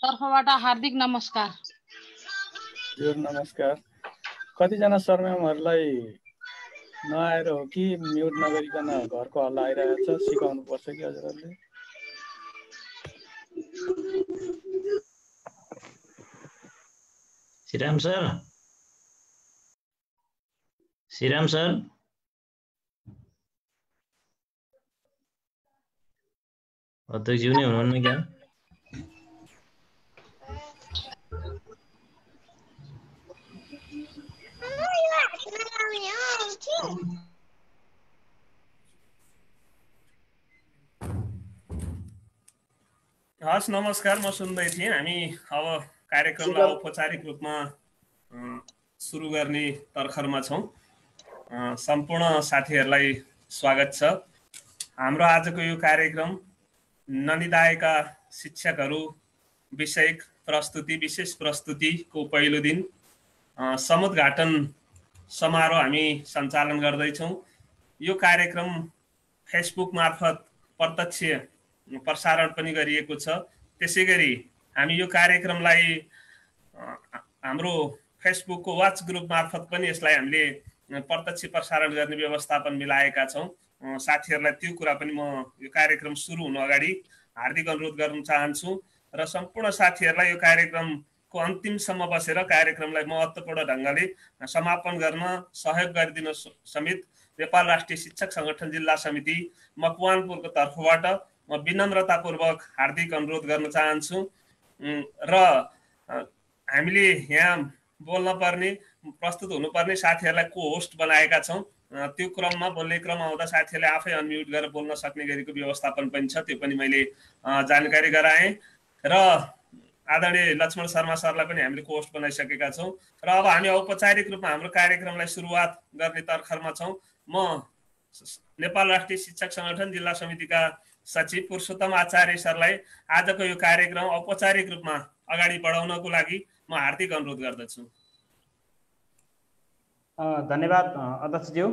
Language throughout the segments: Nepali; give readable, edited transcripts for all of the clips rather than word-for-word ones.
तर्फबाट हार्दिक नमस्कार। नमस्कार। कतिजना सरम्यामहरूलाई नआएर हो कि म्युट नगरिकन घरको हल्ला आइरहेछ, सिकाउनु पर्छ कि हजुरहरूले? श्रीराम सर, अध्यक्षज्यू नै हुनुहुन्न क्या? हस्, नमस्कार। म सुन्दै थिएँ। हामी अब कार्यक्रमलाई औपचारिक रूपमा सुरु गर्ने तर्खरमा छौँ। सम्पूर्ण साथीहरूलाई स्वागत छ। हाम्रो आजको यो कार्यक्रम ननिदाएका शिक्षकहरू विषयक प्रस्तुति, विशेष प्रस्तुतिको पहिलो दिन समुद्घाटन समारोह हामी सञ्चालन गर्दैछौँ। यो कार्यक्रम फेसबुक मार्फत प्रत्यक्ष प्रसारण पनि गरिएको छ। त्यसै गरी हामी यो कार्यक्रमलाई हाम्रो फेसबुकको वाच ग्रुप मार्फत पनि यसलाई हामीले प्रत्यक्ष प्रसारण गर्ने व्यवस्था पनि मिलाएका छौँ। साथीहरूलाई त्यो कुरा पनि म यो कार्यक्रम सुरु हुनु अगाडि हार्दिक अनुरोध गर्न चाहन्छु र सम्पूर्ण साथीहरूलाई यो कार्यक्रमको अन्तिमसम्म बसेर कार्यक्रमलाई महत्त्वपूर्ण ढङ्गले समापन गर्न सहयोग गरिदिनु समेत नेपाल राष्ट्रिय शिक्षक सङ्गठन जिल्ला समिति मकवानपुरको तर्फबाट म विनम्रतापूर्वक हार्दिक अनुरोध गर्न चाहन्छु। र हामीले यहाँ बोल्न पर्ने, प्रस्तुत हुनुपर्ने साथीहरूलाई को होस्ट बनाएका छौँ। त्यो क्रममा बोल्ने क्रम आउँदा साथीहरूले आफै अनम्युट गरेर बोल्न सक्ने गरीको व्यवस्थापन पनि छ, त्यो पनि मैले जानकारी गराएँ। र आदरणीय लक्ष्मण शर्मा सरलाई पनि हामीले को होस्ट बनाइसकेका छौँ। र अब हामी औपचारिक रूपमा हाम्रो कार्यक्रमलाई सुरुवात गर्ने तर्खरमा छौँ। म नेपाल राष्ट्रिय शिक्षक सङ्गठन जिल्ला समितिका सचिव पुरुषोत्तम आचार्य सरलाई आजको यो कार्यक्रम औपचारिक रूपमा अगाडि बढाउनको लागि म हार्दिक अनुरोध गर्दछु। धन्यवाद अध्यक्षज्यू।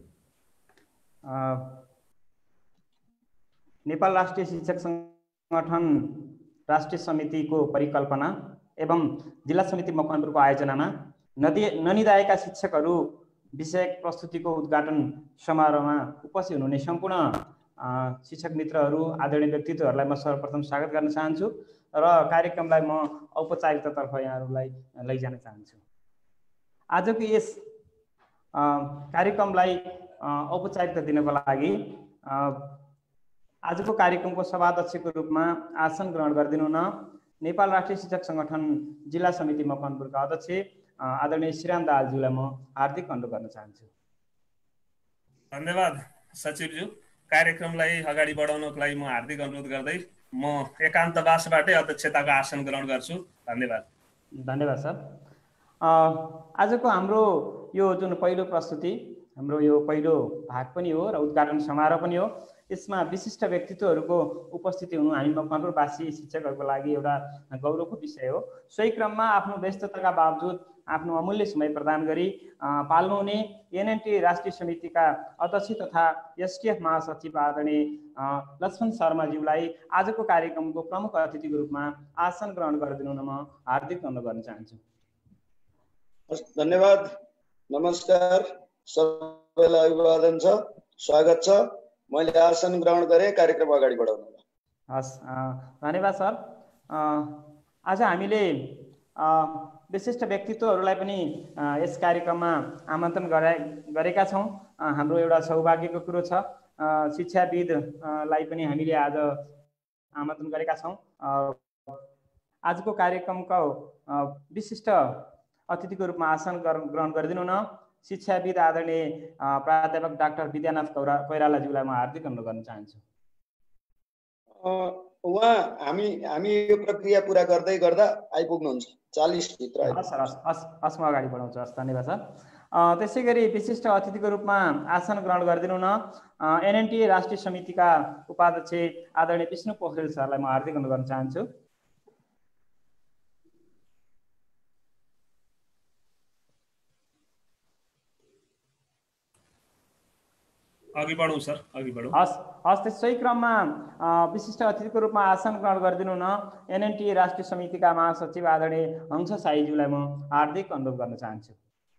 नेपाल राष्ट्रिय शिक्षक सङ्गठन राष्ट्रिय समितिको परिकल्पना एवं जिल्ला समिति मकवानपुरको आयोजनामा ननिदाएका शिक्षकहरू विषयक प्रस्तुतिको उद्घाटन समारोहमा उपस्थित हुनुहुने सम्पूर्ण शिक्षक मित्रहरू, आदरणीय व्यक्तित्वहरूलाई म सर्वप्रथम स्वागत गर्न चाहन्छु र कार्यक्रमलाई म औपचारिकतातर्फ यहाँहरूलाई लैजान चाहन्छु। आजको यस कार्यक्रमलाई औपचारिकता दिनको लागि आजको कार्यक्रमको सभाध्यक्षको रूपमा आसन ग्रहण गरिदिनु हुन नेपाल राष्ट्रिय शिक्षक सङ्गठन जिल्ला समिति मकवानपुरका अध्यक्ष आदरणीय श्रीराम दाहालज्यूलाई म हार्दिक अनुरोध गर्न चाहन्छु। धन्यवाद सचिवज्यू। कार्यक्रमलाई अगाडि बढाउनको लागि म हार्दिक अनुरोध गर्दै म एकान्तवासबाटै अध्यक्षताको आसन ग्रहण गर्छु। धन्यवाद। धन्यवाद सर। आजको हाम्रो यो जुन पहिलो प्रस्तुति, हाम्रो यो पहिलो भाग पनि हो र उद्घाटन समारोह पनि हो। यसमा विशिष्ट व्यक्तित्वहरूको उपस्थिति हुनु हामी मकवानपुरवासी शिक्षकहरूको लागि एउटा गौरवको विषय हो। सोही क्रममा आफ्नो व्यस्तताका बावजुद आफ्नो अमूल्य समय प्रदान गरी पाल्नुहुने एनएनटी राष्ट्रिय समितिका अध्यक्ष तथा एसटिएफ महासचिव आदरणीय लक्ष्मण शर्माज्यूलाई आजको कार्यक्रमको प्रमुख अतिथिको रूपमा आसन ग्रहण गरिदिनु हुन म हार्दिक अनुरोध गर्न चाहन्छु। धन्यवाद। नमस्कार, सबैलाई अभिवादन छ, स्वागत छ। मैले आसन ग्रहण गरेँ कार्यक्रम अगाडि बढाउनलाई। हस्, धन्यवाद सर। आज हामीले विशिष्ट व्यक्तित्वहरूलाई पनि यस कार्यक्रममा आमन्त्रण गरेका छौँ। हाम्रो एउटा सौभाग्यको कुरो छ, शिक्षाविदलाई पनि हामीले आज आमन्त्रण गरेका छौँ। आजको कार्यक्रमको विशिष्ट अतिथिको रूपमा आसन ग्रहण गरिदिनु न शिक्षाविद आदरणीय प्राध्यापक डाक्टर विद्यानाथ कोइरालाज्यूलाई म हार्दिक अनुरोध गर्न चाहन्छु। उहाँ हामी यो प्रक्रिया पुरा गर्दै गर्दा आइपुग्नुहुन्छ 40 भित्र। हस्, म अगाडि बढाउँछु। हस्, धन्यवाद सर। त्यसै गरी विशिष्ट अतिथिको रूपमा आसन ग्रहण गरिदिनु न एनएनटी राष्ट्रिय समितिका उपाध्यक्ष आदरणीय विष्णु पोखरेल सरलाई म हार्दिक अनुरोध गर्न चाहन्छु। अघि बढौँ सर, अघि बढौँ। हस् हस्, त्यसै क्रममा विशिष्ट अतिथिको रूपमा आसन ग्रहण गरिदिनु न एनएनटी राष्ट्रिय समितिका महासचिव आदरणीय हंस साईज्यूलाई म हार्दिक अनुरोध गर्न चाहन्छु।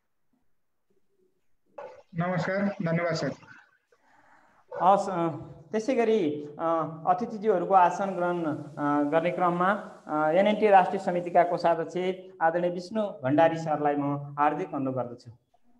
नमस्कार, धन्यवाद सर। हस्, त्यसै गरी अतिथिज्यूहरूको आसन ग्रहण गर्ने क्रममा एनएनटी राष्ट्रिय समितिका कोषाध्यक्ष आदरणीय विष्णु भण्डारी सरलाई म हार्दिक अनुरोध गर्दछु।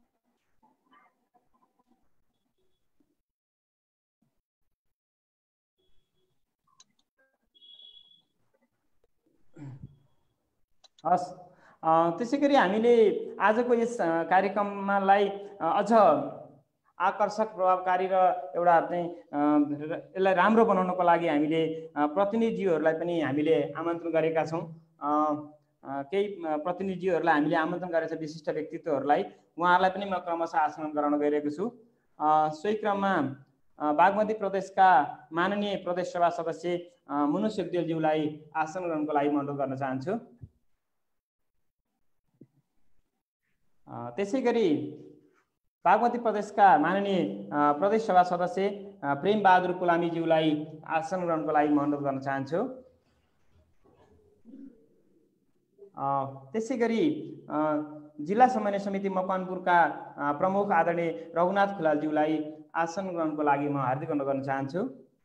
हस्, त्यसै गरी हामीले आजको यस कार्यक्रमलाई अझ आकर्षक, प्रभावकारी र एउटा चाहिँ यसलाई राम्रो बनाउनको लागि हामीले प्रतिनिधिहरूलाई पनि हामीले आमन्त्रण गरेका छौँ। केही प्रतिनिधिहरूलाई हामीले आमन्त्रण गरेका छौँ, विशिष्ट व्यक्तित्वहरूलाई, उहाँहरूलाई पनि म क्रमशः आसन ग्रहण गरिरहेको छु। सोही क्रममा बागमती प्रदेशका माननीय प्रदेश सभा सदस्य मुनु सेक्देलज्यूलाई आसन ग्रहणको लागि म अनुरोध गर्न चाहन्छु। त्यसै गरी बागमती प्रदेशका माननीय प्रदेश सभा सदस्य प्रेम बहादुर कुलामीज्यूलाई आसन ग्रहणको लागि म अनुरोध गर्न चाहन्छु। त्यसै गरी जिल्ला समन्वय समिति मकवानपुरका प्रमुख आदरणीय रघुनाथ खुलालज्यूलाई आसन ग्रहणको लागि म हार्दिक अनुरोध गर्न चाहन्छु।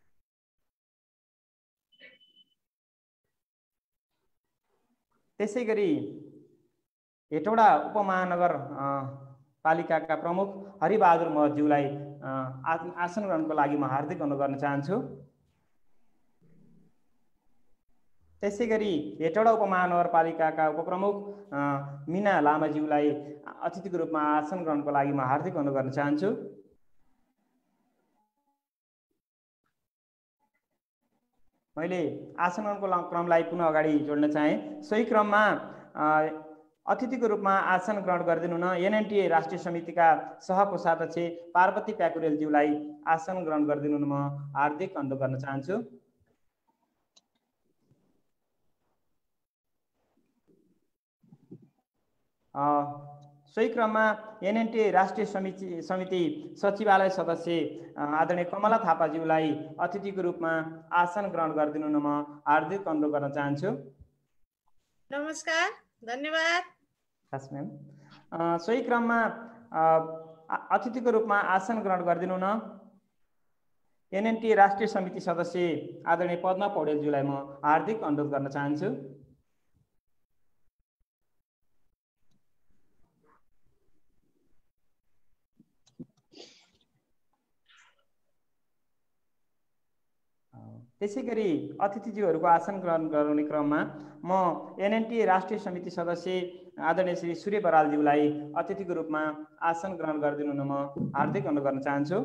त्यसै गरी हेटौडा उपमहानगर पालिकाका प्रमुख हरिबहादुर महतज्यूलाई आसन ग्रहणको लागि म हार्दिक अनुरोध गर्न चाहन्छु। त्यसै गरी हेटौडा उपमहानगरपालिकाका उपप्रमुख मिना लामाज्यूलाई अतिथिको रूपमा आसन ग्रहणको लागि म हार्दिक अनुरोध गर्न चाहन्छु। मैले आसन ग्रहणको क्रमलाई पुनः अगाडि जोड्न चाहे। सोही क्रममा अतिथिको रूपमा आसन ग्रहण गरिदिनु न एनएनटी राष्ट्रिय समितिका सहकोषाध्यक्ष पार्वती प्याकुरेलज्यूलाई आसन ग्रहण गरिदिनु न म हार्दिक अनुरोध गर्न चाहन्छु। सोही क्रममा एनएनटी राष्ट्रिय समिति सचिवालय सदस्य आदरणीय कमला थापाज्यूलाई अतिथिको रूपमा आसन ग्रहण गरिदिनु न म हार्दिक अनुरोध गर्न चाहन्छु। नमस्कार, धन्यवाद। हस् म्याम। सोही क्रममा अतिथिको रूपमा आसन ग्रहण गरिदिनु न एनएनटी राष्ट्रिय समिति सदस्य आदरणीय पद्मा पौडेलज्यूलाई म हार्दिक अनुरोध गर्न चाहन्छु। त्यसै गरी अतिथिज्यूहरूको आसन ग्रहण गराउने क्रममा म एनएनटी राष्ट्रिय समिति सदस्य आदरणीय श्री सूर्य बरालज्यूलाई अतिथिको रूपमा आसन ग्रहण गरिदिनु न म हार्दिक अनुरोध गर्न चाहन्छु।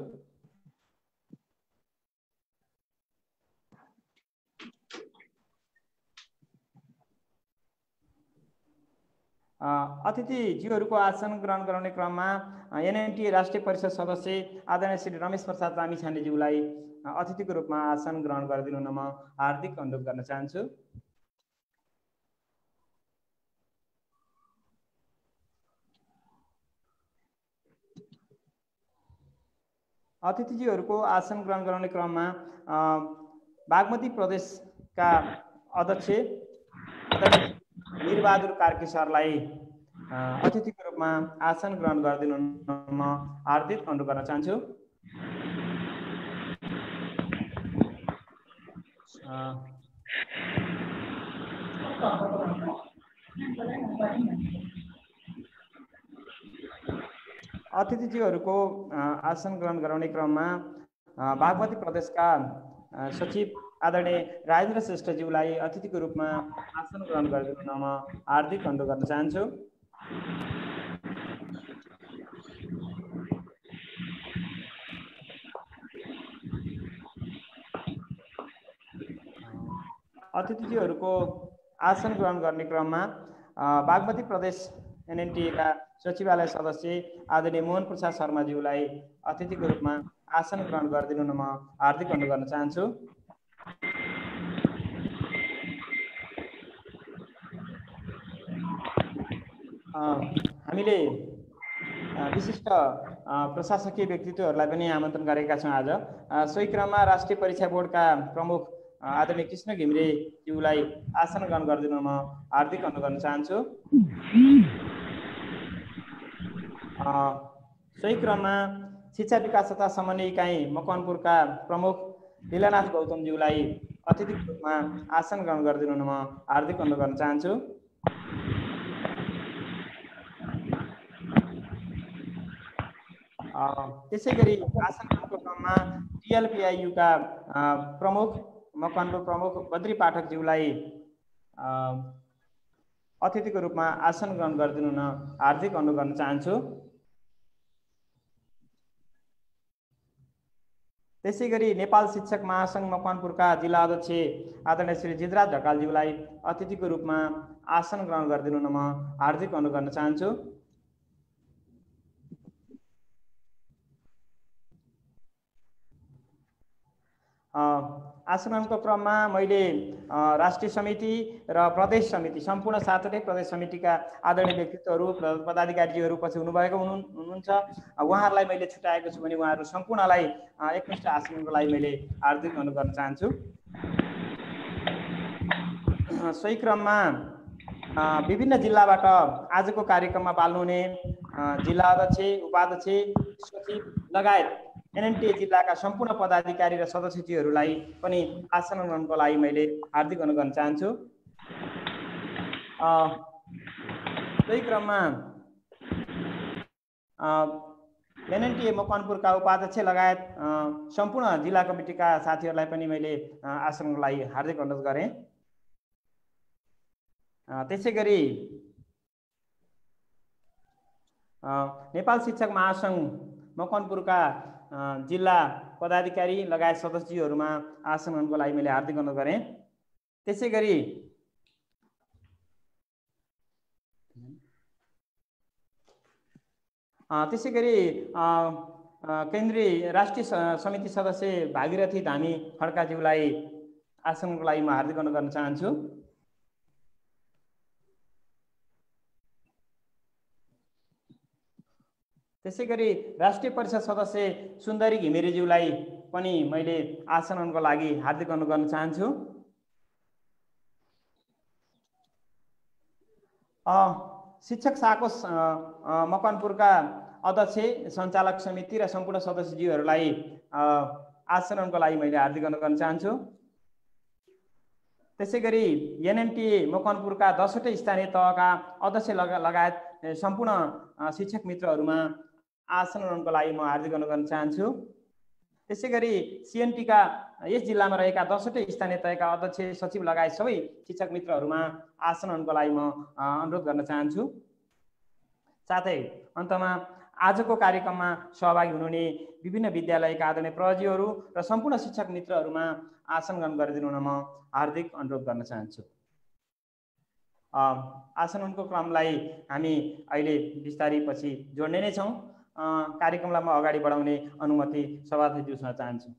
अतिथिज्यूहरूको आसन ग्रहण गराउने क्रममा एनएनटी राष्ट्रिय परिषद सदस्य आदरणीय श्री रमेश प्रसाद लामिछानेज्यूलाई अतिथिको रूपमा आसन ग्रहण गरिदिनु न म हार्दिक अनुरोध गर्न चाहन्छु। अतिथिज्यूहरूको आसन ग्रहण गराउने क्रममा बागमती प्रदेशका अध्यक्ष वीरबहादुर कार्की सरलाई अतिथिको रूपमा आसन ग्रहण गरिदिनु न म हार्दिक अनुरोध गर्न चाहन्छु। अतिथिज्यूहरूको आसन ग्रहण गराउने क्रममा बागमती प्रदेशका सचिव आदरणीय राजेन्द्र श्रेष्ठज्यूलाई अतिथिको रूपमा आसन ग्रहण गरिदिनु न म हार्दिक अनुरोध गर्न चाहन्छु। अतिथिज्यूहरूको आसन ग्रहण गर्ने क्रममा बागमती प्रदेश एनएनटीका सचिवालय सदस्य आदरणीय मोहन प्रसाद शर्माज्यूलाई अतिथिको रूपमा आसन ग्रहण गरिदिनु न म हार्दिक अनुरोध गर्न चाहन्छु। हामीले विशिष्ट प्रशासकीय व्यक्तित्वहरूलाई पनि आमन्त्रण गरेका छौँ आज। सोही क्रममा राष्ट्रिय परीक्षा बोर्डका प्रमुख आदरणीय कृष्ण घिमिरेज्यूलाई आसन ग्रहण गरिदिन म हार्दिक अनुरोध गर्न चाहन्छु। सोही क्रममा शिक्षा विकास तथा समन्वय इकाइ मकवानपुरका प्रमुख लीलानाथ गौतमज्यूलाई अतिथिको रूपमा आसन ग्रहण गरिदिन म हार्दिक अनुरोध गर्न चाहन्छु। त्यसै गरी आसन ग्रहणको क्रममा टिएलपिआइयुका प्रमुख मकवानपुर प्रमुख बद्री पाठकज्यूलाई अतिथिको रूपमा आसन ग्रहण गरिदिनु हुन हार्दिक अनुरोध गर्न चाहन्छु। त्यसै गरी नेपाल शिक्षक महासङ्घ मकवानपुरका जिल्ला अध्यक्ष आदरणीय श्री जितराज ढकालज्यूलाई अतिथिको रूपमा आसन ग्रहण गरिदिनु हुन म हार्दिक अनुरोध गर्न चाहन्छु। आसनको क्रममा मैले राष्ट्रिय समिति र प्रदेश समिति सम्पूर्ण 7वटै प्रदेश समितिका आदरणीय व्यक्तित्वहरू पदाधिकारीहरू पछि हुनुभएको हुनुहुन्छ, उहाँहरूलाई मैले छुट्याएको छु भने उहाँहरू सम्पूर्णलाई एकमुष्ट आसनको लागि मैले हार्दिक अनुरोध गर्न चाहन्छु। सोही क्रममा विभिन्न जिल्लाबाट आजको कार्यक्रममा पाल्नुहुने जिल्ला अध्यक्ष, उपाध्यक्ष, सचिव लगायत एनएनटी जिल्लाका सम्पूर्ण पदाधिकारी र सदस्यज्यूहरूलाई पनि आसन ग्रहणको लागि मैले हार्दिक अनुरोध गर्न चाहन्छु। त्यही क्रममा एनएनटी मकवानपुरका उपाध्यक्ष लगायत सम्पूर्ण जिल्ला कमिटीका साथीहरूलाई पनि मैले आसनको लागि हार्दिक अनुरोध गरेँ। त्यसै गरी नेपाल शिक्षक महासङ्घ मकवानपुरका जिल्ला पदाधिकारी लगायत सदस्यहरूमा आसन ग्रहणको लागि मैले हार्दिक अनुरोध गरेँ। त्यसै गरी केन्द्रीय राष्ट्रिय समिति सदस्य भागीरथी धामी खड्काज्यूलाई आसनको लागि म हार्दिक अनुरोध गर्न चाहन्छु। त्यसै गरी राष्ट्रिय परिषद सदस्य सुन्दरी घिमिरेज्यूलाई पनि मैले आसनको लागि हार्दिक अनुरोध गर्न चाहन्छु। शिक्षक शाखा मकवानपुरका अध्यक्ष, सञ्चालक समिति र सम्पूर्ण सदस्यज्यूहरूलाई आसनको लागि मैले हार्दिक अनुरोध गर्न चाहन्छु। त्यसै गरी एनएनटी मकवानपुरका 10वटै स्थानीय तहका अध्यक्ष लगायत सम्पूर्ण शिक्षक मित्रहरूमा आसन ग्रहणको लागि म हार्दिक अनुरोध गर्न चाहन्छु। त्यसै गरी सिएनटीका यस जिल्लामा रहेका 10वटै स्थानीय तहका अध्यक्ष, सचिव लगायत सबै शिक्षक मित्रहरूमा आसन ग्रहणको लागि म अनुरोध गर्न चाहन्छु। साथै अन्तमा आजको कार्यक्रममा सहभागी हुनुहुने विभिन्न विद्यालयका आदरणीय प्रहरीहरू र सम्पूर्ण शिक्षक मित्रहरूमा आसन ग्रहण गरिदिनु हुन म हार्दिक अनुरोध गर्न चाहन्छु। आसनको क्रमलाई हामी अहिले बिस्तारै पछि जोड्ने नै छौँ। कार्यक्रमलाई म अगाडि बढाउने अनुमति सभाध्यक्षज्यूसँग चाहन्छु।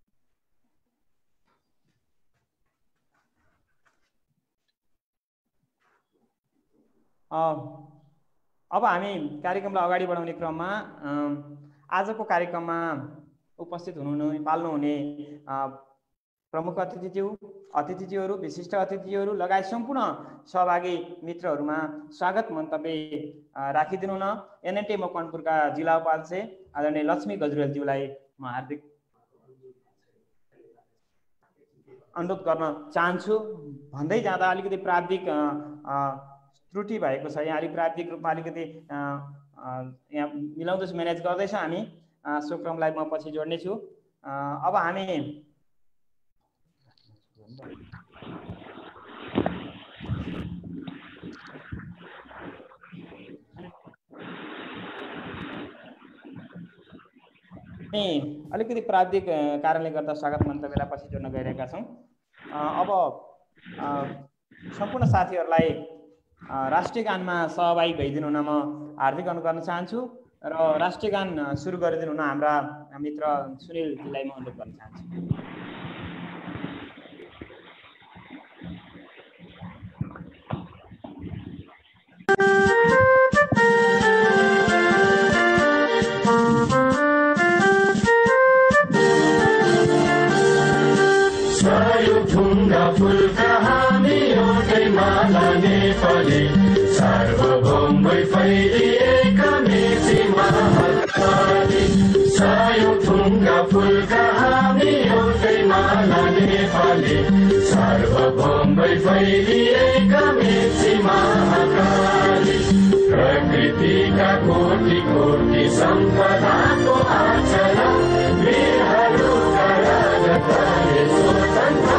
अब हामी कार्यक्रमलाई अगाडि बढाउने क्रममा आजको कार्यक्रममा उपस्थित पाल्नुहुने प्रमुख अतिथिज्यूहरू, विशिष्ट अतिथिहरू लगायत सम्पूर्ण सहभागी मित्रहरूमा स्वागत मन्तव्य राखिदिनु न एनएनटी मकवानपुरका जिल्ला उपाध्यक्ष आदरणीय लक्ष्मी गजुरेलज्यूलाई म हार्दिक अनुरोध गर्न चाहन्छु। भन्दै जाँदा अलिकति प्राविधिक त्रुटि भएको छ, यहाँ अलिक प्राविधिक रूपमा अलिकति यहाँ मिलाउँदैछु, म्यानेज गर्दैछ हामी। सो क्रमलाई म पछि जोड्नेछु। अब हामी अलिकति प्राविधिक कारणले गर्दा स्वागत मन्तव्यलाई पछि जोड्न गइरहेका छौँ। अब सम्पूर्ण साथीहरूलाई राष्ट्रिय गानमा सहभागी भइदिनु हुन म हार्दिक अनुरोध गर्न चाहन्छु र राष्ट्रिय गान सुरु गरिदिनु हुन हाम्रा मित्र सुनिलजीलाई म अनुरोध गर्न चाहन्छु। नेपाली सार्वभौमै फैलिएका मेची महाकाली सयौं थुङ्गा फुलका हामी एउटै माला नेपाली सार्वभौमै फैलिएका मेची महाकाली प्रकृतिका कोटि कोटि सम्पदाको आचरा वीरहरूका राजकाले स्वतन्त्र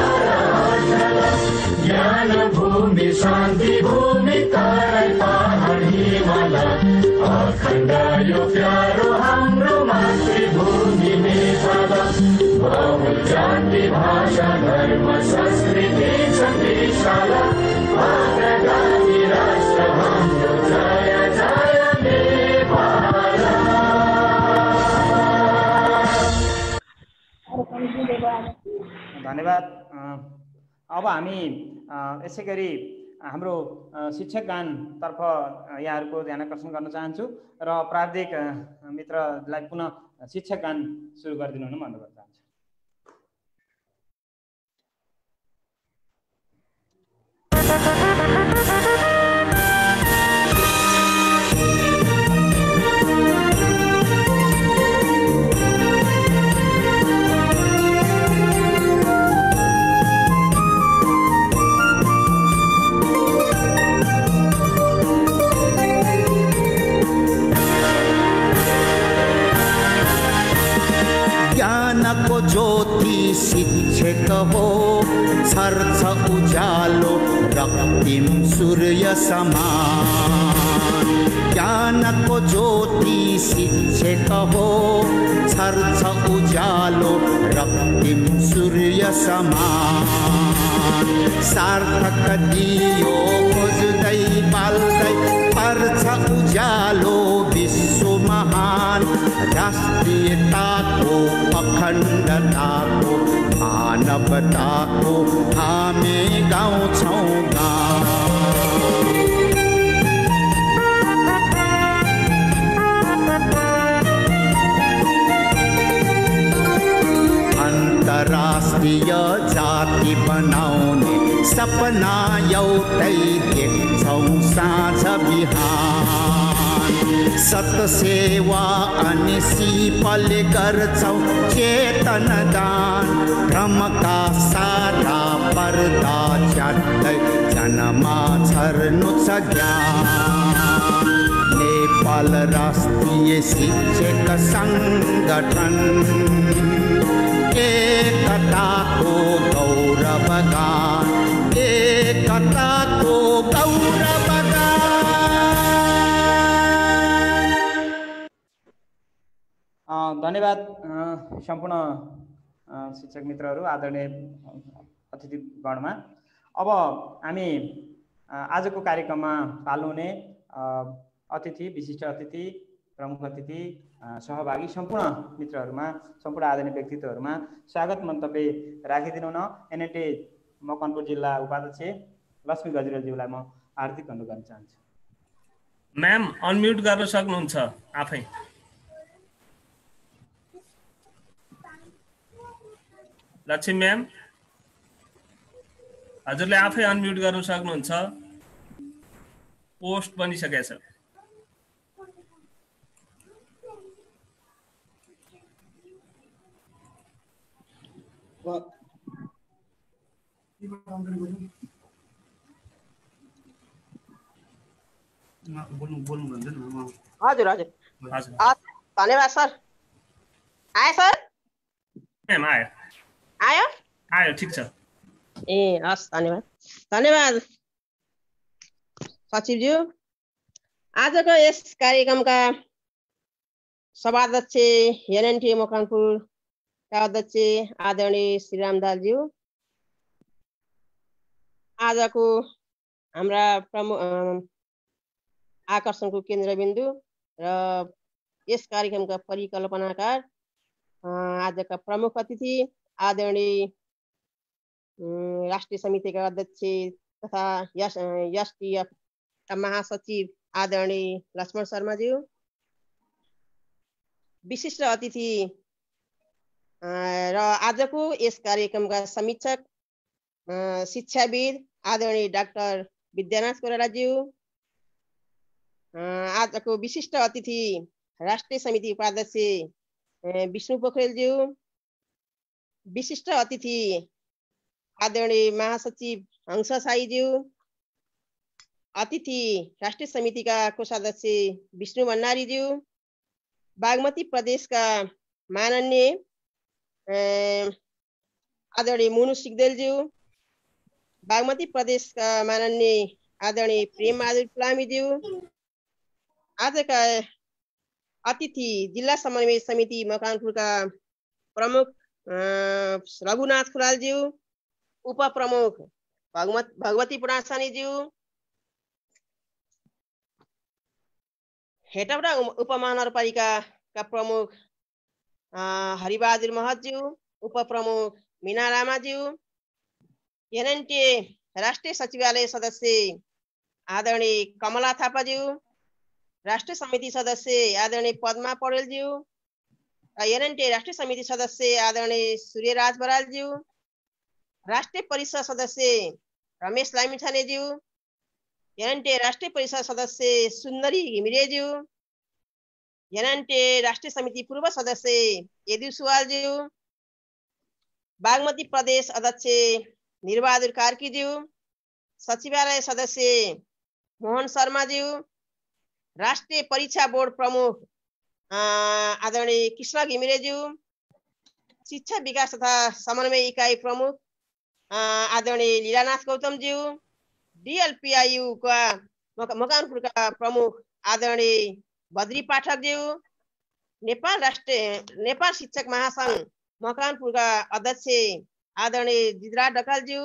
ज्ञान भूमि शान्ति भूमि तराई पहाड हिमाल अखण्ड यो प्यारो हाम्रो मातृभूमि नेपाल बहुल जाति भाषा धर्म संस्कृति छ विशाल अग्रगामी राष्ट्र हाम्रो जय जय नेपाल। धन्यवाद। अब हामी यसै गरी हाम्रो शिक्षक गानतर्फ यहाँहरूको ध्यान आकर्षण गर्न चाहन्छु र प्राविधिक मित्रलाई पुनः शिक्षक गान सुरु गरिदिनु हुन भन्नु चाहन्छु। ज्ञानको ज्योति शिक्षक हो छर्छ उज्यालो रक्तिम सूर्य समान। ज्ञानको ज्योति शिक्षक हो छर्छ उज्यालो रक्तिम सूर्य समान। सार्थक दियो खोज्दै पाल्दै पर्छ उज्यालो विश्व महान। राष्ट्रियताको अखण्डताको मानवताको हामी गाउँछौँ गान। अन्तर्राष्ट्रिय जाति बनाउने सपना एउटै देख्छौँ साँझ बिहान। सत सेवा अनि सिपले गर्छौँ चेतन दान। क्रमका सारा पर्दा च्यात्दै जनमा छर्नु छ ज्ञान। नेपाल राष्ट्रिय शिक्षक सङ्गठन एकताको गौरव गान। एकताको गौरव गान। धन्यवाद सम्पूर्ण शिक्षक मित्रहरू, आदरणीय अतिथिगणमा। अब हामी आजको कार्यक्रममा पाल्नुहुने अतिथि, विशिष्ट अतिथि, प्रमुख अतिथि, सहभागी सम्पूर्ण मित्रहरूमा, सम्पूर्ण आदरणीय व्यक्तित्वहरूमा स्वागत मन्तव्य राखिदिनु न। एनएलटी मकवानपुर जिल्ला उपाध्यक्ष लक्ष्मी गजरेलज्यूलाई म हार्दिक अनुरोध गर्न चाहन्छु। म्याम अनम्युट गर्न सक्नुहुन्छ आफै। लक्ष्मी म्याम हजुरले आफै अनम्युट गर्न सक्नुहुन्छ। पोस्ट बनिसकेको छ। हजुर हजुर धन्यवाद सर। आयो सर? म्याम आयो आयो आयो ठिक छ। ए हस् धन्यवाद धन्यवाद सचिवज्यू। आजको यस कार्यक्रमका सभाध्यक्ष एनएनटी मकवानपुरका अध्यक्ष आदरणीय श्रीराम दालज्यू, आजको हाम्रा प्रमुख आकर्षणको केन्द्रबिन्दु र यस कार्यक्रमका परिकल्पनाकार आजका प्रमुख अतिथि आदरणीय राष्ट्रिय समितिका अध्यक्ष तथा एसटिएफ महासचिव आदरणीय लक्ष्मण शर्माज्यू, विशिष्ट अतिथि र आजको यस कार्यक्रमका समीक्षक शिक्षाविद आदरणीय डाक्टर विद्यानाथ कोइरालाज्यू, आजको विशिष्ट अतिथि राष्ट्रिय समिति उपाध्यक्ष विष्णु पोखरेलज्यू, विशिष्ट अतिथि आदरणीय महासचिव हंस साईज्यू, अतिथि राष्ट्रिय समितिका कोषाध्यक्ष विष्णु भण्डारीज्यू, बागमती प्रदेशका माननीय आदरणीय मुनु सिग्देलज्यू, बागमती प्रदेशका माननीय आदरणीय प्रेम बहादुर प्लामीज्यू, आजका अतिथि जिल्ला समन्वय समिति मकवानपुरका प्रमुख रघुनाथ खुलालज्यू, उपप्रमुख भगवती पुरासानीज्यू, हेटौडा उपमहानगरपालिकाका प्रमुख हरिबहादुर महतज्यू, उपप्रमुख मीना लामाज्यू, एनएनटीए राष्ट्रिय सचिवालय सदस्य आदरणीय कमला थापाज्यू, राष्ट्रिय समिति सदस्य आदरणीय पद्मा पौडेलज्यू, एनएनटीए राष्ट्रिय समिति सदस्य आदरणीय सूर्यराज बरालज्यू, राष्ट्रिय परिषद सदस्य रमेश लामिछानेज्यू, एनएनटीए राष्ट्रिय परिषद सदस्य सुन्दरी घिमिरेज्यू, एनएनटीए राष्ट्रिय समिति पूर्व सदस्य यदु सुवालज्यू, बागमती प्रदेश अध्यक्ष निरबहादुर कार्कीज्यू, सचिवालय सदस्य मोहन शर्माज्यू, राष्ट्रिय परीक्षा बोर्ड प्रमुख आदरणीय कृष्ण घिमिरेज्यू, शिक्षा विकास तथा समन्वय इकाइ प्रमुख आदरणीय लीलानाथ गौतमज्यू, डीएलपीआईयू का मकवानपुरका प्रमुख आदरणीय बद्री पाठकज्यू, नेपाल शिक्षक महासंघ मकवानपुरका अध्यक्ष आदरणीय जिद्रा ढकालज्यू,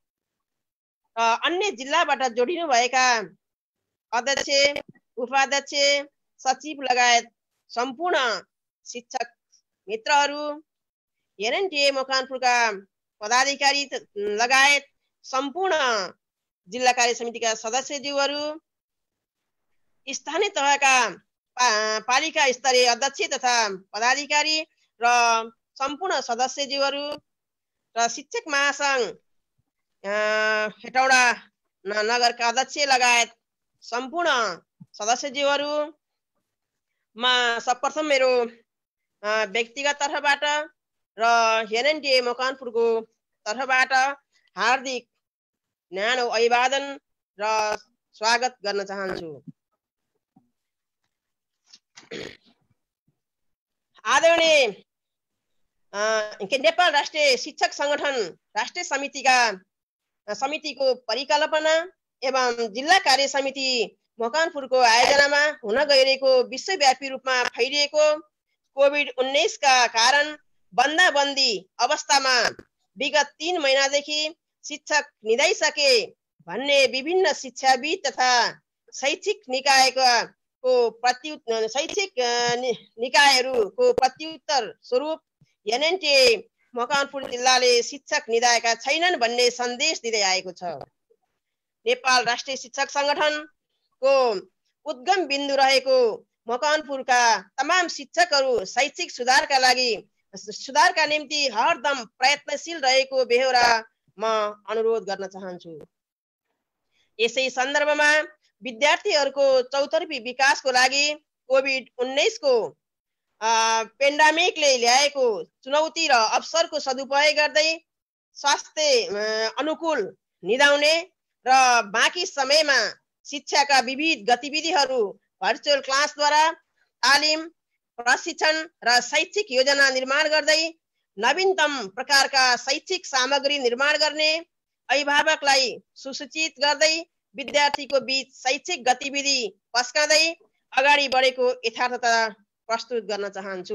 अन्य जिल्लाबाट जोडिनु भएका अध्यक्ष, उपाध्यक्ष, सचिव लगायत सम्पूर्ण शिक्षक मित्रहरू, एनएनटीए मकवानपुरका पदाधिकारी लगायत सम्पूर्ण जिल्ला कार्य समितिका सदस्यज्यूहरू, स्थानीय तहका पालिका स्तरीय अध्यक्ष तथा पदाधिकारी र सम्पूर्ण सदस्यज्यूहरू र शिक्षक महासंघ हेटौडा नगरका अध्यक्ष लगायत सम्पूर्ण सदस्यज्यूहरू, म सर्वप्रथम मेरो व्यक्तिगत तर्फबाट र एनएनटीए मकवानपुरको तर्फबाट हार्दिक न्यानो अभिवादन र स्वागत गर्न चाहन्छु। आदरणीय नेपाल राष्ट्रिय शिक्षक संगठन राष्ट्रिय समितिको परिकल्पना एवं जिल्ला कार्य समिति मकवानपुरको आयोजनामा हुन गइरहेको विश्वव्यापी रूपमा फैलिएको कोभिड-19 का कारण बन्दाबन्दी अवस्थामा विगत 3 महिनादेखि शिक्षक निदाइसके भन्ने विभिन्न शिक्षाविद तथा शैक्षिक निकायहरूको प्रत्युत्तर स्वरूप एनएनटीए मकवानपुर जिल्लाले शिक्षक निदाएका छैनन् भन्ने सन्देश दिँदै आएको छ। नेपाल राष्ट्रिय शिक्षक संगठनको उद्गम बिन्दु रहेको मकवानपुरका तमाम शिक्षकहरू शैक्षिक सुधारका निम्ति हरदम प्रयत्नशील रहेको बेहोरा म अनुरोध गर्न चाहन्छु। यसै सन्दर्भमा विद्यार्थीहरूको चौतर्फी विकासको लागि कोभिड-19 को पेन्डामिकले ल्याएको चुनौती र अवसरको सदुपयोग गर्दै स्वास्थ्य अनुकूल निदाउने र बाँकी समयमा शिक्षाका विविध गतिविधिहरू भर्चुअल क्लासद्वारा तालिम, प्रशिक्षण र शैक्षिक योजना निर्माण गर्दै नवीनतम प्रकारका शैक्षिक सामग्री निर्माण गर्ने, अभिभावकलाई सुसूचित गर्दै विद्यार्थीको बीच शैक्षिक गतिविधि पस्काँदै अगाडि बढेको यथार्थता प्रस्तुत गर्न चाहन्छु।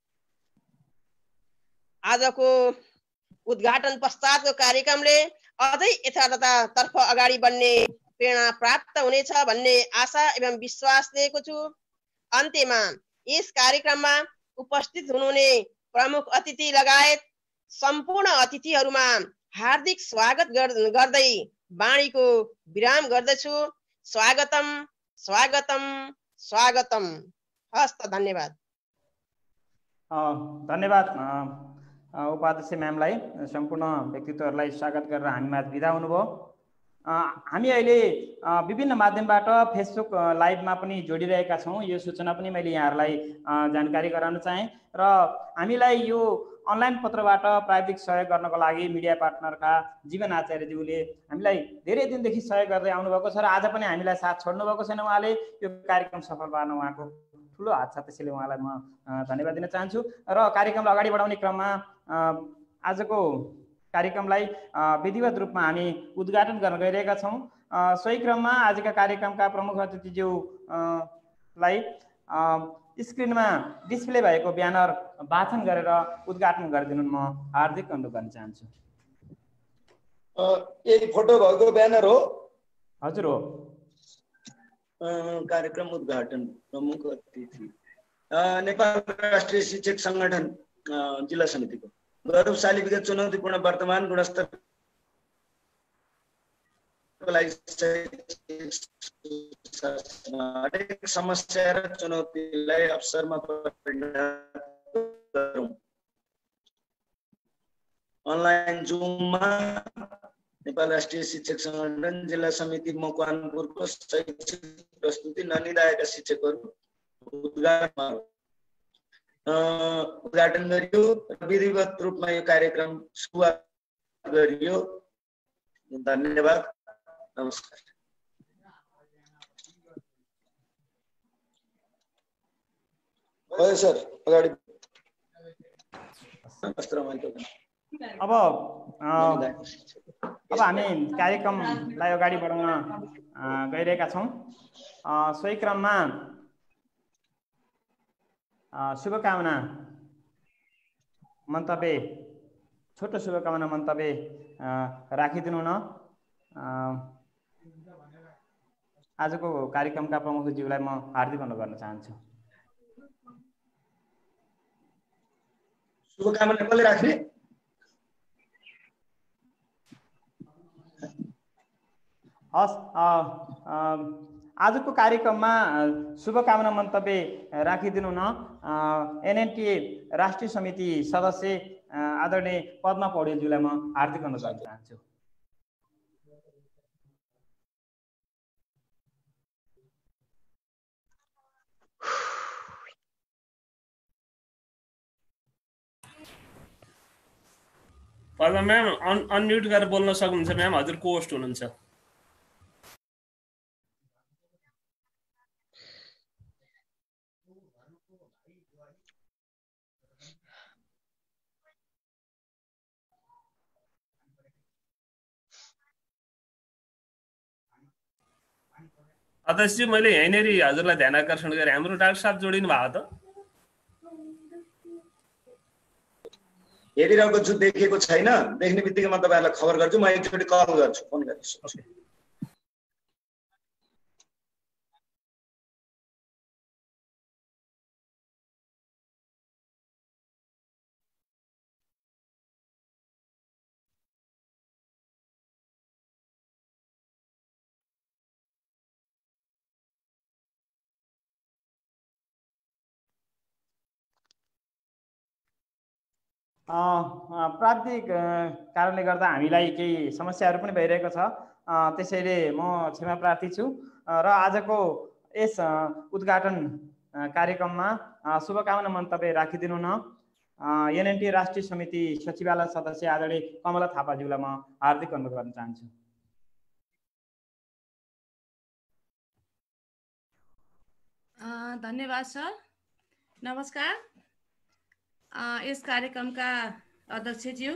आजको उद्घाटन पश्चातको कार्यक्रमले अझै यथार्थतातर्फ अगाडि बढ्ने प्रेरणा प्राप्त हुनेछ भन्ने आशा एवं विश्वास लिएको छु। अन्त्यमा यस कार्यक्रममा उपस्थित हुनुहुने प्रमुख अतिथि लगायत सम्पूर्ण अतिथिहरूमा हार्दिक स्वागत गर्दै वाणीको विराम गर्दछु। स्वागतम स्वागतम स्वागतम। हस्त धन्यवाद। धन्यवाद उपाध्यक्ष म्यामलाई, सम्पूर्ण व्यक्तित्वहरूलाई स्वागत गरेर हामीमा बिदा हुनुभयो। हामी अहिले विभिन्न माध्यमबाट फेसबुक लाइभमा पनि जोडिरहेका छौँ। यो सूचना पनि मैले यहाँहरूलाई जानकारी गराउन चाहेँ। र हामीलाई यो अनलाइन पत्रबाट प्राविधिक सहयोग गर्नको लागि मिडिया पार्टनरका जीवन आचार्यज्यूले हामीलाई धेरै दिनदेखि सहयोग गर्दै आउनुभएको छ र आज पनि हामीलाई साथ छोड्नु भएको छैन। उहाँले यो कार्यक्रम सफल पार्न उहाँको ठुलो हात छ, त्यसैले उहाँलाई म धन्यवाद दिन चाहन्छु। र कार्यक्रमलाई अगाडि बढाउने क्रममा आजको कार्यक्रमलाई विधिवत रूपमा हामी उद्घाटन गर्न गइरहेका छौँ। सोही क्रममा आजका कार्यक्रमका प्रमुख अतिथिज्यूलाई स्क्रिनमा डिस्प्ले भएको ब्यानर वाचन गरेर उद्घाटन गरिदिनु म हार्दिक अनुरोध गर्न चाहन्छु। यही फोटो भएको ब्यानर हो? हजुर हो। कार्यक्रम उद्घाटन प्रमुख अतिथि नेपाल राष्ट्रिय शिक्षक संगठन जिल्ला समितिको गौरवशाली विगत चुनौतीपूर्ण वर्तमान गुणस्तर हरेक समस्या र चुनौतीलाई अवसरमा परिणत गरौँ। अनलाइन जुममा नेपाल राष्ट्रिय शिक्षक संगठन जिल्ला समिति मकवानपुरको शैक्षिक प्रस्तुति ननिदाएका शिक्षकहरू उद्घाटन गरियो। विधिवत रूपमा यो कार्यक्रम सुरुवात गरियो। धन्यवाद, नमस्कार। सर अगाडि अब हामी कार्यक्रमलाई अगाडि बढाउन गइरहेका छौँ। सोही क्रममा शुभकामना मन्तव्य, छोटो शुभकामना मन्तव्य राखिदिनु न। आजको कार्यक्रमका प्रमुखज्यूलाई म हार्दिक अनुरोध गर्न चाहन्छु। शुभकामना कसले राख्ने? हस्, आजको कार्यक्रममा शुभकामना मन्तव्य राखिदिनु न एनएनटीए राष्ट्रिय समिति सदस्य आदरणीय पद्मा पौडेलज्यूलाई म हार्दिक अनुरोध गर्न चाहन्छु। पद्मा म्याम अनम्युट गरेर बोल्न सक्नुहुन्छ म्याम, हजुर को होस्ट हुनुहुन्छ। अध्यक्षजी मैले यहीँनेरि हजुरलाई ध्यान आकर्षण गरेँ, हाम्रो डाक्टर साहब जोडिनु भएको त? हेरिरहेको छु, देखेको छैन। देख्ने बित्तिकै म तपाईँहरूलाई खबर गर्छु। म एकचोटि कल गर्छु, फोन गर्छु। प्राविधिक कारणले गर्दा हामीलाई केही समस्याहरू पनि भइरहेको छ, त्यसैले म क्षमा प्रार्थी छु। र आजको यस उद्घाटन कार्यक्रममा शुभकामना मन्तव्य राखिदिनु न एनएनटी राष्ट्रिय समिति सचिवालय सदस्य आदरणीय कमला थापाज्यूलाई म हार्दिक अनुरोध गर्न चाहन्छु। धन्यवाद सर। नमस्कार। यस कार्यक्रमका अध्यक्षज्यू,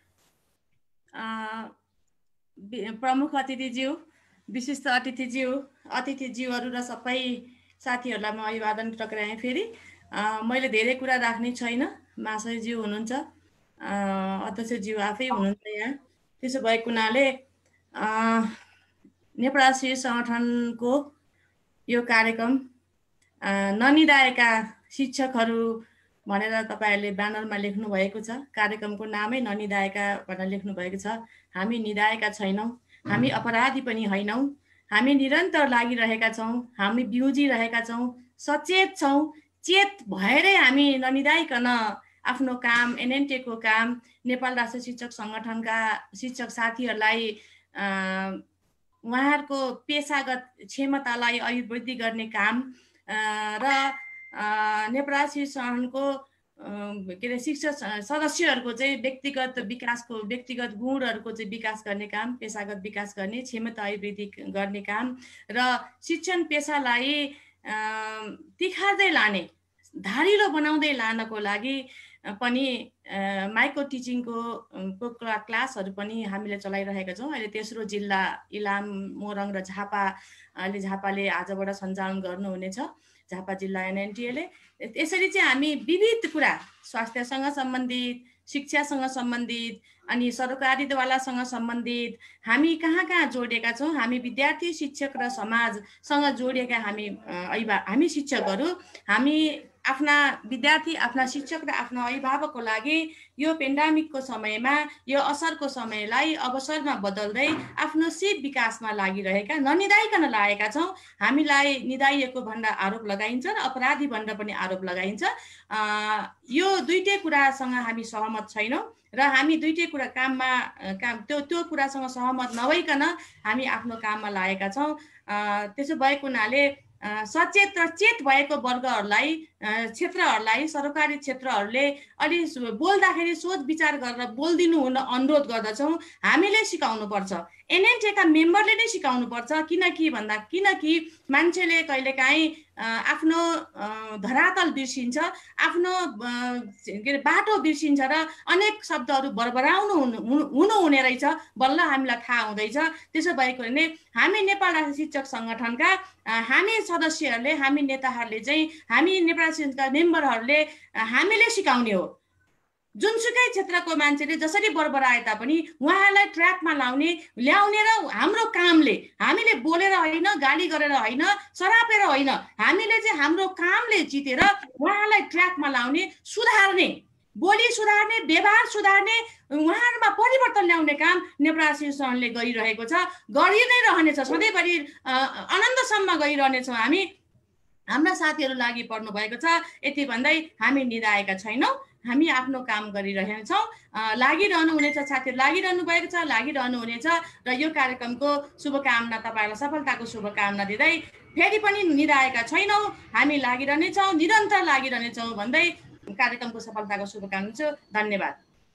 प्रमुख अतिथिज्यू, विशिष्ट अतिथिज्यूहरू र सबै साथीहरूलाई म अभिवादन टक्राएँ। फेरि मैले धेरै कुरा राख्ने छैन, महाशयज्यू हुनुहुन्छ, अध्यक्षज्यू आफै हुनुहुन्छ यहाँ। त्यसो भएको हुनाले नेपाल राष्ट्रिय सङ्गठनको यो कार्यक्रम ननिदाएका शिक्षकहरू भनेर तपाईँहरूले ब्यानरमा लेख्नु भएको छ। कार्यक्रमको नामै ननिदाएका भनेर लेख्नु भएको छ। हामी निदाएका छैनौँ, हामी अपराधी पनि होइनौँ, हामी निरन्तर लागिरहेका छौँ, हामी बिउजिरहेका छौँ, सचेत छौँ। चेत भएरै हामी ननिदाइकन आफ्नो काम, एनएनटीको काम, नेपाल राष्ट्रिय शिक्षक सङ्गठनका शिक्षक साथीहरूलाई उहाँहरूको पेसागत क्षमतालाई अभिवृद्धि गर्ने काम र नेपाल शिक्षणको के अरे शिक्षक सदस्यहरूको चाहिँ व्यक्तिगत गुणहरूको चाहिँ विकास गर्ने काम, पेसागत विकास गर्ने, क्षमता अभिवृद्धि गर्ने काम र शिक्षण पेसालाई तिखार्दै लाने, धारिलो बनाउँदै लानको लागि पनि माइक्रो टिचिङको क्लासहरू पनि हामीले चलाइरहेका छौँ। अहिले तेस्रो जिल्ला इलाम, मोरङ र झापाले आजबाट सञ्चालन गर्नुहुनेछ, झापा जिल्ला एनएनटिएले। यसरी चाहिँ हामी विविध कुरा, स्वास्थ्यसँग सम्बन्धित, शिक्षासँग सम्बन्धित अनि सरकारीवालासँग सम्बन्धित हामी कहाँ जोडिएका छौँ। हामी विद्यार्थी, शिक्षक र समाजसँग जोडिएका हामी शिक्षकहरू, हामी आफ्ना विद्यार्थी, आफ्ना शिक्षक र आफ्ना अभिभावकको लागि यो पेन्डामिकको समयमा, यो असरको समयलाई अवसरमा बदल्दै आफ्नो सिप विकासमा लागिरहेका, ननिदाइकन लागेका छौँ। हामीलाई निदाइएको भन्दा आरोप लगाइन्छ र अपराधी भनेर पनि आरोप लगाइन्छ। यो दुईटै कुरासँग हामी सहमत छैनौँ र हामी दुईटै कुरा त्यो कुरासँग सहमत नभइकन हामी आफ्नो काममा लागेका छौँ। त्यसो भएको हुनाले सचेत र चेत भएको वर्गहरूलाई, क्षेत्रहरूलाई, सरकारी क्षेत्रहरूले अलि बोल्दाखेरि सोच विचार गरेर बोलिदिनु हुन अनुरोध गर्दछौँ। हामीले सिकाउनुपर्छ, एनएनटिएका मेम्बरले नै सिकाउनुपर्छ। किनकि मान्छेले कहिलेकाहीँ आफ्नो धरातल बिर्सिन्छ, आफ्नो बाटो बिर्सिन्छ र अनेक शब्दहरू बरबराउनु हुने रहेछ, बल्ल हामीलाई थाहा हुँदैछ। त्यसो भएको भने हामी नेपाल राष्ट्रिय शिक्षक सङ्गठनका हामी सदस्यहरूले, हामी नेताहरूले चाहिँ, हामी नेपाल शिक्षकका मेम्बरहरूले हामीले सिकाउने हो। जुनसुकै क्षेत्रको मान्छेले जसरी बरबराए तापनि उहाँहरूलाई ट्र्याकमा ल्याउने र हाम्रो कामले, हामीले बोलेर होइन, गाली गरेर होइन, सरापेर होइन, हामीले चाहिँ हाम्रो कामले जितेर उहाँहरूलाई ट्र्याकमा ल्याउने, सुधार्ने, बोली सुधार्ने, व्यवहार सुधार्ने, उहाँहरूमा परिवर्तन ल्याउने काम नेपाल शिक्षणले गरिरहेको छ, गरि नै रहनेछ, सधैँभरि अनन्तसम्म गरिरहनेछौँ। हामी हाम्रा साथीहरू लागि पर्नु भएको छ। यति भन्दै हामी निदाएका छैनौँ, हामी आफ्नो काम गरिरहेछौँ, लागिरहनु हुनेछ। साथीहरू लागिरहनु भएको छ, लागिरहनु हुनेछ र यो कार्यक्रमको शुभकामना, तपाईँहरूलाई सफलताको शुभकामना दिँदै फेरि पनि निदाएका छैनौँ, हामी लागिरहनेछौँ, निरन्तर लागिरहनेछौँ भन्दै कार्यक्रमको सफलताको शुभकामना छु। धन्यवाद।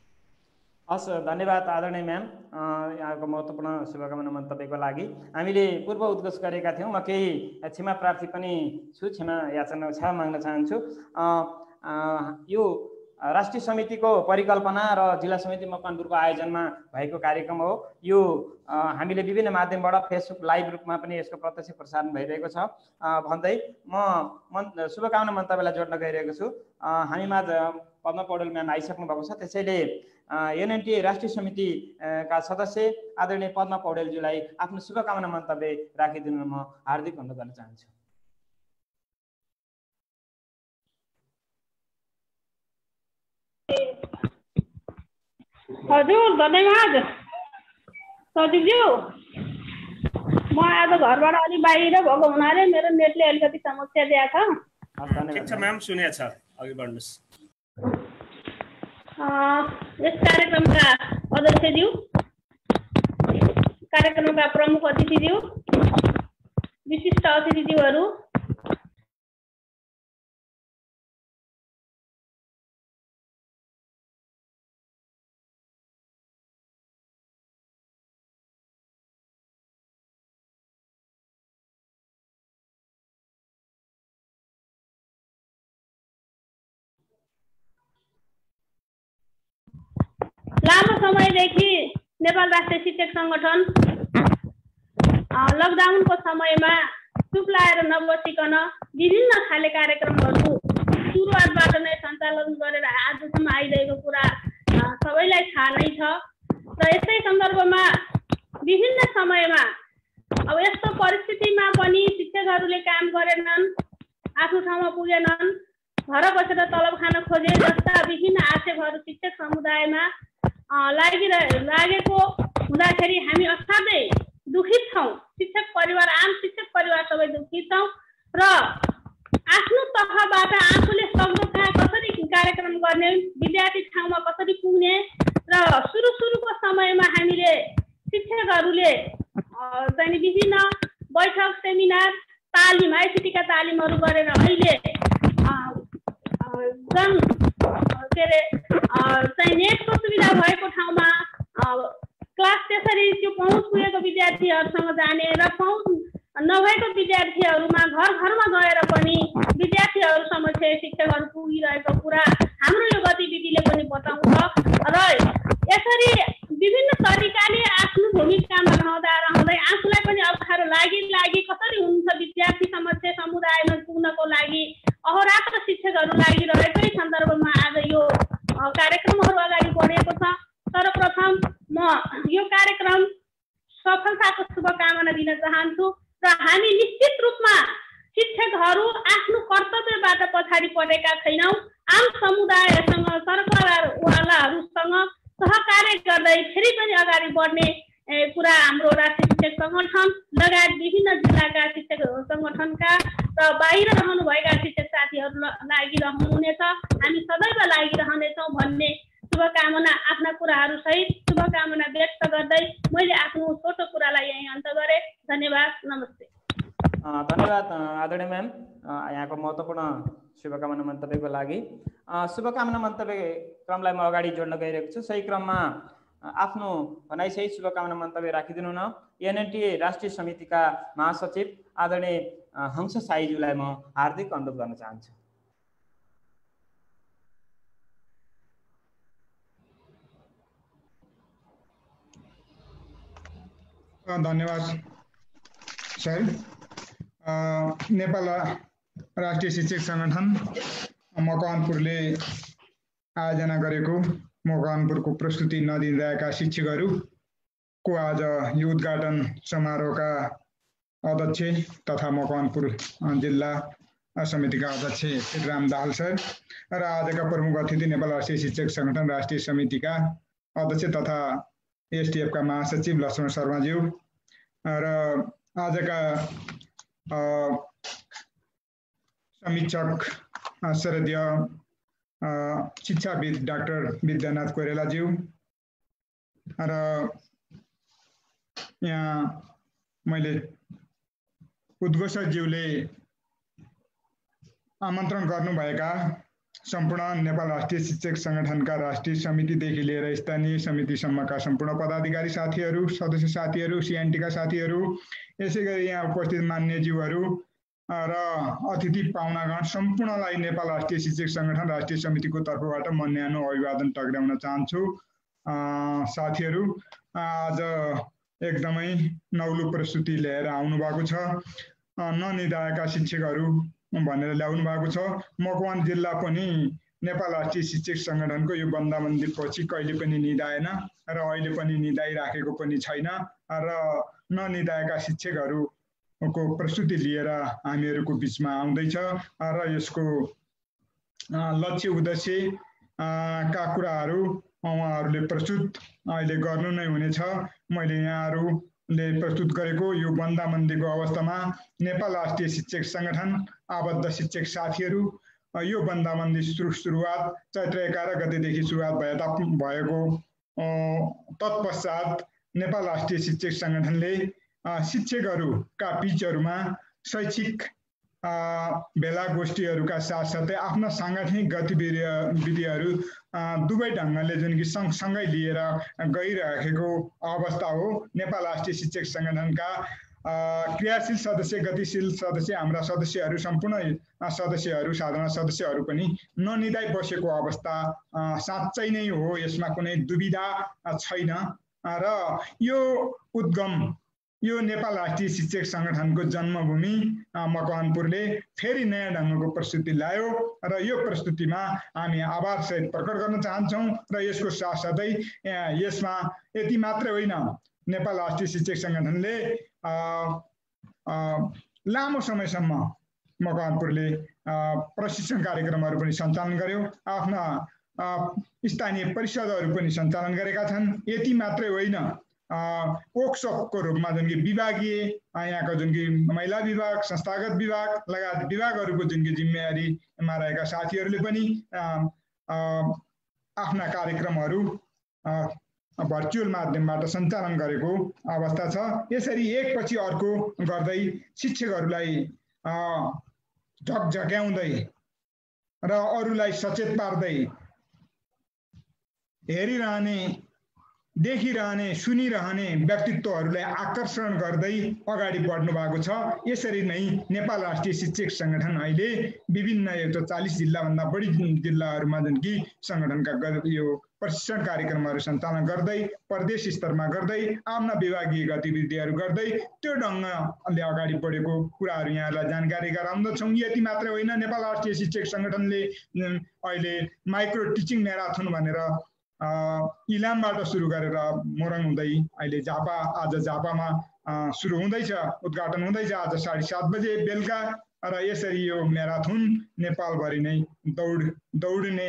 हस्, धन्यवाद आदरणीय म्याम, यहाँको महत्त्वपूर्ण शुभकामना मन्तव्यको लागि। हामीले पूर्व उद्घोष गरेका थियौँ, म केही क्षमा प्रार्थी पनि छु, क्षमा माग्न चाहन्छु। यो राष्ट्रिय समितिको परिकल्पना र जिल्ला समिति मकवानपुरको आयोजनमा भएको कार्यक्रम हो। यो हामीले विभिन्न माध्यमबाट फेसबुक लाइभ रूपमा पनि यसको प्रत्यक्ष प्रसारण भइरहेको छ भन्दै म शुभकामना मन्तव्यलाई जोड्न गइरहेको छु। हामीमा पद्म पौडेल म्याम आइसक्नु भएको छ, त्यसैले एनएनटिए राष्ट्रिय समितिका सदस्य आदरणीय पद्म पौडेलज्यूलाई आफ्नो शुभकामना मन्तव्य राखिदिनु म हार्दिक अनुरोध गर्न चाहन्छु। हजुर, धन्यवाद सचिवज्यू। म आज घरबाट अलि बाहिर भएको हुनाले मेरो नेटले अलिकति समस्या दिएको छ। ठिक छ म्याम, सुनेको छ, अघि बढ्नुहोस्। यस कार्यक्रमका अध्यक्षज्यू, कार्यक्रमका प्रमुख अतिथिज्यू, विशिष्ट अतिथिज्यूहरू, लामो समयदेखि नेपाल राष्ट्रिय शिक्षक सङ्गठन लकडाउनको समयमा चुप लाएर नबसिकन विभिन्न खाले कार्यक्रमहरू सुरुवातबाट नै सञ्चालन गरेर आजसम्म आइरहेको कुरा सबैलाई थाहा नै छ। र यस्तै सन्दर्भमा विभिन्न समयमा अब यस्तो परिस्थितिमा पनि शिक्षकहरूले काम गरेनन्, आफ्नो ठाउँमा पुगेनन्, घर बसेर तलब खान खोजे जस्ता विभिन्न आक्षेपहरू शिक्षक समुदायमा लागेको हुँदाखेरि हामी असाध्यै दुखित छौँ। शिक्षक परिवार, आम शिक्षक परिवार सबै दुखित छौँ र आफ्नो तहबाट आफूले सक्दो कहाँ कसरी कार्यक्रम गर्ने, विद्यार्थी ठाउँमा कसरी पुग्ने र सुरुको समयमा हामीले शिक्षकहरूले चाहिँ विभिन्न बैठक सेमिनार तालिम आइसिटीका तालिमहरू गरेर अहिले चाहिँ नेटको सुविधा भएको ठाउँमा क्लास त्यसरी त्यो पहुँच पुगेको विद्यार्थीहरूसँग जाने र पहुँच नभएको विद्यार्थीहरूमा घर घरमा गएर पनि विद्यार्थीहरू समक्ष शिक्षकहरू पुगिरहेको कुरा हाम्रो यो गतिविधिले पनि बताउँछ र यसरी विभिन्न तरिकाले आफ्नो भूमिकामा रहँदै आफूलाई पनि अप्ठ्यारो लागि कसरी हुन्छ विद्यार्थी समक्ष समुदायमा पुग्नको लागि अहोरात्र शिक्षकहरू लागिरहेकै सन्दर्भमा आज यो कार्यक्रमहरू अगाडि बढेको छ। सर्वप्रथम म यो कार्यक्रम सफलताको शुभकामना दिन चाहन्छु र हामी निश्चित रूपमा शिक्षकहरू आफ्नो कर्तव्यबाट पछाडि परेका छैनौँ। आम समुदायसँग सरकारवालाहरूसँग सहकार्य गर्दै फेरि पनि अगाडि बढ्ने कुरा हाम्रो राष्ट्रिय शिक्षक सङ्गठन लगायत विभिन्न जिल्लाका शिक्षक सङ्गठनका र बाहिर रहनुभएका शिक्षक साथीहरू लागिरहनुहुनेछ। हामी सदैव लागिरहनेछौँ भन्ने शुभकामना आफ्ना कुराहरू सहित शुभकामना व्यक्त गर्दै मैले आफ्नो छोटो कुरालाई यहीँ अन्त गरेँ। धन्यवाद, नमस्ते। धन्यवाद आदरणीय म्याम यहाँको महत्त्वपूर्ण शुभकामना मन्तव्यको लागि। शुभकामना मन्तव्य क्रमलाई म अगाडि जोड्न गइरहेको छु। सही क्रममा आफ्नो भनाइसहित शुभकामना मन्तव्य राखिदिनु न। एनएनटीए राष्ट्रिय समितिका महासचिव आदरणीय हंस साईज्यूलाई म हार्दिक अनुरोध गर्न चाहन्छु। धन्यवाद सर। नेपाल राष्ट्रिय शिक्षक सङ्गठन मकवानपुरले आयोजना गरेको मकवानपुरको प्रस्तुति नदिइरहेका शिक्षकहरूको आज यो उद्घाटन समारोहका अध्यक्ष तथा मकवानपुर जिल्ला समितिका अध्यक्ष राम दाहाल सर र आजका प्रमुख अतिथि नेपाल राष्ट्रिय शिक्षक सङ्गठन राष्ट्रिय समितिका अध्यक्ष तथा एसटिएफका महासचिव लक्ष्मण शर्माज्यू र आजका समीक्षक शरदीय शिक्षाविद डाक्टर विद्यानाथ कोइरालाज्यू र यहाँ मैले उद्घोषकज्यूले आमन्त्रण गर्नुभएका सम्पूर्ण नेपाल राष्ट्रिय शिक्षक सङ्गठनका राष्ट्रिय समितिदेखि लिएर स्थानीय समितिसम्मका सम्पूर्ण पदाधिकारी साथीहरू, सदस्य साथीहरू, सिएनटीका साथीहरू, यसै गरी यहाँ उपस्थित मान्यज्यूहरू र अतिथि पाहुनागण सम्पूर्णलाई नेपाल राष्ट्रिय शिक्षक सङ्गठन राष्ट्रिय समितिको तर्फबाट म न्यानो अभिवादन टक्राउन चाहन्छु। साथीहरू आज एकदमै नौलो प्रस्तुति लिएर आउनु भएको छ। ननिदाएका शिक्षकहरू भनेर ल्याउनु भएको छ। मकवान जिल्ला पनि नेपाल राष्ट्रिय शिक्षक सङ्गठनको यो बन्दाबन्दी पछि कहिले पनि निदाएन र अहिले पनि निदाइराखेको पनि छैन र ननिदाएका शिक्षकहरूको प्रस्तुति लिएर हामीहरूको बिचमा आउँदैछ र यसको लक्ष्य उद्देश्य का कुराहरू उहाँहरूले प्रस्तुत अहिले गर्नु नै हुनेछ। मैले यहाँहरूले प्रस्तुत गरेको यो बन्दाबन्दीको अवस्थामा नेपाल राष्ट्रिय शिक्षक सङ्गठन आबद्ध शिक्षक साथीहरू यो बन्दाबन्दी सुरुवात चैत्र 11 गतेदेखि सुरुवात भएको तत्पश्चात नेपाल राष्ट्रिय शिक्षक सङ्गठनले शिक्षकहरूका बीचहरूमा शैक्षिक भेला गोष्ठीहरूका साथसाथै आफ्ना साङ्गठनिक गतिविधिहरू दुवै ढङ्गले जुन कि सँगसँगै लिएर गइरहेको अवस्था हो। नेपाल राष्ट्रिय शिक्षक सङ्गठनका क्रियाशील सदस्य, गतिशील सदस्य, हाम्रा सदस्यहरू, सम्पूर्ण सदस्यहरू, साधारण सदस्यहरू पनि ननिदाइ बसेको अवस्था साँच्चै नै हो। यसमा कुनै दुविधा छैन र यो उद्गम यो नेपाल राष्ट्रिय शिक्षक सङ्गठनको जन्मभूमि मकवानपुरले फेरि नयाँ ढङ्गको प्रस्तुति ल्यायो र यो प्रस्तुतिमा हामी आभार सहित प्रकट गर्न चाहन्छौँ र यसको साथसाथै यसमा यति मात्रै होइन, नेपाल राष्ट्रिय शिक्षक सङ्गठनले लामो समयसम्म मकवानपुरले प्रशिक्षण कार्यक्रमहरू पनि सञ्चालन गर्यो, आफ्ना स्थानीय परिषदहरू पनि सञ्चालन गरेका छन्। यति मात्रै होइन, पोक्सोको रूपमा जुन कि विभागीय यहाँको जुन कि महिला विभाग, संस्थागत विभाग लगायत विभागहरूको जुन कि जिम्मेवारीमा रहेका साथीहरूले पनि आफ्ना कार्यक्रमहरू भर्चुअल माध्यमबाट सञ्चालन गरेको अवस्था छ। यसरी एकपछि अर्को गर्दै शिक्षकहरूलाई झकझक्याउँदै र अरूलाई सचेत पार्दै हेरिरहने, देखिरहने, सुनिरहने व्यक्तित्वहरूलाई आकर्षण गर्दै अगाडि बढ्नु भएको छ। यसरी नै नेपाल राष्ट्रिय शिक्षक सङ्गठन अहिले विभिन्न 40 जिल्लाभन्दा बढी जिल्लाहरूमा जुन कि सङ्गठनका यो प्रशिक्षण कार्यक्रमहरू सञ्चालन गर्दै प्रदेश स्तरमा गर्दै आफ्ना विभागीय गतिविधिहरू गर्दै त्यो ढङ्गले अगाडि बढेको कुराहरू यहाँलाई जानकारी गराउँदछौँ। यति मात्रै होइन, नेपाल राष्ट्रिय शिक्षक सङ्गठनले अहिले माइक्रो टिचिङ म्याराथन भनेर इलामबाट सुरु गरेर मोरङ हुँदै अहिले आज झापामा सुरु हुँदैछ, उद्घाटन हुँदैछ आज 7:30 बजे बेलुका। र यसरी यो म्याराथन नेपालभरि नै दौड्ने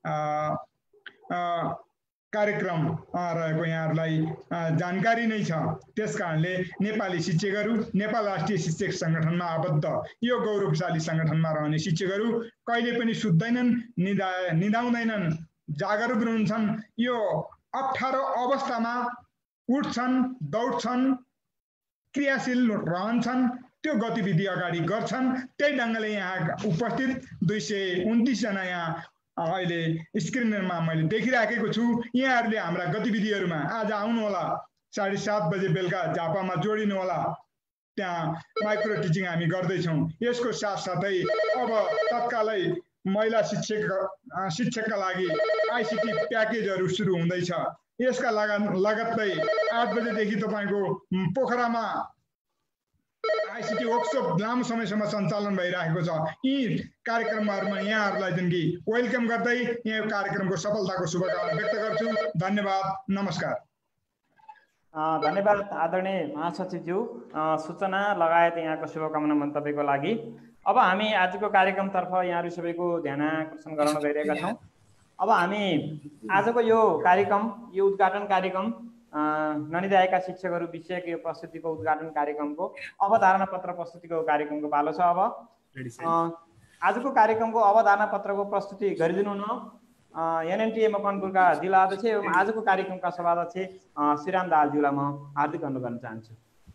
कार्यक्रम रहेको यहाँहरूलाई जानकारी नै छ। त्यस कारणले नेपाली शिक्षकहरू, नेपाल राष्ट्रिय शिक्षक सङ्गठनमा आबद्ध यो गौरवशाली सङ्गठनमा रहने शिक्षकहरू कहिले पनि सुत्दैनन्, निदाउँदैनन्, जागरुक रहन्छन्। यो अप्ठ्यारो अवस्थामा उठ्छन्, दौड्छन्, क्रियाशील रहन्छन्, त्यो गतिविधि अगाडि गर्छन्। त्यही ढङ्गले यहाँ उपस्थित 229 जना यहाँ अहिले स्क्रिनमा मैले देखिराखेको छु। यहाँहरूले हाम्रा गतिविधिहरूमा आज आउनुहोला, 7:30 बजे बेलुका झापामा जोडिनु होला। त्यहाँ माइक्रो टिचिङ हामी गर्दैछौँ। यसको साथसाथै अब तत्कालै महिला शिक्षकका लागि आइसिटी प्याकेजहरू सुरु हुँदैछ। यसका लगत्तै 8 बजेदेखि तपाईँको पोखरामा आइसिटी वर्कसप लामो समयसम्म सञ्चालन भइरहेको छ। यी कार्यक्रमहरूमा यहाँहरूलाई जुन कि वेलकम गर्दै यहाँ कार्यक्रमको सफलताको शुभकामना व्यक्त गर्छु। धन्यवाद, नमस्कार। धन्यवाद आदरणीय महासचिवज्यू, सूचना लगायत यहाँको शुभकामना मन्तव्यको लागि। अब हामी आजको कार्यक्रमतर्फ यहाँहरू सबैको ध्यान आकर्षण गराउन गइरहेका छौँ। अब हामी आजको यो कार्यक्रम, यो उद्घाटन कार्यक्रम ननिदाएका शिक्षकहरू विषयको यो प्रस्तुतिको उद्घाटन कार्यक्रमको अवधारणा पत्र प्रस्तुतिको कार्यक्रमको पालो छ। अब आजको कार्यक्रमको अवधारणा पत्रको प्रस्तुति गरिदिनु हुन एनएनटीए मकवानपुरका जिल्ला अध्यक्ष एवं आजको कार्यक्रमका सभाध्यक्ष श्रीराम दाहालज्यूलाई म हार्दिक अनुरोध गर्न चाहन्छु।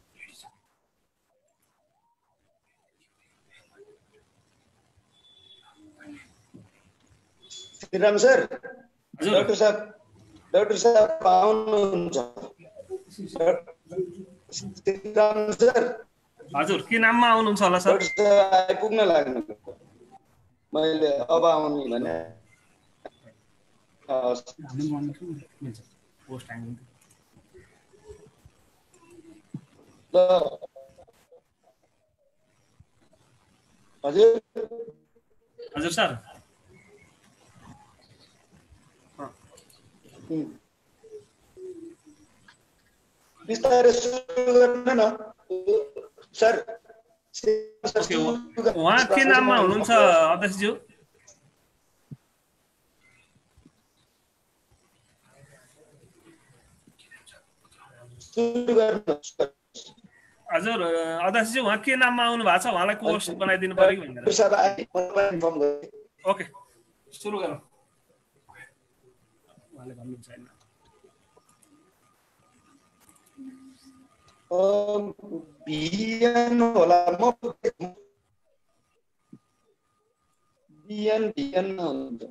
श्रीराम सर, डाक्टर साहब आउनुहुन्छ। श्रीराम सर, हजुर के नाममा आउनुहुन्छ होला सर? डाक्टर साहब आइपुग्न लाग्नु, मैले अब आउने भने हजुर हजुर सर बिस्तारै सुरु गर्न न सर। उहाँ के नाममा हुनुहुन्छ अध्यक्षज्यू? हजुर अध्यक्षज्यू, उहाँ के नाममा आउनु भएको छ? उहाँलाई को होस्ट बनाइदिनु पर्यो भनेर। ओके, सुरु गरौँ। उहाँले भन्नुहुन्छ हैन बिएन होला, म बिएन हुन्छ।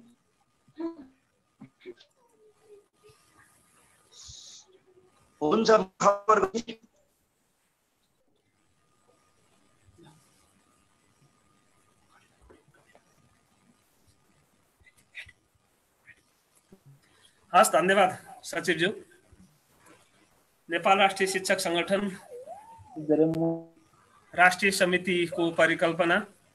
हुन्छ, खबर हस्, धन्यवाद सचिवज्यू। नेपाल राष्ट्रिय शिक्षक सङ्गठन राष्ट्रिय समितिको परिकल्पना,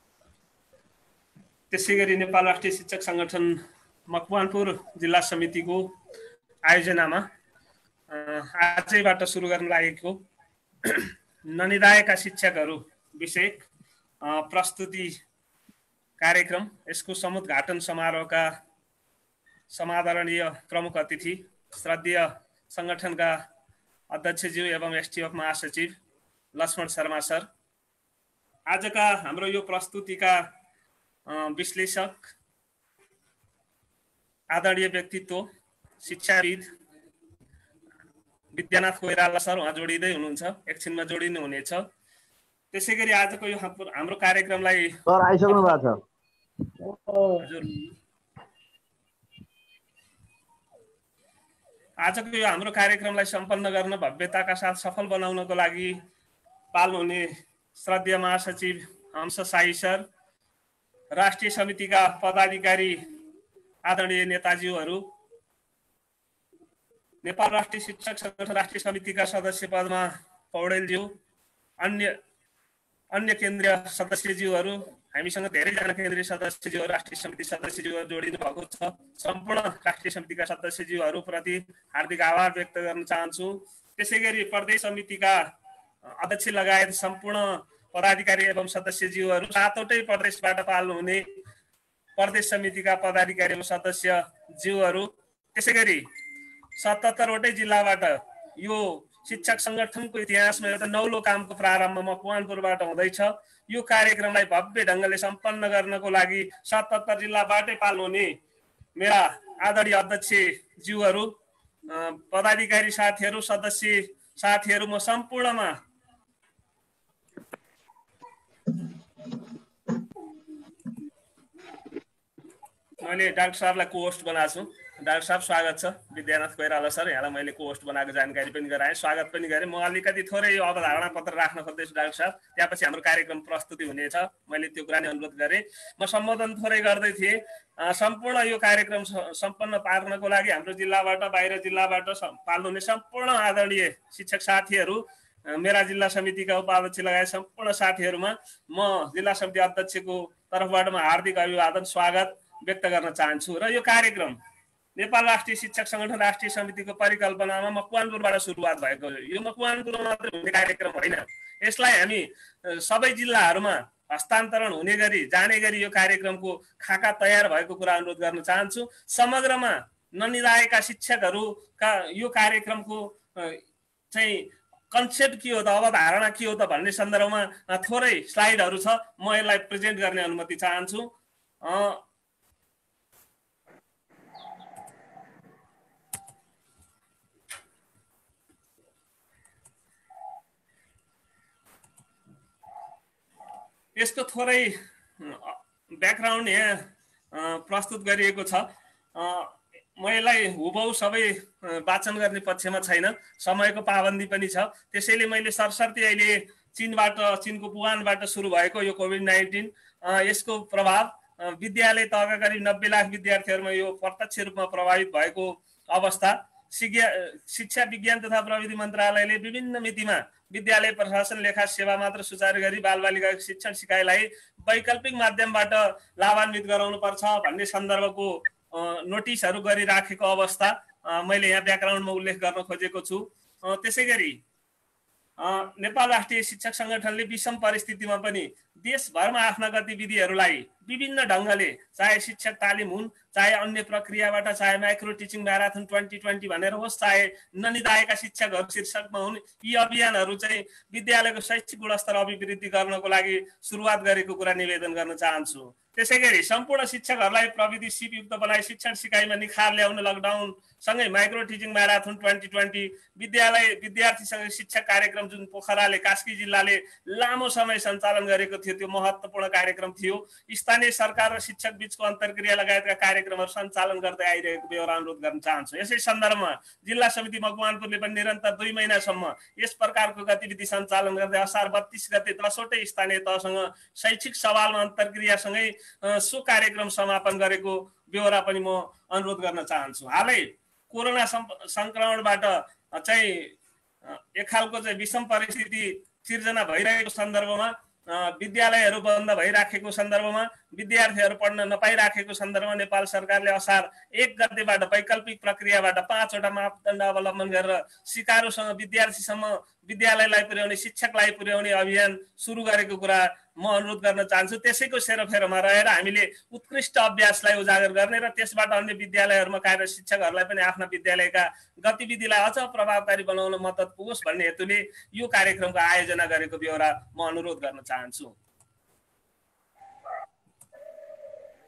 त्यसै गरी नेपाल राष्ट्रिय शिक्षक सङ्गठन मकवानपुर जिल्ला समितिको आयोजनामा आजैबाट सुरु गर्न लागेको ननिदाएका शिक्षकहरू विषयक प्रस्तुति कार्यक्रम, यसको समुद्घाटन समारोहका समादरणीय प्रमुख अतिथि श्रद्धेय सङ्गठनका अध्यक्षज्यू एवं एसटिएफ महासचिव लक्ष्मण शर्मा सर, आजका हाम्रो यो प्रस्तुतिका विश्लेषक आदरणीय व्यक्तित्व, शिक्षाविद विद्यानाथ कोइराला सर उहाँ जोडिँदै हुनुहुन्छ, एकछिनमा जोडिनु हुनेछ। त्यसै गरी आजको यो हाम्रो कार्यक्रमलाई सर आइसक्नु भएको छ। हजुर, आजको यो हाम्रो कार्यक्रमलाई सम्पन्न गर्न भव्यताका साथ सफल बनाउनको लागि पाल्नुहुने श्रद्धेय महासचिव हंस साई सर, राष्ट्रिय समितिका पदाधिकारी आदरणीय नेताज्यूहरू, नेपाल राष्ट्रिय शिक्षक संगठन राष्ट्रिय समितिका सदस्य पदमा पौडेलज्यू, अन्य केन्द्रीय सदस्यज्यूहरू, हामीसँग धेरैजना केन्द्रीय सदस्यज्यूहरू, राष्ट्रिय समिति सदस्यज्यूहरू जोडिनु भएको छ। सम्पूर्ण राष्ट्रिय समितिका सदस्यज्यूहरूप्रति हार्दिक आभार व्यक्त गर्न चाहन्छु। त्यसै गरी प्रदेश समितिका अध्यक्ष लगायत सम्पूर्ण पदाधिकारी एवं सदस्यज्यूहरू, 7वटै प्रदेशबाट पाल्नुहुने प्रदेश समितिका पदाधिकारी एवं सदस्यज्यूहरू, त्यसै गरी 77वटै जिल्लाबाट यो शिक्षक संगठनको इतिहासमा एउटा नौलो कामको प्रारम्भ मकवानपुरबाट हुँदैछ। यो कार्यक्रमलाई भव्य ढङ्गले सम्पन्न गर्नको लागि 77 जिल्लाबाटै पाल्नुहुने मेरा आदरणीय अध्यक्षज्यूहरू, पदाधिकारी साथीहरू, सदस्य साथीहरू, म सम्पूर्णमा मैले डाक्टर साहबलाई को-होस्ट बनाएको छु। डाक्टर साहब स्वागत छ। विद्यानाथ कोइराला सर, यहाँलाई मैले को-होस्ट बनाएको जानकारी पनि गराएँ, स्वागत पनि गरेँ। म अलिकति थोरै यो अवधारणा पत्र राख्न खोज्दैछु डाक्टर साहब, त्यसपछि हाम्रो कार्यक्रम प्रस्तुति हुनेछ। मैले त्यो कुरा नै अनुरोध गरेँ। म सम्बोधन थोरै गर्दै थिएँ। सम्पूर्ण यो कार्यक्रम सम्पन्न पार्नको लागि हाम्रो जिल्लाबाट बाहिर जिल्लाबाट पाल्नुहुने सम्पूर्ण आदरणीय शिक्षक साथीहरू, मेरा जिल्ला समितिका उपाध्यक्ष लगायत सम्पूर्ण साथीहरूमा म जिल्ला समिति अध्यक्षको तर्फबाट म हार्दिक अभिवादन स्वागत व्यक्त गर्न चाहन्छु। र यो कार्यक्रम नेपाल राष्ट्रिय शिक्षक संगठन राष्ट्रिय समितिको परिकल्पनामा मकवानपुरबाट सुरुवात भएको हो। यो मकवानपुरमा मात्र हुने कार्यक्रम होइन, यसलाई हामी सबै जिल्लाहरूमा हस्तान्तरण हुने गरी जाने गरी यो कार्यक्रमको खाका तयार भएको कुरा अनुरोध गर्न चाहन्छु। समग्रमा ननिदाएका शिक्षकहरूका यो कार्यक्रमको चाहिँ कन्सेप्ट के हो त, अवधारणा के हो त भन्ने सन्दर्भमा थोरै स्लाइडहरू छ, म यसलाई प्रेजेन्ट गर्ने अनुमति चाहन्छु। यसको थोरै ब्याकग्राउन्ड यहाँ प्रस्तुत गरिएको छ। म यसलाई हुबहु सबै वाचन गर्ने पक्षमा छैन, समयको पाबन्दी पनि छ। त्यसैले मैले सरसर्ती अहिले चीनको वुहानबाट सुरु भएको यो कोभिड-19 यसको प्रभाव विद्यालय तहका करिब 90 लाख विद्यार्थीहरूमा यो प्रत्यक्ष रूपमा प्रभावित भएको अवस्था। शिक्षा विज्ञान तथा प्रविधि मन्त्रालयले विभिन्न मितिमा विद्यालय प्रशासन लेखा सेवा मात्र सुचारू गरी बालबालिकाको शिक्षण सिकाइलाई वैकल्पिक माध्यमबाट लाभान्वित गराउनुपर्छ भन्ने सन्दर्भको नोटिसहरू गरिराखेको अवस्था मैले यहाँ ब्याकग्राउन्डमा उल्लेख गर्न खोजेको छु। त्यसै गरी नेपाल राष्ट्रिय शिक्षक संगठनले विषम परिस्थितिमा पनि देशभरमा आफ्ना गतिविधिहरूलाई विभिन्न ढङ्गले, चाहे शिक्षक तालिम हुन्, चाहे अन्य प्रक्रियाबाट, चाहे माइक्रो टिचिङ म्याराथन 2020 भनेर होस्, चाहे ननिदाएका शिक्षकहरू शीर्षकमा हुन्, यी अभियानहरू चाहिँ विद्यालयको शैक्षिक गुणस्तर अभिवृद्धि गर्नको लागि सुरुवात गरेको कुरा निवेदन गर्न चाहन्छु। त्यसै गरी सम्पूर्ण शिक्षकहरूलाई प्रविधि सिपयुक्त बनाई शिक्षण सिकाइमा निखार ल्याउन लकडाउन सँगै माइक्रो टिचिङ म्याराथन 2020 विद्यार्थीसँग शिक्षक कार्यक्रम जुन पोखराले कास्की जिल्लाले लामो समय सञ्चालन गरेको थियो, त्यो महत्त्वपूर्ण कार्यक्रम थियो। स्थानीय सरकार र शिक्षक बीचको अन्तर्क्रिया लगायतका कार्यक्रमहरू सञ्चालन गर्दै आइरहेको बेहोरा अनुरोध गर्न चाहन्छु। यसै सन्दर्भमा जिल्ला समिति मकवानपुरले पनि निरन्तर 2 महिनासम्म यस प्रकारको गतिविधि सञ्चालन गर्दै असार 32 गते 10वटै स्थानीय तहसँग शैक्षिक सवालमा अन्तर्क्रियासँगै सो कार्यक्रम समापन गरेको बेहोरा पनि म अनुरोध गर्न चाहन्छु। हालै कोरोना संक्रमणबाट चाहिँ एक खालको चाहिँ विषम परिस्थिति सिर्जना भइरहेको सन्दर्भमा, विद्यालयहरू बन्द भइराखेको सन्दर्भमा, विद्यार्थीहरू पढ्न नपाइराखेको सन्दर्भमा नेपाल सरकारले असार 1 गतेबाट वैकल्पिक प्रक्रियाबाट 5वटा मापदण्ड अवलम्बन गरेर सिकारुसँग विद्यार्थीसम्म विद्यालयलाई पुर्याउने, शिक्षकलाई पुर्याउने अभियान सुरु गरेको कुरा म अनुरोध गर्न चाहन्छु। त्यसैको सेरोफेरोमा रहेर हामीले उत्कृष्ट अभ्यासलाई उजागर गर्ने र त्यसबाट अन्य विद्यालयहरूमा कार्यरत शिक्षकहरूलाई पनि आफ्ना विद्यालयका गतिविधिलाई अझ प्रभावकारी बनाउन मद्दत पुगोस् भन्ने हेतुले यो कार्यक्रमको आयोजना गरेको बेहोरा म अनुरोध गर्न चाहन्छु।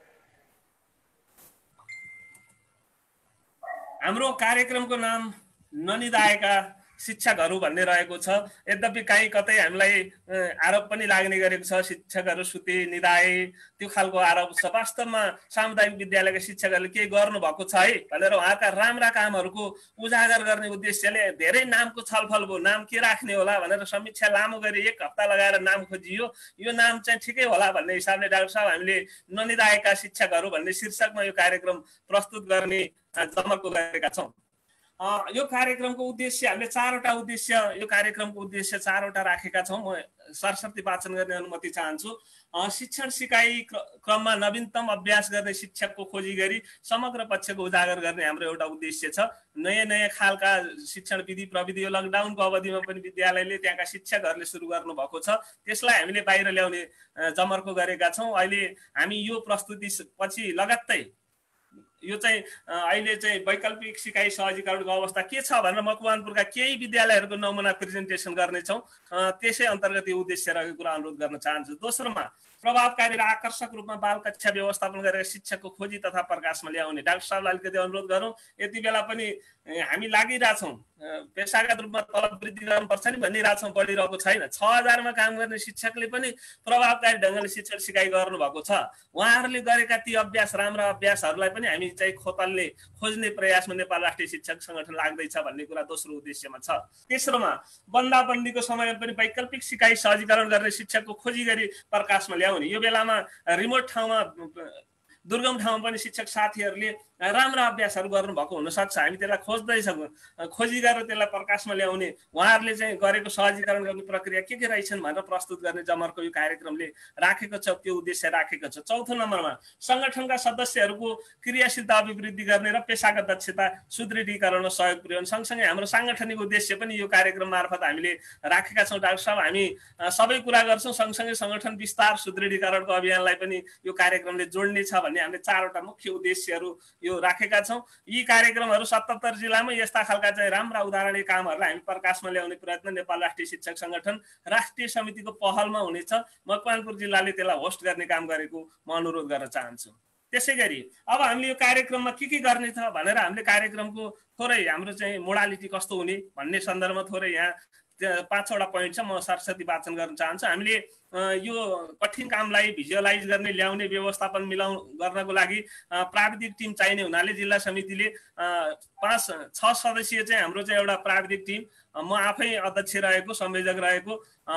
हाम्रो कार्यक्रमको नाम ननिदाएका शिक्षकहरू भन्ने रहेको छ। यद्यपि कहीँ कतै हामीलाई आरोप पनि लाग्ने गरेको छ, शिक्षकहरू सुते निदाए त्यो खालको आरोप छ। वास्तवमा सामुदायिक विद्यालयका शिक्षकहरूले केही गर्नुभएको छ है भनेर उहाँका राम्रा कामहरूको उजागर गर्ने उद्देश्यले धेरै नामको छलफल भयो। नाम के राख्ने होला भनेर समीक्षा लामो गरी 1 हप्ता लगाएर नाम खोजियो। यो नाम चाहिँ ठिकै होला भन्ने हिसाबले डाक्टर साहब हामीले ननिदाएका शिक्षकहरू भन्ने शीर्षकमा यो कार्यक्रम प्रस्तुत गर्ने जमर्को गरेका छौँ। यो कार्यक्रमको उद्देश्य हामीले 4वटा उद्देश्य यो कार्यक्रमको उद्देश्य 4वटा राखेका छौँ। म सरस्वती वाचन गर्ने अनुमति चाहन्छु। शिक्षण सिकाइ क्रममा नवीनतम अभ्यास गर्ने शिक्षकको खोजी गरी समग्र पक्षको उजागर गर्ने हाम्रो एउटा उद्देश्य छ। नयाँ नयाँ खालका शिक्षण विधि प्रविधि यो लकडाउनको अवधिमा पनि विद्यालयले त्यहाँका शिक्षकहरूले सुरु गर्नुभएको छ, त्यसलाई हामीले बाहिर ल्याउने जमर्को गरेका छौँ। अहिले हामी यो प्रस्तुति पछि लगत्तै यो चाहिँ अहिले चाहिँ वैकल्पिक सिकाइ सहजीकरणको अवस्था के छ भनेर मकवानपुरका केही विद्यालयहरूको नमुना प्रेजेन्टेसन गर्नेछौँ। त्यसै अन्तर्गत यो उद्देश्य रहेको कुरा अनुरोध गर्न चाहन्छु। दोस्रोमा प्रभावकारी र आकर्षक रूपमा बाल कक्षा व्यवस्थापन गरेर शिक्षकको खोजी तथा प्रकाशमा ल्याउने। डाक्टर साहबलाई अलिकति अनुरोध गरौँ, यति बेला पनि हामी लागिरहेछौँ, पेसागत रूपमा तलब वृद्धि गर्नुपर्छ नि भनिरहेछौँ, बढिरहेको छैन। 6000मा काम गर्ने शिक्षकले पनि प्रभावकारी ढङ्गले शिक्षण सिकाइ गर्नुभएको छ। उहाँहरूले गरेका ती अभ्यास राम्रा अभ्यासहरूलाई पनि हामी चाहिँ खोतल्ने खोज्ने प्रयासमा नेपाल राष्ट्रिय शिक्षक सङ्गठन लाग्दैछ भन्ने कुरा दोस्रो उद्देश्यमा छ। तेस्रोमा बन्दाबन्दीको समयमा पनि वैकल्पिक सिकाइ सहजीकरण गर्ने शिक्षकको खोजी गरी प्रकाशमा ल्याउने। यो बेलामा रिमोट ठाउँमा दुर्गम ठाउँमा पनि शिक्षक साथीहरूले राम्रा अभ्यासहरू गर्नुभएको हुनसक्छ। हामी त्यसलाई खोज्दैछौँ, खोजी गरेर त्यसलाई प्रकाशमा ल्याउने, उहाँहरूले चाहिँ गरेको सहजीकरण गर्ने प्रक्रिया के रहेछन् भनेर प्रस्तुत गर्ने जमर्को यो कार्यक्रमले राखेको छ, त्यो उद्देश्य राखेको छ। चौथो नम्बरमा सङ्गठनका सदस्यहरूको क्रियाशीलता अभिवृद्धि गर्ने र पेसागत दक्षता सुदृढीकरणमा सहयोग पुर्याउने। सँगसँगै हाम्रो साङ्गठनिक उद्देश्य पनि यो कार्यक्रम मार्फत हामीले राखेका छौँ। डाक्टर साहब हामी सबै कुरा गर्छौँ, सँगसँगै सङ्गठन विस्तार सुदृढीकरणको अभियानलाई पनि यो कार्यक्रमले जोड्ने छ भन्ने हामीले 4वटा मुख्य उद्देश्यहरू यो राखेका छौँ। यी कार्यक्रमहरू 77 जिल्लामा यस्ता खालका चाहिँ राम्रा उदाहरणीय कामहरूलाई हामी प्रकाशमा ल्याउने प्रयत्न नेपाल राष्ट्रिय शिक्षक सङ्गठन राष्ट्रिय समितिको पहलमा हुनेछ। मकवानपुर जिल्लाले त्यसलाई होस्ट गर्ने काम गरेको म अनुरोध गर्न चाहन्छु। त्यसै गरी अब हामीले यो कार्यक्रममा के गर्ने छ भनेर हामीले कार्यक्रमको थोरै हाम्रो चाहिँ मोडालिटी कस्तो हुने भन्ने सन्दर्भमा थोरै यहाँ 5वटा पोइन्ट छ, म सरस्वती वाचन गर्न चाहन्छु। हामीले यो कठिन कामलाई भिजुअलाइज गर्ने ल्याउने व्यवस्थापन गर्नको लागि प्राविधिक टिम चाहिने हुनाले जिल्ला समितिले 5-6 सदस्यीय चाहिँ हाम्रो चाहिँ एउटा प्राविधिक टिम, म आफै अध्यक्ष रहेको संयोजक रहेको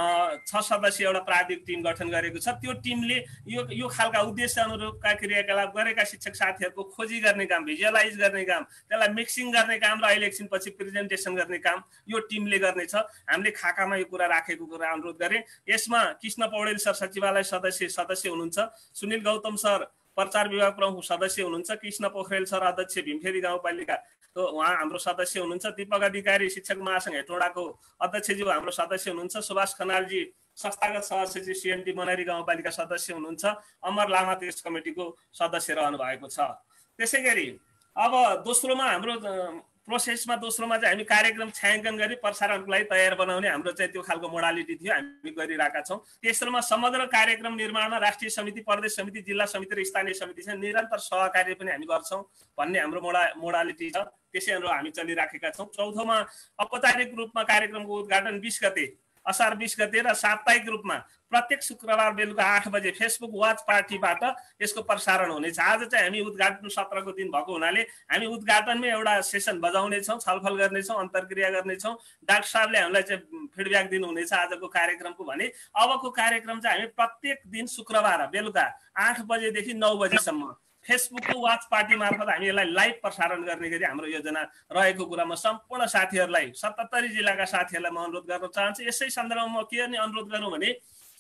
6 सदस्यीय एउटा प्राविधिक टिम गठन गरेको छ। त्यो टिमले यो खालका उद्देश्य अनुरूपका क्रियाकलाप गरेका शिक्षक साथीहरूको खोजी गर्ने काम, भिजुअलाइज गर्ने काम, त्यसलाई मिक्सिङ गर्ने काम र अहिले एकछिनपछि प्रेजेन्टेसन गर्ने काम यो टिमले गर्नेछ। हामीले खाकामा यो कुरा राखेको कुरा अनुरोध गरेँ। यसमा कृष्ण पौडेल सर सचिवालय सदस्य हुनुहुन्छ, सुनिल गौतम सर प्रचार विभाग प्रमुख सदस्य हुनुहुन्छ, कृष्ण पोखरेल सर अध्यक्ष भीमफेरी गाउँपालिका तो उहाँ हाम्रो सदस्य हुनुहुन्छ, दीपक अधिकारी शिक्षक महासङ्घ हेटौडाको अध्यक्षज्यू हाम्रो सदस्य हुनुहुन्छ, सुभाष खनालजी संस्थागत सहसचिव सिएनटी मनारी गाउँपालिका सदस्य हुनुहुन्छ, अमर लामा त्यस कमिटीको सदस्य रहनु भएको छ। त्यसै गरी अब दोस्रोमा हाम्रो प्रोसेसमा चाहिँ हामी कार्यक्रम छायाङ्कन गरी प्रसारणको लागि तयार बनाउने हाम्रो चाहिँ त्यो खालको मोडालिटी थियो, हामी गरिरहेका छौँ। तेस्रोमा समग्र कार्यक्रम निर्माणमा राष्ट्रिय समिति, प्रदेश समिति, जिल्ला समिति र स्थानीय समितिसँग निरन्तर सहकार्य पनि हामी गर्छौँ भन्ने हाम्रो मोडालिटी छ, त्यसै अनुरूप हामी चलिराखेका छौँ। चौथोमा औपचारिक रूपमा कार्यक्रमको उद्घाटन 20 गते असार 20 गते र साप्ताहिक रूपमा प्रत्येक शुक्रबार बेलुका 8 बजे फेसबुक वाच पार्टीबाट यसको प्रसारण हुनेछ। आज चाहिँ हामी उद्घाटन सत्रको दिन भएको हुनाले हामी उद्घाटनमै एउटा सेसन बजाउनेछौँ, छलफल गर्नेछौँ, अन्तर्क्रिया गर्नेछौँ। डाक्टर साहबले हामीलाई चाहिँ फिडब्याक दिनुहुनेछ आजको कार्यक्रमको। भने अबको कार्यक्रम चाहिँ हामी प्रत्येक दिन शुक्रबार बेलुका 8 बजेदेखि 9 बजेसम्म फेसबुकको वाच पार्टी मार्फत हामी यसलाई लाइभ प्रसारण गर्ने गरी हाम्रो योजना रहेको कुरामा सम्पूर्ण साथीहरूलाई 77 जिल्लाका साथीहरूलाई म अनुरोध गर्न चाहन्छु। यसै सन्दर्भमा म के अनुरोध गरौँ भने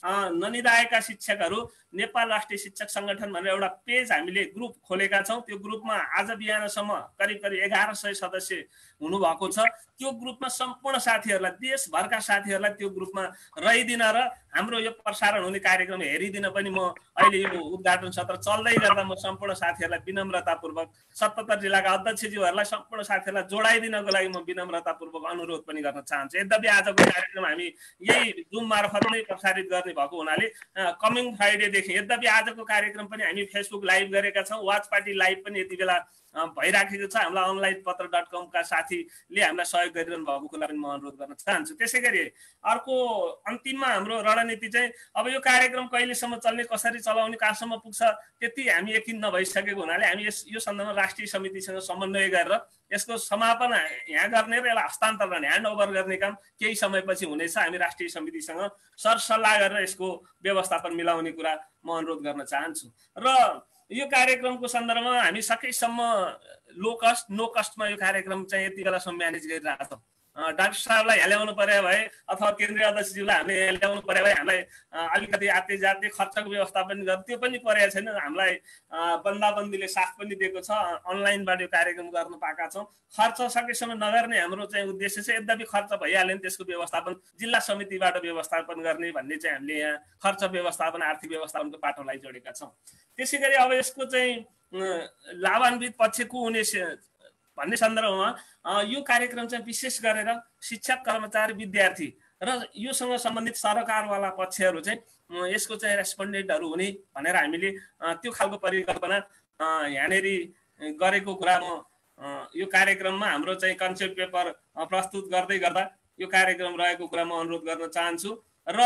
ननिदाएका शिक्षकहरू नेपाल राष्ट्रिय शिक्षक सङ्गठन भनेर एउटा पेज हामीले ग्रुप खोलेका छौँ। त्यो ग्रुपमा आज बिहानसम्म करिब 1100 सदस्य हुनुभएको छ। त्यो ग्रुपमा सम्पूर्ण साथीहरूलाई, देशभरका साथीहरूलाई त्यो ग्रुपमा रहिदिन र हाम्रो यो प्रसारण हुने कार्यक्रम हेरिदिन पनि म अहिले यो उद्घाटन सत्र चल्दै गर्दा म सम्पूर्ण साथीहरूलाई विनम्रतापूर्वक 77 जिल्लाका अध्यक्षज्यूहरूलाई सम्पूर्ण साथीहरूलाई जोडाइदिनको लागि म विनम्रतापूर्वक अनुरोध पनि गर्न चाहन्छु। यद्यपि आजको कार्यक्रम हामी यही जुम मार्फत नै प्रसारित गर्ने भएको हुनाले कमिङ फ्राइडेदेखि, यद्यपि आजको कार्यक्रम पनि हामी फेसबुक लाइभ गरेका छौँ, वाच पार्टी लाइभ पनि यति बेला भइराखेको छ। हामीलाई onlinepatra.com का साथीले हामीलाई सहयोग गरिरहनु भएको कुरा पनि म अनुरोध गर्न चाहन्छु। त्यसै गरी अर्को अन्तिममा हाम्रो रणनीति चाहिँ अब यो कार्यक्रम कहिलेसम्म चल्ने, कसरी चलाउने, कहाँसम्म पुग्छ त्यति हामी यकिन नभइसकेको हुनाले हामी यो सन्दर्भमा राष्ट्रिय समितिसँग समन्वय गरेर यसको समापन यहाँ गर्ने र यसलाई हस्तान्तरण ह्यान्डओभर गर्ने काम केही समयपछि हुनेछ। हामी राष्ट्रिय समितिसँग सरसल्लाह गरेर यसको व्यवस्थापन मिलाउने कुरा म अनुरोध गर्न चाहन्छु। र यो कार्यक्रमको सन्दर्भमा हामी सकेसम्म लो कस्ट नो कस्टमा यो कार्यक्रम चाहिँ यति बेलासम्म म्यानेज गरिरहेका छौँ। डाक्टर साहबलाई यहाँ ल्याउनु पर्यो भए अथवा केन्द्रीय अध्यक्षज्यूलाई हामीले यहाँ ल्याउनु पर्यो भए हामीलाई अलिकति आते जाते खर्चको व्यवस्थापन गर्नु त्यो पनि परेको छैन। हामीलाई बन्दाबन्दीले साथ पनि दिएको छ। अनलाइनबाट यो कार्यक्रम गर्न पाएका छौँ। खर्च सकेसम्म नगर्ने हाम्रो चाहिँ उद्देश्य छ। यद्यपि खर्च भइहाल्यो भने त्यसको व्यवस्थापन जिल्ला समितिबाट व्यवस्थापन गर्ने भन्ने चाहिँ हामीले यहाँ खर्च व्यवस्थापन आर्थिक व्यवस्थापनको पाटोलाई जोडेका छौँ। त्यसै गरी अब यसको चाहिँ लाभान्वित पक्ष को हुने भन्ने सन्दर्भमा यो कार्यक्रम चाहिँ विशेष गरेर शिक्षक, कर्मचारी, विद्यार्थी र योसँग सम्बन्धित सरकारवाला पक्षहरू चाहिँ यसको चाहिँ रेस्पोन्डेन्टहरू हुने भनेर हामीले त्यो खालको परिकल्पना यहाँनिर गरेको कुरा म यो कार्यक्रममा हाम्रो चाहिँ कन्सेप्ट पेपर प्रस्तुत गर्दै गर्दा यो कार्यक्रम रहेको कुरा म अनुरोध गर्न चाहन्छु। र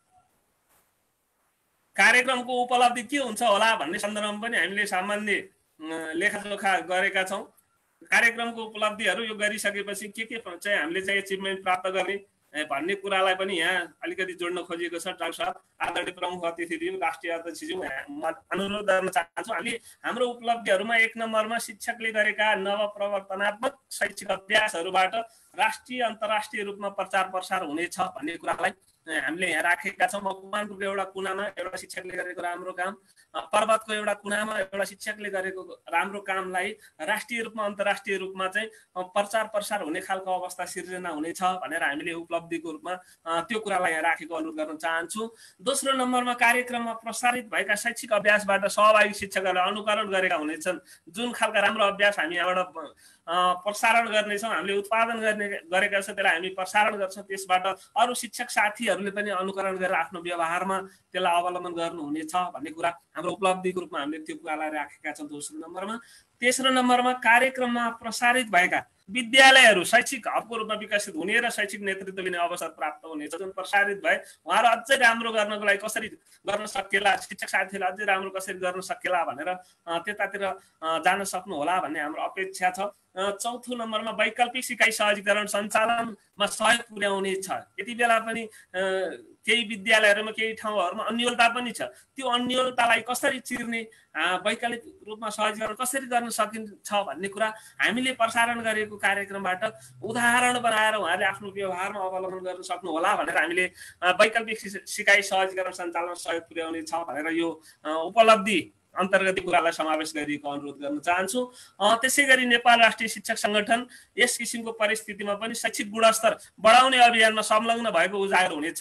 कार्यक्रमको उपलब्धि के हुन्छ होला भन्ने सन्दर्भमा पनि हामीले सामान्य लेखाजोखा गरेका छौँ। कार्यक्रमको उपलब्धिहरू यो गरिसकेपछि के चाहिँ हामीले चाहिँ एचिभमेन्ट प्राप्त गर्ने भन्ने कुरालाई पनि यहाँ अलिकति जोड्न खोजिएको छ। डाक्टर साहब, आदरणीय प्रमुख अतिथिज्यू, राष्ट्रिय अध्यक्षज्यू, म अनुरोध गर्न चाहन्छु। हामी हाम्रो उपलब्धिहरूमा 1 नम्बरमा शिक्षकले गरेका नवप्रवर्तनात्मक शैक्षिक अभ्यासहरूबाट राष्ट्रिय अन्तर्राष्ट्रिय रूपमा प्रचार प्रसार हुनेछ भन्ने कुरालाई हामीले यहाँ राखेका छौँ। मकवानपुरको एउटा कुनामा एउटा शिक्षकले गरेको राम्रो काम, पर्वतको एउटा कुनामा एउटा शिक्षकले गरेको राम्रो कामलाई राष्ट्रिय रूपमा अन्तर्राष्ट्रिय रूपमा चाहिँ प्रचार प्रसार हुने खालको अवस्था सिर्जना हुनेछ भनेर हामीले उपलब्धिको रूपमा त्यो कुरालाई यहाँ राखेको अनुरोध गर्न चाहन्छु। दोस्रो नम्बरमा कार्यक्रममा प्रसारित भएका शैक्षिक अभ्यासबाट सहभागी शिक्षकहरूले अनुकरण गरेका हुनेछन्। जुन खालका राम्रो अभ्यास हामी यहाँबाट प्रसारण गर्नेछौँ, हामीले उत्पादन गरेका छ त्यसलाई हामी प्रसारण गर्छौँ। त्यसबाट अरू शिक्षक साथीहरूले पनि अनुकरण गरेर आफ्नो व्यवहारमा त्यसलाई अवलम्बन गर्नुहुनेछ भन्ने कुरा हाम्रो उपलब्धिको रूपमा हामीले त्यो कुरालाई राखेका छौँ दोस्रो नम्बरमा। तेस्रो नम्बरमा कार्यक्रममा प्रसारित भएका विद्यालयहरू शैक्षिक हबको रूपमा विकसित हुने र शैक्षिक नेतृत्व लिने अवसर प्राप्त हुनेछ। जुन प्रसारित भए उहाँहरू अझै राम्रो गर्नको लागि कसरी गर्न सकेला, शिक्षक साथीहरूले अझै राम्रो कसरी गर्न सकेला भनेर त्यतातिर जान सक्नु होला भन्ने हाम्रो अपेक्षा छ। चौथो नम्बरमा वैकल्पिक सिकाइ सहजीकरण सञ्चालनमा सहयोग पुर्याउने छ। यति बेला पनि केही विद्यालयहरूमा केही ठाउँहरूमा अन्योलता पनि छ। त्यो अन्योलतालाई कसरी चिर्ने, वैकल्पिक रूपमा सहजीकरण कसरी गर्न सकिन्छ भन्ने कुरा हामीले प्रसारण गरेको कार्यक्रमबाट उदाहरण बनाएर उहाँहरूले आफ्नो व्यवहारमा अवलम्बन गर्न सक्नु होला भनेर हामीले वैकल्पिक सिकाइ सहजीकरण सञ्चालनमा सहयोग पुर्याउने छ भनेर यो उपलब्धि अन्तर्गत कुरालाई समावेश गरिएको अनुरोध गर्न चाहन्छु। त्यसै गरी नेपाल राष्ट्रिय शिक्षक सङ्गठन यस किसिमको परिस्थितिमा पनि शैक्षिक गुणस्तर बढाउने अभियानमा संलग्न भएको उजागर हुनेछ।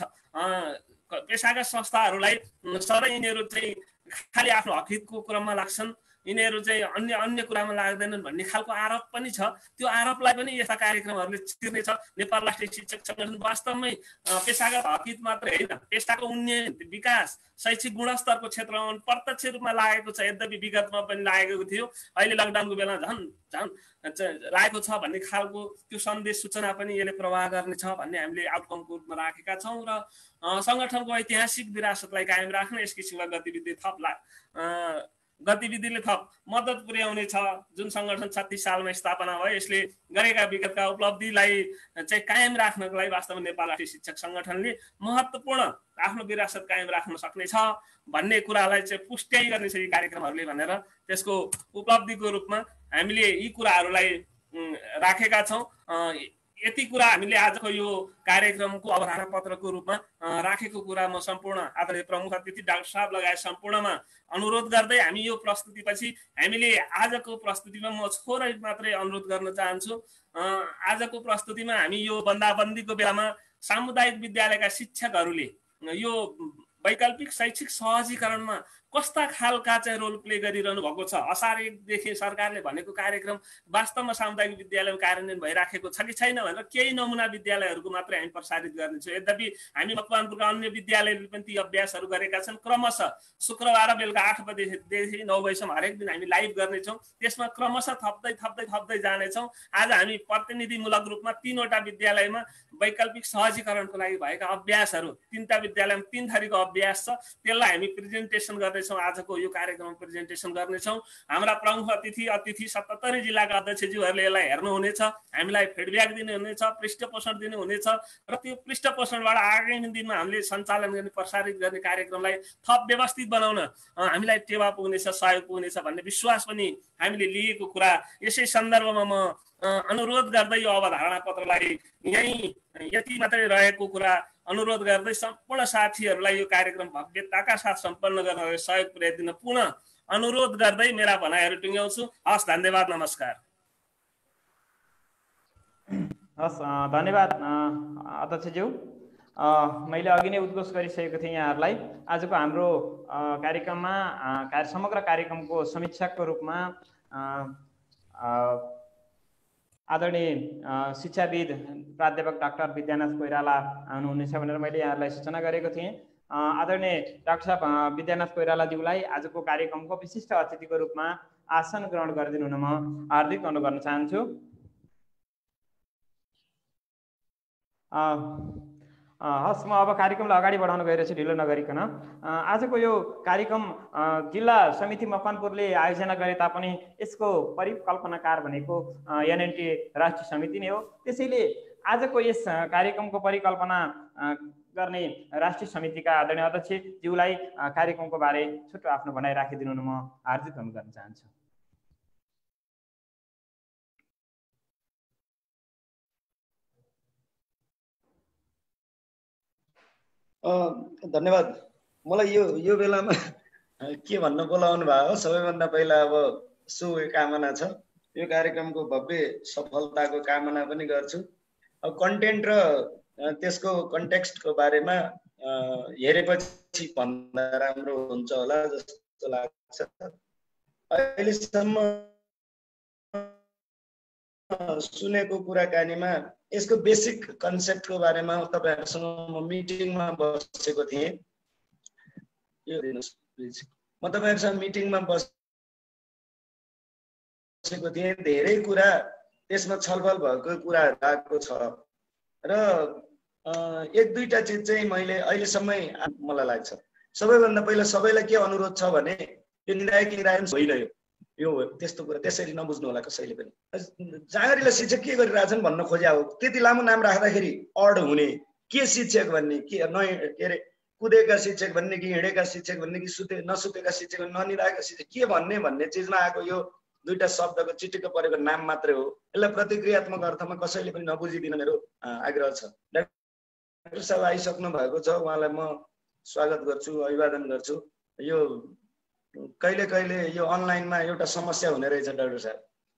पेसागत संस्थाहरूलाई सधैँ यिनीहरू चाहिँ खालि आफ्नो हकहितको क्रममा लाग्छन्, यिनीहरू चाहिँ अन्य कुरामा लाग्दैनन् भन्ने खालको आरोप पनि छ। त्यो आरोपलाई पनि यस्ता कार्यक्रमहरूले चिर्नेछ। नेपाल राष्ट्रिय शिक्षक सङ्गठन वास्तवमै पेसागत हकहित मात्रै होइन, पेसाको उन्नयन, विकास, शैक्षिक गुणस्तरको क्षेत्रमा प्रत्यक्ष रूपमा लागेको छ। यद्यपि विगतमा पनि लागेको थियो, अहिले लकडाउनको बेला झन् लागेको छ भन्ने खालको त्यो सन्देश सूचना पनि यसले प्रवाह गर्नेछ भन्ने हामीले आउटकमको रूपमा राखेका छौँ। र सङ्गठनको ऐतिहासिक विरासतलाई कायम राख्न यस किसिमका गतिविधिले थप मद्दत पुर्याउने छ। जुन सङ्गठन 36 सालमा स्थापना भयो, यसले गरेका विगतका उपलब्धिलाई चाहिँ कायम राख्नको लागि वास्तवमा नेपाल राष्ट्रिय शिक्षक सङ्गठनले महत्त्वपूर्ण आफ्नो विरासत कायम राख्न सक्नेछ भन्ने कुरालाई चाहिँ पुष्टि गर्नेछ यी कार्यक्रमहरूले भनेर त्यसको उपलब्धिको रूपमा हामीले यी कुराहरूलाई राखेका छौँ। यति कुरा हामीले आजको यो कार्यक्रमको अवधारणा पत्रको रूपमा राखेको कुरा म सम्पूर्ण आदरणीय प्रमुख अतिथि डाक्टर साहब लगायत सम्पूर्णमा अनुरोध गर्दै हामी यो प्रस्तुतिपछि हामीले आजको प्रस्तुतिमा म थोरै मात्रै अनुरोध गर्न चाहन्छु। आजको प्रस्तुतिमा हामी यो बन्दाबन्दीको बेलामा सामुदायिक विद्यालयका शिक्षकहरूले यो वैकल्पिक शैक्षिक सहजीकरणमा कस्ता खालका चाहिँ रोल प्ले गरिरहनु भएको छ। असार 1 देखि सरकारले भनेको कार्यक्रम वास्तवमा सामुदायिक विद्यालयमा कार्यान्वयन भइराखेको छ कि छैन भनेर केही नमुना विद्यालयहरूको मात्रै हामी प्रसारित गर्नेछौँ। यद्यपि हामी मकवानपुरका अन्य विद्यालयहरूले पनि ती अभ्यासहरू गरेका छन्। क्रमशः शुक्रबार बेलुका 8 बजेदेखि 9 बजेसम्म हरेक दिन हामी लाइभ गर्नेछौँ। त्यसमा क्रमशः थप्दै जानेछौँ। आज हामी प्रतिनिधिमूलक रूपमा 3वटा विद्यालयमा वैकल्पिक सहजीकरणको लागि भएका अभ्यासहरू 3टा विद्यालयमा 3 थरीको अभ्यास छ, त्यसलाई हामी प्रेजेन्टेसन गर्दैछौँ। आजको यो कार्यक्रममा प्रेजेन्टेसन गर्नेछौँ। हाम्रा प्रमुख अतिथि 77 जिल्लाका अध्यक्षज्यूहरूले यसलाई हेर्नुहुनेछ, हामीलाई फिडब्याक दिनुहुनेछ, पृष्ठपोषण दिनुहुनेछ र त्यो पृष्ठपोषणबाट आगामी दिनमा हामीले सञ्चालन गर्ने प्रसारित गर्ने कार्यक्रमलाई थप व्यवस्थित बनाउन हामीलाई टेवा पुग्नेछ, सहयोग पुग्नेछ भन्ने विश्वास पनि हामीले लिएको कुरा। यसै सन्दर्भमा म अनुरोध गर्दै यो अवधारणा पत्रलाई यही यति मात्रै रहेको कुरा अनुरोध गर्दै सम्पूर्ण साथीहरूलाई यो कार्यक्रम भव्यताका साथ सम्पन्न गर्न सहयोग पुर्याइदिन पुनः अनुरोध गर्दै मेरा भनाइहरू टुङ्ग्याउँछु। हस्, धन्यवाद, नमस्कार। हस्, धन्यवाद अध्यक्षज्यू। मैले अघि नै उद्घोष गरिसकेको थिएँ यहाँहरूलाई। आजको हाम्रो कार्यक्रममा समग्र कार्यक्रमको समीक्षकको रूपमा आदरणीय शिक्षाविद प्राध्यापक डाक्टर विद्यानाथ कोइराला आउनुहुनेछ भनेर मैले यहाँहरूलाई सूचना गरेको थिएँ। आदरणीय डाक्टर साहब विद्यानाथ कोइरालाज्यूलाई आजको कार्यक्रमको विशिष्ट अतिथिको रूपमा आसन ग्रहण गरिदिनु हुन म हार्दिक अनुरोध गर्न चाहन्छु। हस्, म अब कार्यक्रमलाई अगाडि बढाउन गइरहेछु ढिलो नगरिकन। आजको यो कार्यक्रम जिल्ला समिति मकवानपुरले आयोजना गरे तापनि यसको परिकल्पनाकार भनेको एनएनटी राष्ट्रिय समिति नै हो। त्यसैले आजको यस कार्यक्रमको परिकल्पना गर्ने राष्ट्रिय समितिका आदरणीय अध्यक्षज्यूलाई कार्यक्रमको बारे छोटो आफ्नो भनाइ राखिदिनु हुन म हार्दिक अनुरोध गर्न चाहन्छु। धन्यवाद। मलाई यो बेलामा के भन्न बोलाउनु भयो, सबैभन्दा पहिला अब शुभकामना छ। यो कार्यक्रमको भव्य सफलताको कामना पनि गर्छु। अब कन्टेन्ट र त्यसको कन्टेक्स्टको बारेमा हेरेपछि भन्दा राम्रो हुन्छ होला जस्तो लाग्छ। अहिलेसम्म सुनेको कुराकानीमा यसको बेसिक कन्सेप्टको बारेमा तपाईहरुसँग म मिटिङमा बसेको थिएँ। म तपाईहरुसँग मिटिङमा बसेको थिएँ। धेरै कुरा त्यसमा छलफल भएको कुराहरु आएको छ र एक दुईटा चीज चाहिँ मैले अहिलेसम्म मलाई लाग्छ। सबैभन्दा पहिला सबैलाई के अनुरोध छ भने यो निर्णायक निरायन होइन, यो त्यस्तो कुरा त्यसरी नबुझ्नु होला कसैले पनि। जाँगरीलाई शिक्षक के गरिरहेछन् भन्न खोज्या हो। त्यति लामो नाम राख्दाखेरि अड हुने के शिक्षक भन्ने, के के अरे कुदेका शिक्षक भन्ने कि हिँडेका शिक्षक भन्ने कि नसुतेका शिक्षक ननिराएका शिक्षक के भन्ने चिजमा आएको यो दुईटा शब्दको चिटिक्क परेको नाम मात्रै हो। यसलाई प्रतिक्रियात्मक अर्थमा कसैले पनि नबुझिदिन मेरो आग्रह छ। डाक्टर साहब आइसक्नु भएको छ, उहाँलाई म स्वागत गर्छु, अभिवादन गर्छु। यो कहिले कहिले यो अनलाइनमा एउटा समस्या हुने रहेछ डाक्टर साहब।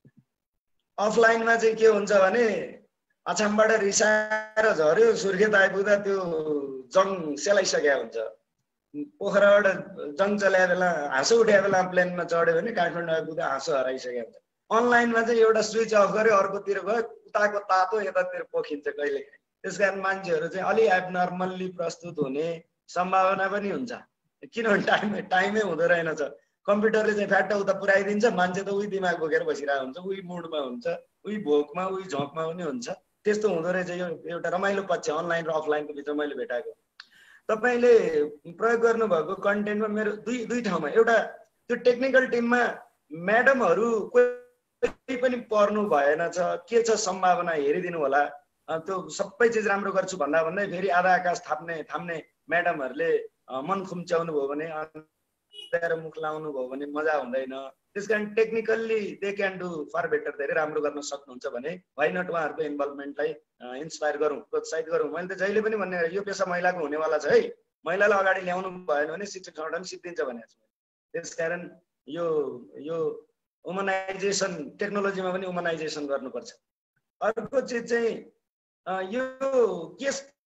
अफलाइनमा चाहिँ के हुन्छ भने अछामबाट रिसाएर झर्यो, सुर्खेत आइपुग्दा त्यो जङ सेलाइसकेको हुन्छ। पोखराबाट जङ चलाए बेला हाँसो उठ्या बेला प्लेनमा चढ्यो भने काठमाडौँ आइपुग्दा हाँसो हराइसकेको हुन्छ। अनलाइनमा चाहिँ एउटा स्विच अफ गर्यो, अर्कोतिर गयो, उताको तातो यतातिर पोखिन्छ कहिले। त्यस कारण मान्छेहरू चाहिँ अलि एबनर्मल्ली प्रस्तुत हुने सम्भावना पनि हुन्छ। किनभने टाइमै हुँदो रहेनछ। कम्प्युटरले चाहिँ फ्याट्ट उता पुऱ्याइदिन्छ, मान्छे त उही दिमाग बोकेर बसिरहेको हुन्छ, उही मुडमा हुन्छ, उही भोकमा उही झोकमा पनि हुन्छ। त्यस्तो हुँदो रहेछ। यो एउटा रमाइलो पक्ष अनलाइन र अफलाइनको बिचमा मैले भेटाएको। तपाईले प्रयोग गर्नुभएको कन्टेन्टमा मेरो दुई ठाउँमा एउटा त्यो टेक्निकल टिममा म्याडमहरू कोही पनि पर्नु भएन छ, के छ सम्भावना हेरिदिनु होला। त्यो सबै चिज राम्रो गर्छु भन्दा भन्दै फेरि आधा आकाश थाम्ने म्याडमहरूले मन खुम्च्याउनु भयो भने, मुख लाउनु भयो भने मजा हुँदैन। त्यस कारण technically they can do for better, धेरै राम्रो गर्न सक्नुहुन्छ भने वाइ नट उहाँहरूको इन्भल्भमेन्टलाई इन्सपायर गरौँ, प्रोत्साहित गरौँ। मैले त जहिले पनि भन्ने यो पेसा महिलाको हुनेवाला छ है, महिलालाई अगाडि ल्याउनु भएन भने शिक्षक सङ्गठन सिद्धिन्छ भनेको छु। त्यसकारण यो वुमनाइजेसन, टेक्नोलोजीमा पनि वुमनाइजेसन गर्नुपर्छ। अर्को चिज चाहिँ यो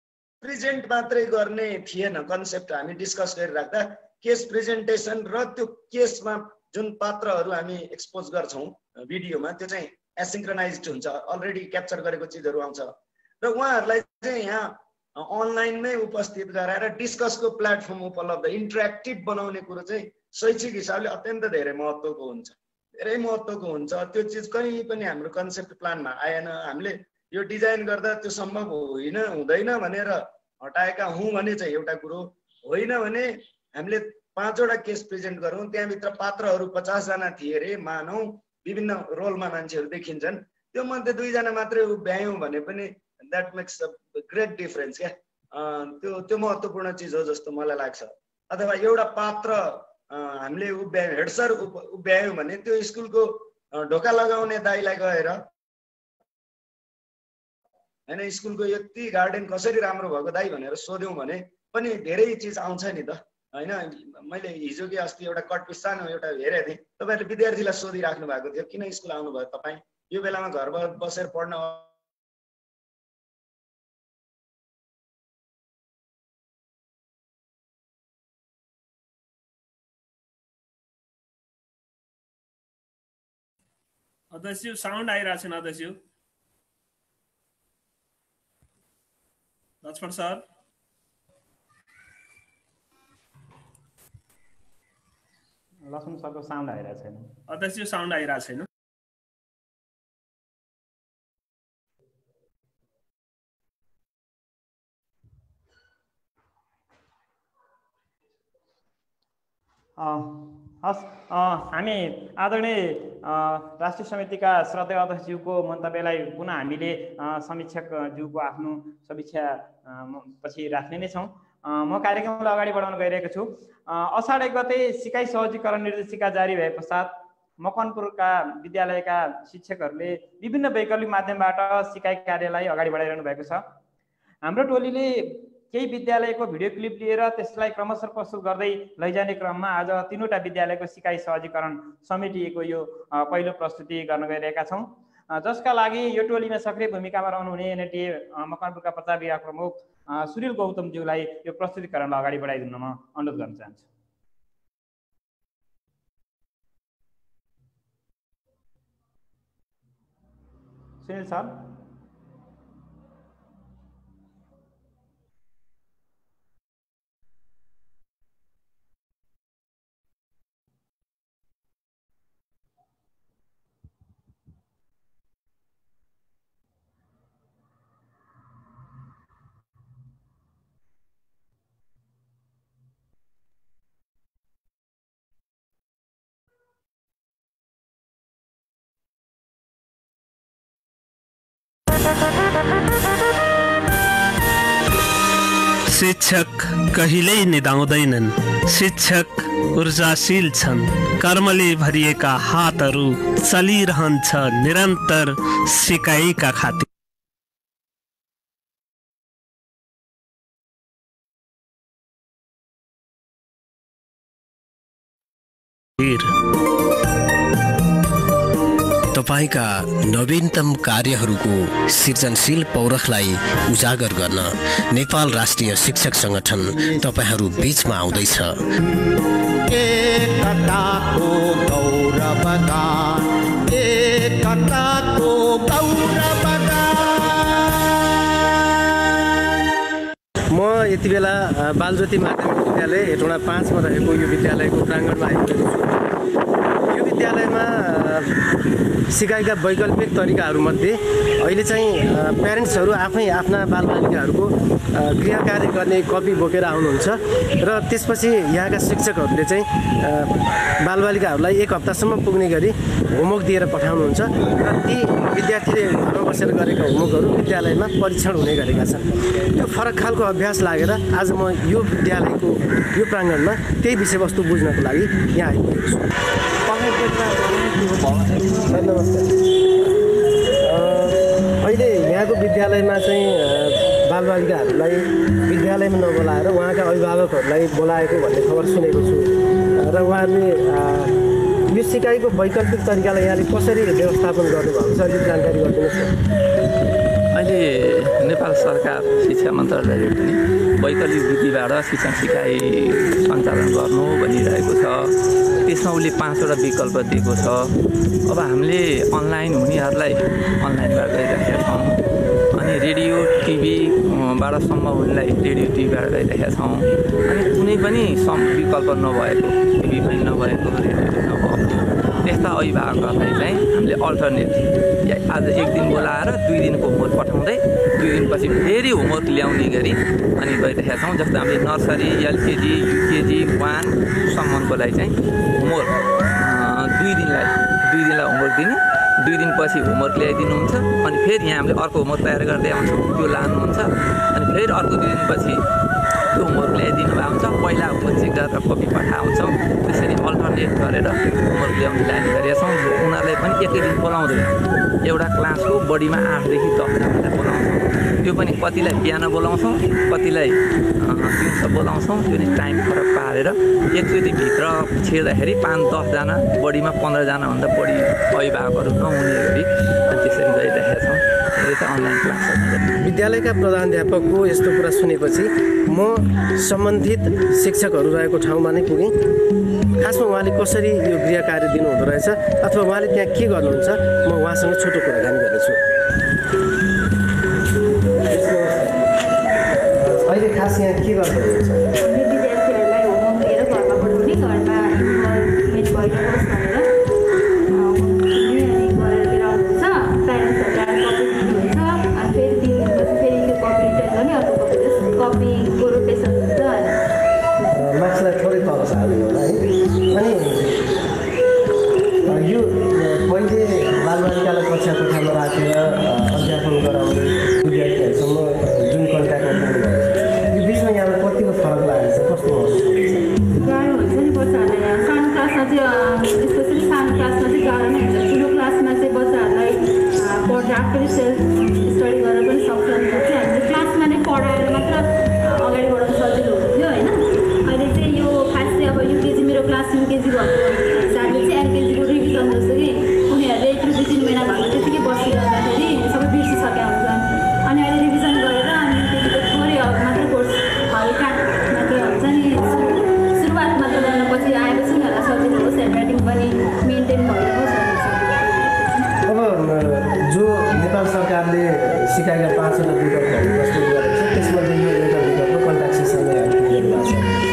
प्रेजेन्ट मात्रै गर्ने थिएन कन्सेप्ट। हामी डिस्कस गरिराख्दा केस प्रेजेन्टेसन र त्यो केसमा जुन पात्रहरू हामी एक्सपोज गर्छौँ भिडियोमा त्यो चाहिँ एसिन्क्रोनाइज्ड हुन्छ, अलरेडी क्याप्चर गरेको चिजहरू आउँछ र उहाँहरूलाई चाहिँ यहाँ अनलाइनमै उपस्थित गराएर डिस्कसको प्लेटफर्म उपलब्ध इन्टरेक्टिभ बनाउने कुरो चाहिँ शैक्षिक हिसाबले अत्यन्त धेरै महत्त्वको हुन्छ, धेरै महत्त्वको हुन्छ। त्यो चिज कहीँ पनि हाम्रो कन्सेप्ट प्लानमा आएन। हामीले यो डिजाइन गर्दा त्यो सम्भव हुँदैन भनेर हटाएका हौँ भने चाहिँ एउटा कुरो, होइन भने हामीले 5 वटा केस प्रेजेन्ट गरौँ, त्यहाँभित्र पात्रहरू 50 जना थिए अरे मानौँ, विभिन्न रोलमा मान्छेहरू देखिन्छन्, त्यो मध्ये 2 जना मात्रै उभ्यायौँ भने पनि that makes a great difference क्या। त्यो महत्त्वपूर्ण चिज हो जस्तो मलाई लाग्छ। अथवा एउटा पात्र हामीले उभ्यायौँ, हेड सर उभ्यायौँ भने त्यो स्कुलको ढोका लगाउने दाइलाई गएर होइन स्कुलको यति गार्डन कसरी राम्रो भएको दाइ भनेर सोध्यौँ भने पनि धेरै चिज आउँछ नि त होइन। मैले हिजो कि अस्ति एउटा कटपिस सानो एउटा हेरेको थिएँ, तपाईँहरूले विद्यार्थीलाई सोधिराख्नु भएको थियो किन स्कुल आउनुभयो तपाईँ, यो बेलामा घरमा बसेर पढ्न अध्यक्ष साउन्ड आइरहेको छैन। अध्यक्ष लक्ष्मण सर लक्ष्मण सरको साउन्ड आइरहेको छैन। अध्यक्ष साउन्ड आइरहेको छैन। हस्, हामी आदरणीय राष्ट्रिय समितिका श्रद्धेय अध्यक्षज्यूको मन्तव्यलाई पुनः हामीले समीक्षकज्यूको आफ्नो समीक्षा पछि राख्ने नै छौँ। म कार्यक्रमलाई अगाडि बढाउन गइरहेको छु। असाढ 1 गते सिकाइ सहजीकरण निर्देशिका जारी भए पश्चात मकवानपुरका विद्यालयका शिक्षकहरूले विभिन्न वैकल्पिक माध्यमबाट सिकाइ कार्यलाई अगाडि बढाइरहनु भएको छ। हाम्रो टोलीले केही विद्यालयको भिडियो क्लिप लिएर त्यसलाई क्रमशः प्रस्तुत गर्दै लैजाने क्रममा आज 3वटा विद्यालयको सिकाइ सहजीकरण समेटिएको यो पहिलो प्रस्तुति गर्न गइरहेका छौँ, जसका लागि यो टोलीमा सक्रिय भूमिकामा रहनुहुने एनएटीए मकवानपुरका प्रचार विभाग प्रमुख सुनिल गौतमज्यूलाई यो प्रस्तुतिकरणलाई अगाडि बढाइदिन म अनुरोध गर्न चाहन्छु। सुनिल सर। शिक्षक कहिल्यै निदाउँदैनन्, शिक्षक ऊर्जाशील छन्। कर्मले भरिएका हातहरू चलिरहन्छ निरन्तर सिकाइका खातिर। तपाईका नवीनतम कार्यहरूको सृजनशील पौरखलाई उजागर गर्न नेपाल राष्ट्रिय शिक्षक संगठन तपाईहरू बीचमा आउँदैछ। एकताको गौरवगान, एकताको गौरवगान। म यति बेला बालज्योति माध्यमिक विद्यालय हेटौँडा 5 मा रहेको यो विद्यालयको प्राङ्गणमा आइपुगेको छु। यो विद्यालयमा सिकाइका वैकल्पिक तरिकाहरूमध्ये अहिले चाहिँ प्यारेन्ट्सहरू आफै आफ्ना बालबालिकाहरूको गृह कार्य गर्ने कपी बोकेर आउनुहुन्छ र त्यसपछि यहाँका शिक्षकहरूले चाहिँ बालबालिकाहरूलाई 1 हप्तासम्म पुग्ने गरी होमवर्क दिएर पठाउनुहुन्छ र ती विद्यार्थीले घरमा बसेर गरेका होमवर्कहरू विद्यालयमा परीक्षण हुने गरेका छन्। त्यो फरक खालको अभ्यास लागेर आज म यो विद्यालयको यो प्राङ्गणमा त्यही विषयवस्तु बुझ्नको लागि यहाँ आइपुगेको छु। अहिले यहाँको विद्यालयमा चाहिँ बालबालिकाहरूलाई विद्यालयमा नबोलाएर उहाँका अभिभावकहरूलाई बोलाएको भन्ने खबर सुनेको छु र उहाँहरूले यो सिकाइको वैकल्पिक तरिकालाई यहाँले कसरी व्यवस्थापन गर्नुभएको छ अलिक जानकारी गरिदिनुहोस् न। अहिले नेपाल सरकार शिक्षा मन्त्रालयले पनि वैकल्पिक विधिबाट शिक्षण सिकाइ सञ्चालन गर्नु भनिरहेको छ। त्यसमा उसले 5वटा विकल्प दिएको छ। अब हामीले अनलाइन हुनेहरूलाई अनलाइनबाट गइरहेका छौँ, अनि रेडियो टिभीबाट सम्भव हुनेलाई रेडियो टिभीबाट गइरहेका छौँ, अनि कुनै पनि विकल्प नभएको, टिभी पनि नभएको, रेडियो नभएको त्यस्ता अभिभावकहरूलाई चाहिँ हामीले अल्टरनेट आज एक दिन बोलाएर 2 दिनको होमवर्क पठाउँदै 2 दिनपछि फेरि होमवर्क ल्याउने गरी अनि गइरहेका छौँ। जस्तो हामीले नर्सरी, एलकेजी, युकेजी 1सम्मकोलाई चाहिँ होमवर्क 2 दिनलाई होमवर्क दिने, 2 दिनपछि होमवर्क ल्याइदिनुहुन्छ, अनि फेरि यहाँ हामीले अर्को होमवर्क तयार गर्दै आउँछौँ, त्यो लानुहुन्छ, अनि फेरि अर्को 2 दिनपछि त्यो होमवर्क ल्याइदिनु भएको हुन्छ। पहिला होमवर्क चेक गरेर कपी पठाउँछौँ, त्यसरी अल्टरनेट गरेर होमवर्क ल्याउने लाने गरेका छौँ। उनीहरूलाई पनि एकै दिन बोलाउँदैन, एउटा क्लासको बढीमा 8 देखि 10 जनालाई बोलाउँछौँ। त्यो पनि कतिलाई बिहान बोलाउँछौँ, कतिलाई दिउँसो बोलाउँछौँ। त्यो नि टाइम फरक पारेर एकचोटि भित्र छिर्दाखेरि 5-10 जना, बढीमा 15 जनाभन्दा बढी अभिभावकहरू नहुने गरी त्यसरी गइरहेका छौँ। यो त अनलाइन क्लासहरू। विद्यालयका प्रधानाध्यापकको यस्तो कुरा सुनेपछि म सम्बन्धित शिक्षकहरू रहेको ठाउँमा नै पुगेँ। खासमा उहाँले कसरी यो गृह कार्य दिनुहुँदो रहेछ अथवा उहाँले त्यहाँ के गर्नुहुन्छ, म उहाँसँग छोटो कुराकानी गर्नेछु। अहिले खास यहाँ के गर्दै हुनुहुन्छ? विद्यार्थीहरूलाई होमवर्क दिएर घरमा पढाउने, घरमा इन्भल्भमेन्ट भइरहोस् भनेर मार्क्सलाई थोरै तल सार्नु होला है। अनि यो पहिले बालबालिकालाई कक्षा कोठामा राखेर अध्यापन गराउने विद्यार्थीहरूसँग जुन कन्ट्याक्टमा पुग्नुभएको छ, यो बिचमा यहाँलाई कतिको फरक लागेको छ, कस्तो गाह्रो हुन्छ नि बच्चाहरूलाई। सानो क्लासमा चाहिँ स्पेसली सानो क्लासमा चाहिँ गाह्रो नै हुन्छ। ठुलो क्लासमा चाहिँ बच्चाहरूलाई पढेर आफैले सेल्फ स्टडी गरेर पनि सक्छ। हामीले क्लासमा नै पढाएर मात्र अगाडि बढाउन सजिलो हुन्थ्यो होइन। अहिले चाहिँ यो खास चाहिँ अब युकेजी, मेरो क्लास युकेजी भएको हिसाबले चाहिँ एलकेजीको रिभिजन जस्तो कि उनीहरूले 2-3 महिना भएको त्यतिकै बसिरहँदाखेरि सबै बिर्सिसकेका हुन्छन्। अनि अहिले रिभिजन गरेर अनि युकेजीको थोरै मात्र कोर्स हल्का मात्र हुन्छ नि, सुरुवात मात्र गर्नपछि आएपछि उनीहरूलाई सजिलो होस्, ह्यान्डराइटिङ पनि मेन्टेन भइरहोस् भन्ने छ। अब जो नेपाल सरकारले सिकाएका 5वटा विकल्पहरू प्रस्तुत गरेको छ, त्यसमध्ये यो एउटा विकल्प कन्ट्याक्ट सेसनले दिएको छ।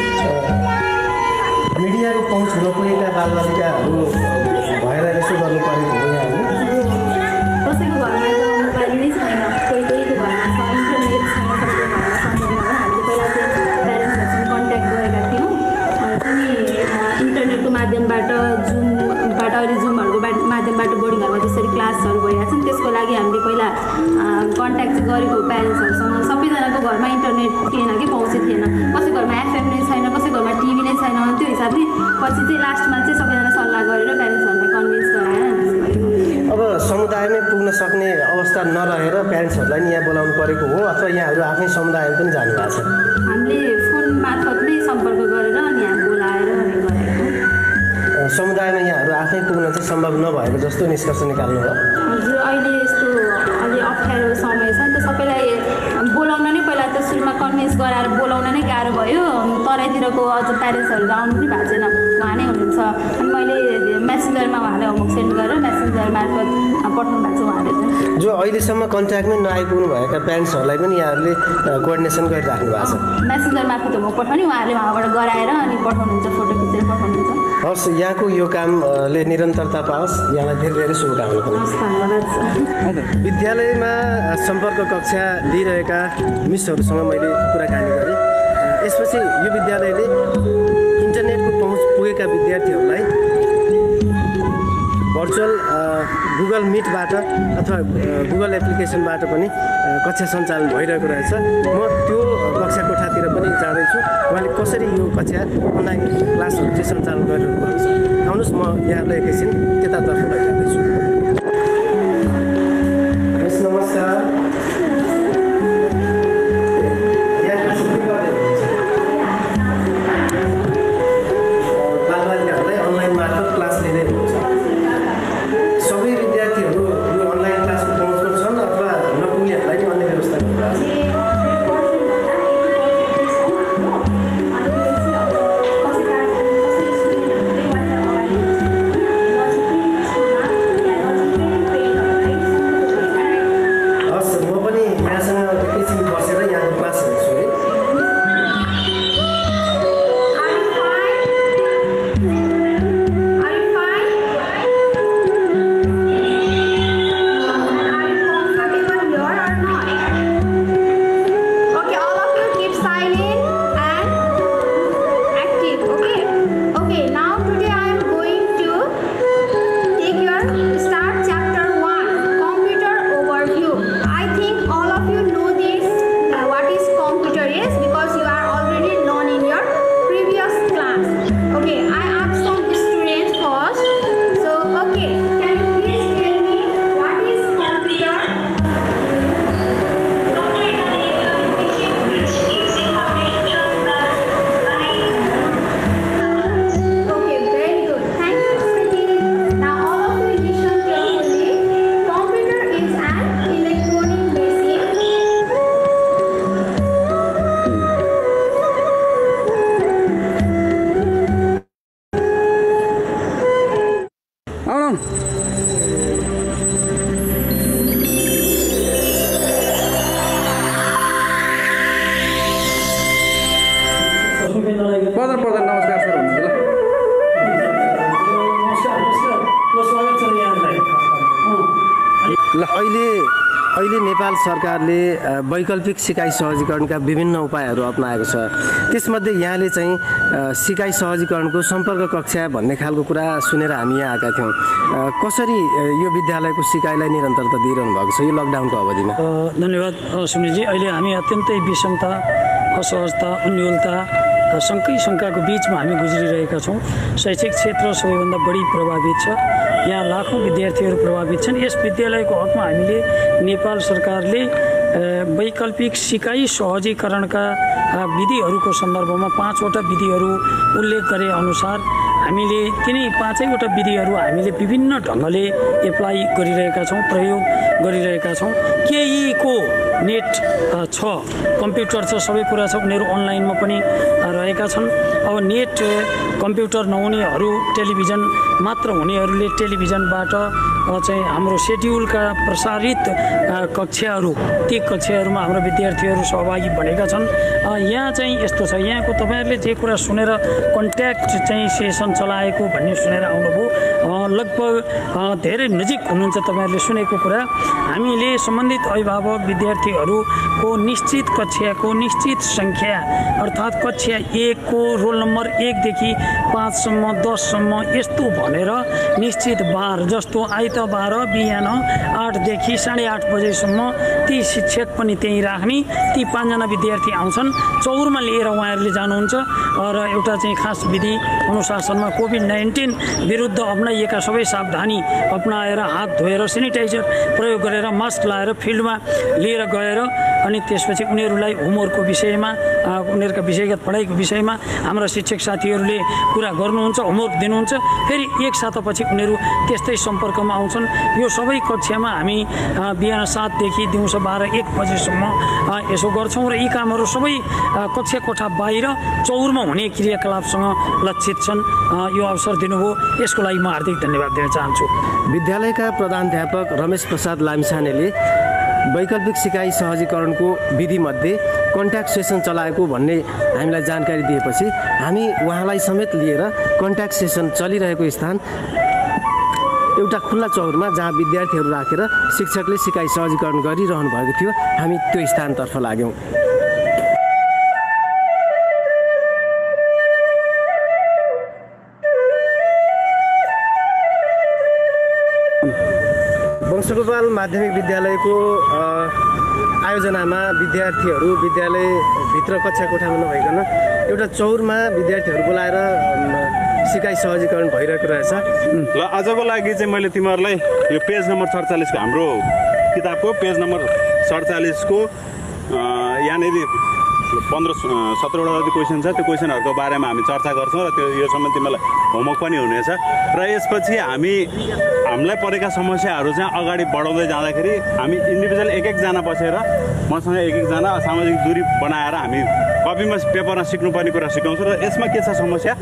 मिडियाको पहुँच हुन पुगेका बालबालिकाहरू भएर यसो गर्नु परेको हो यहाँले? कसैको घरमा मोबाइल नै छैन, कोहीको घरमा छ, इन्टरनेट छैन, सबैको घरमा सम्झिँदैन। हामीले पहिला चाहिँ प्यारेन्ट्सहरूसँग कन्ट्याक्ट गरेका थियौँ, अनि इन्टरनेटको माध्यमबाट जुमबाट, अहिले जुमहरूको माध्यमबाट बोर्डिङहरूमा जसरी क्लासहरू भइरहेको छ नि, त्यसको लागि हामीले पहिला कन्ट्याक्ट चाहिँ गरेको प्यारेन्ट्सहरूसँग। सबैजनाको घरमा इन्टरनेट थिएन कि पहुँचै थिएन, कसै घरमा एफएम नै छैन, कसै घरमा टिभी नै छैन। त्यो हिसाबले पछि चाहिँ लास्टमा चाहिँ सबैजना सल्लाह गरेर प्यारेन्ट्सहरूलाई कन्भिन्स गराएर अब समुदायमै पुग्न सक्ने अवस्था नरहेर प्यारेन्ट्सहरूलाई नि यहाँ बोलाउनु परेको हो अथवा यहाँहरू आफ्नै समुदायमा पनि जानुभएको छ? हामीले फोन मार्फत नै सम्पर्क गरेर अनि यहाँ बोलाएर गरेको। समुदायमा यहाँहरू आफै पुग्न चाहिँ सम्भव नभएको जस्तो निष्कर्ष निकाल्नु हो? हजुर, अहिले यस्तो अलि अप्ठ्यारो समय छ नि त, सबैलाई बोलाउन नै पहिला त सुरुमा कन्भिन्स गराएर बोलाउन नै गाह्रो भयो। तराईतिरको अझ प्यारेन्ट्सहरू आउनु पनि भएको छैन, उहाँ नै हुनुहुन्छ। अनि मैले मेसेन्जरमा उहाँलाई होमवर्क सेन्ड गरेर मेसेन्जर मार्फत पठाउनु भएको छ उहाँले चाहिँ। जो अहिलेसम्म कन्ट्याक्टमै नआइपुग्नु भएका प्यारेन्ट्सहरूलाई पनि यहाँहरूले कोअर्डिनेसन गरिराख्नु भएको छ? मेसेन्जर मार्फत होमवर्क पठाउने, उहाँहरूले उहाँबाट गराएर अनि पठाउनुहुन्छ, फोटो खिचेर पठाउनुहुन्छ। हस्, यहाँको यो कामले निरन्तरता पाओस्, यहाँलाई धेरै धेरै शुभकामना। विद्यालयमा सम्पर्क कक्षा लिइरहेका मिसहरूसँग मैले कुराकानी गरेँ। यसपछि यो विद्यालयले इन्टरनेटको पहुँच पुगेका विद्यार्थीहरूलाई भर्चुअल गुगल मिटबाट अथवा गुगल एप्लिकेसनबाट पनि कक्षा सञ्चालन भइरहेको रहेछ। म त्यो कक्षा कोठातिर पनि जाँदैछु, उहाँले कसरी यो कक्षा अनलाइन क्लासहरू चाहिँ सञ्चालन गरिरहेको हुन्छ। आउनुहोस्, म यहाँलाई एकैछिन त्यतातर्फ लैजाँदैछु। नमस्कार। बालबालिकाहरूलाई अनलाइन मार्फत क्लास लिँदै हुनुहुन्छ। सबै विद्यार्थीहरू यो अनलाइन क्लासको पहुँचमा छन् अथवा नपुग्नेहरूलाई पनि अन्य व्यवस्था गरिरहेको छ? छन्। पर्दैन नमस्कार सर हुनुहुन्छ ल अहिले नेपाल सरकारले वैकल्पिक सिकाइ सहजीकरणका विभिन्न उपायहरू अपनाएको छ। त्यसमध्ये यहाँले चाहिँ सिकाइ सहजीकरणको सम्पर्क कक्षा भन्ने खालको कुरा सुनेर हामी यहाँ आएका थियौँ। कसरी यो विद्यालयको सिकाइलाई निरन्तरता दिइरहनु भएको छ यो लकडाउनको अवधिमा? धन्यवाद सुनिलजी। अहिले हामी अत्यन्तै विषमता, असहजता, अन्योलता, शङ्काको बिचमा हामी गुज्रिरहेका छौँ। शैक्षिक क्षेत्र सबैभन्दा बढी प्रभावित छ। यहाँ लाखौँ विद्यार्थीहरू प्रभावित छन्। यस विद्यालयको हकमा हामीले नेपाल सरकारले वैकल्पिक सिकाइ सहजीकरणका विधिहरूको सन्दर्भमा 5वटा विधिहरू उल्लेख गरे अनुसार हामीले तिनै 5वटा विधिहरू हामीले विभिन्न ढङ्गले एप्लाई गरिरहेका छौँ, प्रयोग गरिरहेका छौँ। केहीको नेट छ, कम्प्युटर छ, सबै कुरा छ, उनीहरू अनलाइनमा पनि रहेका छन्। अब नेट कम्प्युटर नहुनेहरू, टेलिभिजन मात्र हुनेहरूले टेलिभिजनबाट चाहिँ हाम्रो सेड्युलका प्रसारित कक्षाहरू, ती कक्षाहरूमा हाम्रो विद्यार्थीहरू सहभागी बनेका छन्। यहाँ चाहिँ यस्तो छ, यहाँको तपाईँहरूले जे कुरा सुनेर कन्ट्याक्ट चाहिँ सेसन चलाएको भन्ने सुनेर आउनुभयो, लगभग धेरै नजिक हुनुहुन्छ तपाईँहरूले सुनेको कुरा। हामीले सम्बन्धित अभिभावक विद्यार्थीहरूको निश्चित कक्षाको निश्चित सङ्ख्या अर्थात् कक्षा 1 को रोल नम्बर 1 देखि 5 सम्म 10 सम्म यस्तो भनेर निश्चित बार, जस्तो आइतबार बिहान 8 देखि 8:30 बजेसम्म ती शिक्षक पनि त्यहीँ राख्ने। ती 5 जना विद्यार्थी आउँछन्, चौरमा लिएर उहाँहरूले जानुहुन्छ र एउटा चाहिँ खास विधि अनुशासनमा कोभिड-19 विरुद्ध अपनाइएका सबै सावधानी अपनाएर हात धोएर सेनिटाइजर प्रयोग गरेर मास्क लाएर फिल्डमा लिएर गएर अनि त्यसपछि उनीहरूलाई होमवर्कको विषयमा, उनीहरूका विषयगत पढाइको विषयमा हाम्रा शिक्षक साथीहरूले कुरा गर्नुहुन्छ, होमवर्क दिनुहुन्छ। फेरि एक सातापछि उनीहरू त्यस्तै सम्पर्कमा आउँछन्। यो सबै कक्षामा हामी बिहान 7 देखि दिउँसो 12-1 बजेसम्म यसो गर्छौँ र यी कामहरू सबै कक्षा कोठा बाहिर चौरमा हुने क्रियाकलापसँग लक्षित छन्। यो अवसर दिनुभयो, यसको लागि म हार्दिक धन्यवाद दिन चाहन्छु। विद्यालयका प्रधानाध्यापक रमेश प्रसाद लामिछानेले वैकल्पिक सिकाइ सहजीकरणको विधिमध्ये कन्ट्याक्ट सेसन चलाएको भन्ने हामीलाई जानकारी दिएपछि हामी उहाँलाई समेत लिएर कन्ट्याक्ट सेसन चलिरहेको स्थान एउटा खुल्ला चौरमा जहाँ विद्यार्थीहरू राखेर शिक्षकले सिकाइ सहजीकरण गरिरहनु भएको थियो, हामी त्यो स्थानतर्फ लाग्यौँ। वंशगोपाल माध्यमिक विद्यालयको आयोजनामा विद्यार्थीहरू विद्यालयभित्र कक्षा कोठामा नभइकन एउटा चौरमा विद्यार्थीहरू बोलाएर सिकाइ सहजीकरण भइरहेको रहेछ। ल आजको लागि चाहिँ मैले तिमीहरूलाई यो पेज नम्बर 47 हाम्रो किताबको पेज नम्बर 47 को यहाँनिर 15-17वटा जति क्वेसन छ। त्यो क्वेसनहरूको बारेमा हामी चर्चा गर्छौँ र त्यो यो सम्बन्धी तिमीलाई होमवर्क पनि हुनेछ। र यसपछि हामीलाई परेका समस्याहरू चाहिँ अगाडि बढाउँदै जाँदाखेरि हामी इन्डिभिजुअल एक-एकजना बसेर मसँग एक-एकजना सामाजिक दूरी बनाएर हामी कपीमा पेपरमा सिक्नुपर्ने कुरा सिकाउँछौँ र यसमा के छ समस्या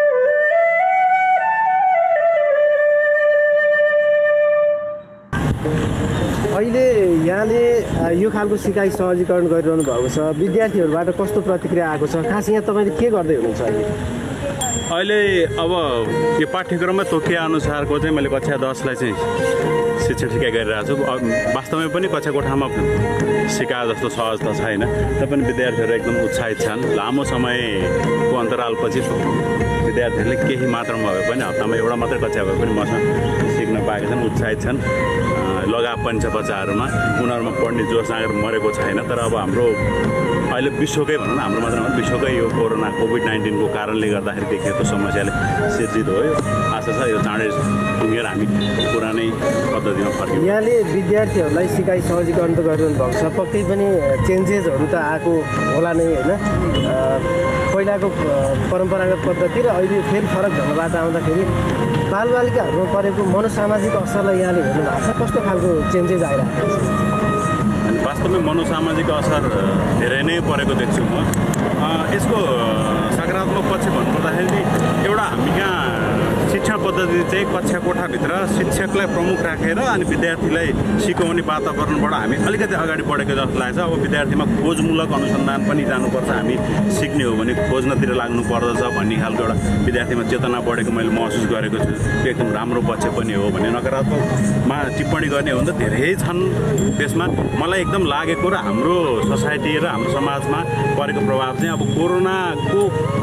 अहिले यहाँले यो खालको सिकाइ सहजीकरण गरिरहनु भएको छ, विद्यार्थीहरूबाट कस्तो प्रतिक्रिया आएको छ? खास यहाँ तपाईँले के गर्दै हुनुहुन्छ अहिले? अब यो पाठ्यक्रममा तोकिए अनुसारको चाहिँ मैले कक्षा 10लाई चाहिँ शिक्षक सिकाइ गरिरहेको छु। वास्तवमै पनि कक्षा कोठामा सिकाए जस्तो सहज त छैन, तैपनि विद्यार्थीहरू एकदम उत्साहित छन्। लामो समयको अन्तरालपछि विद्यार्थीहरूले केही मात्रामा भए पनि हप्तामा एउटा मात्रै कक्षा भए पनि मसँग सिक्न पाएका छन्, उत्साहित छन्। लगाव पनि छ बच्चाहरूमा, उनीहरूमा पढ्ने जोस जाँगर मरेको छैन। तर अब हाम्रो अहिले विश्वकै भनौँ न, हाम्रो मात्र विश्वकै यो कोरोना कोभिड-19 को कारणले गर्दाखेरि देखिएको समस्याले सिर्जित हो। यो आशा छ यो चाँडै पुगेर हामी पुरानै पद्धतिमा फर्किन्छौँ। यहाँले विद्यार्थीहरूलाई सिकाइ सहजीकरण त गरिरहनु भएको छ, पक्कै पनि चेन्जेसहरू त आएको होला नै होइन? पहिलाको परम्परागत पद्धति र अहिले फेरि फरक ढङ्गबाट आउँदाखेरि बालबालिकाहरूमा परेको मनोसामाजिक असरलाई यहाँले हेर्नु भएको छ, कस्तो खालको चेन्जेस आइरहेको छ? वास्तवमै मनोसामाजिक असर धेरै नै परेको देख्छु म। यसको सकारात्मक पक्ष भन्नुपर्दाखेरि एउटा हामी यहाँ शिक्षा पद्धति पद्धति चाहिँ कक्षा कोठाभित्र शिक्षकलाई प्रमुख राखेर अनि विद्यार्थीलाई सिकाउने वातावरणबाट हामी अलिकति अगाडि बढेको जस्तो लाग्छ। अब विद्यार्थीमा खोजमूलक अनुसन्धान पनि जानुपर्छ, हामी सिक्ने हो भने खोज्नतिर लाग्नु पर्दछ भन्ने खालको एउटा विद्यार्थीमा चेतना बढेको मैले महसुस गरेको छु। त्यो एकदम राम्रो पक्ष पनि हो भने नकारात्मकमा टिप्पणी गर्ने हो भने त धेरै छन् त्यसमा। मलाई एकदम लागेको र हाम्रो सोसाइटी र हाम्रो समाजमा परेको प्रभाव चाहिँ अब कोरोनाको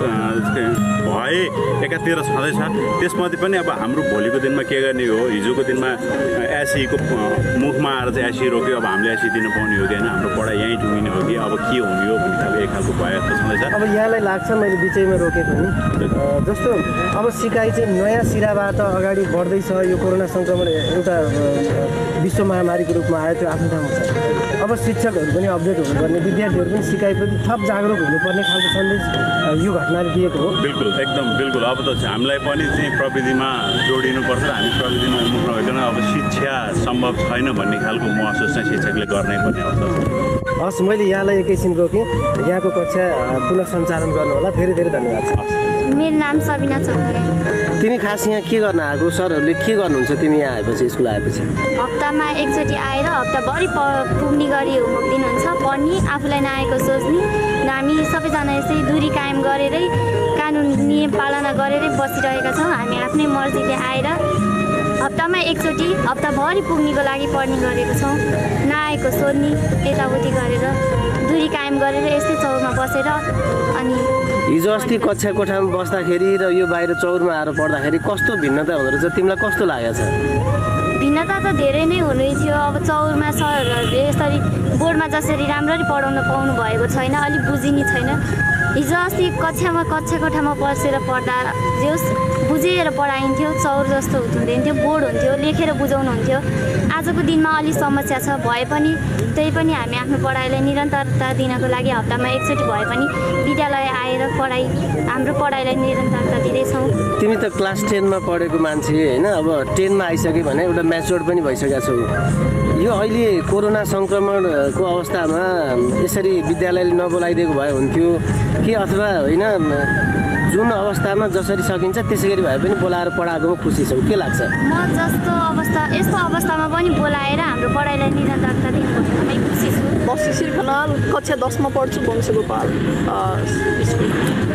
भए एकातिर छँदैछ, त्यसमध्ये पनि अब हाम्रो भोलिको दिनमा के गर्ने हो। हिजोको दिनमा एसीको मुखमा आएर चाहिँ एसी रोक्यो, अब हामीले एसी दिन पाउने हो कि होइन, हाम्रो पढाइ यहीँ टुङ्गिने हो कि अब के हुने हो भन्ने खालको एक खालको भए जस्तो छँदैछ। अब यहाँलाई लाग्छ, मैले बिचैमा रोकेँ पनि, जस्तो अब सिकाइ चाहिँ नयाँ सिराबाट अगाडि बढ्दैछ। यो कोरोना सङ्क्रमण एउटा विश्व महामारीको रूपमा आयो, त्यो आफ्नो ठाउँमा छ। अब शिक्षकहरू पनि अपडेट हुनुपर्ने, विद्यार्थीहरू पनि सिकाइप्रति थप जागरुक हुनुपर्ने खालको सन्देश यो घटनाले दिएको हो। बिल्कुल, एकदम बिल्कुल। अब त हामीलाई पनि चाहिँ प्रविधिमा जोडिनुपर्छ, हामी प्रविधिमा उन्मुख नभइकन अब शिक्षा सम्भव छैन भन्ने खालको महसुस चाहिँ शिक्षकले गर्नै पर्ने अवस्था छ। हस्, मैले यहाँलाई एकैछिन रोकेँ, यहाँको कक्षा पुनः सञ्चालन गर्नु होला। धेरै धेरै धन्यवाद छ। मेरो नाम सबिना चौधरी। तिमी खास यहाँ के गर्न आएको? सरहरूले के गर्नुहुन्छ तिमी यहाँ आएपछि, स्कुल आएपछि? हप्तामा एकचोटि आएर हप्ताभरि पुग्ने गरी होमवर्क दिनुहुन्छ, पढ्ने, आफूलाई नआएको सोच्ने र हामी सबैजना यसै दूरी कायम गरेरै कानुन नियम पालना गरेरै बसिरहेका छौँ। हामी आफ्नै मर्जीले आएर हप्तामा एकचोटि हप्ताभरि पुग्नेको लागि पढ्ने गरेको छौँ। नआएको सोध्ने, यताउति गरेर दूरी कायम गरेर यस्तै चौरमा बसेर। अनि हिजो अस्ति कक्षा कोठामा बस्दाखेरि र यो बाहिर चौरमा आएर पढ्दाखेरि कस्तो भिन्नता हुँदो रहेछ, तिमीलाई कस्तो लागेको छ? भिन्नता त धेरै नै हुँदै थियो। अब चौरमा सरहरूले यसरी बोर्डमा जसरी राम्ररी पढाउन पाउनु भएको छैन, अलिक बुझिने छैन। हिजो अस्ति कक्षा कोठामा बसेर पढ्दा जे बुझेर पढाइन्थ्यो, चौर जस्तो हुँदैन थियो, बोर्ड हुन्थ्यो, लेखेर बुझाउनुहुन्थ्यो। आजको दिनमा अलिक समस्या छ, भए पनि त्यही पनि हामी आफ्नो पढाइलाई निरन्तरता दिनको लागि हप्तामा एकचोटि भए पनि विद्यालय आएर हाम्रो पढाइलाई निरन्तरता दिँदैछौँ। तिमी त क्लास 10मा पढेको मान्छे होइन, अब 10मा आइसक्यो भने एउटा म्याच्योर्ड पनि भइसकेका छौ। यो अहिले कोरोना सङ्क्रमणको अवस्थामा यसरी विद्यालयले नबोलाइदिएको भए हुन्थ्यो कि अथवा होइन, जुन अवस्थामा जसरी सकिन्छ त्यसै गरी भए पनि बोलाएर पढाएकोमा खुसी छौ, के लाग्छ? म यस्तो अवस्थामा पनि बोलाएर हाम्रो पढाइलाई निरन्तरता दिएको एकदमै खुसी छु। म शिशिर खनाल, कक्षा 10मा पढ्छु, वंशगोपाल स्कुल।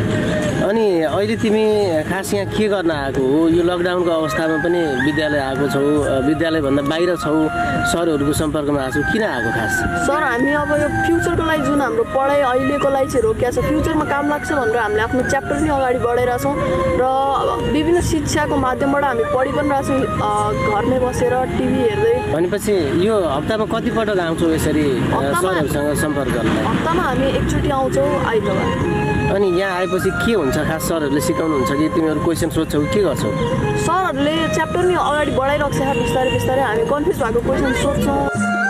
अनि अहिले तिमी खास यहाँ के गर्न आएको हो? यो लकडाउनको अवस्थामा पनि विद्यालय आएको छौ, विद्यालयभन्दा बाहिर छौ, सरहरूको सम्पर्कमा आएको छौ, किन आएको खास? सर, हामी अब यो फ्युचरको लागि जुन हाम्रो पढाइ अहिलेको लागि चाहिँ रोकिएको छ, फ्युचरमा काम लाग्छ भनेर हामीले आफ्नो च्याप्टर पनि अगाडि बढाइरहेछौँ र विभिन्न शिक्षाको माध्यमबाट हामी पढि पनि रहेछौँ, घरमै बसेर टिभी हेर्दै। भनेपछि यो हप्तामा कतिपटक आउँछौ यसरी सरहरूसँग सम्पर्क गर्न? हप्तामा हामी एकचोटि आउँछौँ आइतबार। अनि यहाँ आएपछि के हुन्छ खास? सरहरूले सिकाउनुहुन्छ कि तिमीहरू क्वेसन सोध्छौ, के गर्छौ? सरहरूले च्याप्टर नि अगाडि बढाइरहेको छ, बिस्तारै बिस्तारै हामी कन्फ्युज भएको क्वेसन सोध्छौँ।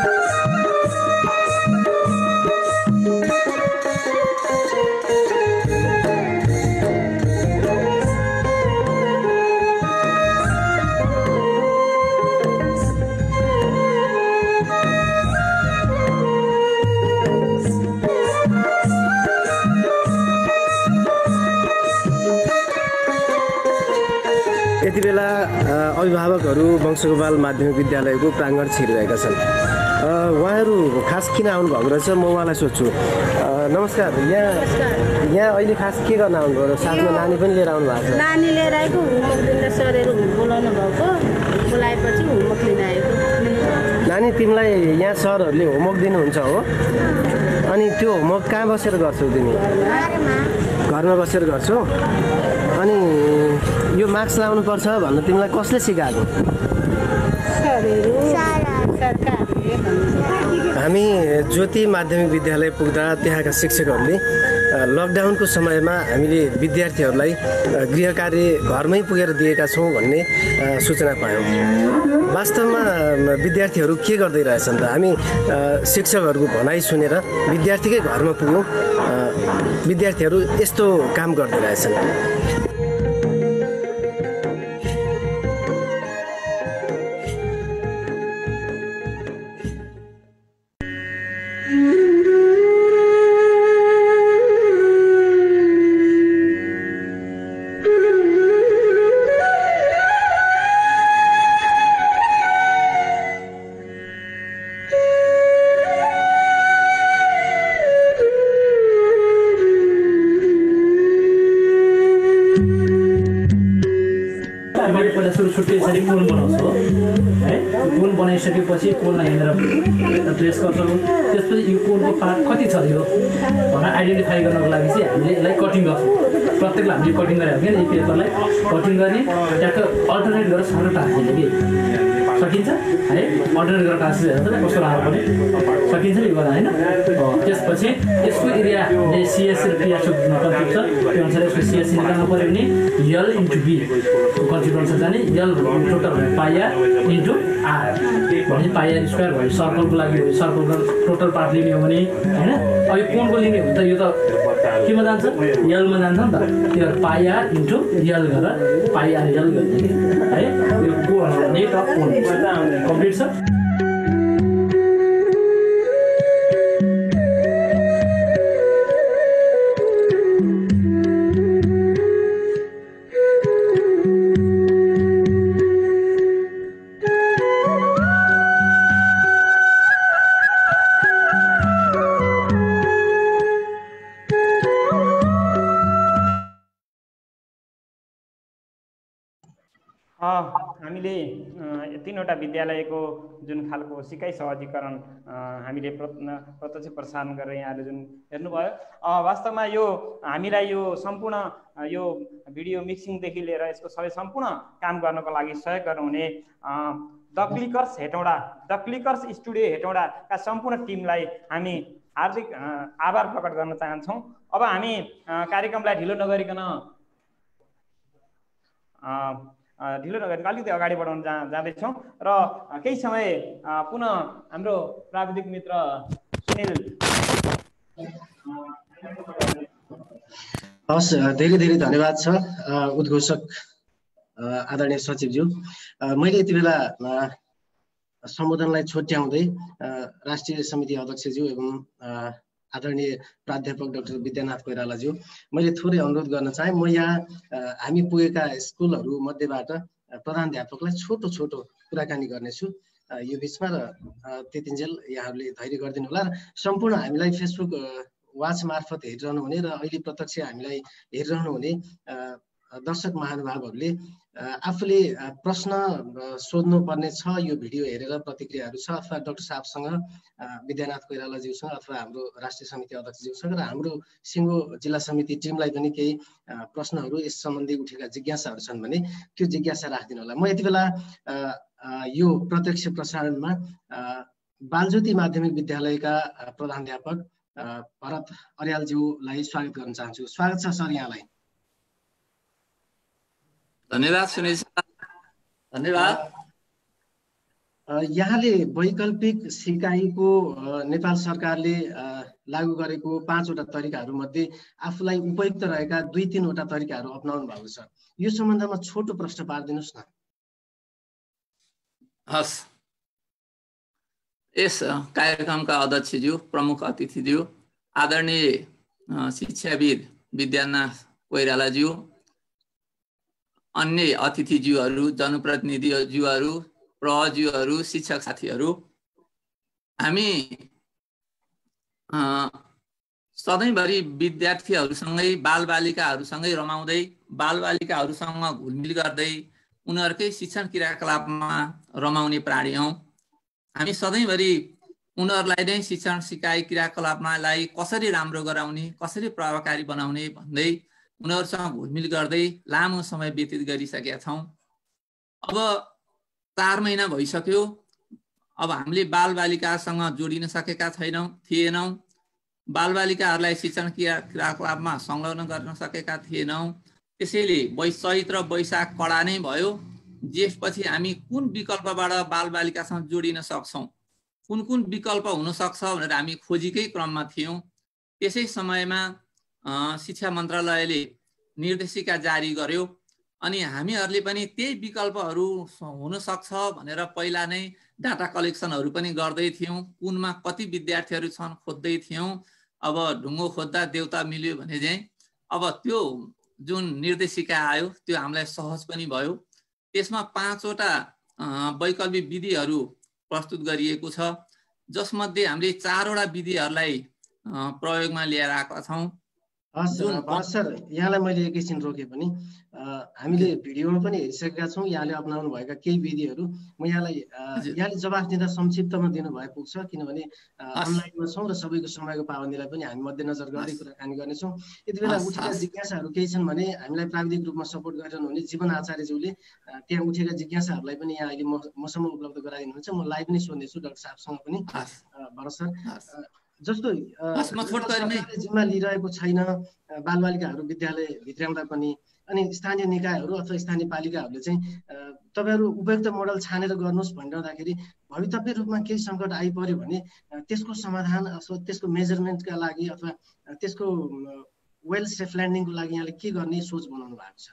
यति बेला अभिभावकहरू वंशगोपाल माध्यमिक विद्यालयको प्राङ्गण छिरिरहेका छन्। उहाँहरू खास किन आउनुभएको रहेछ म उहाँलाई सोध्छु। नमस्कार, यहाँ अहिले खास के गर्न आउनुभयो? साथमा नानी पनि लिएर आउनु भएको छ? नानी लिएर आएको, होमवर्क दिन सरहरू बोलाउनु भएको, बोलाएपछि होमवर्क लिन आएको। नानी, तिमीलाई यहाँ सरहरूले होमवर्क दिनुहुन्छ हो? अनि त्यो होमवर्क कहाँ बसेर गर्छौ तिमी? घरमा बसेर गर्छौ? अनि यो मास्क लाउनुपर्छ भन्नु तिमीलाई कसले सिकाएको? हामी ज्योति माध्यमिक विद्यालय पुग्दा त्यहाँका शिक्षकहरूले लकडाउनको समयमा हामीले विद्यार्थीहरूलाई गृह कार्य घरमै पुगेर दिएका छौँ भन्ने सूचना पायौँ। वास्तवमा विद्यार्थीहरू के गर्दै रहेछन् त? हामी शिक्षकहरूको भनाइ सुनेर विद्यार्थीकै घरमा पुग्यौँ, विद्यार्थीहरू यस्तो काम गर्दै रहेछन्। मैले पहिला सुरु छुट्टै यसरी कोन बनाउँछु है। कोन बनाइसकेपछि कोनलाई हेरेर ट्रेस गर्छौँ। त्यसपछि यो कोनको पार्ट कति छ यो भनेर आइडेन्टिफाई गर्नको लागि चाहिँ हामीले यसलाई कटिङ गर्छौँ। प्रत्येकलाई हामीले कटिङ गरेर क्या यो पेपरलाई कटिङ गर्ने ट्याक्क अल्टरनेट गरेर सानो टाँसिन्छ कि सकिन्छ है। अल्टरनेट गरेर टाँसिन्छ कस्तो राम्रो पनि सकिन्छ नि गर्दा होइन। त्यसपछि यसको एरिया सिएस र पिएचको कन्सेप्ट छ, त्यो अनुसार यसको सिएस निकाल्नु पऱ्यो भने यल इन्टु बी कन्सेप्ट अनुसार जाने L total pi r into R भने पाइआर स्क्वायर भयो। सर्कलको लागि हो, सर्कलको टोटल पार्ट लिने हो भने होइन। अब यो कोनको लिने हो त यो त केमा जान्छ यलमा जान्छ नि त, त्यो पाइआर इन्टु यल गरेर पाइआर यल गर्ने कि है। यो नेट अफ कोन कम्प्लिट छ। हामीले तीनवटा विद्यालयको जुन खालको सिकाइ सहजीकरण हामीले प्रत्यक्ष प्रसारण गरेर यहाँले जुन हेर्नुभयो, वास्तवमा यो हामीलाई यो सम्पूर्ण यो भिडियो मिक्सिङदेखि लिएर यसको सबै सम्पूर्ण काम गर्नको लागि सहयोग गर्नुहुने द क्लिकर्स स्टुडियो हेटौँडाका सम्पूर्ण टिमलाई हामी हार्दिक आभार प्रकट गर्न चाहन्छौँ। अब हामी कार्यक्रमलाई ढिलो नगरिकन अलिकति अगाडि बढाउन जाँदैछौँ र केही समय पुनः हाम्रो प्राविधिक मित्र सुनिल। हस्, धेरै धेरै धन्यवाद छ उद्घोषक आदरणीय सचिवज्यू। मैले यति बेला सम्बोधनलाई छोट्याउँदै राष्ट्रिय समिति अध्यक्षज्यू एवं आदरणीय प्राध्यापक डाक्टर विद्यानाथ कोइरालाज्यू, मैले थोरै अनुरोध गर्न चाहे। म यहाँ हामी पुगेका स्कुलहरू मध्येबाट प्रधानाध्यापकलाई छोटो छोटो कुराकानी गर्नेछु यो बिचमा, र त्यतिन्जेल यहाँहरूले धैर्य गरिदिनु होला। र सम्पूर्ण हामीलाई फेसबुक वाच मार्फत हेरिरहनु हुने र अहिले प्रत्यक्ष हामीलाई हेरिरहनु हुने दर्शक महानुभावहरूले आफूले प्रश्न सोध्नुपर्ने छ यो भिडियो हेरेर प्रतिक्रियाहरू छ, अथवा डाक्टर साहबसँग, विद्यानाथ कोइरालाज्यूसँग, अथवा हाम्रो राष्ट्रिय समिति अध्यक्षज्यूसँग र हाम्रो सिङ्गो जिल्ला समिति टिमलाई पनि केही प्रश्नहरू यस सम्बन्धी उठेका जिज्ञासाहरू छन् भने त्यो जिज्ञासा राखिदिनु होला। म यति बेला यो प्रत्यक्ष प्रसारणमा बालज्योति माध्यमिक विद्यालयका प्रधानाध्यापक भरत अर्यालज्यूलाई स्वागत गर्न चाहन्छु। स्वागत छ सर यहाँलाई। धन्यवाद सुनिल सर, धन्यवाद। यहाँले वैकल्पिक सिकाइको नेपाल सरकारले लागू गरेको 5वटा तरिकाहरू मध्ये आफूलाई उपयुक्त रहेका 2-3वटा तरिकाहरू अपनाउनु भएको छ। यो सम्बन्धमा छोटो प्रश्न पारिदिनुहोस् न। हस्, यस कार्यक्रमका अध्यक्षज्यू, प्रमुख अतिथिज्यू, आदरणीय शिक्षाविद विद्यानाथ कोइरालाज्यू, अन्य अतिथिज्यूहरू, जनप्रतिनिधिज्यूहरू, प्रज्यूहरू, शिक्षक साथीहरू, हामी सधैँभरि विद्यार्थीहरूसँगै बालबालिकाहरूसँगै रमाउँदै, बालबालिकाहरूसँग घुलमिल गर्दै उनीहरूकै शिक्षण क्रियाकलापमा रमाउने प्राणी हौँ। हामी सधैँभरि उनीहरूलाई नै शिक्षण सिकाइ क्रियाकलापमालाई कसरी राम्रो गराउने, कसरी प्रभावकारी बनाउने भन्दै उनीहरूसँग घुलमिल गर्दै लामो समय व्यतीत गरिसकेका छौँ। अब 4 महिना भइसक्यो। अब हामीले बालबालिकासँग जोडिन सकेका थिएनौँ, बालबालिकाहरूलाई शिक्षण क्रियाकलापमा संलग्न गर्न सकेका थिएनौँ। त्यसैले चैत र वैशाख कडा नै भयो। जेठपछि हामी कुन विकल्पबाट बालबालिकासँग जोडिन सक्छौँ, कुन विकल्प हुनसक्छ भनेर हामी खोजीकै क्रममा थियौँ। त्यसै समयमा शिक्षा मन्त्रालयले निर्देशिका जारी गर्यो, अनि हामीहरूले पनि त्यही विकल्पहरू हुनसक्छ भनेर पहिला नै डाटा कलेक्सनहरू पनि गर्दै थियौँ। कुनमा कति विद्यार्थीहरू छन् खोज्दै थियौँ। अब ढुङ्गो खोज्दा देउता मिल्यो भने चाहिँ अब त्यो जुन निर्देशिका आयो त्यो हामीलाई सहज पनि भयो। त्यसमा 5वटा वैकल्पिक विधिहरू प्रस्तुत गरिएको छ, जसमध्ये हामीले 4वटा विधिहरूलाई प्रयोगमा लिएर आएका छौँ। सर यहाँलाई मैले एकैछिन रोके पनि हामीले भिडियोमा पनि हेरिसकेका छौँ यहाँले अपनाउनु भएका केही विधिहरू म यहाँले जवाफ दिँदा संक्षिप्तमा दिनुभए पुग्छ किनभने अनलाइनमा छौँ र सबैको समयको पाबन्दीलाई पनि हामी मध्यनजर गर्दै कुराकानी गर्नेछौँ। यति बेला उठेका जिज्ञासाहरू केही छन् भने हामीलाई प्राविधिक रूपमा सपोर्ट गरिरहनुहुने जीवन आचार्यज्यूले त्यहाँ उठेका जिज्ञासाहरूलाई पनि यहाँ अहिले मसम्म उपलब्ध गराइदिनुहुन्छ। म लाइभ नै सोध्नेछु डाक्टर साहबसँग पनि भरत सर। जस्तो जिम्मा लिइरहेको छैन बालबालिकाहरू विद्यालय भित्राउँदा पनि अनि स्थानीय निकायहरू अथवा स्थानीय पालिकाहरूले चाहिँ तपाईँहरू उपयुक्त मोडल छानेर गर्नुहोस् भनिरहँदाखेरि भवितव्य रूपमा केही सङ्कट आइपर्यो भने त्यसको समाधान अथवा त्यसको मेजरमेन्टका लागि अथवा त्यसको वेल सेफ ल्यान्डिङको लागि यहाँले के गर्ने सोच बनाउनु भएको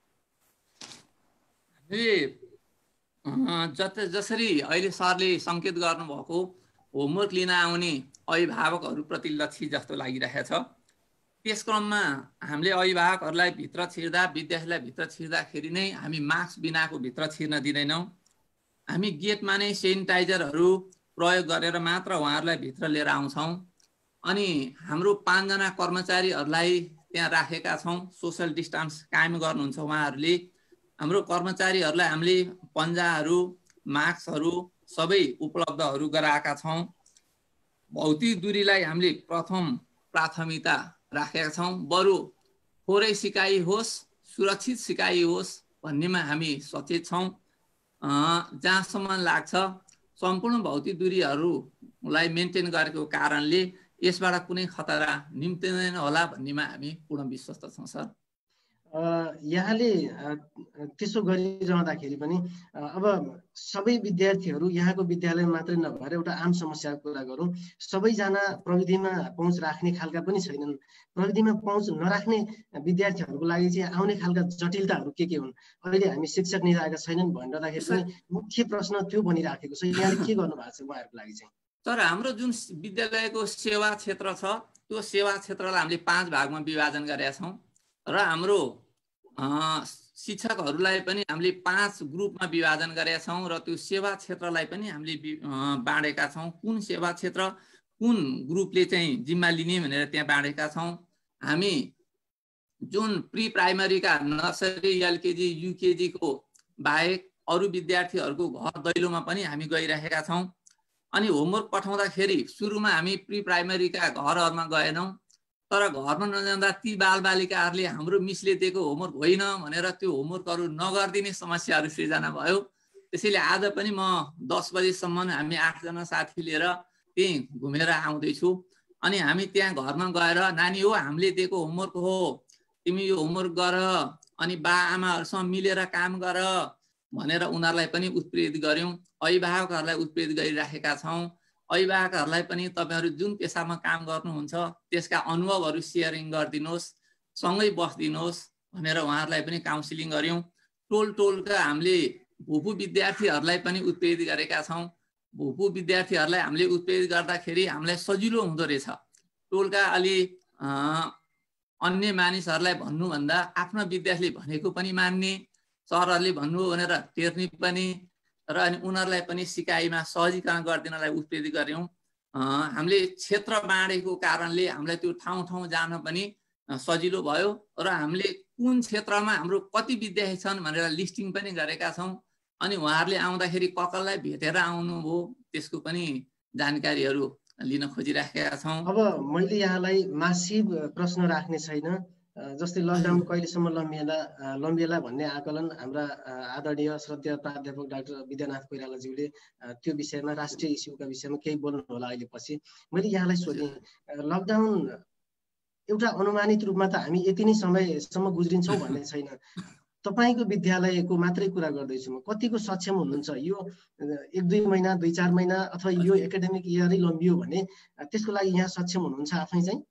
छ? जसरी अहिले सरले सङ्केत गर्नुभएको होमवर्क लिन आउने अभिभावकहरूप्रति लक्ष्य जस्तो लागिरहेको छ। त्यस क्रममा हामीले अभिभावकहरूलाई भित्र छिर्दा विद्यार्थीलाई भित्र छिर्दाखेरि नै हामी मास्क बिनाको भित्र छिर्न दिँदैनौँ। हामी गेटमा नै सेनिटाइजरहरू प्रयोग गरेर मात्र उहाँहरूलाई भित्र लिएर आउँछौँ। अनि हाम्रो 5 जना कर्मचारीहरूलाई त्यहाँ राखेका छौँ। सोसल डिस्टेन्स कायम गर्नुहुन्छ उहाँहरूले। हाम्रो कर्मचारीहरूलाई हामीले पन्जाहरू मास्कहरू सबै उपलब्धहरू गराएका छौँ। भौतिक दूरीलाई हामीले प्रथम प्राथमिकता राखेका छौँ। बरु थोरै सिकाइ होस् सुरक्षित सिकाइ होस् भन्नेमा हामी सचेत छौँ। जहाँसम्म लाग्छ सम्पूर्ण भौतिक दूरीहरूलाई मेन्टेन गरेको कारणले यसबाट कुनै खतरा निम्तिँदैन होला भन्नेमा हामी पूर्ण विश्वस्त छौँ सर। यहाँले त्यसो गरिरहँदाखेरि पनि अब सबै विद्यार्थीहरू यहाँको विद्यालय मात्रै नभएर एउटा आम समस्याको कुरा गरौँ, सबैजना प्रविधिमा पहुँच राख्ने खालका पनि छैनन्। प्रविधिमा पहुँच नराख्ने विद्यार्थीहरूको लागि चाहिँ आउने खालका जटिलताहरू के हुन्? अहिले हामी शिक्षक निकायका छैनन् भनिरहँदाखेरि पनि मुख्य प्रश्न त्यो बनिराखेको छ। यहाँले के गर्नु भएको छ उहाँहरूको लागि चाहिँ? तर हाम्रो जुन विद्यालयको सेवा क्षेत्र छ त्यो सेवा क्षेत्रलाई हामीले 5 भागमा विभाजन गरेका छौँ र हाम्रो शिक्षकहरूलाई पनि हामीले 5 ग्रुपमा विभाजन गरेका छौँ र त्यो सेवा क्षेत्रलाई पनि हामीले बाँडेका छौँ। कुन सेवा क्षेत्र कुन ग्रुपले चाहिँ जिम्मा लिने भनेर त्यहाँ बाँडेका छौँ। हामी जुन प्री प्राइमरीका नर्सरी एलकेजी युकेजीको बाहेक अरू विद्यार्थीहरूको घर दैलोमा पनि हामी गइरहेका छौँ। अनि होमवर्क पठाउँदाखेरि सुरुमा हामी प्री प्राइमरीका घरहरूमा गएनौँ, तर घरमा नजाँदा ती बालबालिकाहरूले हाम्रो मिसले दिएको होमवर्क होइन भनेर त्यो होमवर्कहरू नगरिदिने समस्याहरू सृजना भयो। त्यसैले आज पनि म 10 बजेसम्म हामी 8 जना साथी लिएर त्यहीँ घुमेर आउँदैछु। अनि हामी त्यहाँ घरमा गएर नानी हो हामीले दिएको होमवर्क हो, तिमी यो होमवर्क गर, अनि बा आमाहरूसँग मिलेर काम गर भनेर उनीहरूलाई पनि उत्प्रेरित गऱ्यौँ। अभिभावकहरूलाई उत्प्रेरित गरिराखेका छौँ। अभिभावकहरूलाई पनि तपाईँहरू जुन पेसामा काम गर्नुहुन्छ त्यसका अनुभवहरू सेयरिङ गरिदिनुहोस्, सँगै बस्दिनुहोस् भनेर उहाँहरूलाई पनि काउन्सिलिङ गऱ्यौँ। टोलका हामीले भूपू विद्यार्थीहरूलाई पनि उत्प्रेरित गरेका छौँ। भूपू विद्यार्थीहरूलाई हामीले उत्प्रेरित गर्दाखेरि हामीलाई सजिलो हुँदो रहेछ। टोलका अलि अन्य मानिसहरूलाई भन्नुभन्दा आफ्नो विद्यार्थीले भनेको पनि मान्ने, सरहरूले भन्नुभयो भनेर टेर्ने पनि र अनि उनीहरूलाई पनि सिकाइमा सहजीकरण गरिदिनलाई उत्प्रेरित गऱ्यौँ। हामीले क्षेत्र बाँडेको कारणले हामीलाई त्यो ठाउँ जान पनि सजिलो भयो र हामीले कुन क्षेत्रमा हाम्रो कति विद्यार्थी छन् भनेर लिस्टिङ पनि गरेका छौँ। अनि उहाँहरूले आउँदाखेरि ककललाई भेटेर आउनुभयो त्यसको पनि जानकारीहरू लिन खोजिराखेका छौँ। अब मैले यहाँलाई मासिभ प्रश्न राख्ने छैन, जस्तै लकडाउन कहिलेसम्म लम्बिएला भन्ने आकलन हाम्रा आदरणीय श्रद्धेय प्राध्यापक डाक्टर विद्यानाथ कोइरालाज्यूले त्यो विषयमा राष्ट्रिय इस्युका विषयमा केही बोल्नु होला अहिले पछि। मैले यहाँलाई सोधेँ लकडाउन एउटा अनुमानित रूपमा त हामी यति नै समयसम्म गुज्रिन्छौँ भन्ने छैन। तपाईँको विद्यालयको मात्रै कुरा गर्दैछु म, कतिको सक्षम हुनुहुन्छ यो 1-2 महिना 2-4 महिना अथवा यो एकाडेमिक इयरै लम्बियो भने त्यसको लागि यहाँ सक्षम हुनुहुन्छ आफै चाहिँ?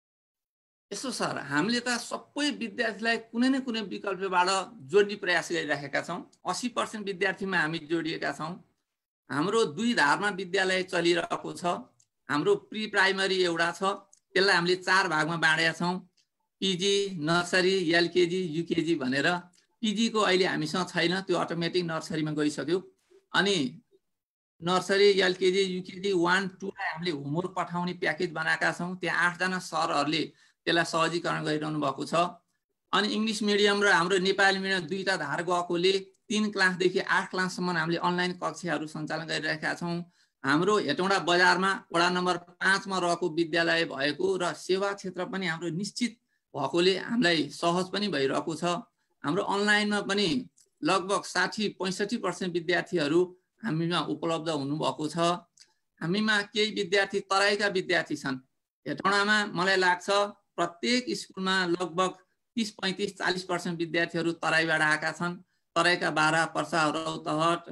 यसो सर, हामीले त सबै विद्यार्थीलाई कुनै न कुनै विकल्पबाट जोड्ने प्रयास गरिराखेका छौँ। 80% विद्यार्थीमा हामी जोडिएका छौँ। हाम्रो 2 धारमा विद्यालय चलिरहेको छ। हाम्रो प्री प्राइमरी एउटा छ, त्यसलाई हामीले 4 भागमा बाँडेका छौँ। पिजी, नर्सरी, एलकेजी, युकेजी भनेर। पिजीको अहिले हामीसँग छैन, त्यो अटोमेटिक नर्सरीमा गइसक्यो। अनि नर्सरी एलकेजी युकेजी 1-2लाई हामीले होमवर्क पठाउने प्याकेज बनाएका छौँ। त्यहाँ 8 जना सरहरूले त्यसलाई सहजीकरण गरिरहनु भएको छ। अनि इङ्ग्लिस मिडियम र हाम्रो नेपाली मिडियम दुईटा धार गएकोले 3 क्लासदेखि 8 क्लाससम्म हामीले अनलाइन कक्षाहरू सञ्चालन गरिरहेका छौँ। हाम्रो हेटौँडा बजारमा वडा नम्बर 5 मा रहेको विद्यालय भएको र सेवा क्षेत्र पनि हाम्रो निश्चित भएकोले हामीलाई सहज पनि भइरहेको छ। हाम्रो अनलाइनमा पनि लगभग 60-65% विद्यार्थीहरू हामीमा उपलब्ध हुनुभएको छ। हामीमा केही विद्यार्थी तराईका विद्यार्थी छन्। हेटौँडामा मलाई लाग्छ प्रत्येक स्कुलमा लगभग 30-35-40% विद्यार्थीहरू तराईबाट आएका छन्। तराईका बारा, पर्सा, रौतहट,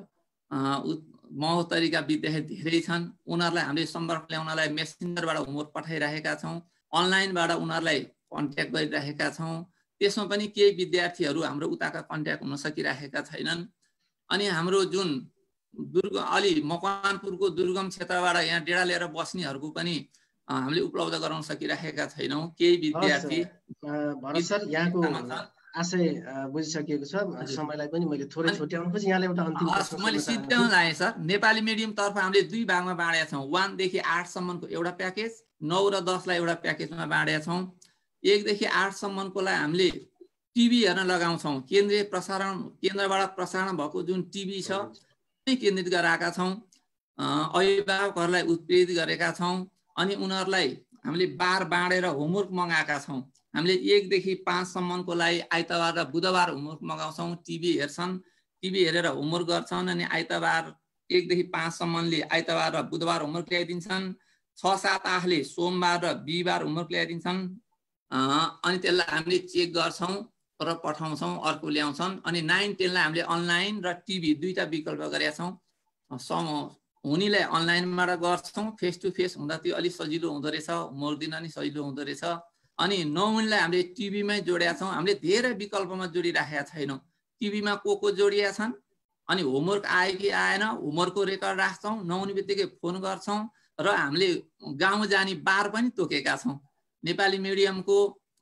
महोत्तरीका विद्यार्थी धेरै छन्। उनीहरूलाई हामीले सम्पर्क ल्याउनलाई मेसेन्जरबाट होमवर्क पठाइरहेका छौँ, अनलाइनबाट उनीहरूलाई कन्ट्याक्ट गरिरहेका छौँ। त्यसमा पनि केही विद्यार्थीहरू हाम्रो उताका कन्ट्याक्ट हुन सकिरहेका छैनन्। अनि हाम्रो जुन अलि मकवानपुरको दुर्गम क्षेत्रबाट यहाँ डेरा लिएर बस्नेहरूको पनि हामीले उपलब्ध गराउन सकिरहेका छैनौँ। केही विद्यार्थी भरत सर यहाँको आशय बुझिसकिएको छ। समयलाई पनि मैले थोरै छुट्याउनु खोजेँ। यहाँले एउटा अन्तिम प्रश्न मैले सिद्ध्याउन लागेँ सर। नेपाली मिडियम तर्फ हामीले 2 भागमा बाँडेका छौँ। 1 देखि 8 सम्मको एउटा प्याकेज, 9 र 10 लाई एउटा प्याकेजमा बाँडेका छौँ। 1 देखि 8 सम्मकोलाई हामीले टिभी हेर्न लगाउँछौँ। केन्द्रबाट प्रसारण भएको जुन टिभी छ केन्द्रित गराएका छौँ। अभिभावकहरूलाई उत्प्रेरित गरेका छौँ। अनि उनीहरूलाई हामीले बार बाँडेर होमवर्क मगाएका छौँ। हामीले 1 देखि 5 सम्मको लागि आइतबार र बुधबार होमवर्क मगाउँछौँ। टिभी हेर्छन्, टिभी हेरेर होमवर्क गर्छन्। अनि आइतबार 1 देखि 5 सम्मले आइतबार र बुधबार होमवर्क ल्याइदिन्छन्। 6-7 8ले सोमबार र बिहिबार होमवर्क ल्याइदिन्छन्। अनि त्यसलाई हामीले चेक गर्छौँ र पठाउँछौँ, अर्को ल्याउँछन्। अनि 9-10 लाई हामीले अनलाइन र टिभी दुईटा विकल्प गरेका छौँ। हुनेलाई अनलाइनबाट गर्छौँ, फेस टु फेस हुँदा त्यो अलिक सजिलो हुँदो रहेछ, होमवर्क दिन नि सजिलो हुँदो रहेछ। अनि 9-लाई हामीले टिभीमै जोडेका छौँ। हामीले धेरै विकल्पमा जोडिराखेका छैनौँ। टिभीमा को जोडिएका छन्, अनि होमवर्क आयो कि आएन, होमवर्कको रेकर्ड राख्छौँ। 9 बित्तिकै फोन गर्छौँ र हामीले गाउँ जाने बार पनि तोकेका छौँ। नेपाली मिडियमको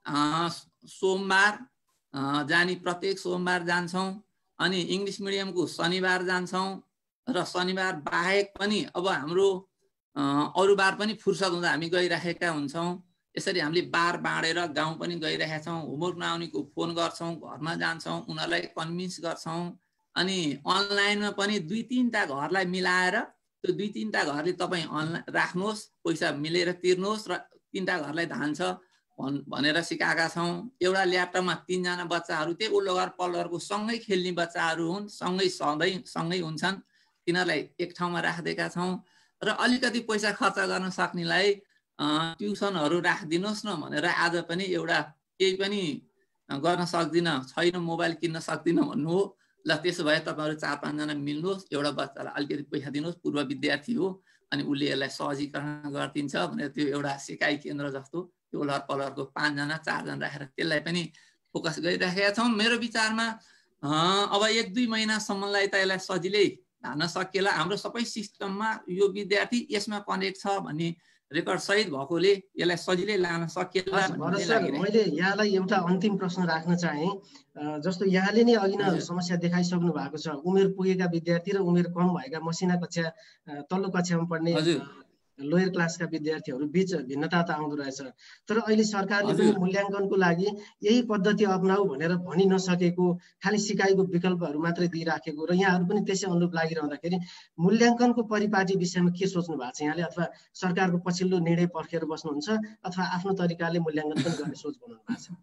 सोमबार जाने प्रत्येक सोमबार जान्छौँ। अनि इङ्ग्लिस मिडियमको शनिबार जान्छौँ र शनिबार बाहेक पनि अब हाम्रो अरू बार पनि फुर्सद हुँदा हामी गइरहेका हुन्छौँ। यसरी हामीले बार बाँडेर गाउँ पनि गइरहेका छौँ। होमवर्क नआउनेको फोन गर्छौँ, घरमा जान्छौँ, उनीहरूलाई कन्भिन्स गर्छौँ। अनि अनलाइनमा पनि 2-3टा घरलाई मिलाएर त्यो 2-3टा घरले तपाईँ अनलाइन राख्नुहोस्, पैसा मिलेर तिर्नुहोस् र 3टा घरलाई धान्छ भनेर सिकाएका छौँ। एउटा ल्यापटपमा 3 जना बच्चाहरू त्यही उल्लो घर पल्लो घरको सँगै खेल्ने बच्चाहरू हुन्, सँगै हुन्छन्। तिनीहरूलाई एक ठाउँमा राखिदिएका छौँ। र अलिकति पैसा खर्च गर्न सक्नेलाई ट्युसनहरू राखिदिनुहोस् न भनेर आज पनि एउटा केही पनि गर्न सक्दिनँ, छैन मोबाइल किन्न सक्दिनँ भन्नु हो। ल त्यसो भए तपाईँहरू 4-5 जना मिल्नुहोस्, एउटा बच्चालाई अलिकति पैसा दिनुहोस्, पूर्व विद्यार्थी हो, अनि उसले यसलाई सहजीकरण गरिदिन्छ भनेर त्यो एउटा सिकाइ केन्द्र जस्तो त्यो लहर पलहरको 5 जना 4 जना राखेर त्यसलाई पनि फोकस गरिराखेका छौँ। मेरो विचारमा अब 1-2 महिनासम्मलाई त यसलाई सजिलै धान्न सकिएला। हाम्रो सबै सिस्टममा यो विद्यार्थी यसमा कनेक्ट छ भन्ने रेकर्ड सहित भएकोले यसलाई सजिलै लान सकिएला। मैले यहाँलाई एउटा अन्तिम प्रश्न राख्न चाहेँ। जस्तो यहाँले नै अघि नै समस्या देखाइसक्नु भएको छ, उमेर पुगेका विद्यार्थी र उमेर कम भएका मसिना कक्षा तल्लो कक्षामा पढ्ने लोयर क्लासका विद्यार्थीहरू बीच भिन्नता त आउँदो रहेछ। तर अहिले सरकारले पनि मूल्याङ्कनको लागि यही पद्धति अपनाऊ भनेर भनि नसकेको, खालि सिकाइको विकल्पहरू मात्रै दिइराखेको र यहाँहरू पनि त्यसै अनुरूप लागिरहँदाखेरि मूल्याङ्कनको परिपाटी विषयमा के सोच्नु भएको छ यहाँले? अथवा सरकारको पछिल्लो निर्णय पर्खेर बस्नुहुन्छ अथवा आफ्नो तरिकाले मूल्याङ्कन पनि गर्ने सोच बनाउनु भएको छ?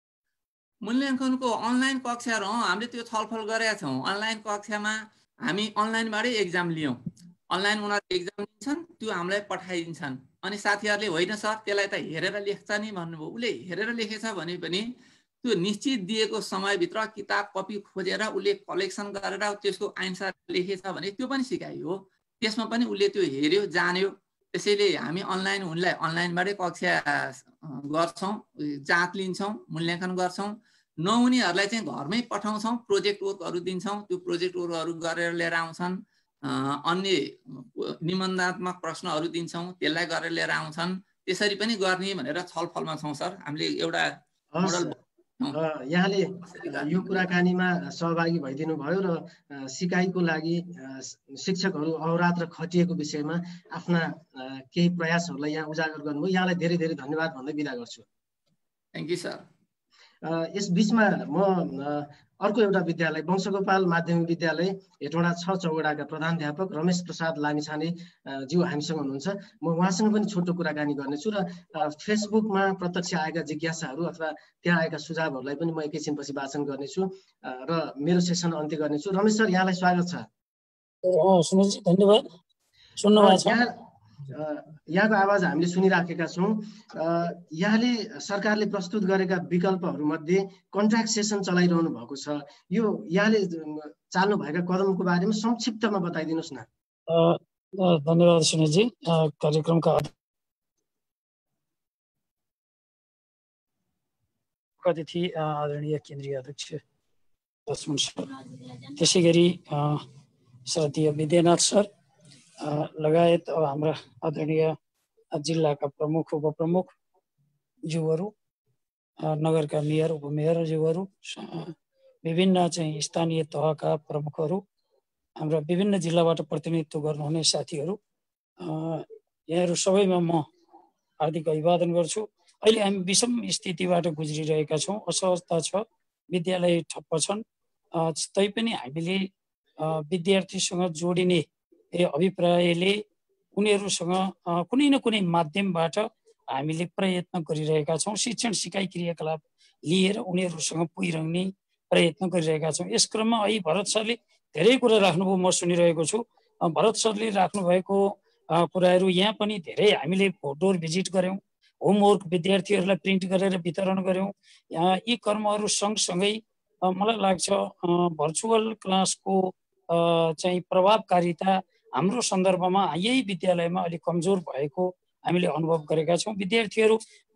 मूल्याङ्कनको अनलाइन कक्षाहरू हामीले त्यो छलफल गरेका छौँ। अनलाइन कक्षामा हामी अनलाइनबाटै एक्जाम लियौँ। अनलाइन उनीहरूले एक्जाम दिन्छन्, त्यो हामीलाई पठाइदिन्छन्। अनि साथीहरूले होइन सर त्यसलाई त हेरेर लेख्छ नि भन्नुभयो। उसले हेरेर लेखेछ भने पनि त्यो निश्चित दिएको समयभित्र किताब कपी खोजेर उसले कलेक्सन गरेर त्यसको आन्सर लेखेछ भने त्यो पनि सिकाइ हो। त्यसमा पनि उसले त्यो हेऱ्यो, जान्यो। त्यसैले हामी अनलाइन उनलाई अनलाइनबाटै कक्षा गर्छौँ, जाँच लिन्छौँ, मूल्याङ्कन गर्छौँ। नहुनेहरूलाई चाहिँ घरमै पठाउँछौँ, प्रोजेक्ट वर्कहरू दिन्छौँ। त्यो प्रोजेक्ट वर्कहरू गरेर लिएर आउँछन्। अन्य निबन्धात्मक प्रश्नहरू दिन्छौँ, त्यसलाई गरेर लिएर आउँछन्। त्यसरी पनि गर्ने भनेर छलफलमा छौँ सर। हामीले एउटा यहाँले यो कुराकानीमा सहभागी भइदिनु भयो र सिकाइको लागि शिक्षकहरू अहोरात्र खटिएको विषयमा आफ्ना केही प्रयासहरूलाई यहाँ उजागर गर्नुभयो। यहाँलाई धेरै धेरै धन्यवाद भन्दै बिदा गर्छु। Thank you sir. यस बिचमा म अर्को एउटा विद्यालय वंशगोपाल माध्यमिक विद्यालय हेटौँडा 6 चौगडाका प्रधानाध्यापक रमेश प्रसाद लामिछाने ज्यू हामीसँग हुनुहुन्छ। म उहाँसँग पनि छोटो कुराकानी गर्नेछु र फेसबुकमा प्रत्यक्ष आएका जिज्ञासाहरू अथवा त्यहाँ आएका सुझावहरूलाई पनि म एकैछिनपछि वाचन गर्नेछु र मेरो सेसन अन्त्य गर्नेछु। रमेश सर, यहाँलाई स्वागत छ। सुनिलजी धन्यवाद। सुन्नुभएको छ? यहाँको आवाज हामीले सुनिराखेका छौँ। यहाँले सरकारले प्रस्तुत गरेका विकल्पहरू मध्ये कन्ट्र्याक्ट सेसन चलाइरहनु भएको छ। यो यहाँले चाल्नु भएका कदमको बारेमा संक्षिप्तमा बताइदिनुहोस् न। धन्यवाद सुनिलजी। कार्यक्रमका अतिथि आदरणीय केन्द्रीय अध्यक्ष लक्ष्मण सर, त्यसै गरी श्रद्धेय विद्यानाथ सर लगायत हाम्रा आदरणीय जिल्लाका प्रमुख उपप्रमुख ज्यूहरू, नगरका मेयर उपमेयर ज्यूहरू, विभिन्न चाहिँ स्थानीय तहका प्रमुखहरू, हाम्रा विभिन्न जिल्लाबाट प्रतिनिधित्व गर्नुहुने साथीहरू, यहाँहरू सबैमा म हार्दिक अभिवादन गर्छु। अहिले हामी विषम स्थितिबाट गुज्रिरहेका छौँ। असहजता छ, विद्यालय ठप्प छन्। तैपनि हामीले विद्यार्थीसँग जोडिने अभिप्रायले उनीहरूसँग कुनै न कुनै माध्यमबाट हामीले प्रयत्न गरिरहेका छौँ। शिक्षण सिकाइ क्रियाकलाप लिएर उनीहरूसँग पुगिरहने प्रयत्न गरिरहेका छौँ। यस क्रममा अहिले भरत सरले धेरै कुरा राख्नुभयो, म सुनिरहेको छु। भरत सरले राख्नुभएको कुराहरू यहाँ पनि धेरै हामीले डोर भिजिट गऱ्यौँ, होमवर्क विद्यार्थीहरूलाई प्रिन्ट गरेर वितरण गऱ्यौँ। यी कर्महरू सँगसँगै मलाई लाग्छ भर्चुअल क्लासको चाहिँ प्रभावकारिता हाम्रो सन्दर्भमा यही विद्यालयमा अलिक कमजोर भएको हामीले अनुभव गरेका छौँ। विद्यार्थीहरू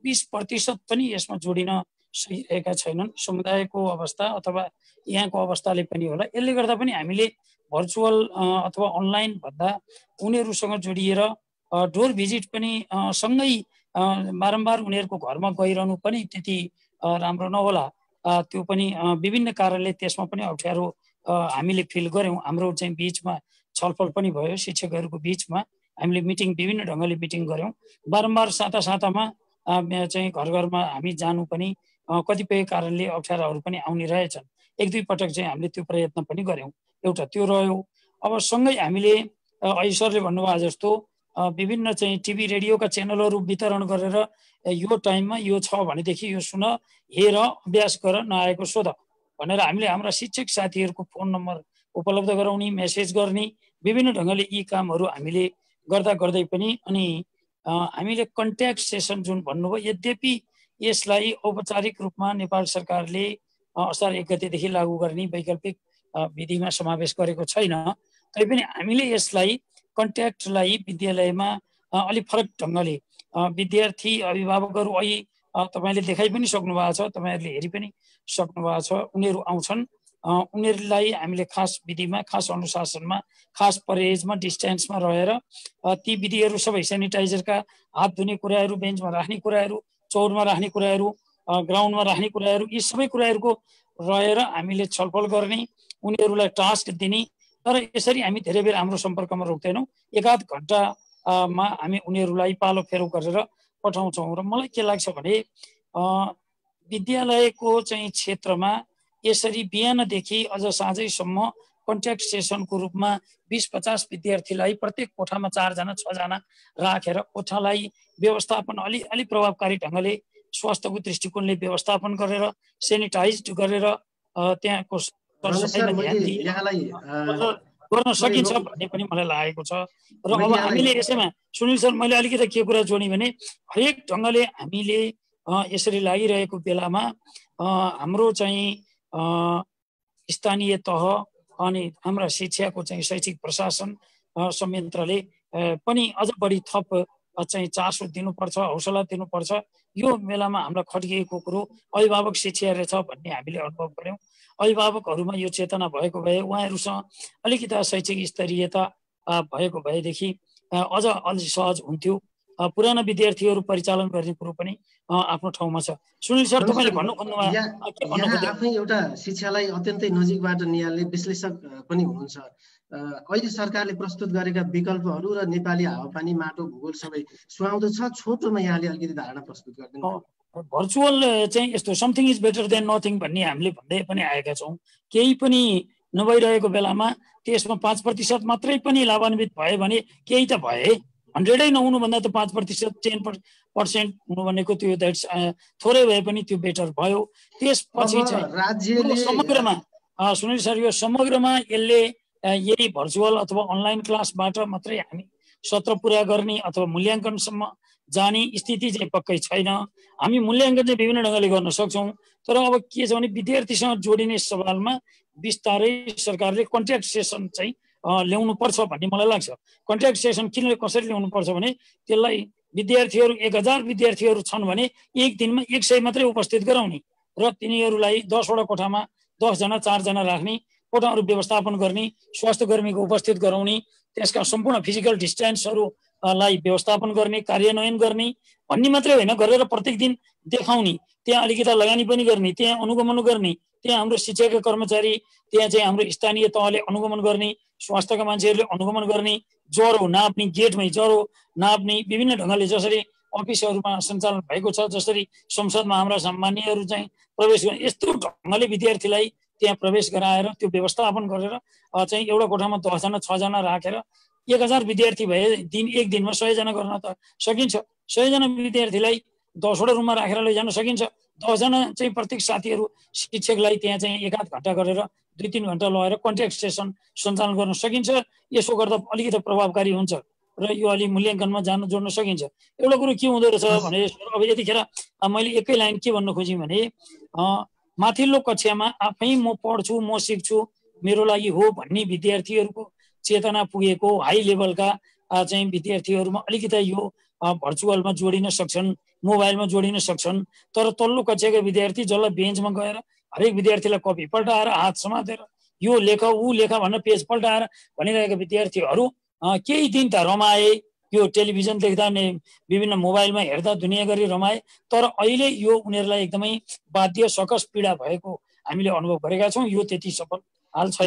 20% पनि यसमा जोडिन सकिरहेका छैनन्। समुदायको अवस्था अथवा यहाँको अवस्थाले पनि होला। यसले गर्दा पनि हामीले भर्चुअल अथवा अनलाइन भन्दा उनीहरूसँग जोडिएर डोर भिजिट पनि सँगै बारम्बार उनीहरूको घरमा गइरहनु पनि त्यति राम्रो नहोला। त्यो पनि विभिन्न कारणले त्यसमा पनि अप्ठ्यारो हामीले फिल गऱ्यौँ। हाम्रो चाहिँ बिचमा छलफल पनि भयो, शिक्षकहरूको बिचमा हामीले विभिन्न ढङ्गले मिटिङ गऱ्यौँ। बारम्बार सातामा चाहिँ घर घरमा हामी जानु पनि कतिपय कारणले अप्ठ्याराहरू पनि आउने रहेछन्। 1-2 पटक चाहिँ हामीले त्यो प्रयत्न पनि गऱ्यौँ। एउटा त्यो रह्यो। अब सँगै हामीले ऐश्वरले भन्नुभयो जस्तो विभिन्न चाहिँ टिभी रेडियोका च्यानलहरू वितरण गरेर यो टाइममा यो छ भनेदेखि यो सुन, हेर, अभ्यास गर, नआएको सोध भनेर हामीले हाम्रा शिक्षक साथीहरूको फोन नम्बर उपलब्ध गराउने, मेसेज गर्ने, विभिन्न ढङ्गले यी कामहरू हामीले गर्दै पनि अनि हामीले कन्ट्याक्ट सेसन जुन भन्नुभयो, यद्यपि यसलाई औपचारिक रूपमा नेपाल सरकारले असार 1 गतेदेखि लागू गर्ने वैकल्पिक विधिमा समावेश गरेको छैन। तैपनि हामीले यसलाई कन्ट्याक्टलाई विद्यालयमा अलिक फरक ढङ्गले विद्यार्थी अभिभावकहरू अहिले तपाईँले देखाइ पनि सक्नु भएको छ, तपाईँहरूले हेरि पनि सक्नु भएको छ। उनीहरू आउँछन्, उनीहरूलाई हामीले खास विधिमा, खास अनुशासनमा, खास परहेजमा, डिस्टेन्समा रहेर ती विधिहरू सबै सेनिटाइजरका हात धुने कुराहरू, बेन्चमा राख्ने कुराहरू, चौरमा राख्ने कुराहरू, ग्राउन्डमा राख्ने कुराहरू, यी सबै कुराहरूको रहेर हामीले छलफल गर्ने, उनीहरूलाई टास्क दिने। तर यसरी हामी धेरै बेर हाम्रो सम्पर्कमा रोक्दैनौँ। 1-8 घन्टामा हामी उनीहरूलाई पालो फेरो गरेर पठाउँछौँ। र मलाई के लाग्छ भने विद्यालयको चाहिँ क्षेत्रमा यसरी बिहानदेखि अझ साँझैसम्म कन्ट्याक्ट सेसनको रूपमा 20-50 विद्यार्थीलाई प्रत्येक कोठामा 4-6 जना राखेर कोठालाई व्यवस्थापन अलि प्रभावकारी ढङ्गले स्वास्थ्यको दृष्टिकोणले व्यवस्थापन गरेर सेनिटाइज गरेर त्यहाँको गर्न सकिन्छ भन्ने पनि मलाई लागेको छ। र अब हामीले यसैमा सुनिल सर, मैले अलिकति के कुरा जोडेँ भने हरेक ढङ्गले हामीले यसरी लागिरहेको बेलामा हाम्रो चाहिँ स्थानीय तह अनि हाम्रा शिक्षाको चाहिँ शैक्षिक प्रशासन संयन्त्रले पनि अझ बढी थप चाहिँ चासो दिनुपर्छ, हौसला दिनुपर्छ। यो बेलामा हामीलाई खड्किएको कुरो अभिभावक शिक्षा रहेछ भन्ने हामीले अनुभव गऱ्यौँ। अभिभावकहरूमा यो चेतना भएको भए, उहाँहरूसँग अलिकति शैक्षिक स्तरीयता भएको भएदेखि अझ सहज हुन्थ्यो। पुराना विद्यार्थीहरू परिचालन गर्ने कुरो पनि आफ्नो ठाउँमा छ। सुनिल सर, तपाईँले भन्नु खोज्नुभयो आफै एउटा शिक्षालाई अत्यन्तै नजिकबाट निहाल्ने विश्लेषक पनि हुनुहुन्छ। अहिले सरकारले प्रस्तुत गरेका विकल्पहरू र नेपाली हावापानी, माटो, भूगोल सबै सुहाउँदो छ। छोटोमा यहाँले अलिकति धारणा प्रस्तुत गरिदिनु। भर्चुअल चाहिँ यस्तो something is better than nothing भन्ने हामीले भन्दै पनि आएका छौँ। केही पनि नभइरहेको बेलामा त्यसमा 5% मात्रै पनि लाभान्वित भयो भने केही त भए, 100 नहुनु भन्दा त 5% 10% हुनु भनेको त्यो द्याट्स थोरै भए पनि त्यो बेटर भयो। त्यसपछि चाहिँ राज्यले समग्रमा सुनिल सर, यो समग्रमा यसले यही भर्चुअल अथवा अनलाइन क्लासबाट मात्रै हामी सत्र पुरा गर्ने अथवा मूल्याङ्कनसम्म जाने स्थिति चाहिँ पक्कै छैन। हामी मूल्याङ्कन चाहिँ विभिन्न ढङ्गले गर्न सक्छौँ, तर अब के छ भने विद्यार्थीसँग जोडिने सवालमा बिस्तारै सरकारले कन्ट्याक्ट सेसन चाहिँ ल्याउनु पर्छ भन्ने मलाई लाग्छ। कन्ट्याक्ट सेसन किन कसरी ल्याउनु पर्छ भने त्यसलाई विद्यार्थीहरू 1000 विद्यार्थीहरू छन् भने एक दिनमा 100 मात्रै उपस्थित गराउने र तिनीहरूलाई 10वटा कोठामा 10 जना 4 जना राख्ने, कोठाहरू व्यवस्थापन गर्ने, स्वास्थ्य कर्मीको उपस्थित गराउने, त्यसका सम्पूर्ण फिजिकल डिस्टेन्सहरूलाई व्यवस्थापन गर्ने, कार्यान्वयन गर्ने भन्ने मात्रै होइन, गरेर प्रत्येक दिन देखाउने, त्यहाँ अलिकति लगानी पनि गर्ने, त्यहाँ अनुगमन गर्ने, त्यहाँ हाम्रो शिक्षाका कर्मचारी, त्यहाँ चाहिँ हाम्रो स्थानीय तहले अनुगमन गर्ने, स्वास्थ्यका मान्छेहरूले अनुगमन गर्ने, ज्वरो नाप्ने, गेटमै ज्वरो नाप्ने, विभिन्न ढङ्गले जसरी अफिसहरूमा सञ्चालन भएको छ, जसरी संसदमा हाम्रा सामान्यहरू चाहिँ प्रवेश गर्ने, यस्तो ढङ्गले विद्यार्थीलाई त्यहाँ प्रवेश गराएर त्यो व्यवस्थापन गरेर चाहिँ एउटा कोठामा 10 जना 6 जना राखेर 1000 विद्यार्थी भए एक दिनमा 100 जना गर्न त सकिन्छ। 100 जना विद्यार्थीलाई 10वटा रुममा राखेर लैजान सकिन्छ। 10 जना चाहिँ प्रत्येक साथीहरू शिक्षकलाई त्यहाँ चाहिँ 1-8 घण्टा गरेर 2-3 घण्टा लगाएर कन्ट्याक्ट सेसन सञ्चालन गर्न सकिन्छ। यसो गर्दा अलिकति प्रभावकारी हुन्छ र यो अलि मूल्याङ्कनमा जोड्न सकिन्छ। एउटा कुरो के हुँदो रहेछ भने अब यतिखेर मैले एकै लाइन के भन्न खोजेँ भने माथिल्लो कक्षामा आफै म पढ्छु, म सिक्छु, मेरो लागि हो भन्ने विद्यार्थीहरूको चेतना पुगेको हाई लेभलका चाहिँ विद्यार्थीहरूमा अलिकति यो भर्चुअलमा जोडिन सक्छन्, मोबाइलमा जोडिन सक्छन्। तर तल्लो कक्षाका विद्यार्थी जसलाई बेन्चमा गएर हरेक विद्यार्थीलाई कपी पल्टाएर हात समातेर यो लेख ऊ लेख भन्न पेज पल्टाएर भनिरहेका विद्यार्थीहरू केही दिन त रमाए, यो टेलिभिजन देख्दा विभिन्न मोबाइलमा हेर्दा दुनियाँ गरी रमाए, तर अहिले यो उनीहरूलाई एकदमै बाध्य सकस पीडा भएको हामीले अनुभव गरेका छौँ। यो त्यति सफल हाल छैन।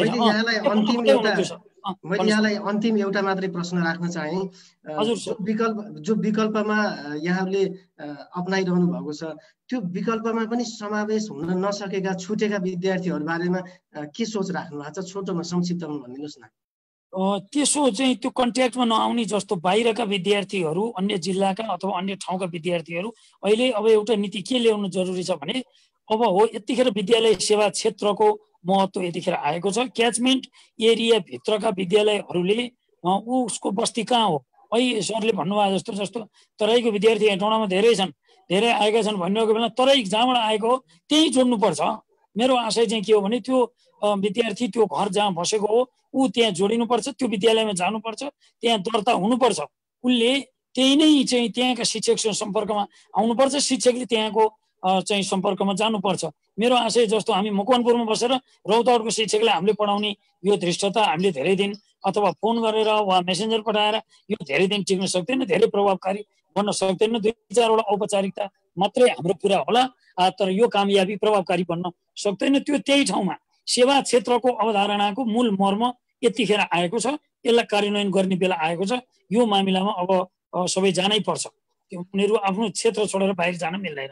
मैले यहाँलाई अन्तिम एउटा मात्रै प्रश्न राख्न चाहे। जो विकल्पमा यहाँले अपनाइरहनु भएको छ, त्यो विकल्पमा पनि समावेश हुन नसकेका छुटेका विद्यार्थीहरू बारेमा के सोच राख्नु भएको छ? छोटोमा संक्षिप्तमा भनिदिनुहोस् न। त्यसो चाहिँ त्यो कन्ट्याक्टमा नआउने जस्तो बाहिरका विद्यार्थीहरू, अन्य जिल्लाका अथवा अन्य ठाउँका विद्यार्थीहरू अहिले अब एउटा नीति के ल्याउनु जरुरी छ भने अब हो यतिखेर विद्यालय सेवा क्षेत्रको महत्त्व यतिखेर आएको छ। क्याचमेन्ट एरिया भित्रका विद्यालयहरूले उसको बस्ती कहाँ हो, अहिले सरले भन्नुभयो जस्तो तराईको विद्यार्थी हेटौँडामा धेरै छन्, धेरै आएका छन् भनिरहेको बेला तराई जहाँबाट आएको हो त्यही जोड्नुपर्छ। मेरो आशय चाहिँ के हो भने त्यो विद्यार्थी त्यो घर जहाँ बसेको हो ऊ त्यहाँ जोडिनुपर्छ, त्यो विद्यालयमा जानुपर्छ, त्यहाँ दर्ता हुनुपर्छ, उसले त्यही नै चाहिँ त्यहाँका शिक्षकसँग सम्पर्कमा आउनुपर्छ, शिक्षकले त्यहाँको चाहिँ सम्पर्कमा जानुपर्छ। मेरो आशय जस्तो हामी मकवानपुरमा बसेर रौतहटको शिक्षकले हामीले पढाउने यो धृष्टता हामीले धेरै दिन अथवा फोन गरेर वा मेसेन्जर पठाएर यो धेरै दिन टिक्न सक्दैन, धेरै प्रभावकारी बन्न सक्दैन। 2-4 वटा औपचारिकता मात्रै हाम्रो पुरा होला, तर यो कामयाबी प्रभावकारी बन्न सक्दैन। त्यो त्यही ठाउँमा सेवा क्षेत्रको अवधारणाको मूल मर्म यतिखेर आएको छ, यसलाई कार्यान्वयन गर्ने बेला आएको छ। यो मामिलामा अब सबै जानै पर्छ, उनीहरू आफ्नो क्षेत्र छोडेर बाहिर जान मिल्दैन।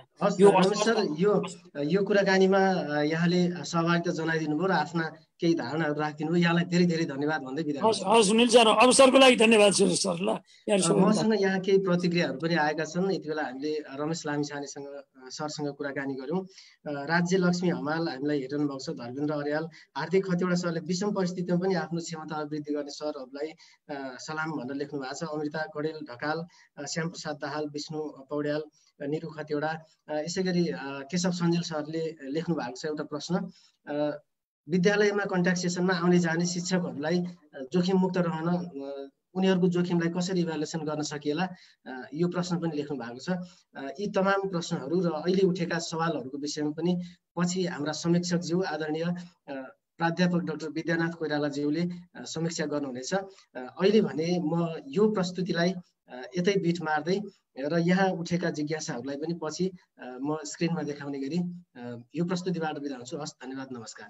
यो कुराकानीमा यहाँले सहभागिता जनाइदिनु भयो र आफ्ना केही धारणाहरू राखिदिनु भयो। यहाँलाई धेरै धेरै धन्यवाद भन्दै बिदा हुन्छु। सुनिल सर, अवसरको लागि धन्यवाद सरलाई। मसँग यहाँ केही प्रतिक्रियाहरू पनि आएका छन्। यति बेला हामीले रमेश लामिछानेसँग सरसँग कुराकानी गऱ्यौँ। राज्य लक्ष्मी हमाल हामीलाई हेरिरहनु भएको छ, धर्मेन्द्र अर्याल, हार्दिक खतिवडा सरले विषम परिस्थितिमा पनि आफ्नो क्षमता अभिवृद्धि गर्ने सरहरूलाई सलाम भनेर लेख्नु भएको छ। अमृता कडेल ढकाल, श्यामप्रसाद दाहाल, विष्णु पौड्याल, निरु खतिवडा, यसै गरी केशव सञ्जेल सरले लेख्नु भएको छ एउटा प्रश्न। विद्यालयमा कन्ट्याक्ट सेसनमा आउने जाने शिक्षकहरूलाई जोखिम मुक्त रहन उनीहरूको जोखिमलाई कसरी इभ्यालुएसन गर्न सकिएला, यो प्रश्न पनि लेख्नु भएको छ। यी तमाम प्रश्नहरू र अहिले उठेका सवालहरूको विषयमा पनि पछि हाम्रा समीक्षकज्यू आदरणीय प्राध्यापक डाक्टर विद्यानाथ कोइरालाज्यूले समीक्षा गर्नुहुनेछ। अहिले भने म यो प्रस्तुतिलाई यतै बिट मार्दै र यहाँ उठेका जिज्ञासाहरूलाई पनि पछि म स्क्रिनमा देखाउने गरी यो प्रस्तुतिबाट बिदा हुन्छु। हस्, धन्यवाद, नमस्कार।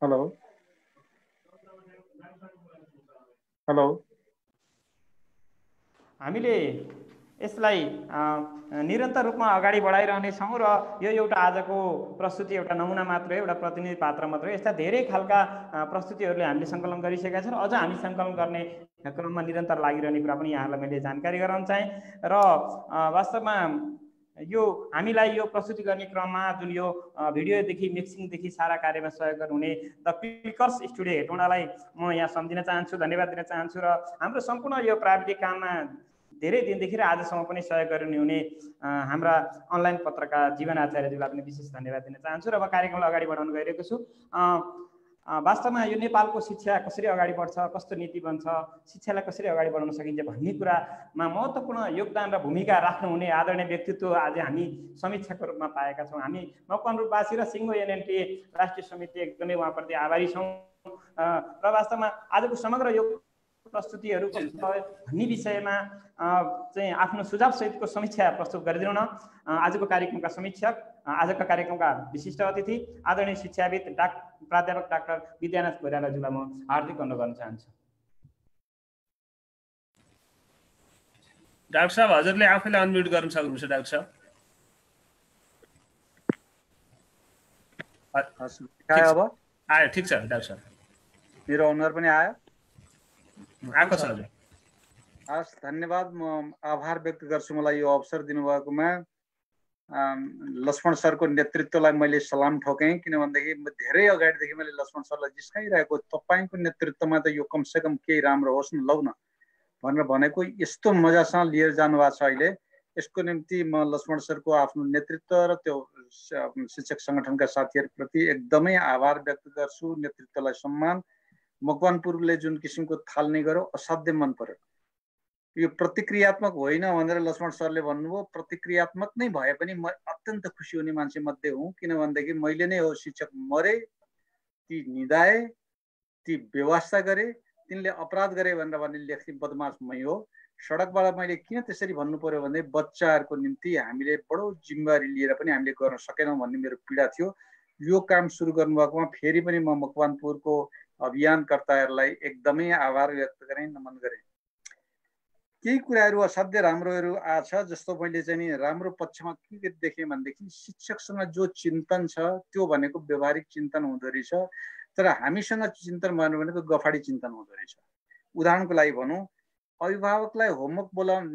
हेलो हेलो हामीले यसलाई निरन्तर रूपमा अगाडि बढाइरहनेछौँ र यो एउटा आजको प्रस्तुति एउटा नमुना मात्र हो, एउटा प्रतिनिधि पात्र मात्र हो। यस्ता धेरै खालका प्रस्तुतिहरूले हामीले सङ्कलन गरिसकेका छौँ र अझ हामी सङ्कलन गर्ने क्रममा निरन्तर लागिरहने कुरा पनि यहाँहरूलाई मैले जानकारी गराउन चाहेँ। र वास्तवमा यो हामीलाई यो प्रस्तुति गर्ने क्रममा जुन यो भिडियोदेखि मिक्सिङदेखि सारा कार्यमा सहयोग गर्नुहुने द क्लिकर्स स्टुडियो हेटौँडालाई म यहाँ सम्झिन चाहन्छु, धन्यवाद दिन चाहन्छु। र हाम्रो सम्पूर्ण यो प्राविधिक काममा धेरै दिनदेखि र आजसम्म पनि सहयोग गर्नुहुने हाम्रा अनलाइन पत्रकार जीवन आचार्यज्यूलाई पनि विशेष धन्यवाद दिन चाहन्छु। र म कार्यक्रमलाई अगाडि बढाउन गइरहेको छु। वास्तवमा यो नेपालको शिक्षा कसरी अगाडि बढ्छ, कस्तो नीति बन्छ, शिक्षालाई कसरी अगाडि बढाउन सकिन्छ भन्ने कुरामा महत्त्वपूर्ण योगदान र भूमिका राख्नुहुने आदरणीय व्यक्तित्व आज हामी समीक्षाको रूपमा पाएका छौँ। हामी मकवानपुरवासी र सिङ्गो एनएनटी राष्ट्रिय समिति एकदमै उहाँप्रति आभारी छौँ। र वास्तवमा आजको समग्र यो प्रस्तुतिहरू भन्ने विषयमा चाहिँ आफ्नो सुझावसहितको समीक्षा प्रस्तुत गरिदिनु न। आजको कार्यक्रमका समीक्षक, आजका कार्यक्रमका विशिष्ट अतिथि आदरणीय शिक्षाविद प्राध्यापक डाक्टर विद्यानाथ कोइरालाज्यूलाई म हार्दिक अनुरोध गर्न चाहन्छु। डाक्टर साहब हजुरले आफैले अनम्युट गर्न सक्नुहुन्छ। डाक्टर साहब अब आयो? ठिक छ डाक्टर साहब, मेरो अनुहार पनि आयो? आएको छ हजुर। हस्, धन्यवाद। म आभार व्यक्त गर्छु मलाई यो अवसर दिनुभएकोमा। लक्ष्मण सरको नेतृत्वलाई मैले सलाम ठोकेँ, किनभनेदेखि धेरै अगाडिदेखि मैले लक्ष्मण सरलाई जिस्काइरहेको तपाईँको नेतृत्वमा त यो कमसेकम केही राम्रो होस् न, लौ न भनेर भनेको। यस्तो मजासँग लिएर जानुभएको छ अहिले। यसको निम्ति म लक्ष्मण सरको आफ्नो नेतृत्व र त्यो शिक्षक सङ्गठनका साथीहरूप्रति एकदमै आभार व्यक्त गर्छु। नेतृत्वलाई सम्मान। मकवानपुरले जुन किसिमको थाल्ने गर्यो असाध्य मन पर्यो। यो प्रतिक्रियात्मक होइन भनेर लक्ष्मण सरले भन्नुभयो। प्रतिक्रियात्मक नै भए पनि म अत्यन्त खुसी हुने मान्छे मध्ये हुँ, किनभनेदेखि मैले नै हो शिक्षक मरे, ती निधाए, ती व्यवस्था गरे, तिनले अपराध गरे भनेर भन्ने लेख्ने बदमास मै हो। सडकबाट मैले किन त्यसरी भन्नु पर्यो भने बच्चाहरूको निम्ति हामीले बडो जिम्मेवारी लिएर पनि हामीले गर्न सकेनौँ भन्ने मेरो पीडा थियो। यो काम सुरु गर्नुभएकोमा फेरि पनि म मकवानपुरको अभियानकर्ताहरूलाई एकदमै आभार व्यक्त गरेँ, नमन गरेँ। केही कुराहरू असाध्य राम्रोहरू आछ, जस्तो मैले चाहिँ नि राम्रो पक्षमा के देखेँ भनेदेखि शिक्षकसँग जो चिन्तन छ त्यो भनेको व्यवहारिक चिन्तन हुँदो रहेछ, तर हामीसँग चिन्तन भन्नु भनेको गफाडी चिन्तन हुँदो रहेछ। उदाहरणको लागि भनौँ, अभिभावकलाई होमवर्क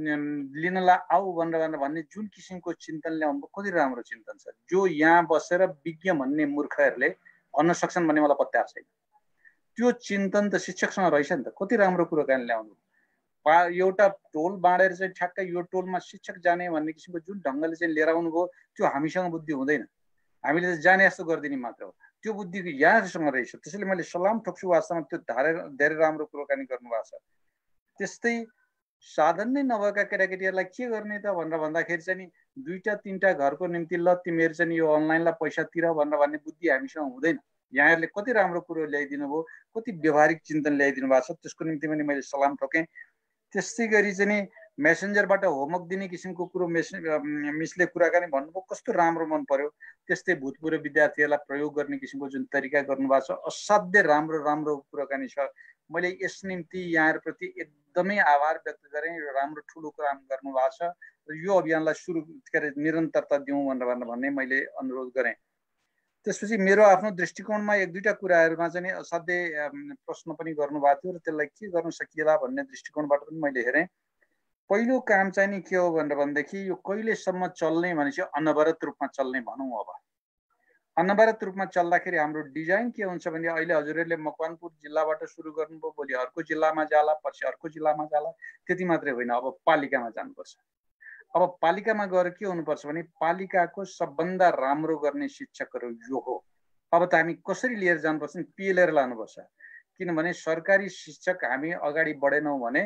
लिनलाई आऊ भनेर भन्ने जुन किसिमको चिन्तन ल्याउनु कति राम्रो चिन्तन छ, जो यहाँ बसेर विज्ञ भन्ने मूर्खहरूले भन्न सक्छन् भन्ने मलाई पत्ता छैन। त्यो चिन्तन त शिक्षकसँग रहेछ नि त। कति राम्रो कुराकानी ल्याउनु। एउटा टोल बाँडेर चाहिँ ठ्याक्कै यो टोलमा शिक्षक जाने भन्ने किसिमको जुन ढङ्गले चाहिँ लिएर आउनुभयो त्यो हामीसँग बुद्धि हुँदैन। हामीले त जाने जस्तो गरिदिने मात्र हो। त्यो बुद्धि यहाँसँग रहेछ। त्यसैले मैले सलाम ठोक्छु। वास्तवमा त्यो धेरै राम्रो कुराकानी गर्नुभएको छ। त्यस्तै साधन नै नभएका केटाकेटीहरूलाई के गर्ने त भनेर भन्दाखेरि चाहिँ नि दुईटा तिनवटा घरको निम्ति ल तिमीहरू चाहिँ यो अनलाइनलाई पैसा तिर भनेर भन्ने बुद्धि हामीसँग हुँदैन। यहाँहरूले कति राम्रो कुरो ल्याइदिनु भयो, कति व्यवहारिक चिन्तन ल्याइदिनु भएको छ, त्यसको निम्ति पनि मैले सलाम ठोकेँ। त्यस्तै गरी चाहिँ नि मेसेन्जरबाट होमवर्क दिने किसिमको कुरो मिसले कुराकानी भन्नुभयो, कस्तो राम्रो मन पर्यो। त्यस्तै भूतपूर्व विद्यार्थीहरूलाई प्रयोग गर्ने किसिमको जुन तरिका गर्नुभएको छ असाध्य राम्रो राम्रो कुराकानी छ। मैले यस निम्ति यहाँहरूप्रति एकदमै आभार व्यक्त गरेँ। यो राम्रो ठुलो काम गर्नुभएको छ र यो अभियानलाई सुरु निरन्तरता दिउँ भनेर भन्ने मैले अनुरोध गरेँ। त्यसपछि मेरो आफ्नो दृष्टिकोणमा एक दुईवटा कुराहरूमा चाहिँ असाध्यै प्रश्न पनि गर्नुभएको थियो र त्यसलाई के गर्न सकिएला भन्ने दृष्टिकोणबाट पनि मैले हेरेँ। पहिलो काम चाहिँ नि के हो भनेर भनेदेखि यो कहिलेसम्म चल्ने भनेपछि अनवरत रूपमा चल्ने भनौँ। अब अनवरत रूपमा चल्दाखेरि हाम्रो डिजाइन के हुन्छ भने अहिले हजुरहरूले मकवानपुर जिल्लाबाट सुरु गर्नुभयो, भोलि अर्को जिल्लामा जाला, पछि अर्को जिल्लामा जाला, त्यति मात्रै होइन, अब पालिकामा जानुपर्छ। अब पालिकामा गएर के हुनुपर्छ भने पालिकाको सबभन्दा राम्रो गर्ने शिक्षकहरू यो हो। अब त हामी कसरी लिएर जानुपर्छ नि, पेलेर लानुपर्छ। किनभने सरकारी शिक्षक हामी अगाडि बढेनौँ भने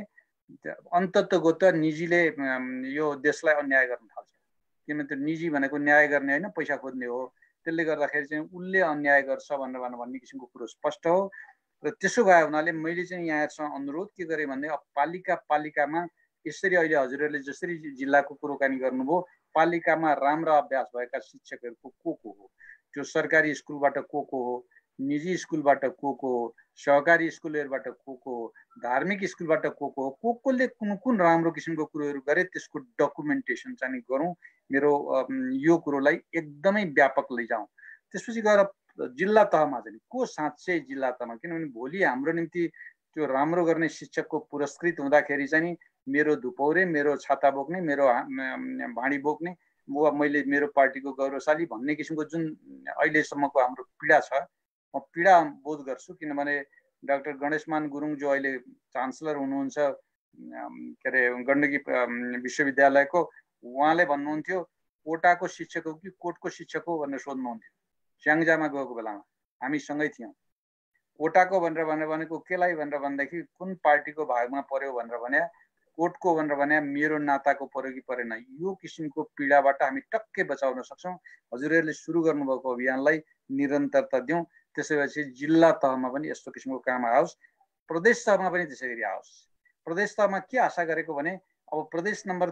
अन्ततगत निजीले यो देशलाई अन्याय गर्न थाल्छ। किनभने त्यो निजी भनेको न्याय गर्ने होइन, पैसा खोज्ने हो। त्यसले गर्दाखेरि चाहिँ उसले अन्याय गर्छ भनेर भन्ने किसिमको कुरो स्पष्ट हो। र त्यसो भए हुनाले मैले चाहिँ यहाँहरूसँग अनुरोध के गरेँ भने अब पालिकामा यसरी अहिले हजुरहरूले जसरी जिल्लाको कुराकानी गर्नुभयो, पालिकामा राम्रा अभ्यास भएका शिक्षकहरूको को हो, त्यो सरकारी स्कुलबाट को हो, निजी स्कुलबाट को सहकारी स्कुलहरूबाट को धार्मिक स्कुलबाट कोले कुन राम्रो किसिमको कुरोहरू गरे त्यसको डकुमेन्टेसन चाहिँ गरौँ। मेरो यो कुरोलाई एकदमै व्यापक लैजाउँ। त्यसपछि गएर जिल्ला तहमा चाहिँ को साँच्चै जिल्ला तहमा, किनभने भोलि हाम्रो निम्ति त्यो राम्रो गर्ने शिक्षकको पुरस्कृत हुँदाखेरि चाहिँ मेरो धुपौरे, मेरो छाता बोक्ने, मेरो भाँडी बोक्ने, मैले मेरो पार्टीको गौरवशाली भन्ने किसिमको जुन अहिलेसम्मको हाम्रो पीडा छ, म पीडा बोध गर्छु। किनभने डाक्टर गणेशमान गुरुङ जो अहिले चान्सलर हुनुहुन्छ के अरे गण्डकी विश्वविद्यालयको, उहाँले भन्नुहुन्थ्यो कोटाको शिक्षक हो कि कोटको शिक्षक हो भनेर सोध्नुहुन्थ्यो। स्याङ्जामा गएको बेलामा हामी सँगै थियौँ। कोटाको भनेर भनेको केलाई भनेर भन्दाखेरि कुन पार्टीको भागमा पर्यो भनेर भने, कोटको भनेर भने मेरो नाताको पर्यो कि परेन। यो किसिमको पीडाबाट हामी टक्कै बचाउन सक्छौँ। हजुरहरूले सुरु गर्नुभएको अभियानलाई निरन्तरता दिउँ। त्यसैपछि जिल्ला तहमा पनि यस्तो किसिमको काम आओस्, प्रदेश तहमा पनि त्यसै गरी आओस्। प्रदेश तहमा के आशा गरेको भने अब प्रदेश नम्बर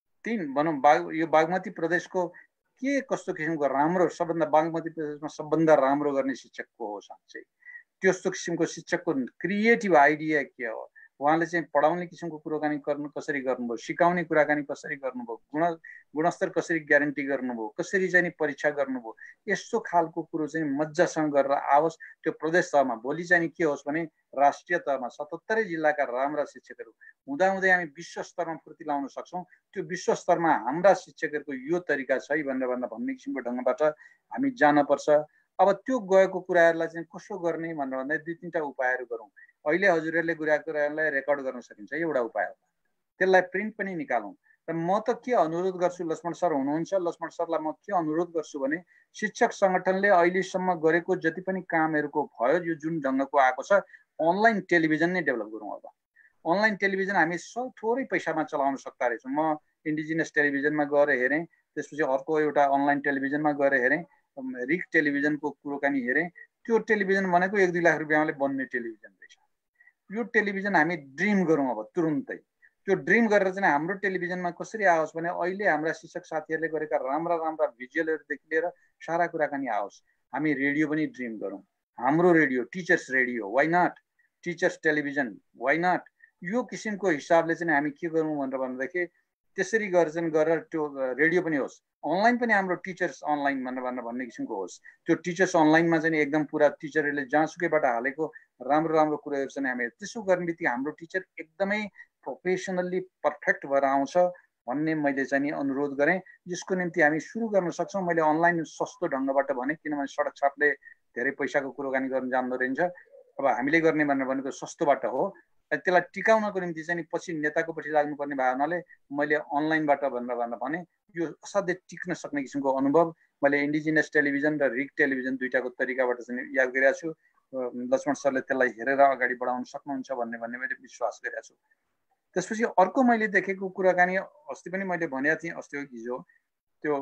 3 भनौँ यो बागमती प्रदेशको के कस्तो किसिमको राम्रो, सबभन्दा बागमती प्रदेशमा सबभन्दा राम्रो गर्ने शिक्षक को हो साँच्चै, त्यस्तो किसिमको शिक्षकको क्रिएटिभ आइडिया के हो, उहाँले चाहिँ पढाउने किसिमको कुराकानी कसरी गर्नुभयो, सिकाउने कुराकानी कसरी गर्नुभयो, गुणस्तर कसरी ग्यारेन्टी गर्नुभयो, कसरी चाहिँ परीक्षा गर्नुभयो, यस्तो खालको कुरो चाहिँ मजासँग गरेर आओस्। त्यो प्रदेश तहमा भोलि चाहिँ के होस् भने राष्ट्रिय तहमा 77 जिल्लाका राम्रा शिक्षकहरू हुँदाहुँदै हामी विश्व स्तरमा फुर्ती लाउन सक्छौँ। त्यो विश्व स्तरमा हाम्रा शिक्षकहरूको यो तरिका छ भन्ने किसिमको ढङ्गबाट हामी जानपर्छ। अब त्यो गएको कुराहरूलाई चाहिँ कसो गर्ने भनेर भन्दा 2-3टा उपायहरू गरौँ। अहिले हजुरहरूले कुरालाई रेकर्ड गर्न सकिन्छ, एउटा उपाय हो। त्यसलाई प्रिन्ट पनि निकालौँ। र म त के अनुरोध गर्छु, लक्ष्मण सर हुनुहुन्छ, लक्ष्मण सरलाई म के अनुरोध गर्छु भने शिक्षक सङ्गठनले अहिलेसम्म गरेको जति पनि कामहरूको भयो, यो जुन ढङ्गको आएको छ, अनलाइन टेलिभिजन नै डेभलप गरौँ। अब अनलाइन टेलिभिजन हामी थोरै पैसामा चलाउन सक्दा रहेछौँ। म इन्डिजिनियस टेलिभिजनमा गएर हेरेँ, त्यसपछि अर्को एउटा अनलाइन टेलिभिजनमा गएर हेरेँ, रिक टेलिभिजनको कुरोकानी हेरेँ। त्यो टेलिभिजन भनेको 1-2 लाख रुपियाँले बन्ने टेलिभिजन रहेछ। यो टेलिभिजन हामी ड्रिम गरौँ अब तुरुन्तै। त्यो ड्रिम गरेर चाहिँ हाम्रो टेलिभिजनमा कसरी आओस् भने अहिले हाम्रा शिक्षक साथीहरूले गरेका राम्रा भिजुअलहरूदेखि लिएर सारा कुराकानी आओस्। हामी रेडियो पनि ड्रिम गरौँ। हाम्रो radio teachers radio, why not, teachers television, why not, यो किसिमको हिसाबले चाहिँ हामी के गरौँ भनेर भन्दाखेरि त्यसरी गरेर त्यो रेडियो पनि होस्, अनलाइन पनि हाम्रो टिचर्स अनलाइन भन्ने किसिमको होस्। त्यो टिचर्स अनलाइनमा चाहिँ एकदम पुरा टिचरहरूले जहाँसुकैबाट हालेको राम्रो कुराहरू चाहिँ हामी त्यसो गर्ने बित्तिकै हाम्रो टिचर एकदमै प्रोफेसनल्ली पर्फेक्ट भएर आउँछ भन्ने मैले चाहिँ अनुरोध गरेँ। जसको निम्ति हामी सुरु गर्न सक्छौँ। मैले अनलाइन सस्तो ढङ्गबाट भने, किनभने सडक छापले धेरै पैसाको कुराकानी गर्न जान्दो रहेछ। अब हामीले गर्ने भनेको सस्तोबाट हो। त्यसलाई टिकाउनको निम्ति चाहिँ पछि नेताको पछि लाग्नुपर्ने भावनाले मैले अनलाइनबाट भने यो असाध्यै टिक्न सक्ने किसिमको अनुभव मैले इन्डिजिनियस टेलिभिजन र रिक टेलिभिजन दुईटाको तरिकाबाट चाहिँ याद गरिरहेको छु। लक्ष्मण सरले त्यसलाई हेरेर अगाडि बढाउन सक्नुहुन्छ भन्ने मैले विश्वास गरिरहेको छु। त्यसपछि अर्को मैले देखेको कुराकानी अस्ति पनि मैले भनेको थिएँ, अस्ति हो हिजो, त्यो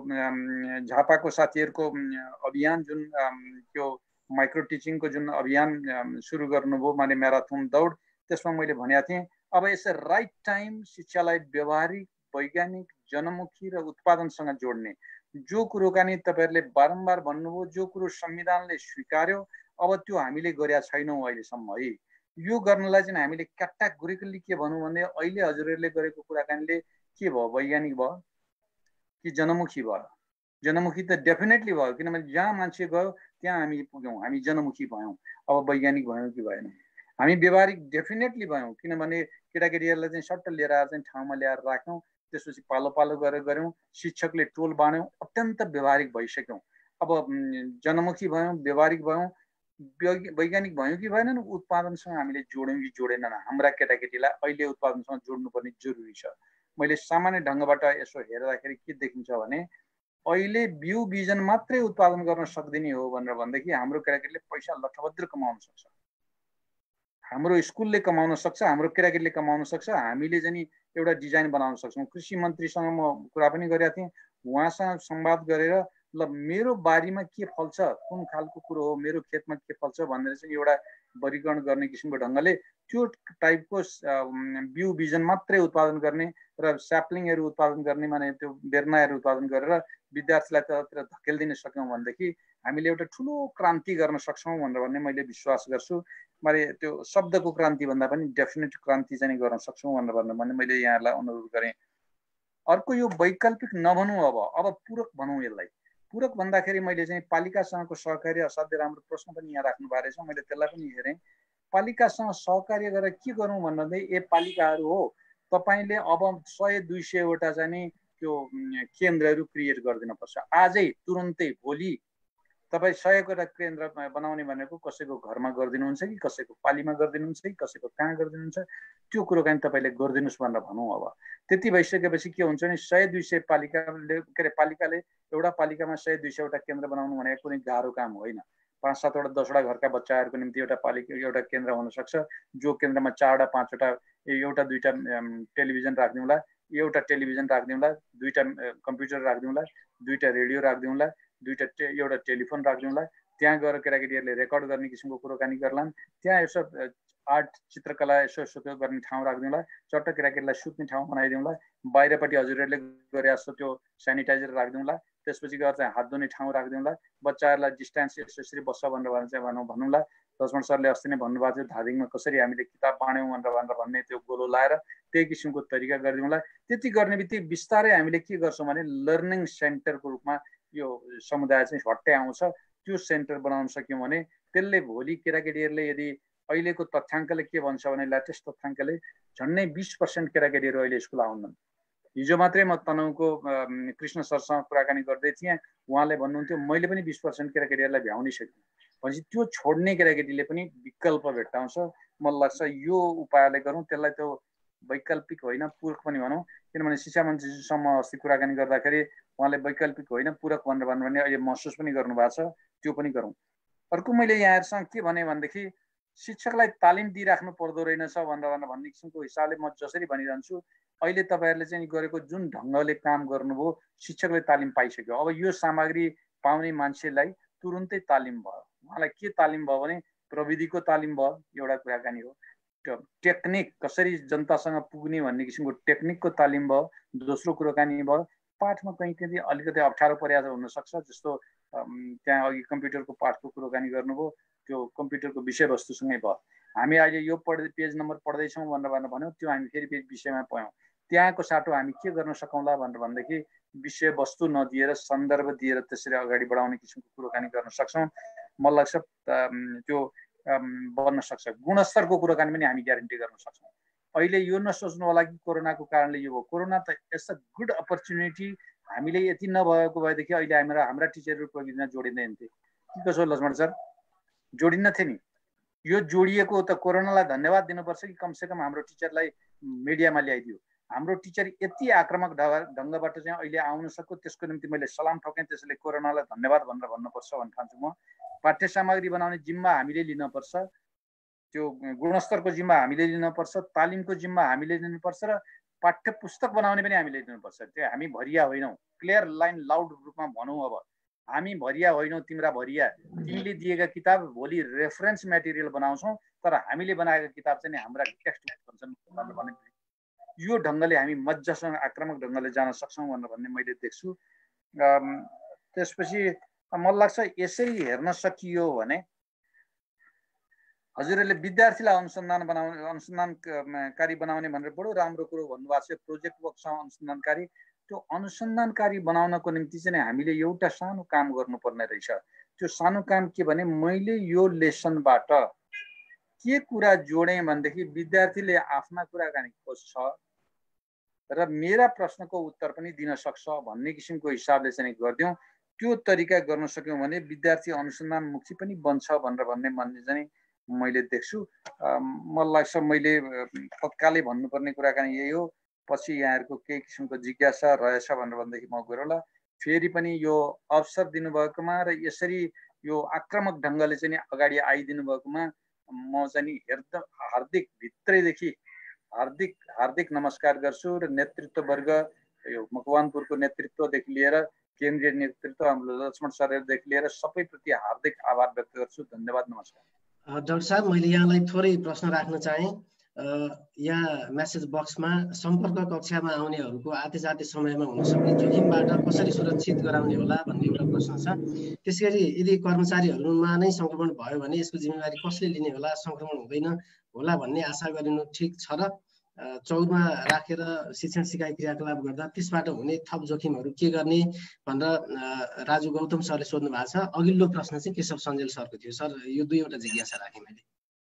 झापाको साथीहरूको अभियान जुन त्यो माइक्रो टिचिङको जुन अभियान सुरु गर्नुभयो, माने म्याराथन दौड, त्यसमा मैले भनेको थिएँ अब यसै राइट टाइम शिक्षालाई व्यवहारिक, वैज्ञानिक, जनमुखी र उत्पादनसँग जोड्ने जो कुरोकानी तपाईँहरूले बारम्बार भन्नुभयो, जो कुरो संविधानले स्वीकार्यो, अब त्यो हामीले गरेका छैनौँ अहिलेसम्म है। यो गर्नलाई चाहिँ हामीले क्याटेगोरिकली के भनौँ भने अहिले हजुरहरूले गरेको कुराकानीले के भयो, वैज्ञानिक भयो कि जनमुखी भयो? जनमुखी त डेफिनेटली भयो, किनभने जहाँ मान्छे गयो त्यहाँ हामी पुग्यौँ, हामी जनमुखी भयौँ। अब वैज्ञानिक भयौँ कि भएन? हामी व्यवहारिक डेफिनेटली भयौँ, किनभने केटाकेटीहरूलाई चाहिँ सट्ट लिएर आएर चाहिँ ठाउँमा ल्याएर राख्यौँ, त्यसपछि पालो पालो गरेर गऱ्यौँ, शिक्षकले टोल बाँड्यौँ, अत्यन्त व्यवहारिक भइसक्यौँ। अब जनमुखी भयौँ, व्यवहारिक भयौँ, वैज्ञानिक भयौँ कि भएन? उत्पादनसँग हामीले जोड्यौँ कि जोडेनन्? हाम्रा केटाकेटीलाई अहिले उत्पादनसँग जोड्नुपर्ने जरुरी छ। मैले सामान्य ढङ्गबाट यसो हेर्दाखेरि के देखिन्छ भने अहिले बिउ बिजन मात्रै उत्पादन गर्न सक्दिने हो भनेर भनेदेखि हाम्रो केटाकेटीले पैसा लठभद्र कमाउन सक्छ, हाम्रो स्कुलले कमाउन सक्छ, हाम्रो केटाकेटीले कमाउन सक्छ, हामीले चाहिँ एउटा डिजाइन बनाउन सक्छौँ। कृषि मन्त्रीसँग म कुरा पनि गरेको थिएँ, उहाँसँग संवाद गरेर ल मेरो बारीमा के फल्छ, कुन खालको कुरो हो, मेरो खेतमा के फल्छ भनेर चाहिँ एउटा वर्गीकरण गर्ने किसिमको ढङ्गले त्यो टाइपको बिउ बिजन मात्रै उत्पादन गर्ने र स्याप्लिङहरू उत्पादन गर्ने, माने त्यो बेर्नाहरू उत्पादन गरेर विद्यार्थीलाई त्यतातिर धकेलिदिन सक्यौँ भनेदेखि हामीले एउटा ठुलो क्रान्ति गर्न सक्छौँ भनेर भन्ने मैले विश्वास गर्छु। मैले त्यो शब्दको क्रान्ति भन्दा पनि डेफिनेट क्रान्ति चाहिँ गर्न सक्छौँ भनेर भन्ने मैले यहाँहरूलाई अनुरोध गरेँ। अर्को यो वैकल्पिक नभनौँ, अब पूरक भनौँ। यसलाई पूरक भन्दाखेरि मैले चाहिँ पालिकासँगको सहकार्य असाध्यै राम्रो प्रश्न पनि यहाँ राख्नु भएको रहेछ, मैले त्यसलाई पनि हेरेँ। पालिकासँग सहकार्य गरेर के गरौँ भन्दा ए पालिकाहरू हो तपाईँले अब 100-200वटा चाहिँ नि त्यो केन्द्रहरू क्रिएट गरिदिनुपर्छ आजै तुरुन्तै। भोलि तपाईँ 100वटा केन्द्र बनाउने भनेको कसैको घरमा गरिदिनुहुन्छ कि कसैको पालीमा गरिदिनुहुन्छ कि कसैको कहाँ गरिदिनुहुन्छ, त्यो कुरो चाहिँ तपाईँले गरिदिनुहोस् भनेर भनौँ। अब त्यति भइसकेपछि के हुन्छ भने 100-200 पालिकाले एउटा पालिकामा 100-200वटा केन्द्र बनाउनु भनेको कुनै गाह्रो काम होइन। 5-7वटा 10वटा घरका बच्चाहरूको निम्ति एउटा पालिका एउटा केन्द्र हुनसक्छ, जो केन्द्रमा 4वटा 5वटा एउटा 2टा टेलिभिजन राखिदिउँला, एउटा टेलिभिजन राखिदिउँला, 2टा कम्प्युटर राखिदिउँला, 2टा रेडियो राखिदिउँला, एउटा टेलिफोन राखिदिउँला। त्यहाँ गएर केटाकेटीहरूले रेकर्ड गर्ने किसिमको कुरोकानी गर्लान्। त्यहाँ यसो आर्ट चित्रकला यसो गर्ने ठाउँ राखिदिउँला, चट्ट केटाकेटीलाई सुत्ने ठाउँ बनाइदिउँला, बाहिरपट्टि हजुरहरूले गरे जस्तो त्यो सेनिटाइजर राखिदिउँला, त्यसपछि गएर चाहिँ हात धुने ठाउँ राखिदिउँला, बच्चाहरूलाई डिस्टेन्स यसरी बस्छ भनेर चाहिँ भनौँला। लक्ष्मण सरले अस्ति नै भन्नुभएको थियो धादिङमा कसरी हामीले किताब बाँड्यौँ भनेर भन्ने त्यो गोलो लाएर त्यही किसिमको तरिका गरिदिउँला। त्यति गर्ने बित्तिकै बिस्तारै हामीले के गर्छौँ भने लर्निङ सेन्टरको रूपमा यो समुदाय चाहिँ झट्टै आउँछ। त्यो सेन्टर बनाउन सक्यौँ भने त्यसले भोलि केटाकेटीहरूले यदि अहिलेको तथ्याङ्कले के भन्छ भने लेटेस्ट तथ्याङ्कले झन्डै 20% केटाकेटीहरू अहिले स्कुल आउनन्। हिजो मात्रै म तनहुँको कृष्ण सरसँग कुराकानी गर्दै थिएँ, उहाँले भन्नुहुन्थ्यो मैले पनि 20% केटाकेटीहरूलाई भ्याउनै सकेँ। भनेपछि त्यो छोड्ने केटाकेटीले पनि विकल्प भेट्टाउँछ। मलाई लाग्छ यो उपायले गरौँ, त्यसलाई त्यो वैकल्पिक होइन पूरक पनि भनौँ। किनभने शिक्षा मन्त्रीजीसँग अस्ति कुराकानी गर्दाखेरि उहाँले वैकल्पिक होइन पूरक भनेर भन्ने अहिले महसुस पनि गर्नुभएको छ, त्यो पनि गरौँ। अर्को मैले यहाँहरूसँग के भने भनेदेखि शिक्षकलाई तालिम दिइराख्नु पर्दो रहेनछ भनेर भन्ने किसिमको हिसाबले म जसरी भनिरहन्छु, अहिले तपाईँहरूले चाहिँ गरेको जुन ढङ्गले काम गर्नुभयो शिक्षकले तालिम पाइसक्यो। अब यो सामग्री पाउने मान्छेलाई तुरुन्तै तालिम भयो। उहाँलाई के तालिम भयो भने प्रविधिको तालिम भयो, एउटा कुराकानी हो। टेक्निक कसरी जनतासँग पुग्ने भन्ने किसिमको टेक्निकको तालिम भयो, दोस्रो कुराकानी भयो। पाठमा कहीँ अलिकति अप्ठ्यारो परेको हुनसक्छ, जस्तो त्यहाँ अघि कम्प्युटरको पाठको कुराकानी गर्नुभयो, त्यो कम्प्युटरको विषयवस्तुसँगै भयो। हामी अहिले यो पेज नम्बर पढ्दैछौँ भनेर भन्यो, त्यो हामी फेरि पेज विषयमा पायौँ। त्यहाँको साटो हामी के गर्न सकौँला भनेदेखि विषयवस्तु नदिएर सन्दर्भ दिएर त्यसरी अगाडि बढाउने किसिमको कुराकानी गर्न सक्छौँ। मलाई लाग्छ त्यो बन्न सक्छ। गुणस्तरको कुराकानी पनि हामी ग्यारेन्टी गर्न सक्छौँ। अहिले यो नसोच्नु होला कि कोरोनाको कारणले यो भयो। कोरोना त इट्स अ गुड अपर्च्युनिटी। हामीले यति नभएको भएदेखि अहिले हाम्रा टिचरहरू प्रविधिमा जोडिँदैन थिए कि कसो लक्ष्मण सर? जोडिन्न थिए नि। यो जोडिएको त कोरोनालाई धन्यवाद दिनुपर्छ कि कमसेकम हाम्रो टिचरलाई मिडियामा ल्याइदियो। हाम्रो टिचर यति आक्रामक ढङ्गबाट चाहिँ अहिले आउन सक्यो, त्यसको निम्ति मैले सलाम ठोकेँ। त्यसैले कोरोनालाई धन्यवाद भनेर भन्नुपर्छ भन्ने ठान्छु म। पाठ्य सामग्री बनाउने जिम्मा हामीले लिनुपर्छ, त्यो गुणस्तरको जिम्मा हामीले लिनुपर्छ, तालिमको जिम्मा हामीले लिनुपर्छ र पाठ्य पुस्तक बनाउने पनि हामीले लिनुपर्छ। त्यो हामी भरिया होइनौँ। क्लियर लाइन लाउड रूपमा भनौँ, अब हामी भरिया होइनौँ, तिम्रा भरिया। तिमीले दिएका किताब भोलि रेफरेन्स मेटेरियल बनाउँछौँ, तर हामीले बनाएका किताब चाहिँ हाम्रा टेक्स्ट बुक हुन्छन् भन्ने यो ढङ्गले हामी मजासँग आक्रामक ढङ्गले जान सक्छौँ भनेर भन्ने मैले देख्छु। त्यसपछि मलाई लाग्छ यसरी हेर्न सकियो भने हजुरहरूले विद्यार्थीलाई अनुसन्धानकारी बनाउने भनेर बडो राम्रो कुरो भन्नुभएको छ। प्रोजेक्ट वर्कसँग अनुसन्धानकारी, त्यो अनुसन्धानकारी बनाउनको निम्ति चाहिँ हामीले एउटा सानो काम गर्नुपर्ने रहेछ। त्यो सानो काम के भने मैले यो लेसनबाट के कुरा जोडेँ भनेदेखि विद्यार्थीले आफ्ना कुराकानी खोज्छ र मेरा प्रश्नको उत्तर पनि दिन सक्छ भन्ने किसिमको हिसाबले चाहिँ गरिदिउँ। त्यो तरिका गर्न सक्यौँ भने विद्यार्थी अनुसन्धानमुखी पनि बन्छ भनेर भन्ने चाहिँ मैले देख्छु। मलाई लाग्छ मैले तत्कालै भन्नुपर्ने कुराकानी यही हो। पछि यहाँहरूको केही किसिमको जिज्ञासा रहेछ भनेर भनेदेखि म गरौँला। फेरि पनि यो अवसर दिनुभएकोमा र यसरी यो आक्रामक ढङ्गले चाहिँ अगाडि आइदिनु भएकोमा म चाहिँ एकदम हार्दिक भित्रैदेखि हार्दिक नमस्कार गर्छु र नेतृत्ववर्ग, यो मकवानपुरको नेतृत्वदेखि लिएर केन्द्रीय नेतृत्व हाम्रो लक्ष्मण सरदेखि लिएर सबैप्रति हार्दिक आभार व्यक्त गर्छु। धन्यवाद, नमस्कार। डाक्टर साहब, मैले यहाँलाई थोरै प्रश्न राख्न चाहेँ। यहाँ मेसेज बक्समा सम्पर्क कक्षामा आउनेहरूको आते जाते समयमा हुन सक्ने जोखिमबाट कसरी सुरक्षित गराउने होला भन्ने एउटा प्रश्न छ। त्यसैगरी यदि कर्मचारीहरूमा नै संक्रमण भयो भने यसको जिम्मेवारी कसले लिने होला, संक्रमण हुँदैन होला भन्ने आशा गरिनु ठिक छ र चौरमा राखेर शिक्षण सिकाइ क्रियाकलाप गर्दा त्यसबाट हुने थप जोखिमहरू के गर्ने भनेर राजु गौतम सरले सोध्नु भएको छ। अघिल्लो प्रश्न चाहिँ केशव सञ्जेल सरको थियो। सर, यो दुईवटा जिज्ञासा राखेँ मैले।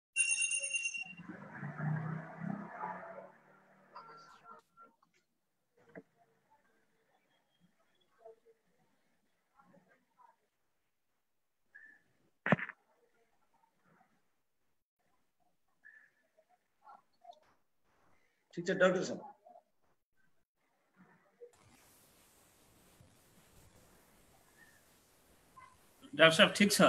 ठिक छ डाक्टर साहब। डाक्टर साहब ठिक छ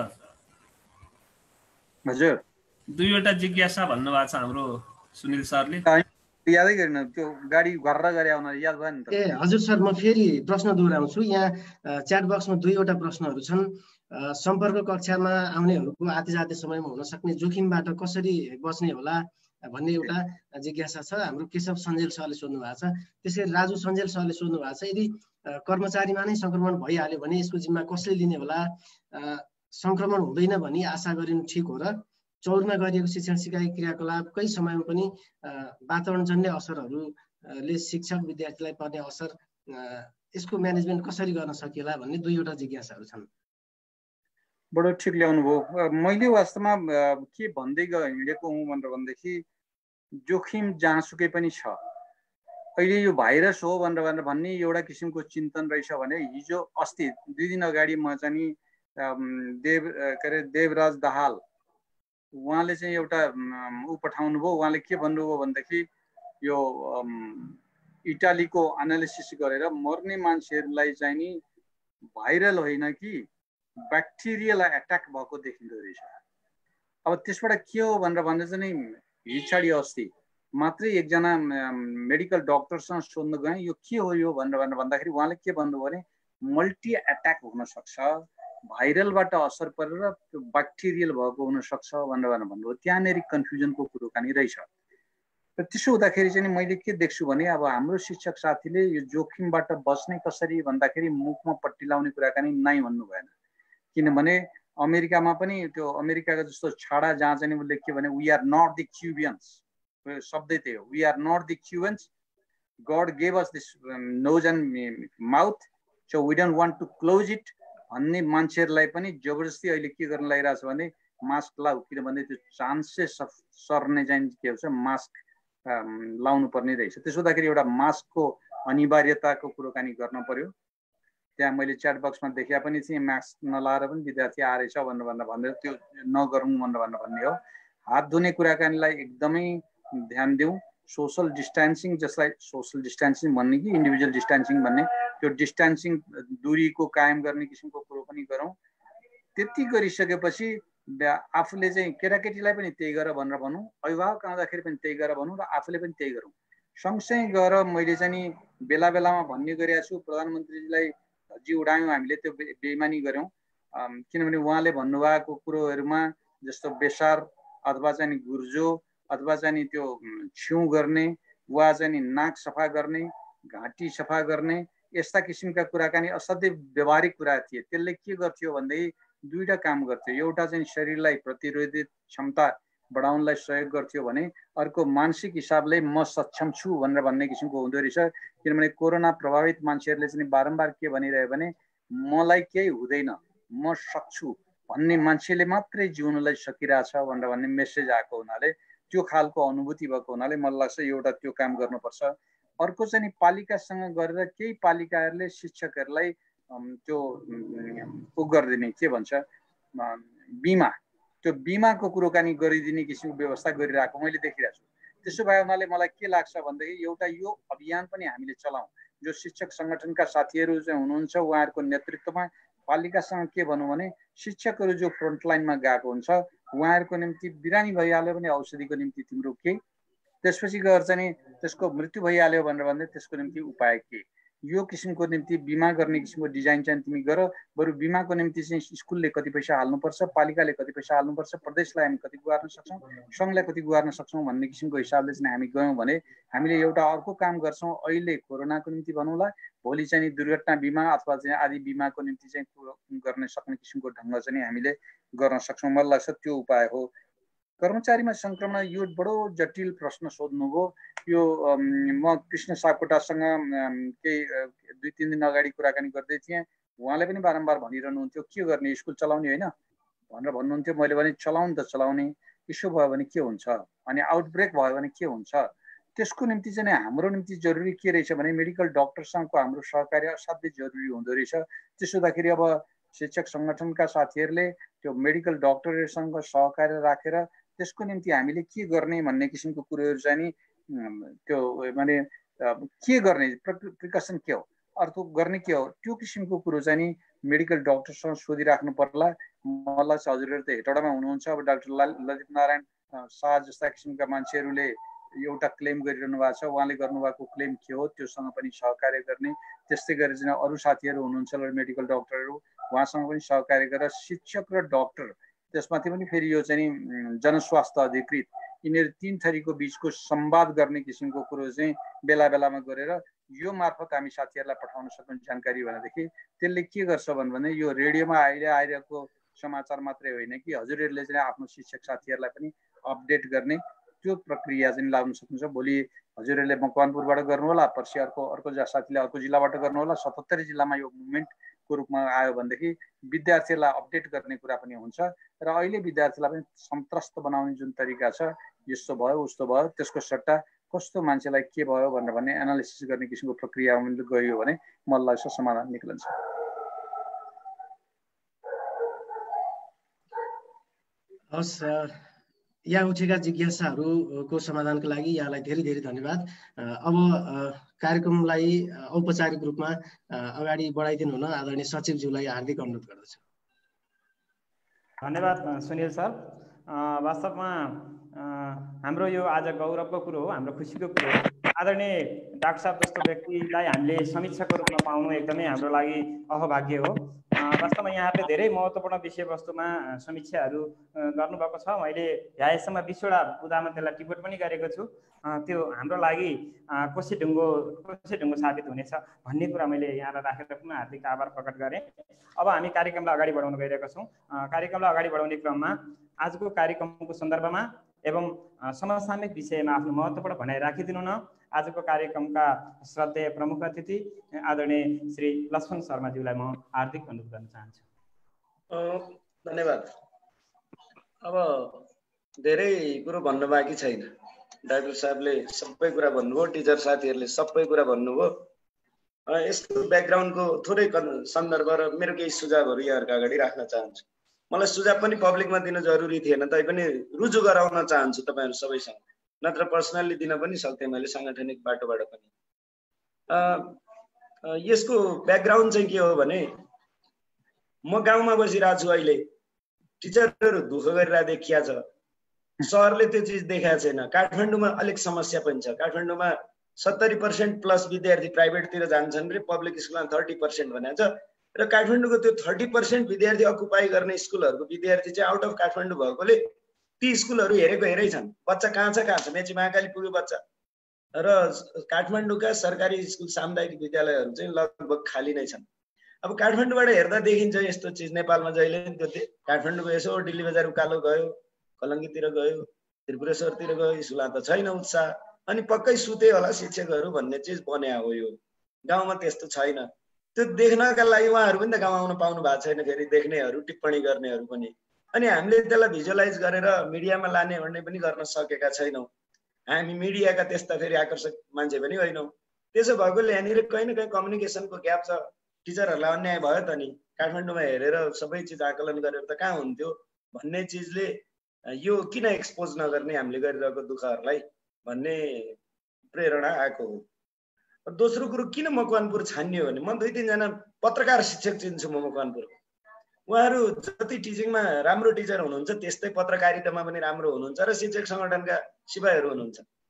हजुर। दुईवटा जिज्ञासा भन्नुभएको छ हाम्रो सुनिल सरले। यादै गरेन त्यो गाडी घर्र गरे आउन याद भयो नि त। ए हजुर सर, म फेरि प्रश्न दोहोऱ्याउँछु। यहाँ च्याट बक्समा दुईवटा प्रश्नहरू छन्। सम्पर्क कक्षामा आउनेहरूको आते जाते समयमा हुन सक्ने जोखिमबाट कसरी बच्ने होला भन्ने एउटा जिज्ञासा छ। हाम्रो केशव सञ्जेल सरले सोध्नु भएको छ। त्यसैगरी राजु सञ्जेल सरले सोध्नु भएको छ, यदि कर्मचारीमा नै संक्रमण भइहाल्यो भने यसको जिम्मा कसले लिने होला, संक्रमण हुँदैन भनी आशा गरिनु ठिक हो र चौरमा गरिएको शिक्षण सिकाइ क्रियाकलापकै समयमा पनि वातावरणजन्य असरहरूले शिक्षक विद्यार्थीलाई पर्ने असर, यसको म्यानेजमेन्ट कसरी गर्न सकिएला भन्ने दुईवटा जिज्ञासाहरू छन्। बडो ठिक ल्याउनु भयो। मैले वास्तवमा के भन्दै हिँडेको हुँ भनेर भनेदेखि जोखिम जहाँसुकै पनि छ। अहिले यो भाइरस हो भनेर भन्ने एउटा किसिमको चिन्तन रहेछ भने हिजो अस्ति 2 दिन अगाडि म चाहिँ देवराज दाहाल उहाँले चाहिँ एउटा पठाउनु भयो। उहाँले के भन्नुभयो भनेदेखि यो इटालीको एनालिसिस गरेर मर्ने मान्छेहरूलाई चाहिँ नि भाइरल होइन कि ब्याक्टेरियल एट्याक भएको देखिँदो रहेछ। अब त्यसबाट के हो भनेर भन्दा चाहिँ हिजोआडि अस्ति मात्रै एकजना मेडिकल डक्टरसँग सोध्न गएँ यो के हो यो भनेर भन्दाखेरि उहाँले के भन्नुभयो भने मल्टी एट्याक हुन सक्छ, भाइरलबाट असर परेर त्यो ब्याक्टेरियल भएको हुन सक्छ भनेर भन्नुभयो। त्यहाँनेरि कन्फ्युजनको कुरोकानी रहेछ। र त्यसो हुँदाखेरि चाहिँ मैले के देख्छु भने अब हाम्रो शिक्षक साथीले यो जोखिमबाट बच्ने कसरी भन्दाखेरि मुखमा पट्टी लाउने कुराकानी नै भन्नु भएन। किनभने अमेरिकामा पनि त्यो अमेरिकाको जस्तो छाडा जहाँ चाहिँ उसले के भने we are not the Cubans, शब्दै त्यही हो, we are not the Cubans, God gave us this nose and mouth so we don't want to close it भन्ने मान्छेहरूलाई पनि जबरजस्ती अहिले के गर्न लागिरहेछ भने मास्क लाऊ, किनभने त्यो चान्सेस अफ सर्ने चाहिँ के हुन्छ मास्क लाउनु पर्ने रहेछ। त्यसो हुँदाखेरि एउटा मास्कको अनिवार्यताको कुरोकानी गर्न पर्यो। त्यहाँ मैले च्याट बक्समा देखिया पनि चाहिँ मास्क नलाएर पनि विद्यार्थी आएछ भनेर त्यो नगरौँ भनेर भन्ने हो। हात धुने कुराकानीलाई एकदमै ध्यान दिउँ। सोसल डिस्टेन्सिङ, जसलाई सोसल डिस्टेन्सिङ भन्ने कि इन्डिभिजुअल डिस्टेन्सिङ भन्ने, त्यो डिस्टेन्सिङ दूरीको कायम गर्ने किसिमको कुरो पनि गरौँ। त्यति गरिसकेपछि आफूले चाहिँ केटाकेटीलाई पनि त्यही गर भनेर भनौँ, अभिभावक आउँदाखेरि पनि त्यही गर भनौँ र आफूले पनि त्यही गरौँ। सँगसँगै गएर मैले चाहिँ नि बेला बेलामा भन्ने गरेको छु, प्रधानमन्त्रीजीलाई जी उडायौँ हामीले, त्यो बेइमानी गऱ्यौँ। किनभने उहाँले भन्नुभएको कुरोहरूमा जस्तो बेसार अथवा चाहिँ नि गुर्जो अथवा चाहिँ नि त्यो छेउ गर्ने वा चाहिँ नि नाक सफा गर्ने, घाँटी सफा गर्ने, यस्ता किसिमका कुराकानी असाध्यै व्यवहारिक कुरा थिए। त्यसले के गर्थ्यो भन्दाखेरि दुईटा काम गर्थ्यो। एउटा चाहिँ शरीरलाई प्रतिरोधी क्षमता बढाउनलाई सहयोग गर्थ्यो भने अर्को मानसिक हिसाबले म सक्षम छु भनेर भन्ने किसिमको हुँदो रहेछ। किनभने कोरोना प्रभावित मान्छेहरूले चाहिँ बारम्बार के भनिरह्यो भने मलाई केही हुँदैन, म सक्छु भन्ने मान्छेले मात्रै जिउनलाई सकिरहेछ भनेर भन्ने मेसेज आएको हुनाले, त्यो खालको अनुभूति भएको हुनाले मलाई लाग्छ एउटा त्यो काम गर्नुपर्छ। अर्को चाहिँ नि पालिकासँग गरेर केही पालिकाहरूले शिक्षकहरूलाई त्यो गरिदिने के भन्छ बिमा, त्यो बिमाको कुरोकानी गरिदिने किसिमको व्यवस्था गरिरहेको मैले देखिरहेको छु। त्यसो भए हुनाले मलाई के लाग्छ भनेदेखि एउटा यो अभियान पनि हामीले चलाउँ। जो शिक्षक सङ्गठनका साथीहरू चाहिँ हुनुहुन्छ उहाँहरूको नेतृत्वमा पालिकासँग के भनौँ भने शिक्षकहरू जो फ्रन्टलाइनमा गएको हुन्छ उहाँहरूको निम्ति बिरामी भइहाल्यो भने औषधिको निम्ति तिम्रो के, त्यसपछि गएर चाहिँ त्यसको मृत्यु भइहाल्यो भनेर भन्दै त्यसको निम्ति उपाय के, यो किसिमको निम्ति बिमा गर्ने किसिमको डिजाइन चाहिँ तिमी गर, बरु बिमाको निम्ति चाहिँ स्कुलले कति पैसा हाल्नुपर्छ, पालिकाले कति पैसा हाल्नुपर्छ, प्रदेशलाई हामी कति गुहार्न सक्छौँ, सङ्घलाई कति गुहार्न सक्छौँ भन्ने किसिमको हिसाबले चाहिँ हामी गयौँ भने हामीले एउटा अर्को काम गर्छौँ। अहिले कोरोनाको निम्ति भनौँला, भोलि चाहिँ दुर्घटना बिमा अथवा चाहिँ आदि बिमाको निम्ति चाहिँ गर्न सक्ने किसिमको ढङ्ग चाहिँ हामीले गर्न सक्छौँ। मलाई लाग्छ त्यो उपाय हो। कर्मचारीमा सङ्क्रमण यो बडो जटिल प्रश्न सोध्नुभयो। यो म कृष्ण सापकोटासँग केही 2-3 दिन अगाडि कुराकानी गर्दै थिएँ। उहाँले पनि बारम्बार भनिरहनुहुन्थ्यो के गर्ने, स्कुल चलाउने होइन भनेर भन्नुहुन्थ्यो। मैले भने चलाउनु त चलाउने, इस्यु भयो भने के हुन्छ, अनि आउटब्रेक भयो भने के हुन्छ। त्यसको निम्ति चाहिँ हाम्रो निम्ति जरुरी के रहेछ भने मेडिकल डक्टरसँगको हाम्रो सहकार्य असाध्यै जरुरी हुँदो रहेछ। त्यसो हुँदाखेरि अब शिक्षक सङ्गठनका साथीहरूले त्यो मेडिकल डक्टरहरूसँग सहकार्य राखेर त्यसको निम्ति हामीले के गर्ने भन्ने किसिमको कुरोहरू चाहिँ नि त्यो माने के गर्ने, प्रिकसन के हो, अर्को गर्ने के हो, त्यो किसिमको कुरो चाहिँ नि मेडिकल डक्टरसँग सोधिराख्नु पर्ला। मलाई चाहिँ हजुरहरू त हेटौडामा हुनुहुन्छ, अब डाक्टर ललित नारायण शाह जस्ता किसिमका मान्छेहरूले एउटा क्लेम गरिरहनु भएको छ, उहाँले गर्नुभएको क्लेम के हो त्योसँग पनि सहकार्य गर्ने। त्यस्तै गरी चाहिँ अरू साथीहरू हुनुहुन्छ मेडिकल डक्टरहरू, उहाँसँग पनि सहकार्य गरेर शिक्षक र डक्टर त्यसमाथि पनि फेरि यो चाहिँ जनस्वास्थ्य अधिकृत यिनीहरू 3 थरीको बिचको संवाद गर्ने किसिमको कुरो चाहिँ बेला बेलामा गरेर यो मार्फत हामी साथीहरूलाई पठाउन सक्ने जानकारी भनेदेखि त्यसले के गर्छ भने यो रेडियोमा आइरहेको समाचार मात्रै होइन कि हजुरहरूले चाहिँ आफ्नो शिक्षक साथीहरूलाई पनि अपडेट गर्ने त्यो प्रक्रिया चाहिँ लाउन सक्नुहुन्छ। भोलि हजुरहरूले मकवानपुरबाट गर्नु होला, पर्सि अर्को साथीले अर्को जिल्लाबाट गर्नु होला, 77 जिल्लामा यो मुभमेन्टको रूपमा आयो भनेदेखि विद्यार्थीहरूलाई अपडेट गर्ने कुरा पनि हुन्छ। र अहिले विद्यार्थीलाई पनि सन्तस्त बनाउने जुन तरिका छ, यस्तो भयो उस्तो भयो, त्यसको सट्टा कस्तो मान्छेलाई के भयो भनेर भन्ने एनालिसिस गर्ने किसिमको प्रक्रिया गयो भने मलाई लाग्छ समाधान निक्लन्छ। हस्, यहाँ उठेका जिज्ञासाहरूको समाधानको लागि यहाँलाई धेरै धेरै धन्यवाद। अब कार्यक्रमलाई औपचारिक रूपमा अगाडि बढाइदिनु हुन आदरणीय सचिवज्यूलाई हार्दिक अनुरोध गर्दछु। धन्यवाद सुनिल सर। वास्तवमा हाम्रो यो आज गौरवको कुरो हो, हाम्रो खुसीको कुरो हो। आदरणीय डाक्टर साहब जस्तो व्यक्तिलाई हामीले समीक्षाको रूपमा पाउनु एकदमै हाम्रो लागि अहभाग्य हो। वास्तवमा यहाँहरूले धेरै महत्त्वपूर्ण विषयवस्तुमा समीक्षाहरू गर्नुभएको छ। मैले यहाँसम्म 20वटा बुदामा त्यसलाई टिप्पणी पनि गरेको छु। त्यो हाम्रो लागि कोसे ढुङ्गो साबित हुनेछ भन्ने कुरा मैले यहाँलाई राखेर पुनः हार्दिक आभार प्रकट गरेँ। अब हामी कार्यक्रमलाई अगाडि बढाउन गइरहेका छौँ। कार्यक्रमलाई अगाडि बढाउने क्रममा आजको कार्यक्रमको सन्दर्भमा एवं समसामयिक विषयमा आफ्नो महत्त्वपूर्ण भनाइ राखिदिनु न आजको कार्यक्रमका श्रद्धेय प्रमुख अतिथि आदरणीय श्री लक्ष्मण शर्माज्यूलाई म हार्दिक अनुरोध गर्न चाहन्छु। धन्यवाद। अब धेरै कुरो भन्नु बाँकी छैन। डाक्टर साहबले सबै कुरा भन्नुभयो, टिचर साथीहरूले सबै कुरा भन्नुभयो। यसको ब्याकग्राउन्डको थोरै सन्दर्भ र मेरो केही सुझावहरू यहाँहरूको अगाडि राख्न चाहन्छु। मलाई सुझाव पनि पब्लिकमा दिन जरुरी थिएन, तैपनि रुजु गराउन चाहन्छु तपाईँहरू सबैसँग, नत्र पर्सनल्ली दिन पनि सक्थेँ मैले साङ्गठनिक बाटोबाट पनि। यसको ब्याकग्राउन्ड चाहिँ के हो भने म गाउँमा बसिरहेको छु। अहिले टिचरहरू दुःख गरिरहेको देखिया छ। सहरले त्यो चिज देखाएको छैन। काठमाडौँमा अलिक समस्या पनि छ। काठमाडौँमा 70% प्लस विद्यार्थी प्राइभेटतिर जान्छन् रे, पब्लिक स्कुलमा 30% भनेको छ। र काठमाडौँको त्यो 30% विद्यार्थी अकुपाई गर्ने स्कुलहरूको विद्यार्थी चाहिँ आउट अफ काठमाडौँ भएकोले ती स्कुलहरू हेरै छन्। बच्चा कहाँ छ मेची महाकाली पुग्यो बच्चा। र काठमाडौँका सरकारी स्कुल सामुदायिक विद्यालयहरू चाहिँ लगभग खाली नै छन्। अब काठमाडौँबाट हेर्दा देखिन्छ यस्तो चिज नेपालमा जहिले पनि त्यो काठमाडौँको यसो दिल्ली बजार उकालो गयो, कलङ्गीतिर गयो, त्रिपुरेश्वरतिर गयो, स्कुलमा त छैन उत्साह, अनि पक्कै सुते होला शिक्षकहरू भन्ने चिज बन्या हो। यो गाउँमा त्यस्तो छैन। त्यो देख्नका लागि उहाँहरू पनि त गाउँ आउन पाउनु भएको छैन, फेरि देख्नेहरू टिप्पणी गर्नेहरू पनि। अनि हामीले त्यसलाई भिजुअलाइज गरेर मिडियामा लाने भन्ने पनि गर्न सकेका छैनौँ। हामी मिडियाका त्यस्ता फेरि आकर्षक मान्छे पनि होइनौँ। त्यसो भएकोले यहाँनिर कहीँ न कहीँ कम्युनिकेसनको ग्याप छ। टिचरहरूलाई अन्याय भयो त नि, काठमाडौँमा हेरेर सबै चिज आकलन गरेर त कहाँ हुन्थ्यो भन्ने चिजले यो किन एक्सपोज नगर्ने हामीले गरिरहेको दुःखहरूलाई भन्ने प्रेरणा आएको हो। दोस्रो कुरो किन मकवानपुर छानियो भने म 2-3 जना पत्रकार शिक्षक चिन्छु म मकवानपुरको। उहाँहरू जति टिचिङमा राम्रो टिचर हुनुहुन्छ त्यस्तै पत्रकारितामा पनि राम्रो हुनुहुन्छ र शिक्षक सङ्गठनका सिपाहीहरू हुनुहुन्छ।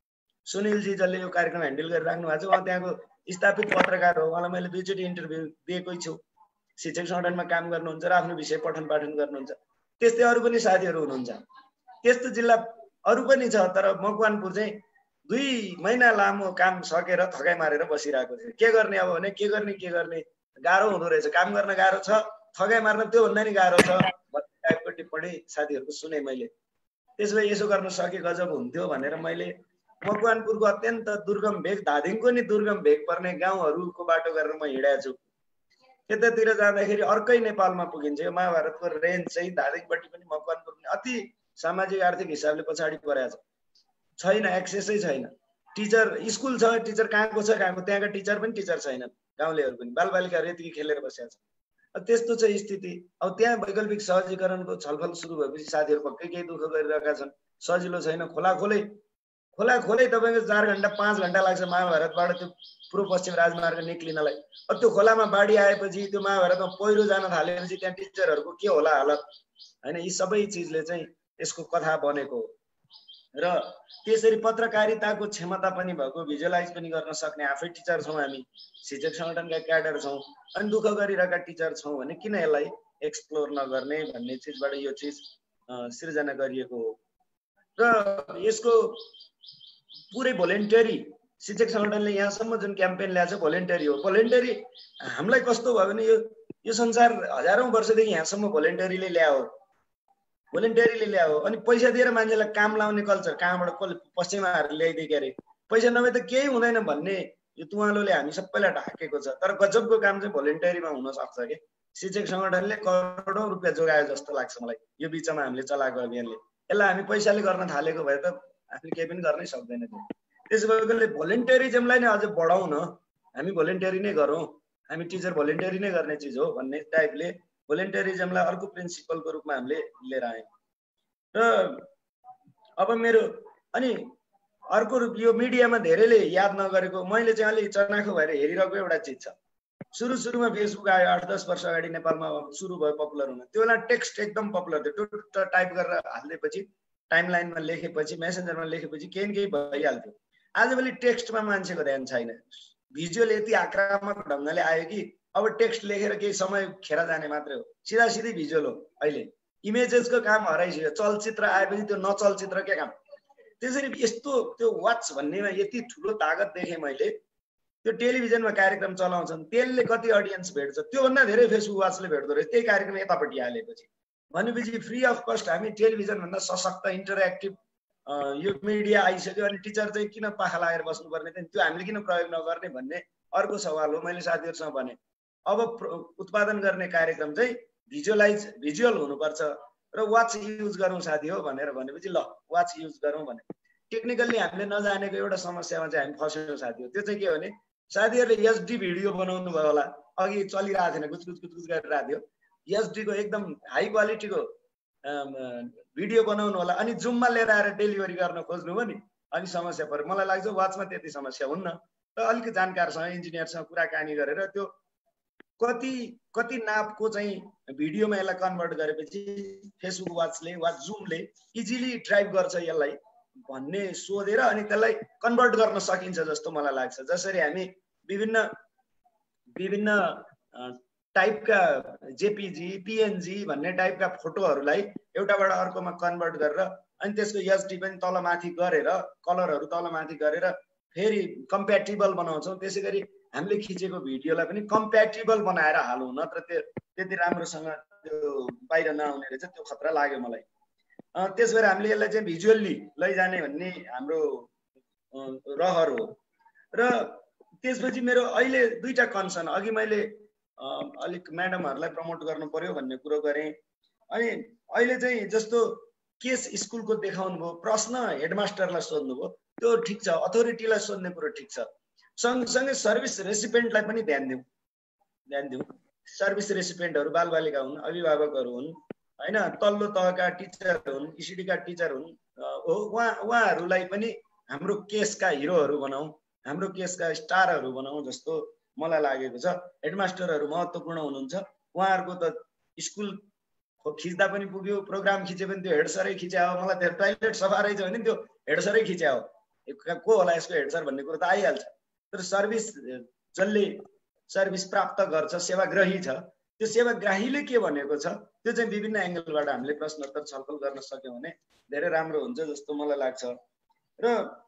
सुनिलजी जसले यो कार्यक्रम ह्यान्डल गरिराख्नु भएको छ, उहाँ त्यहाँको स्थापित पत्रकार हो। उहाँलाई मैले 2 चोटि इन्टरभ्यू दिएकै छु। शिक्षक सङ्गठनमा काम गर्नुहुन्छ र आफ्नो विषय पठन पाठन गर्नुहुन्छ। त्यस्तै अरू पनि साथीहरू हुनुहुन्छ। त्यस्तो जिल्ला अरू पनि छ, तर मकवानपुर चाहिँ 2 महिना लामो काम सकेर थकाइ मारेर बसिरहेको थियो। के गर्ने अब भने के गर्ने गाह्रो हुँदो रहेछ। काम गर्न गाह्रो छ, थकाइ मार्न त्योभन्दा नि गाह्रो छ भन्ने टाइपको टिप्पणी साथीहरूको सुने मैले। त्यसो भए यसो गर्न सके गजब हुन्थ्यो भनेर मैले मकवानपुरको अत्यन्त दुर्गम भेग, धादिङको नि दुर्गम भेग पर्ने गाउँहरूको बाटो गरेर म हिँडेको छु। त्यतातिर जाँदाखेरि अर्कै नेपालमा पुगिन्छ। यो महाभारतको रेन्ज चाहिँ धादिङपट्टि पनि मकवानपुर पनि अति सामाजिक आर्थिक हिसाबले पछाडि परेको छैन, एक्सेसै छैन। टिचर स्कुल छ, टिचर कहाँको छ कहाँको, त्यहाँका टिचर पनि टिचर छैनन्, गाउँलेहरू पनि बालबालिकाहरू यतिकै खेलेर बसेका छन्। त्यस्तो छ स्थिति। अब त्यहाँ वैकल्पिक सहजीकरणको छलफल सुरु भएपछि साथीहरू पक्कै केही दुःख गरिरहेका छन्। सजिलो छैन। खोला खोलै तपाईँको 4 घण्टा 5 घण्टा लाग्छ महाभारतबाट त्यो पूर्व पश्चिम राजमार्ग निक्लिनलाई। अब त्यो खोलामा बाढी आएपछि, त्यो महाभारतमा पहिरो जान थालेपछि त्यहाँ टिचरहरूको के होला हालत होइन। यी सबै चिजले चाहिँ यसको कथा बनेको हो। र त्यसरी पत्रकारिताको क्षमता पनि भएको, भिजुअलाइज पनि गर्न सक्ने आफै टिचर छौँ हामी, शिक्षक सङ्गठनका क्याडर छौँ, अनि दुःख गरिरहेका टिचर छौँ भने किन यसलाई एक्सप्लोर नगर्ने भन्ने चिजबाट यो चिज सिर्जना गरिएको हो। र यसको पुरै भोलिन्टियरी शिक्षक सङ्गठनले यहाँसम्म जुन क्याम्पेन ल्याएको छ भोलिन्टियरी हो। भोलिन्टियरी हामीलाई कस्तो भयो भने यो संसार हजारौँ वर्षदेखि यहाँसम्म भोलिन्टियरीले ल्यायो, अनि पैसा दिएर मान्छेलाई काम लाउने कल्चर कहाँबाट पश्चिमाहरूले ल्याइदिए के अरे, पैसा नभए त केही हुँदैन भन्ने यो तुवालोले हामी सबैलाई ढाकेको छ। तर गजबको काम चाहिँ भोलिन्टियरीमा हुन सक्छ कि शिक्षक सङ्गठनले करोडौँ रुपियाँ जोगायो जस्तो लाग्छ मलाई यो बिचमा हामीले चलाएको अभियानले। यसलाई हामी पैसाले गर्न थालेको भए त हामीले केही पनि गर्नै सक्दैन थियो। त्यसो भएकोले भोलिन्टियरिजमलाई नै अझ बढाउँ न, हामी भोलिन्टियरी नै गरौँ, हामी टिचर भोलिन्टियरी नै गर्ने चिज हो भन्ने टाइपले भोलिन्टियरिजमलाई अर्को प्रिन्सिपलको रूपमा हामीले लिएर आयौँ। र अब मेरो अनि अर्को यो मिडियामा धेरैले याद नगरेको, मैले चाहिँ अलिक चनाखो भएर हेरिरहेको एउटा चिज छ। सुरुमा फेसबुक आयो 8-10 वर्ष अगाडि नेपालमा सुरु भयो पपुलर हुन। त्यो बेला टेक्स्ट एकदम पपुलर थियो। त्यो टाइप गरेर हालिदिएपछि, टाइमलाइनमा लेखेपछि, मेसेन्जरमा लेखेपछि केही न केही भइहाल्थ्यो। आजभोलि टेक्स्टमा मान्छेको ध्यान छैन। भिजुअल यति आक्रामक ढङ्गले आयो कि अब टेक्स्ट लेखेर केही समय खेर जाने मात्रै हो, सिधै भिजुअल हो। अहिले इमेजेसको काम हराइसक्यो। चलचित्र आएपछि त्यो नचलचित्र के काम। त्यसरी यस्तो त्यो वाच भन्नेमा यति ठुलो तागत देखेँ मैले। त्यो टेलिभिजनमा कार्यक्रम चलाउँछन्, त्यसले कति अडियन्स भेट्छ, त्योभन्दा धेरै फेसबुक वाचले भेट्दो रहेछ त्यही कार्यक्रम यतापट्टि हालेपछि। भनेपछि फ्री अफ कस्ट हामी टेलिभिजनभन्दा सशक्त इन्टरेक्टिभ यो मिडिया आइसक्यो। अनि टिचर चाहिँ किन पाखा लागेर बस्नुपर्ने, त्यो हामीले किन प्रयोग नगर्ने भन्ने अर्को सवाल हो। मैले साथीहरूसँग भने अब उत्पादन गर्ने कार्यक्रम चाहिँ भिजुअल हुनुपर्छ र वाच युज गरौँ साथी हो भनेपछि ल वाच युज गरौँ भने टेक्निकल्ली हामीले नजानेको एउटा समस्यामा चाहिँ हामी फस्यौँ साथी हो। त्यो चाहिँ के भने साथीहरूले एचडी भिडियो बनाउनु भयो होला, अघि चलिरहेको थिएन, गुचगुच गरिरहेको थियो। एचडीको एकदम हाई क्वालिटीको भिडियो बनाउनु होला, अनि जुममा लिएर आएर डेलिभरी गर्न खोज्नुभयो नि, अनि समस्या पर्यो। मलाई लाग्छ वाचमा त्यति समस्या हुन्न। र अलिक जानकारसँग इन्जिनियरसँग कुराकानी गरेर त्यो कति नापको चाहिँ भिडियोमा यसलाई कन्भर्ट गरेपछि फेसबुक वाचले वा जुमले इजिली ड्राइभ गर्छ यसलाई भन्ने सोधेर अनि त्यसलाई कन्भर्ट गर्न सकिन्छ जस्तो मलाई लाग्छ। जसरी हामी विभिन्न टाइपका जेपीजी पीएनजी भन्ने टाइपका फोटोहरूलाई एउटाबाट अर्कोमा कन्भर्ट गरेर अनि त्यसको एचडी पनि तलमाथि गरेर कलरहरू तलमाथि गरेर फेरि कम्प्याटिबल बनाउँछौँ। त्यसै गरी हामीले खिचेको भिडियोलाई पनि कम्प्याटिबल बनाएर हालौँ, नत्र त्यति राम्रोसँग त्यो बाहिर नआउने रहेछ, त्यो खतरा लाग्यो मलाई। त्यस भएर हामीले यसलाई चाहिँ भिजुअल्ली लैजाने भन्ने हाम्रो रहर हो। र त्यसपछि मेरो अहिले 2टा कन्सर्न, अघि मैले अलिक म्याडमहरूलाई प्रमोट गर्नु पर्यो भन्ने कुरो गरेँ। अनि अहिले चाहिँ जस्तो केस स्कुलको देखाउनु भयो, प्रश्न हेडमास्टरलाई सोध्नुभयो, त्यो ठिक छ, अथोरिटीलाई सोध्ने कुरो ठिक छ। सँगसँगै सर्भिस रेसिपेन्टलाई पनि ध्यान दिउँ। सर्भिस रेसिपेन्टहरू बालबालिका हुन्, अभिभावकहरू हुन् होइन, तल्लो तहका टिचर हुन्, इसिडीका टिचर हुन्, उहाँहरूलाई पनि हाम्रो केसका हिरोहरू बनाऊ, हाम्रो केसका स्टारहरू बनाऊ जस्तो मलाई लागेको छ। हेडमास्टरहरू महत्त्वपूर्ण हुनुहुन्छ। उहाँहरूको त स्कुल खिच्दा पनि पुग्यो, प्रोग्राम खिचे पनि त्यो हेडसरै खिच्या हो। मलाई त्यो टोइलेट सफा रहेछ भने त्यो हेडसरै खिच्या हो। को होला यसको हेड सर भन्ने कुरो त आइहाल्छ। तर सर्भिस जसले सर्भिस प्राप्त गर्छ, सेवाग्राही छ, त्यो सेवाग्राहीले के भनेको छ त्यो चाहिँ विभिन्न एङ्गलबाट हामीले प्रश्नोत्तर छलफल गर्न सक्यौँ भने धेरै राम्रो हुन्छ जस्तो मलाई लाग्छ। र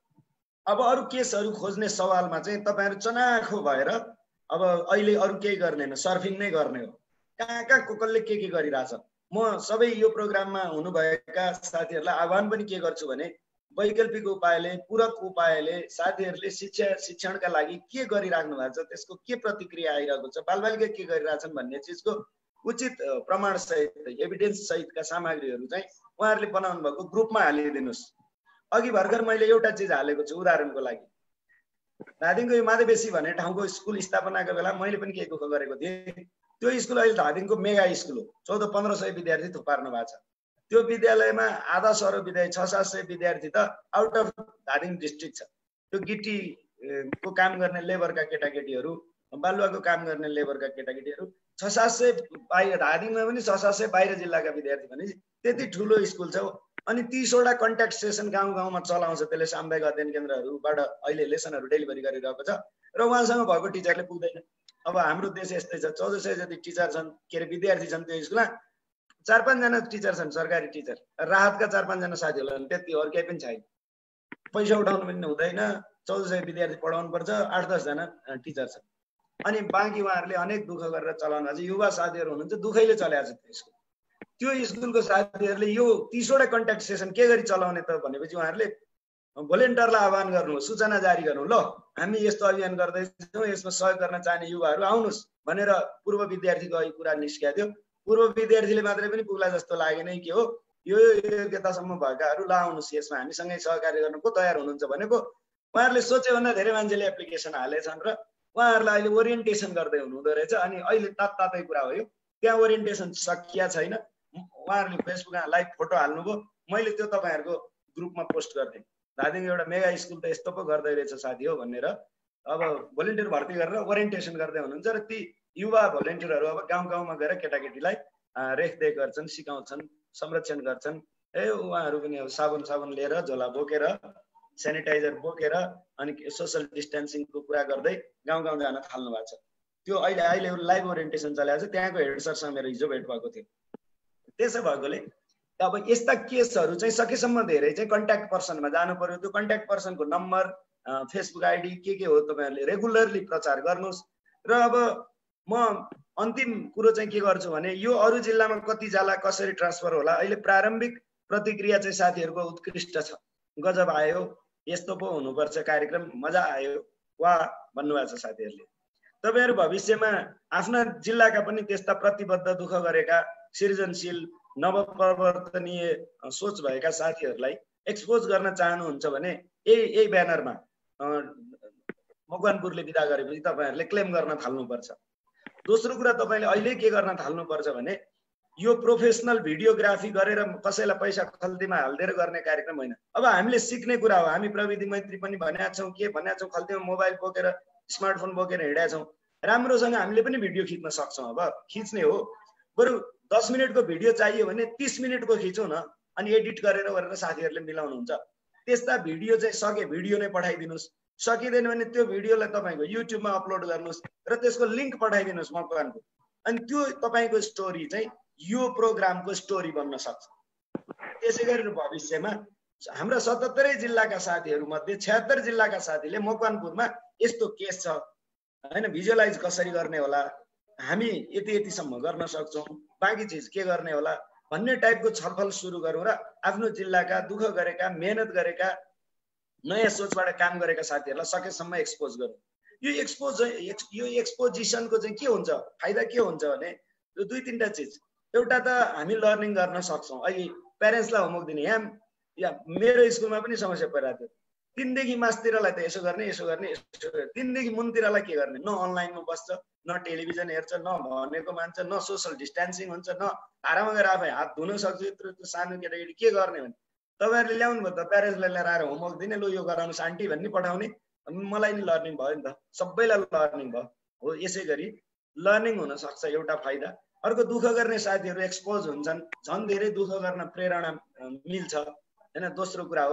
अब अरू केसहरू खोज्ने सवालमा चाहिँ तपाईँहरू चनाखो भएर अब अहिले अरू केही गर्ने होइन, सर्फिङ नै गर्ने हो। कहाँ कसले के गरिरहेछ। म सबै यो प्रोग्राममा हुनुभएका साथीहरूलाई आह्वान पनि के गर्छु भने वैकल्पिक उपायले, पूरक उपायले साथीहरूले शिक्षणका लागि के गरिराख्नु भएको छ, त्यसको के प्रतिक्रिया आइरहेको छ, बालबालिका के गरिरहेछन् भन्ने चिजको उचित प्रमाण सहित एभिडेन्स सहितका सामग्रीहरू चाहिँ उहाँहरूले बनाउनु भएको ग्रुपमा हालिदिनुहोस्। अघि भर्खर मैले एउटा चिज हालेको छु उदाहरणको लागि। धादिङको यो माधेबेसी भन्ने ठाउँको स्कुल स्थापनाको बेला मैले पनि केही दुःख गरेको थिएँ। त्यो स्कुल अहिले धादिङको मेगा स्कुल हो, 1400-1500 विद्यार्थी थुपार्नु भएको छ। त्यो विद्यालयमा आधा सरो विद्यार्थी 600-700 विद्यार्थी त आउट अफ धादिङ डिस्ट्रिक्ट छ। त्यो गिटीको काम गर्ने लेबरका केटाकेटीहरू, बालुवाको काम गर्ने लेबरका केटाकेटीहरू 600-700 बाहिर, धादिङमा पनि 600-700 बाहिर जिल्लाका विद्यार्थी भने त्यति ठुलो स्कुल छ। अनि 30वटा कन्ट्याक्ट स्टेसन गाउँ गाउँमा चलाउँछ, त्यसले सामुदायिक अध्ययन केन्द्रहरूबाट अहिले लेसनहरू डेलिभरी गरिरहेको छ र उहाँसँग भएको टिचरले पुग्दैन। अब हाम्रो देश यस्तै छ, 1400 जति टिचर छन्, के अरे विद्यार्थी छन् त्यो स्कुलमा, 4-5 जना टिचर छन् सरकारी टिचर, राहतका 4-5 जना साथीहरू छन्, त्यति अरू केही पनि छैन। पैसा उठाउनु पनि हुँदैन, 1400 विद्यार्थी पढाउनु पर्छ, 8-10 जना टिचर छन्। अनि बाँकी उहाँहरूले अनेक दुःख गरेर चलाउनु भएको छ। युवा साथीहरू हुनुहुन्छ, दुःखैले चलाएको छ त्यो स्कुल। त्यो स्कुलको साथीहरूले यो 30वटा कन्ट्याक्ट स्टेसन के गरी चलाउने त भनेपछि उहाँहरूले भोलिन्टियरलाई आह्वान गर्नु, सूचना जारी गर्नु, ल हामी यस्तो अभियान गर्दैछौँ, यसमा सहयोग गर्न चाहने युवाहरू आउनुहोस् भनेर पूर्व विद्यार्थीको अघि कुरा निस्किएको थियो। पूर्व विद्यार्थीले मात्रै पनि पुग्ला जस्तो लागेन कि हो, यो योग्यतासम्म भएकाहरू ल आउनुहोस्, यसमा हामीसँगै सहकार्य गर्न को तयार हुनुहुन्छ भनेको उहाँहरूले सोचे भन्दा धेरै मान्छेले एप्लिकेसन हालेछन् र उहाँहरूलाई अहिले ओरिएन्टेसन गर्दै हुनुहुँदो रहेछ। अनि अहिले तातै कुरा हो यो, त्यहाँ ओरिएन्टेसन सकिया छैन। उहाँहरूले फेसबुकमा लाइभ फोटो हाल्नुभयो, मैले त्यो तपाईँहरूको ग्रुपमा पोस्ट गरिदिएँ। धादिङ एउटा मेगा स्कुल त यस्तो पो गर्दै रहेछ साथी हो भनेर अब भोलिन्टियर भर्ती गरेर ओरिएन्टेसन गर्दै हुनुहुन्छ र ती युवा भोलिन्टियरहरू अब गाउँ गाउँमा गएर केटाकेटीलाई रेखदेख गर्छन्, सिकाउँछन्, संरक्षण गर्छन्। उहाँहरू पनि अब साबुन लिएर, झोला बोकेर, सेनिटाइजर बोकेर अनि सोसल डिस्टेन्सिङको कुरा गर्दै गाउँ गाउँ जान थाल्नु भएको छ। त्यो अहिले लाइभ ओरिएन्टेसन चलाएको छ, त्यहाँको हेड सरसँग मेरो हिजो भेट भएको थियो। त्यसो भएकोले अब यस्ता केसहरू चाहिँ सकेसम्म धेरै चाहिँ कन्ट्याक्ट पर्सनमा जानु पर्यो। त्यो कन्ट्याक्ट पर्सनको नम्बर, फेसबुक आइडी के हो तपाईँहरूले रेगुलरली प्रचार गर्नुहोस्। र अब म अन्तिम कुरो चाहिँ के गर्छु भने यो अरू जिल्लामा कति जाला, कसरी ट्रान्सफर होला, अहिले प्रारम्भिक प्रतिक्रिया चाहिँ साथीहरूको उत्कृष्ट छ, गजब आयो, यस्तो पो हुनुपर्छ कार्यक्रम, मजा आयो, वाह भन्नुभएको छ साथीहरूले। तपाईँहरू भविष्यमा आफ्ना जिल्लाका पनि त्यस्ता प्रतिबद्ध, दुःख गरेका, सृजनशील, नवप्रवर्तनीय सोच भएका साथीहरूलाई एक्सपोज गर्न चाहनुहुन्छ भने यही ब्यानरमा मकवानपुरले विदा गरेपछि तपाईँहरूले क्लेम गर्न थाल्नुपर्छ। दोस्रो कुरा तपाईँले अहिले के गर्न थाल्नुपर्छ भने यो प्रोफेसनल भिडियोग्राफी गरेर कसैलाई पैसा खल्तीमा हालिदिएर गर्ने कार्यक्रम होइन। अब हामीले सिक्ने कुरा हो, हामी प्रविधि मैत्री पनि भनेका छौँ, के भनेका छौँ, खल्तीमा मोबाइल बोकेर स्मार्टफोन बोकेर हिँडेका छौँ, राम्रोसँग हामीले पनि भिडियो खिच्न सक्छौँ। अब खिच्ने हो, बरु 10 मिनटको भिडियो चाहियो भने 30 मिनटको खिचौँ न, अनि एडिट गरेर साथीहरूले मिलाउनुहुन्छ। त्यस्ता भिडियो चाहिँ सके भिडियो नै पठाइदिनुहोस्, सकिँदैन भने त्यो भिडियोलाई तपाईँको युट्युबमा अपलोड गर्नुहोस् र त्यसको लिङ्क पठाइदिनुहोस् मकवानको। अनि त्यो तपाईँको स्टोरी चाहिँ यो प्रोग्रामको स्टोरी बन्न सक्छ। त्यसै गरेर भविष्यमा हाम्रा 77 जिल्लाका साथीहरू मध्ये 76 जिल्लाका साथीले मकवानपुरमा यस्तो केस छ होइन, भिजुअलाइज कसरी गर्ने होला, हामी यतिसम्म गर्न सक्छौँ, बाँकी चिज के गर्ने होला भन्ने टाइपको छलफल सुरु गरौँ र आफ्नो जिल्लाका दुःख गरेका, मेहनत गरेका, नयाँ सोचबाट काम गरेका साथीहरूलाई सकेसम्म एक्सपोज गरौँ। यो एक्सपोजिसनको चाहिँ के हुन्छ, फाइदा के हुन्छ भने यो 2-3टा चिज। एउटा त हामी लर्निङ गर्न सक्छौँ। अहिले प्यारेन्ट्सलाई होमवर्क दिने, यहाँ मेरो स्कुलमा पनि समस्या परिरहेको थियो। 3 देखि मासतिरलाई त यसो गर्ने, 3 देखि मुनतिरलाई के गर्ने, न अनलाइनमा बस्छ, न टेलिभिजन हेर्छ, न भनेको मान्छ, न सोसल डिस्टेन्सिङ हुन्छ, न धारामा गएर आफै हात धुन सक्छ। यत्रो सानो केटाकेटी के गर्ने भने तपाईँहरूले ल्याउनु भयो त, प्यारेन्ट्सलाई ल्याएर आएर होमवर्क दिने, लु यो गराउनुहोस् आन्टी भन्ने पठाउने, मलाई नि लर्निङ भयो नि त, सबैलाई लर्निङ भयो। हो यसै गरी लर्निङ हुन सक्छ, एउटा फाइदा। अर्को दुःख गर्ने साथीहरू एक्सपोज हुन्छन्, झन् धेरै दुःख गर्न प्रेरणा मिल्छ होइन। दोस्रो कुरा हो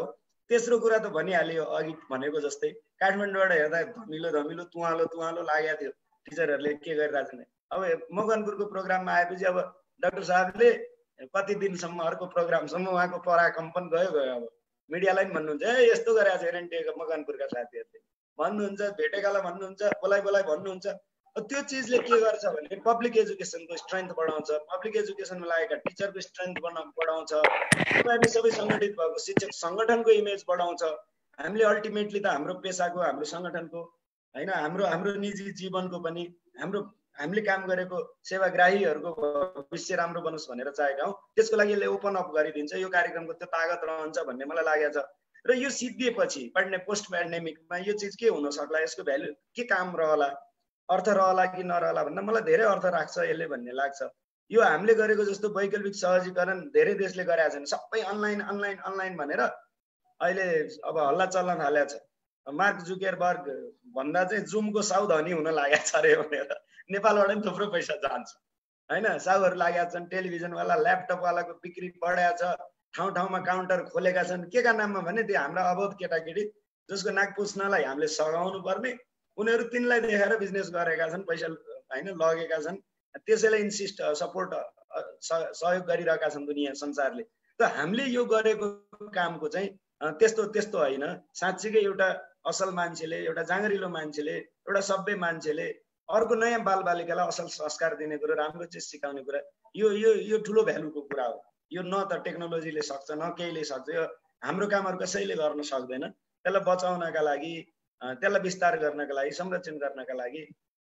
तेस्रो कुरा त भनिहाल्यो अघि भनेको जस्तै काठमाडौँबाट हेर्दा धमिलो धमिलो तुवालो तुवालो लागेको थियो टिचरहरूले के गरिरहेछन्। अब मकवानपुरको प्रोग्राममा आएपछि अब डाक्टर साहबले कति दिनसम्म अर्को प्रोग्रामसम्म उहाँको पराकम्पन गयो। अब मिडियालाई पनि भन्नुहुन्छ ए यस्तो गरेको छ एनएनटीका मकवानपुरका साथीहरूले भन्नुहुन्छ, भेटेकालाई भन्नुहुन्छ, बोलाइ भन्नुहुन्छ। त्यो चिजले के गर्छ भने पब्लिक एजुकेसनको स्ट्रेन्थ बढाउँछ, पब्लिक एजुकेसनमा लागेका टिचरको स्ट्रेन्थ बढाउँछ, हामी सबै सङ्गठित भएको शिक्षक सङ्गठनको इमेज बढाउँछ। हामीले अल्टिमेटली त हाम्रो पेसाको, हाम्रो सङ्गठनको होइन, हाम्रो निजी जीवनको पनि हामीले काम गरेको सेवाग्राहीहरूको भविष्य राम्रो बनोस् भनेर चाहेका हौँ। त्यसको लागि यसले ओपन अप गरिदिन्छ, यो कार्यक्रमको त्यो तागत रहन्छ भन्ने मलाई लागेको छ। र यो सिद्धिएपछि पोस्ट पेन्डेमिकमा यो चिज के हुन सक्ला, यसको भ्यालु के काम रहला, अर्थ रहला कि नरहला भन्दा मलाई धेरै अर्थ राख्छ यसले भन्ने लाग्छ। यो हामीले गरेको जस्तो वैकल्पिक सहजीकरण धेरै देशले गरेका छन्, सबै अनलाइन अनलाइन अनलाइन भनेर अहिले अब हल्ला चल्न थालेको छ। मार्क जुकरबर्ग भन्दा चाहिँ जुमको साउ धनी हुन लागेको छ अरे भनेर नेपालबाट पनि थुप्रो पैसा जान्छ होइन। साउहरू लागेका छन्, टेलिभिजनवाला ल्यापटपवालाको बिक्री बढाएको छ, ठाउँ ठाउँमा काउन्टर खोलेका छन्। के का नाममा भने त्यो हाम्रा अबोध केटाकेटी जसको नाक पुछ्नलाई हामीले सघाउनु पर्ने, उनीहरू तिनलाई देखाएर बिजनेस गरेका छन्, पैसा होइन लगेका छन्। त्यसैलाई इन्सिस्ट सपोर्ट सहयोग गरिरहेका छन् दुनियाँ संसारले। त हामीले यो गरेको कामको चाहिँ त्यस्तो होइन। साँच्चीकै एउटा असल मान्छेले, एउटा जाँगरिलो मान्छेले, एउटा सभ्य मान्छेले अर्को नयाँ बालबालिकालाई असल संस्कार दिने कुरा, राम्रो चिज सिकाउने कुरा, यो ठुलो भ्यालुको कुरा हो। यो न त टेक्नोलोजीले सक्छ न केहीले सक्छ। यो हाम्रो कामहरू कसैले गर्न सक्दैन। त्यसलाई बचाउनका लागि, त्यसलाई विस्तार गर्नका लागि, संरक्षण गर्नका लागि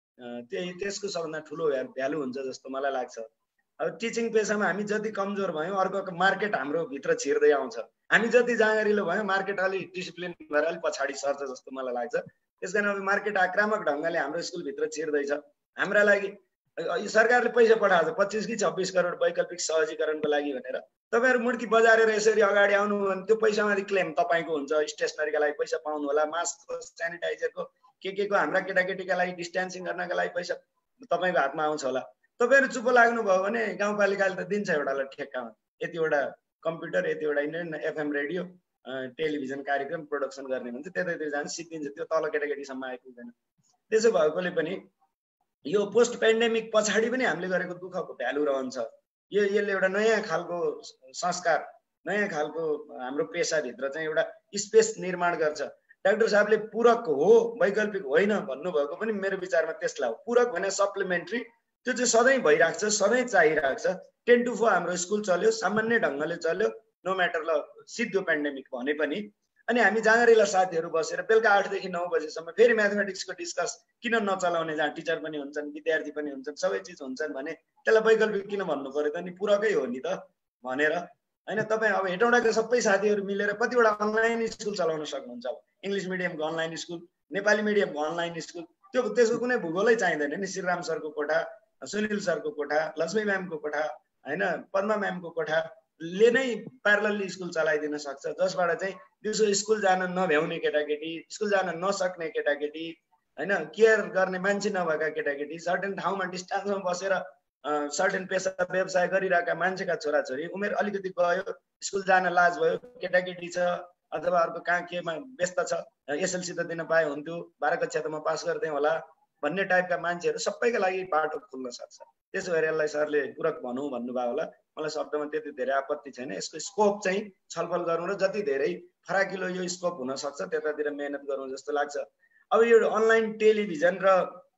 त्यसको सबभन्दा ठुलो भ्यालु हुन्छ जस्तो मलाई लाग्छ। अब टिचिङ पेसामा हामी जति कमजोर भयौँ अर्को मार्केट हाम्रो भित्र छिर्दै आउँछ। हामी जति जाँगरिलो भयौँ मार्केट अलिक डिसिप्लिन भएर अलिक पछाडि सर्छ जस्तो मलाई लाग्छ। त्यस कारण अब मार्केट आक्रामक ढङ्गले हाम्रो स्कुलभित्र छिर्दैछ। हाम्रा लागि सरकारले पैसा पठाएको छ 25 कि 26 करोड वैकल्पिक सहजीकरणको लागि भनेर। तपाईँहरू मुड्की बजारेर यसरी अगाडि आउनु भने त्यो पैसामाथि क्लेम तपाईँको हुन्छ। स्टेसनरीका लागि पैसा पाउनु होला, मास्कको, सेनिटाइजरको, के को हाम्रा केटाकेटीका लागि डिस्टेन्सिङ गर्नका लागि पैसा तपाईँको हातमा आउँछ होला। तपाईँहरू चुप लाग्नुभयो भने गाउँपालिकाले त दिन्छ एउटालाई ठेक्कामा, यतिवटा कम्प्युटर, यतिवटा इन्टरनेट, एफएम रेडियो, टेलिभिजन कार्यक्रम प्रोडक्सन गर्ने भन्छ, त्यतैतिर जान्छ सिद्धिन्छ, त्यो तल केटाकेटीसम्म आइपुग्दैन। त्यसो भएकोले पनि यो पोस्ट पेन्डेमिक पछाडि पनि हामीले गरेको दुःखको भ्यालु रहन्छ। यसले एउटा नयाँ खालको संस्कार, नयाँ खालको हाम्रो पेसाभित्र चाहिँ एउटा स्पेस निर्माण गर्छ। डाक्टर साहबले पूरक हो वैकल्पिक होइन भन्नुभएको पनि मेरो विचारमा त्यसलाई हो। पूरक भने सप्लिमेन्ट्री, त्यो चाहिँ सधैँ भइरहेको छ, सधैँ चाहिरहेको छ। 10 to 4 हाम्रो स्कुल चल्यो, सामान्य ढङ्गले चल्यो, नो म्याटर ल सिद्धो पेन्डेमिक भने पनि। अनि हामी जाँगरिला साथीहरू बसेर बेलुका 8 देखि 9 बजेसम्म फेरि म्याथमेटिक्सको डिस्कस किन नचलाउने, जहाँ टिचर पनि हुन्छन्, विद्यार्थी पनि हुन्छन्, सबै चिज हुन्छन् भने त्यसलाई वैकल्पिक किन भन्नु पर्यो त? नि पूरकै हो नि त भनेर होइन। तपाईँ अब हेटौँडाको सबै साथीहरू मिलेर कतिवटा अनलाइन स्कुल चलाउन सक्नुहुन्छ। अब इङ्ग्लिस मिडियमको अनलाइन स्कुल, नेपाली मिडियमको अनलाइन स्कुल, त्यसको कुनै भूगोलै चाहिँदैन नि। श्रीराम सरको कोठा, सुनिल सरको कोठा, लक्ष्मी म्यामको कोठा होइन, पद्मा म्यामको कोठाले नै प्यारलली स्कुल चलाइदिन सक्छ, जसबाट चाहिँ दिउँसो स्कुल जान नभ्याउने केटाकेटी, स्कुल जान नसक्ने केटाकेटी होइन, केयर गर्ने मान्छे नभएका केटाकेटी, सर्टेन ठाउँमा डिस्टेन्समा बसेर सर्टेन पेसा व्यवसाय गरिरहेका मान्छेका छोराछोरी, उमेर अलिकति गयो, स्कुल जान लाज भयो, केटाकेटी छ अथवा अर्को कहाँ केमा व्यस्त छ, एसएलसी त दिन पाए हुन्थ्यो, 12 कक्षा त म पास गर्दै होला भन्ने टाइपका मान्छेहरू सबैका लागि बाटो खुल्न सक्छ। त्यसो भएर यसलाई सरले पूरक भनौँ भन्नुभयो होला। मलाई शब्दमा त्यति धेरै आपत्ति छैन। यसको स्कोप चाहिँ छलफल गरौँ र जति धेरै फराकिलो यो स्कोप हुन सक्छ त्यतातिर मेहनत गरौँ जस्तो लाग्छ। अब यो अनलाइन टेलिभिजन र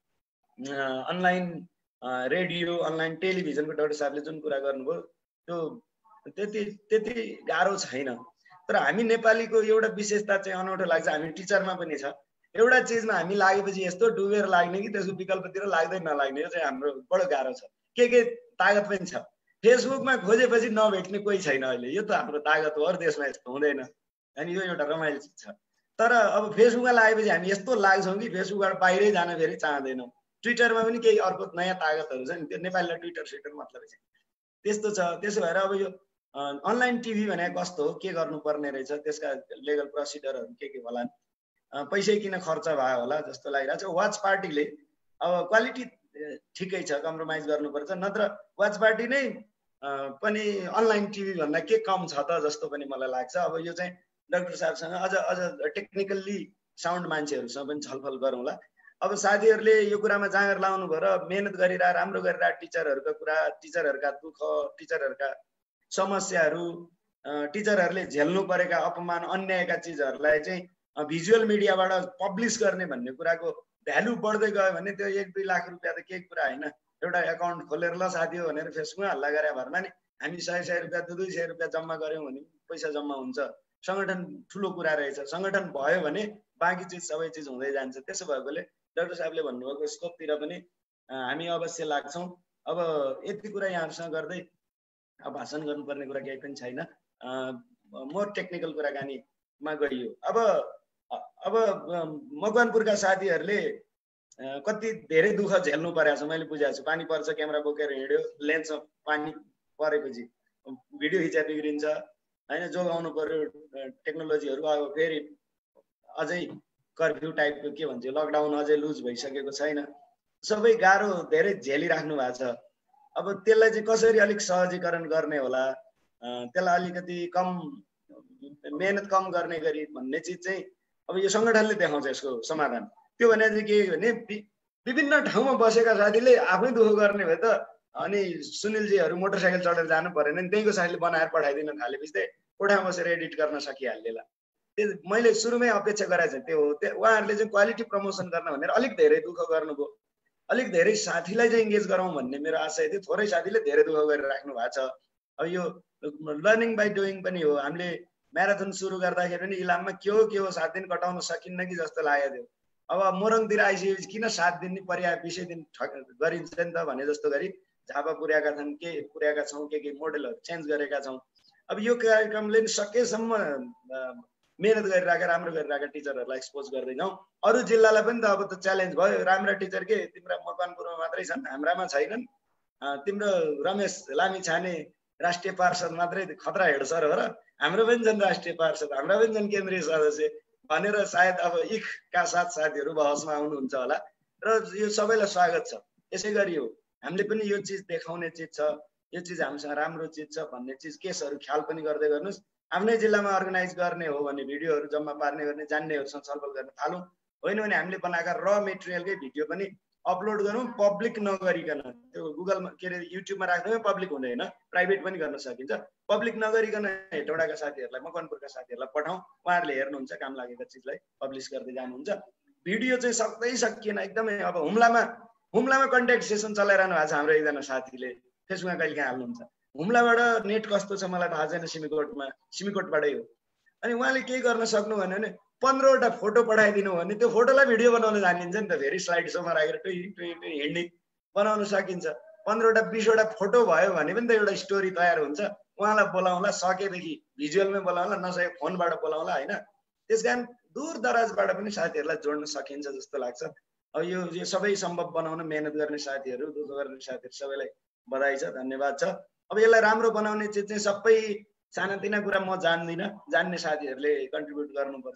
अनलाइन रेडियो, अनलाइन टेलिभिजनको डाक्टर साहबले जुन कुरा गर्नुभयो त्यो त्यति गाह्रो छैन। तर हामी नेपालीको एउटा विशेषता चाहिँ अनौठो लाग्छ, हामी टिचरमा पनि छ। एउटा चिजमा हामी लागेपछि यस्तो डुबेर लाग्ने कि त्यसको विकल्पतिर लाग्दै नलाग्ने, यो चाहिँ हाम्रो बडो गाह्रो छ। के तागत पनि छ। फेसबुकमा खोजेपछि नभेट्ने कोही छैन अहिले, यो त हाम्रो तागत हो। अरू देशमा यस्तो हुँदैन। अनि यो एउटा रमाइलो चिज छ। तर अब फेसबुकमा लागेपछि हामी यस्तो लाग्छौँ कि फेसबुकबाट बाहिरै जान फेरि चाहँदैनौँ। ट्विटरमा पनि केही अर्को नयाँ तागतहरू छ नि, त्यो नेपालीलाई ट्विटर मतलब चाहिँ त्यस्तो छ। त्यसो भएर अब यो अनलाइन टिभी भनेको कस्तो हो, के गर्नुपर्ने रहेछ, त्यसका लिगल प्रोसिडरहरू के होला, पैसै किन खर्च भयो होला जस्तो लागिरहेको छ। वाच पार्टीले अब क्वालिटी ठिकै छ, कम्प्रोमाइज गर्नुपर्छ, नत्र वाच पार्टी नै पनि अनलाइन टिभी भन्दा के कम छ त जस्तो पनि मलाई लाग्छ। अब यो चाहिँ डाक्टर साहबसँग अझ टेक्निकल्ली साउन्ड मान्छेहरूसँग पनि छलफल गरौँला। अब साथीहरूले यो कुरामा जाँगर लाउनु भयो र मेहनत गरिरह राम्रो गरिरह टिचरहरूका कुरा, टिचरहरूका दुःख, टिचरहरूका समस्याहरू, टिचरहरूले झेल्नु परेका अपमान अन्यायका चिजहरूलाई चाहिँ भिजुअल मिडियाबाट पब्लिस गर्ने भन्ने कुराको भ्यालु बढ्दै गयो भने त्यो 1-2 लाख रुपियाँ त केही कुरा होइन। एउटा एकाउन्ट खोलेर ल साथी हो भनेर फेसबुकमा हल्ला गरे भरमा नि हामी 100 रुपियाँ 200 रुपियाँ जम्मा गऱ्यौँ भने पैसा जम्मा हुन्छ। सङ्गठन ठुलो कुरा रहेछ। सङ्गठन भयो भने बाँकी चिज सबै चिज हुँदै जान्छ। त्यसो भएकोले डाक्टर साहबले भन्नुभएको स्कोपतिर पनि हामी अवश्य लाग्छौँ। अब यति कुरा यहाँहरूसँग गर्दै अब भाषण गर्नुपर्ने कुरा केही पनि छैन। मोर टेक्निकल कुराकानीमा गइयो। अब मकवानपुरका साथीहरूले कति धेरै दुःख झेल्नु परेको छ मैले बुझाएको छु। पानी पर्छ, क्यामेरा बोकेर हिँड्यो, लेन्समा पानी परेपछि भिडियो खिचा बिग्रिन्छ होइन, जोगाउनु पर्यो टेक्नोलोजीहरू। अब फेरि अझै कर्फ्यू टाइपको के भन्छ लकडाउन अझै लुज भइसकेको छैन। सबै गाह्रो धेरै झेलिराख्नु भएको छ। अब त्यसलाई चाहिँ कसरी अलिक सहजीकरण गर्ने होला, त्यसलाई अलिकति कम मेहनत कम गर्ने गरी भन्ने चिज चाहिँ अब यो सङ्गठनले देखाउँछ यसको समाधान। त्यो भने चाहिँ के भने विभिन्न ठाउँमा बसेका साथीले आफै दुःख गर्ने भए त अनि सुनिलजीहरू मोटरसाइकल चढेर जानु परेन नि, त्यहीँको साथीले बनाएर पठाइदिन थालेपछि चाहिँ कोठामा बसेर एडिट गर्न सकिहाल्नेला। त्यो मैले सुरुमै अपेक्षा गरेको चाहिँ त्यो हो। उहाँहरूले चाहिँ क्वालिटी प्रमोसन गर्न भनेर अलिक धेरै दुःख गर्नुभयो। अलिक धेरै साथीलाई चाहिँ इङ्गेज गरौँ भन्ने मेरो आशय थियो। थोरै साथीले धेरै दुःख गरिराख्नु भएको छ। अब यो लर्निङ बाई डुइङ पनि हो। हामीले म्याराथन सुरु गर्दाखेरि पनि इलाममा के हो 7 दिन कटाउन सकिन्न कि जस्तो लागेको थियो। अब मोरङतिर आइसकेपछि किन 7 दिन पर्याय 20 दिन गरिन्छ नि त भने जस्तो गरी झापा पुर्याएका छन्, के पुर्याएका छौँ, के मोडेलहरू चेन्ज गरेका छौँ। अब यो कार्यक्रमले सकेसम्म मेहनत गरिरहेका राम्रो गरिरहेका टिचरहरूलाई एक्सपोज गर्दै जाउँ। अरू जिल्लालाई पनि त अब त च्यालेन्ज भयो। राम्रा टिचर के तिम्रा मकवानपुरमा मात्रै छन्, हाम्रामा छैनन्। तिम्रो रमेश लामिछाने राष्ट्रिय पार्षद मात्रै खतरा हेड सर हो र हाम्रो पनि छन् राष्ट्रिय पार्षद, हाम्रा पनि छन् केन्द्रीय सदस्य भनेर सायद अब इखका साथ साथीहरू बहसमा आउनुहुन्छ होला। र यो सबैलाई स्वागत छ। यसै गरी हो हामीले पनि यो चिज देखाउने चिज छ, यो चिज हामीसँग राम्रो चिज छ भन्ने चिज केसहरू ख्याल पनि गर्दै गर्नुहोस्। आफ्नै जिल्लामा अर्गनाइज गर्ने हो भने भिडियोहरू जम्मा पार्ने गर्ने जान्नेहरूसँग छलफल गर्न थालौँ। होइन भने हामीले बनाएका र मेटेरियलकै भिडियो पनि अपलोड गरौँ पब्लिक नगरिकन। त्यो गुगलमा के अरे युट्युबमा राख्दै पब्लिक हुँदैन, प्राइभेट पनि गर्न सकिन्छ। पब्लिक नगरिकन हेटौडाका साथीहरूलाई मकवानपुरका साथीहरूलाई पठाउँ। उहाँहरूले हेर्नुहुन्छ, काम लागेको चिजलाई पब्लिस गर्दै जानुहुन्छ। भिडियो चाहिँ सक्दै सकिएन एकदमै। अब हुम्लामा कन्ट्याक्ट सेसन चलाइरहनु भएको छ हाम्रो एकजना साथीले, फेसबुकमा कहिले काहीँ हाल्नुहुन्छ। हुम्लाबाट नेट कस्तो छ मलाई थाहा छैन, सिमीकोटबाटै हो। अनि उहाँले केही गर्न सक्नु भने 15वटा फोटो पठाइदिनु भने त्यो फोटोलाई भिडियो बनाउन जानिन्छ नि त। फेरि स्लाइड सोमा राखेर टुइ हिँड्ने बनाउन सकिन्छ। 15वटा 20वटा फोटो भयो भने पनि त एउटा स्टोरी तयार हुन्छ। उहाँलाई बोलाउँला, सकेदेखि भिजुअलमै बोलाउँला, नसके फोनबाट बोलाउँला होइन। त्यस कारण दूर दराजबाट पनि साथीहरूलाई जोड्न सकिन्छ जस्तो लाग्छ। अब यो सबै सम्भव बनाउन मेहनत गर्ने साथीहरू, दुःख गर्ने साथीहरू सबैलाई बधाई छ, धन्यवाद छ। अब यसलाई राम्रो बनाउने चिज चाहिँ सबै सानातिना कुरा म जान्दिनँ, जान्ने साथीहरूले कन्ट्रिब्युट गर्नुपर्छ।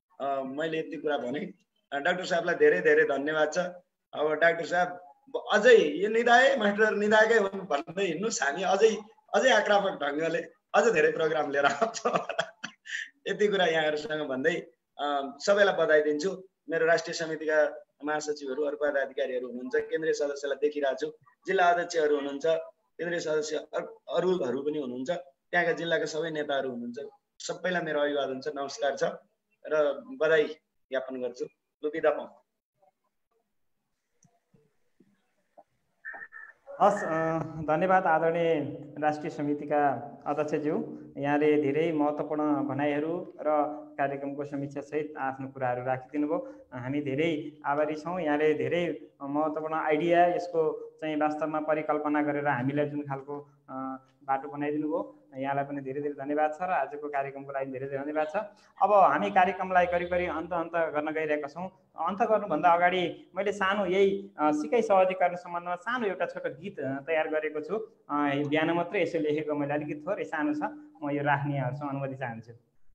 मैले यति कुरा भने। डाक्टर साहबलाई धेरै धेरै धन्यवाद छ। अब डाक्टर साहब अझै यो निदाय मास्टर निदायकै हुन् भन्दै हिँड्नुहोस्, हामी अझै आक्रामक ढङ्गले अझ धेरै प्रोग्राम लिएर आउँछौँ। यति कुरा यहाँहरूसँग भन्दै सबैलाई बधाई दिन्छु। मेरो राष्ट्रिय समितिका महासचिवहरू, अरू पदाधिकारीहरू हुनुहुन्छ, केन्द्रीय सदस्यलाई देखिरहेको छु, जिल्ला अध्यक्षहरू हुनुहुन्छ, केन्द्रीय सदस्य अरूहरू पनि हुनुहुन्छ, त्यहाँका जिल्लाका सबै नेताहरू हुनुहुन्छ। सबैलाई मेरो अभिवादन छ, नमस्कार छ र बधाई ज्ञापन गर्छु। लु बिदा पाऊँ। हस्, धन्यवाद आदरणीय राष्ट्रिय समितिका अध्यक्षज्यू। यहाँले धेरै महत्त्वपूर्ण भनाइहरू र कार्यक्रमको समीक्षासहित आफ्नो कुराहरू राखिदिनु भयो। हामी धेरै आभारी छौँ। यहाँले धेरै महत्त्वपूर्ण आइडिया, यसको चाहिँ वास्तवमा परिकल्पना गरेर हामीलाई जुन खालको बाटो बनाइदिनु भयो, यहाँलाई पनि धेरै धेरै धन्यवाद छ र आजको कार्यक्रमको लागि धेरै धेरै धन्यवाद छ। अब हामी कार्यक्रमलाई करिब अन्त गर्न गइरहेका छौँ। अन्त गर्नुभन्दा अगाडि मैले सानो यही सिकाइ सहजीकरण सम्बन्धमा सानो एउटा छोटो गीत तयार गरेको छु। बिहान मात्रै यसो लेखेको मैले, अलिकति थोरै सानो छ, म यो राख्ने यहाँहरूसँग अनुमति चाहन्छु।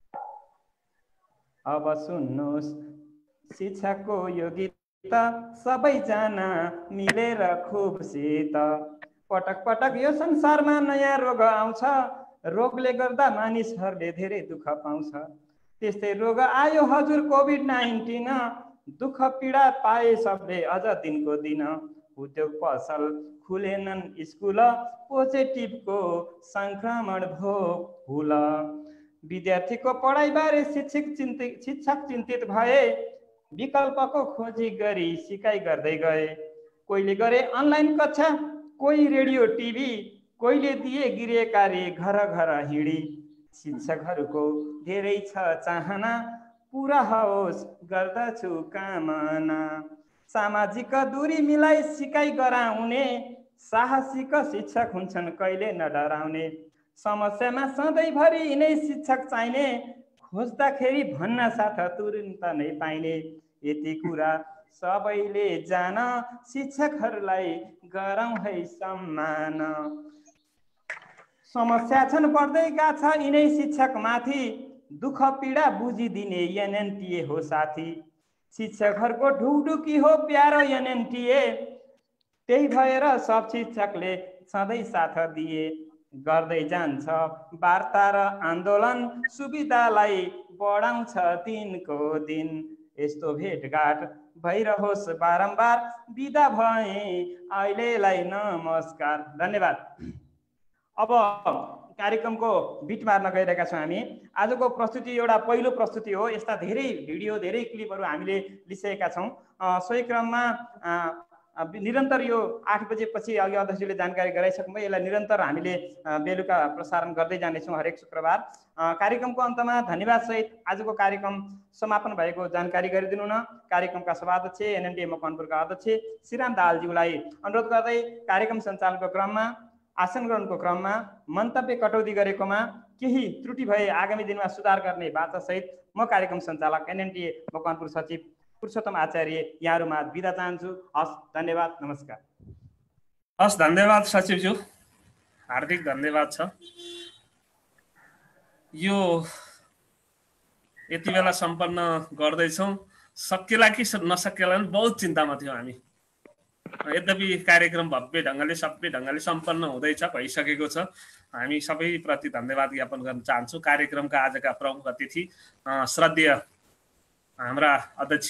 अब सुन्नुहोस् शिक्षाको यो गीत सबैजना मिलेर खुबसित। पटक पटक यो संसारमा नयाँ रोग आउँछ, रोगले गर्दा मानिसहरूले धेरै दुःख पाउँछ। त्यस्तै रोग आयो हजुर कोभिड-19, दुःख पीडा पाए सबले अझ दिनको दिन। उद्योग पसल खुलेनन्, स्कुल पोजिटिभको संक्रमण भो फुल। विद्यार्थीको पढाइबारे शिक्षक चिन्तित भए, विकल्पको खोजी गरी सिकाइ गर्दै गए। कोहीले गरे अनलाइन कक्षा, कोही रेडियो टिभी, कोहीले दिए गृह कार्य घर घर हिँडी। शिक्षकहरूको धेरै छ चाहना, पुरा होस् गर्दछु कामना। सामाजिक दूरी मिलाई सिकाइ गराउने, साहसिक शिक्षक हुन्छन् कहिले नडराउने। समस्यामा सधैँभरि यिनै शिक्षक चाहिने, खोज्दाखेरि भन्न साथ तुरुन्त नै पाइने। यति कुरा सबैले जान, शिक्षकहरूलाई गरौँ है सम्मान। समस्या छन् बढ्दै गएको छ यिनै शिक्षक माथि, दुःख पीडा बुझिदिने एनएनटिए हो साथी। शिक्षकहरूको ढुकढुकी हो प्यारो एनएनटिए, त्यही भएर सब शिक्षकले सधैँ साथ दिए। गर्दै जान्छ वार्ता र आन्दोलन, सुविधालाई बढाउँछ दिनको दिन। यस्तो भेटघाट भइरहोस् बारम्बार, बिदा भए अहिलेलाई नमस्कार। धन्यवाद। अब कार्यक्रमको बिट मार्न गइरहेका छौँ हामी। आजको प्रस्तुति एउटा पहिलो प्रस्तुति हो। यस्ता धेरै भिडियो, धेरै क्लिपहरू हामीले लिइसकेका छौँ। सोही क्रममा निरन्तर यो 8 बजेपछि अघि अध्यक्षले जानकारी गराइसक्नुभयो, यसलाई निरन्तर हामीले बेलुका प्रसारण गर्दै जानेछौँ हरेक शुक्रबार। कार्यक्रमको अन्तमा धन्यवाद सहित आजको कार्यक्रम समापन भएको जानकारी गरिदिनु न कार्यक्रमका सभाध्यक्ष एनएनडी मकवानपुरका अध्यक्ष श्रीराम दाहालज्यूलाई अनुरोध गर्दै कार्यक्रम सञ्चालनको क्रममा, आसन ग्रहणको क्रममा मन्तव्य कटौती गरेकोमा केही त्रुटि भए आगामी दिनमा सुधार गर्ने बाचा सहित म कार्यक्रम सञ्चालक एनएनडी मकवानपुर सचिव पुरुषोत्तम आचार्य यहाँहरूमा बिदा चाहन्छु। हस्, धन्यवाद, नमस्कार। हस्, धन्यवाद सचिवज्यू, हार्दिक धन्यवाद छ। यो यति बेला सम्पन्न गर्दैछौँ, सकेला कि नसकेला पनि बहुत चिन्तामा थियौँ हामी। यद्यपि कार्यक्रम भव्य ढङ्गले सबै ढङ्गले सम्पन्न हुँदैछ, भइसकेको छ। हामी सबैप्रति धन्यवाद ज्ञापन गर्न चाहन्छु। कार्यक्रमका आजका प्रमुख अतिथि श्रद्धेय हाम्रा अध्यक्ष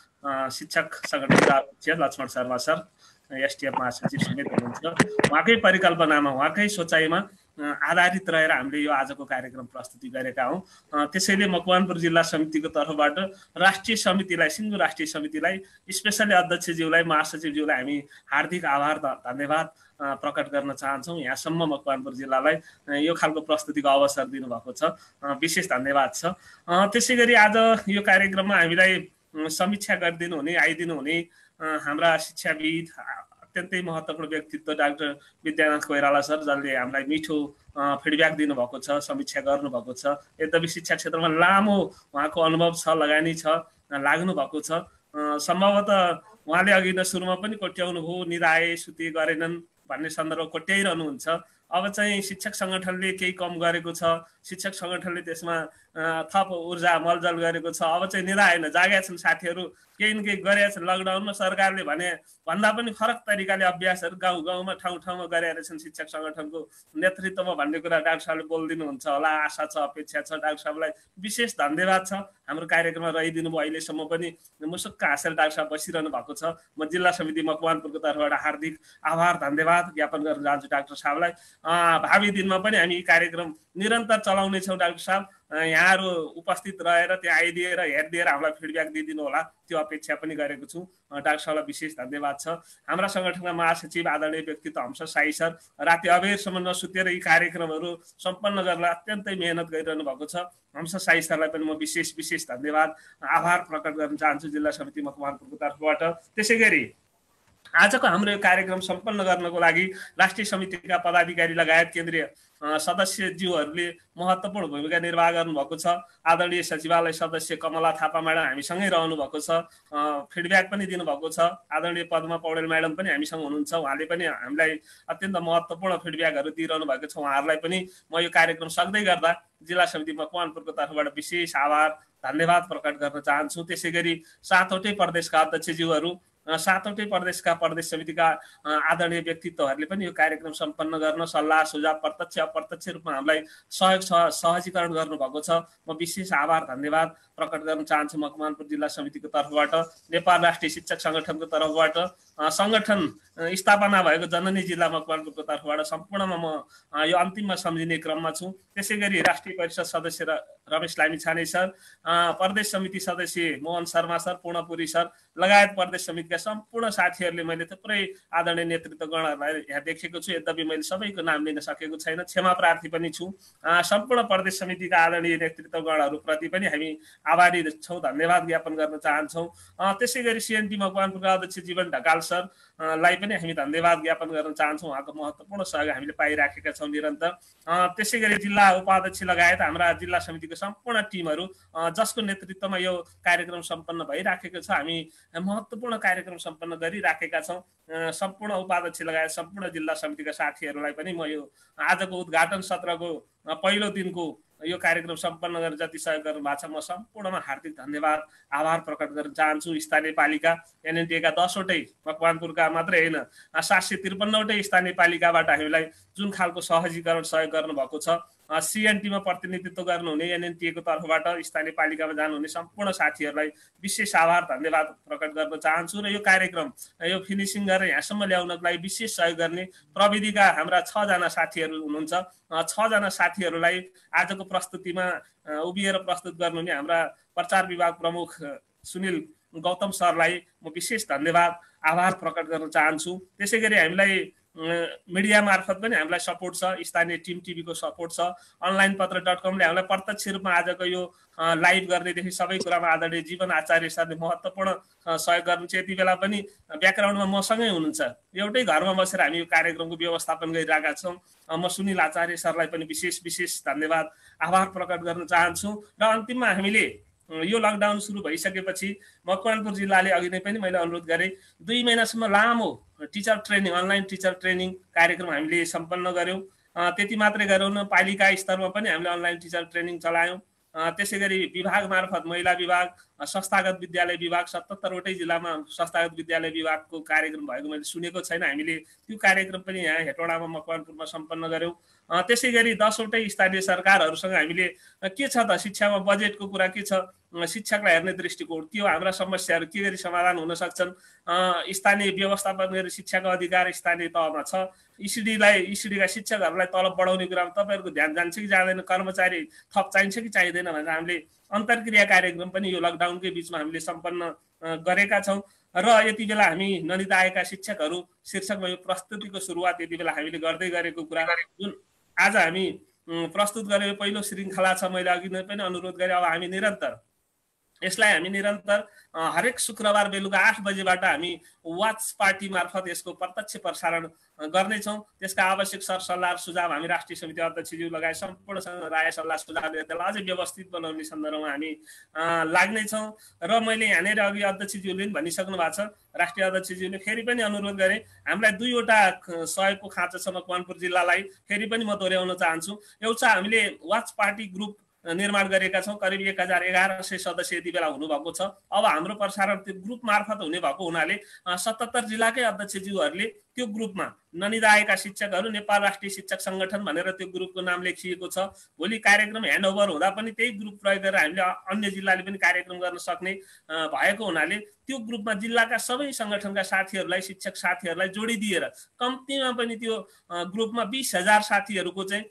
शिक्षक सङ्गठनका अध्यक्ष लक्ष्मण शर्मा सर, एसटिएफ महासचिव समेत हुनुहुन्छ। उहाँकै परिकल्पनामा, उहाँकै सोचाइमा आधारित रहेर हामीले यो आजको कार्यक्रम प्रस्तुति गरेका हौँ। त्यसैले मकवानपुर जिल्ला समितिको तर्फबाट राष्ट्रिय समितिलाई, सिङ्गो राष्ट्रिय समितिलाई, स्पेसली अध्यक्षज्यूलाई, महासचिवज्यूलाई हामी हार्दिक आभार धन्यवाद प्रकट गर्न चाहन्छौँ। यहाँसम्म मकवानपुर जिल्लालाई यो खालको प्रस्तुतिको अवसर दिनुभएको छ, विशेष धन्यवाद छ। त्यसै गरी आज यो कार्यक्रममा हामीलाई समीक्षा गरिदिनु हुने, आइदिनु हुने हाम्रा शिक्षाविद, अत्यन्तै महत्त्वपूर्ण व्यक्तित्व डाक्टर विद्यानाथ कोइराला सर, जसले हामीलाई मिठो फिडब्याक दिनुभएको छ, समीक्षा गर्नुभएको छ। यद्यपि शिक्षा क्षेत्रमा लामो उहाँको अनुभव छ, लगानी छ, लाग्नु भएको छ। सम्भवतः उहाँले अघि नै सुरुमा पनि कोट्याउनु भयो, निदाए सुते गरेनन् भन्ने सन्दर्भ कोट्याइरहनुहुन्छ। अब चाहिँ शिक्षक सङ्गठनले केही कम गरेको छ, शिक्षक सङ्गठनले त्यसमा थप ऊर्जा मलजल गरेको छ। अब चाहिँ निदाएन, जागेका छन् साथीहरू, केही न केही गरेका छन्। लकडाउनमा सरकारले भने भन्दा पनि फरक तरिकाले अभ्यासहरू गाउँ गाउँमा, ठाउँ ठाउँमा गरेका छन् शिक्षक सङ्गठनको नेतृत्वमा भन्ने कुरा डाक्टर साहबले बोलिदिनुहुन्छ होला। आशा छ, अपेक्षा छ। डाक्टर साहबलाई विशेष धन्यवाद छ, हाम्रो कार्यक्रममा रहिदिनु भयो। अहिलेसम्म पनि मुसुक्क हाँसेर डाक्टर साहब बसिरहनु भएको छ। म जिल्ला समिति मकवानपुरको तर्फबाट हार्दिक आभार धन्यवाद ज्ञापन गर्न चाहन्छु डाक्टर साहबलाई। भावी दिनमा पनि हामी कार्यक्रम निरन्तर चलाउनेछौँ। डाक्टर साहब, यहाँहरू उपस्थित रहेर त्यहाँ आइदिएर हेरिदिएर हामीलाई फिडब्याक दिइदिनु होला, त्यो अपेक्षा पनि गरेको छु। डाक्टर साहबलाई विशेष धन्यवाद छ। हाम्रा सङ्गठनका महासचिव आदरणीय व्यक्तित्व हंस साई सर, राति अबेरसम्म नसुतेर यी कार्यक्रमहरू सम्पन्न गर्न अत्यन्तै मेहनत गरिरहनु भएको छ। हंस साई सरलाई पनि म विशेष धन्यवाद, आभार प्रकट गर्न चाहन्छु जिल्ला समिति मकवानपुरको तर्फबाट। त्यसै गरी आजको हाम्रो यो कार्यक्रम सम्पन्न गर्नको लागि राष्ट्रिय समितिका पदाधिकारी लगायत केन्द्रीय सदस्यज्यूहरूले महत्त्वपूर्ण भूमिका निर्वाह गर्नुभएको छ। आदरणीय सचिवालय सदस्य कमला थापा म्याडम हामीसँगै रहनु भएको छ, फिडब्याक पनि दिनुभएको छ। आदरणीय पद्मा पौडेल म्याडम पनि हामीसँग हुनुहुन्छ, उहाँले पनि हामीलाई अत्यन्त महत्त्वपूर्ण फिडब्याकहरू दिइरहनु भएको छ। उहाँहरूलाई पनि म यो कार्यक्रम सक्दै गर्दा जिल्ला समिति मकवानपुरको तर्फबाट विशेष आभार धन्यवाद प्रकट गर्न चाहन्छु। त्यसै गरी 7वटै प्रदेशका अध्यक्षज्यूहरू 7वटै प्रदेशका प्रदेश समितिका आदरणीय व्यक्तित्वहरूले पनि यो कार्यक्रम सम्पन्न गर्न सल्लाह सुझाव प्रत्यक्ष अप्रत्यक्ष रूपमा हामीलाई सहजीकरण गर्नुभएको छ। म विशेष आभार धन्यवाद प्रकट गर्न चाहन्छु मकवानपुर जिल्ला समितिको तर्फबाट, नेपाल राष्ट्रिय शिक्षक सङ्गठनको तर्फबाट, सङ्गठन स्थापना भएको जननी जिल्ला मकवानपुरको तर्फबाट सम्पूर्णमा म यो अन्तिममा सम्झिने क्रममा छु। त्यसै गरी राष्ट्रिय परिषद सदस्य रमेश लामिछाने सर, प्रदेश समिति सदस्य मोहन शर्मा सर, पूर्णपुरी सर लगायत प्रदेश समितिका सम्पूर्ण साथीहरूले मैले थुप्रै आदरणीय नेतृत्वगणहरूलाई यहाँ देखेको छु, यद्यपि मैले सबैको नाम लिन सकेको छैन, क्षमा प्रार्थी पनि छु। सम्पूर्ण प्रदेश समितिका आदरणीय नेतृत्वगणहरूप्रति पनि हामी आभारी छौँ, धन्यवाद ज्ञापन गर्न चाहन्छौँ। त्यसै गरी सिएनटी मकवानपुरका अध्यक्ष जीवन ढकाल सरलाई पनि हामी धन्यवाद ज्ञापन गर्न चाहन्छौँ, उहाँको महत्त्वपूर्ण सहयोग हामीले पाइराखेका छौँ निरन्तर। त्यसै गरी जिल्ला उपाध्यक्ष लगायत हाम्रा जिल्ला समितिको सम्पूर्ण टिमहरू जसको नेतृत्वमा यो कार्यक्रम सम्पन्न भइराखेको छ, हामी महत्त्वपूर्ण कार्यक्रम सम्पन्न गरिराखेका छौँ। सम्पूर्ण उपाध्यक्ष लगायत सम्पूर्ण जिल्ला समितिका साथीहरूलाई पनि म यो आजको उद्घाटन सत्रको पहिलो दिनको यो कार्यक्रम सम्पन्न गर्न जति सहयोग गर्नु भएको छ, म सम्पूर्णमा हार्दिक धन्यवाद आभार प्रकट गर्न चाहन्छु। स्थानीय पालिका एनएनटीका 10वटै मकवानपुरका मात्रै होइन 753वटै स्थानीय पालिकाबाट हामीलाई जुन खालको सहजीकरण सहयोग गर्नुभएको छ, सिएनटीमा प्रतिनिधित्व गर्नुहुने एनएनटीको तर्फबाट स्थानीय पालिकामा जानुहुने सम्पूर्ण साथीहरूलाई विशेष आभार धन्यवाद प्रकट गर्न चाहन्छु। र यो कार्यक्रम यो फिनिसिङ गरेर यहाँसम्म ल्याउनको लागि विशेष सहयोग गर्ने प्रविधिका हाम्रा 6 जना साथीहरू हुनुहुन्छ। 6 जना साथीहरूलाई आजको प्रस्तुतिमा उभिएर प्रस्तुत गर्नुहुने हाम्रा प्रचार विभाग प्रमुख सुनिल गौतम सरलाई म विशेष धन्यवाद आभार प्रकट गर्न चाहन्छु। त्यसै गरी हामीलाई मिडिया मार्फत पनि हामीलाई सपोर्ट छ, स्थानीय टिम टिभीको सपोर्ट छ, onlinepatra.com ले हामीलाई प्रत्यक्ष रूपमा आजको यो लाइभ गर्नेदेखि सबै कुरामा आदरणीय जीवन आचार्य सरले महत्त्वपूर्ण सहयोग गर्नुहुन्छ। यति बेला पनि ब्याकग्राउन्डमा मसँगै हुनुहुन्छ, एउटै घरमा बसेर हामी यो कार्यक्रमको व्यवस्थापन गरिरहेका छौँ। म सुनिल आचार्य सरलाई पनि विशेष धन्यवाद आभार प्रकट गर्न चाहन्छु। र अन्तिममा हामीले यो लकडाउन सुरु भइसकेपछि मकवानपुर जिल्लाले अघि नै पनि मैले अनुरोध गरेँ 2 महिनासम्म लामो teacher training online teacher training कार्यक्रम हामीले सम्पन्न गऱ्यौँ। त्यति मात्रै गरौँ, पालिका स्तरमा पनि हामीले अनलाइन टिचर ट्रेनिङ चलायौँ। त्यसै गरी विभाग मार्फत महिला विभाग, संस्थागत विद्यालय विभाग 77वटै जिल्लामा संस्थागत विद्यालय विभागको कार्यक्रम भएको मैले सुनेको छैन, हामीले त्यो कार्यक्रम पनि यहाँ हेटौडामा मकवानपुरमा सम्पन्न गऱ्यौँ। त्यसै गरी 10वटै स्थानीय सरकारहरूसँग हामीले के छ त शिक्षामा बजेटको कुरा के छ, शिक्षकलाई हेर्ने दृष्टिकोण के हो, हाम्रा समस्याहरू के गरी समाधान हुन सक्छन्, स्थानीय व्यवस्थापन गरी शिक्षाको अधिकार स्थानीय तहमा छ, इसिडीका शिक्षकहरूलाई तलब बढाउने कुरामा तपाईँहरूको ध्यान जान्छ कि जाँदैन, कर्मचारी थप चाहिन्छ कि चाहिँदैन भनेर हामीले अन्तर्क्रिया कार्यक्रम पनि यो लकडाउनकै बिचमा हामीले सम्पन्न गरेका छौँ। र यति बेला हामी ननिदा आएका शिक्षकहरू शीर्षकमा यो प्रस्तुतिको सुरुवात यति बेला हामीले गर्दै गरेको कुरा जुन आज हामी प्रस्तुत गरेको पहिलो श्रृङ्खला छ, मैले अघि नै पनि अनुरोध गरेँ। अब हामी यसलाई निरन्तर हरेक शुक्रबार बेलुका 8 बजेबाट हामी वाच पार्टी मार्फत यसको प्रत्यक्ष प्रसारण गर्नेछौँ। त्यसका आवश्यक सरसल्लाह सुझाव हामी राष्ट्रिय समिति अध्यक्षज्यू लगायत सम्पूर्णसँग राय सल्लाह सुझाव लिएर त्यसलाई अझै व्यवस्थित बनाउने सन्दर्भमा हामी लाग्नेछौँ। र मैले यहाँनिर अघि अध्यक्षज्यूले पनि भनिसक्नु भएको छ, राष्ट्रिय अध्यक्षज्यूले फेरि पनि अनुरोध गरेँ, हामीलाई 2वटा सहयोगको खाँचो छ मकवानपुर जिल्लालाई, फेरि पनि म दोहोऱ्याउन चाहन्छु। एउटा हामीले वाच पार्टी ग्रुप निर्माण गरेका छौँ, करिब 1100 सदस्य यति बेला हुनुभएको छ। अब हाम्रो प्रसारण त्यो ग्रुप मार्फत हुने भएको हुनाले 77 जिल्लाकै अध्यक्षज्यूहरूले त्यो ग्रुपमा ननिदा आएका शिक्षकहरू नेपाल राष्ट्रिय शिक्षक सङ्गठन भनेर त्यो ग्रुपको नाम लेखिएको छ। भोलि कार्यक्रम ह्यान्डओभर हुँदा पनि त्यही ग्रुप प्रयोग गरेर हामीले अन्य जिल्लाले पनि कार्यक्रम गर्न सक्ने भएको हुनाले त्यो ग्रुपमा जिल्लाका सबै सङ्गठनका साथीहरूलाई, शिक्षक साथीहरूलाई जोडिदिएर कम्तीमा पनि त्यो ग्रुपमा 20,000 साथीहरूको चाहिँ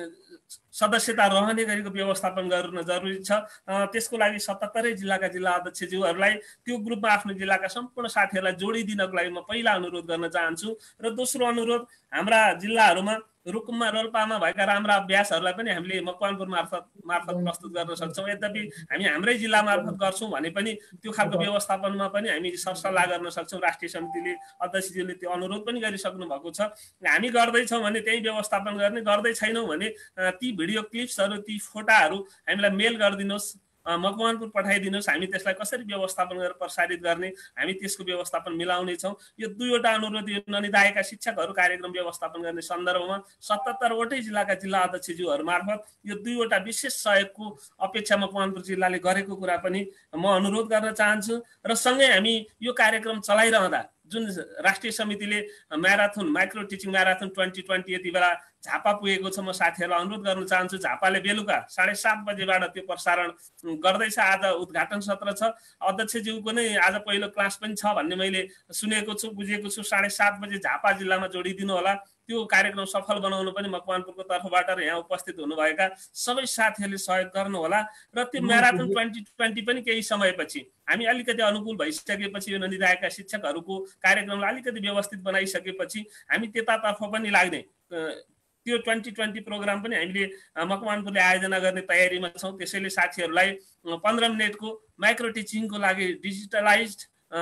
सदस्यता रहने गरेको व्यवस्थापन गर्न जरुरी छ। त्यसको लागि 77 जिल्लाका जिल्ला अध्यक्षज्यूहरूलाई त्यो ग्रुपमा आफ्नो जिल्लाका सम्पूर्ण साथीहरूलाई जोडिदिनको लागि म पहिला अनुरोध गर्न चाहन्छु। र दोस्रो अनुरोध, हाम्रा जिल्लाहरूमा रुकुममा रोल्पामा भएका राम्रा अभ्यासहरूलाई पनि हामीले मकवानपुर मार्फत प्रस्तुत गर्न सक्छौँ। यद्यपि हामी हाम्रै जिल्ला मार्फत गर्छौँ भने पनि त्यो खालको व्यवस्थापनमा पनि हामी सरसल्लाह गर्न सक्छौँ। राष्ट्रिय समितिले अध्यक्षज्यूले त्यो अनुरोध पनि गरिसक्नु भएको छ। हामी गर्दैछौँ भने त्यही व्यवस्थापन गर्ने, गर्दै छैनौँ भने ती भिडियो क्लिप्सहरू, ती फोटाहरू हामीलाई मेल गरिदिनुहोस्। मकवानपुर पठाइदिनुहोस्, हामी त्यसलाई कसरी व्यवस्थापन गरेर प्रसारित गर्ने, हामी त्यसको व्यवस्थापन मिलाउनेछौँ। यो 2वटा अनुरोध यो ननिदाएका शिक्षकहरू कार्यक्रम व्यवस्थापन गर्ने सन्दर्भमा 77वटै जिल्लाका जिल्ला अध्यक्षज्यूहरू मार्फत यो 2वटा विशेष सहयोगको अपेक्षा मकवानपुर जिल्लाले गरेको कुरा पनि म अनुरोध गर्न चाहन्छु। र सँगै हामी यो कार्यक्रम चलाइरहँदा जुन राष्ट्रिय समितिले म्याराथन माइक्रो टिचिङ म्याराथन 2020 यति बेला झापा पुगेको छ, म साथीहरूलाई अनुरोध गर्न चाहन्छु झापाले बेलुका 7:30 बजेबाट त्यो प्रसारण गर्दैछ। आज उद्घाटन सत्र छ, अध्यक्षज्यूको नै आज पहिलो क्लास पनि छ भन्ने मैले सुनेको छु, बुझेको छु। 7:30 बजे झापा जिल्लामा जोडिदिनु होला। त्यो कार्यक्रम सफल बनाउनु पनि मकवानपुरको तर्फबाट र यहाँ उपस्थित हुनुभएका सबै साथीहरूले सहयोग गर्नु होला। र त्यो म्याराथन 2020 पनि केही समयपछि हामी अलिकति अनुकूल भइसकेपछि यो ननिदाएका शिक्षकहरूको कार्यक्रमलाई अलिकति व्यवस्थित बनाइसकेपछि हामी त्यतातर्फ पनि लाग्ने त्यो 2020 प्रोग्राम पनि हामीले मकवानपुरले आयोजना गर्ने तयारीमा छौँ। त्यसैले साथीहरूलाई 15 मिनटको माइक्रो टिचिङको लागि डिजिटलाइज्ड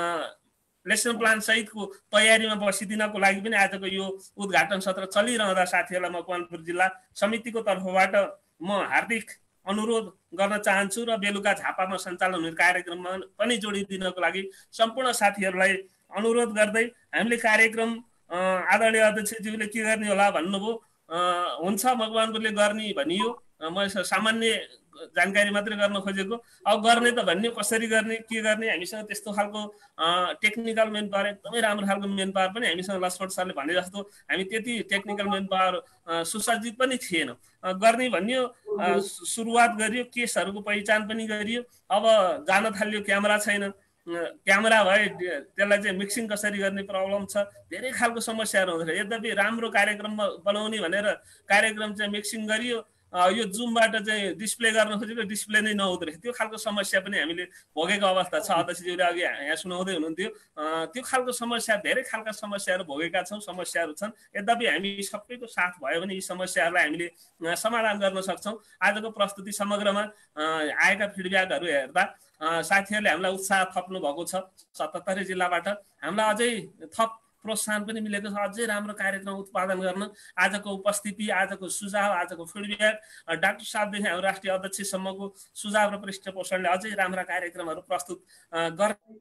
लेसन प्लान सहितको तयारीमा बसिदिनको लागि पनि आजको यो उद्घाटन सत्र चलिरहँदा साथीहरूलाई मकवानपुर जिल्ला समितिको तर्फबाट म हार्दिक अनुरोध गर्न चाहन्छु र बेलुका झापामा सञ्चालन हुने कार्यक्रममा पनि जोडिदिनको लागि सम्पूर्ण साथीहरूलाई अनुरोध गर्दै हामीले कार्यक्रम आदरणीय अध्यक्षज्यूले के गर्ने होला भन्नुभयो, हुन्छ मकवानपुरले गर्ने भनियो। म सामान्य जानकारी मात्रै गर्न खोजेको, अब गर्ने त भन्ने कसरी गर्ने के गर्ने हामीसँग त्यस्तो खालको टेक्निकल मेन पावर एकदमै राम्रो खालको मेन पावर पनि हामीसँग लक्ष्मण सरले भने जस्तो हामी त्यति टेक्निकल मेन पावर सुसज्जित पनि थिएन। गर्ने भनियो, सुरुवात गरियो, केसहरूको पहिचान पनि गरियो। अब जान थालियो क्यामेरा छैन, क्यामेरा भए त्यसलाई चाहिँ मिक्सिङ कसरी गर्ने प्रब्लम छ, धेरै खालको समस्याहरू हुँदैन। यद्यपि राम्रो कार्यक्रम बनाउने भनेर कार्यक्रम चाहिँ मिक्सिङ गरियो, यो जुमबाट चाहिँ डिस्प्ले गर्न खोजेको डिस्प्ले नै नहुँदो रहेछ। त्यो खालको समस्या पनि हामीले भोगेको अवस्था छ। अध्यक्षज्यूले अघि यहाँ सुनाउँदै हुनुहुन्थ्यो, त्यो खालको समस्या धेरै खालका समस्याहरू भोगेका छौँ, समस्याहरू छन्। यद्यपि हामी सबैको साथ भयो भने यी समस्याहरूलाई हामीले समाधान गर्न सक्छौँ। आजको प्रस्तुति समग्रमा आएका फिडब्याकहरू हेर्दा साथीहरूले हामीलाई उत्साह थप्नु भएको छ। 77 जिल्लाबाट हामीलाई अझै थप प्रोत्साहन पनि मिलेको छ अझै राम्रो कार्यक्रम उत्पादन गर्न। आजको उपस्थिति, आजको सुझाव, आजको फिडब्याक, डाक्टर साहबदेखि हाम्रो राष्ट्रिय अध्यक्षसम्मको सुझाव र पृष्ठपोषणले अझै राम्रा कार्यक्रमहरू प्रस्तुत गर्ने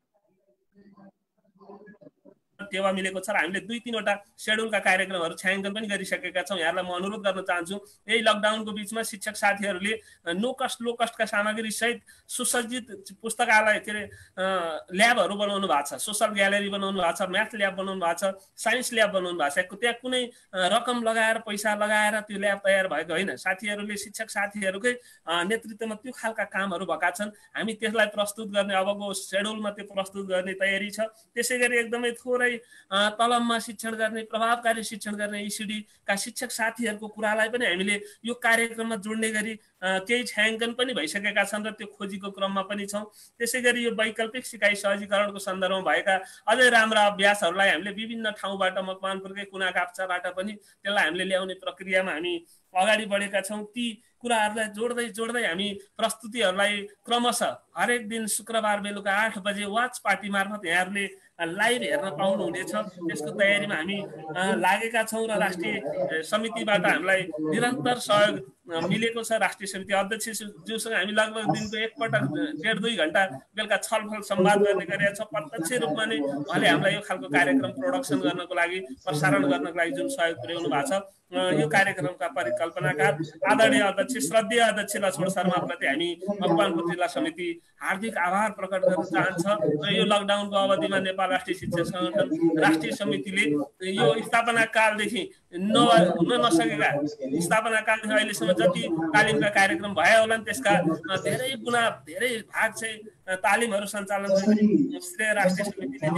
टेवा मिलेको छ र हामीले 2-3वटा सेड्युलका कार्यक्रमहरू छायाङ्कन पनि गरिसकेका छौँ। यहाँलाई म अनुरोध गर्न चाहन्छु, यही लकडाउनको बिचमा शिक्षक साथीहरूले लो कस्टका सामग्री सहित सुसज्जित पुस्तकालय के अरे ल्याबहरू बनाउनु भएको छ, सोसल ग्यालेरी बनाउनु भएको छ, म्याथ ल्याब बनाउनु भएको छ, साइन्स ल्याब बनाउनु भएको छ। त्यहाँ कुनै रकम लगाएर पैसा लगाएर त्यो ल्याब तयार भएको होइन। साथीहरूले शिक्षक साथीहरूकै नेतृत्वमा त्यो खालका कामहरू भएका छन्। हामी त्यसलाई प्रस्तुत गर्ने अबको सेड्युलमा त्यो प्रस्तुत गर्ने तयारी छ। त्यसै गरी एकदमै थोरै तलममा शिक्षण गर्ने, प्रभावकारी शिक्षण गर्ने इसिडीका शिक्षक साथीहरूको कुरालाई पनि हामीले यो कार्यक्रममा जोड्ने गरी केही छायाङ्कन पनि भइसकेका छन् र त्यो खोजीको क्रममा पनि छौँ। त्यसै गरी यो वैकल्पिक सिकाइ सहजीकरणको सन्दर्भमा भएका अझै राम्रा अभ्यासहरूलाई हामीले विभिन्न ठाउँबाट मकवानपुरकै कुना काप्चाबाट पनि त्यसलाई हामीले ल्याउने प्रक्रियामा हामी अगाडि बढेका छौँ। ती कुराहरूलाई जोड्दै जोड्दै हामी प्रस्तुतिहरूलाई क्रमशः हरेक दिन शुक्रबार बेलुका 8 बजे वाच पार्टी मार्फत यहाँहरूले लाइभ हेर्न पाउनुहुनेछ। त्यसको तयारीमा हामी लागेका छौँ र राष्ट्रिय समितिबाट हामीलाई निरन्तर सहयोग मिलेको छ। राष्ट्रिय समिति अध्यक्षज्यूसँग हामी लगभग दिनको एकपटक 1.5-2 घण्टा बेलुका छलफल संवाद गर्ने गरेका छौँ। प्रत्यक्ष रूपमा नै उहाँले हामीलाई यो खालको कार्यक्रम प्रोडक्सन गर्नको लागि, प्रसारण गर्नको लागि जुन सहयोग पुर्याउनु भएको छ, यो कार्यक्रमका परिकल्पनाकार आदरणीय अध्यक्ष श्रद्धेय अध्यक्ष लक्ष्मण शर्माप्रति हामी मकवानपुर जिल्ला समिति हार्दिक आभार प्रकट गर्न चाहन्छ। र यो लकडाउनको अवधिमा नेपाल राष्ट्रिय शिक्षक सङ्गठन राष्ट्रिय समितिले यो स्थापना कालदेखि हुन नसकेका स्थापना कालदेखि अहिलेसम्म जति तालिमका कार्यक्रम भए होला नि त्यसका धेरै गुणा धेरै भाग चाहिँ तालिमहरू सञ्चालन गर्ने श्रेय राष्ट्रिय समितिले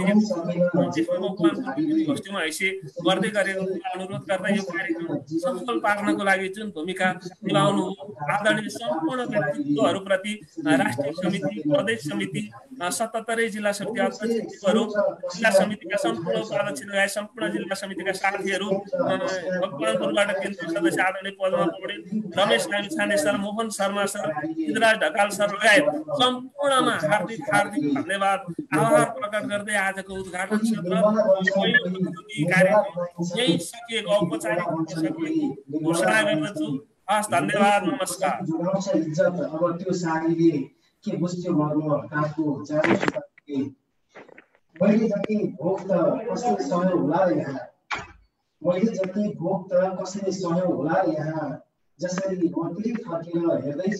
गोष्ठीमा हैसियत गर्दै गरेको अनुरोध गर्दा यो कार्यक्रम सफल पार्नको लागि जुन भूमिका निभाउनु आदरणीय सम्पूर्ण व्यक्तित्वहरूप्रति राष्ट्रिय समिति, प्रदेश समिति, 77 जिल्ला समिति अध्यक्षहरू, जिल्ला समितिका सम्पूर्ण उपाध्यक्ष लगायत सम्पूर्ण जिल्ला समितिका साथीहरू, मकवानपुरबाट केन्द्रीय सदस्य आदरणीय Padma Poudel, Ramesh Lamichhane sir, Mohan Sharma sir, Indraj Dhakal sir लगायत सम्पूर्णमा हार्दिक धन्यवाद आभार प्रकट गर्दै आजको उद्घाटन सत्र कार्यक्रम यही सकिएको औपचारिक घोषणा गर्दछु। हस्, धन्यवाद, नमस्कार। अब त्यो साडीले के बुझ्यो मर्म काठको जाने सुताके मैले जति भोग त कसले सहयो होला यहाँ मैले जति भोग त कसले सहयो होला यहाँ जसरी म तिरी फर्केर हेर्दै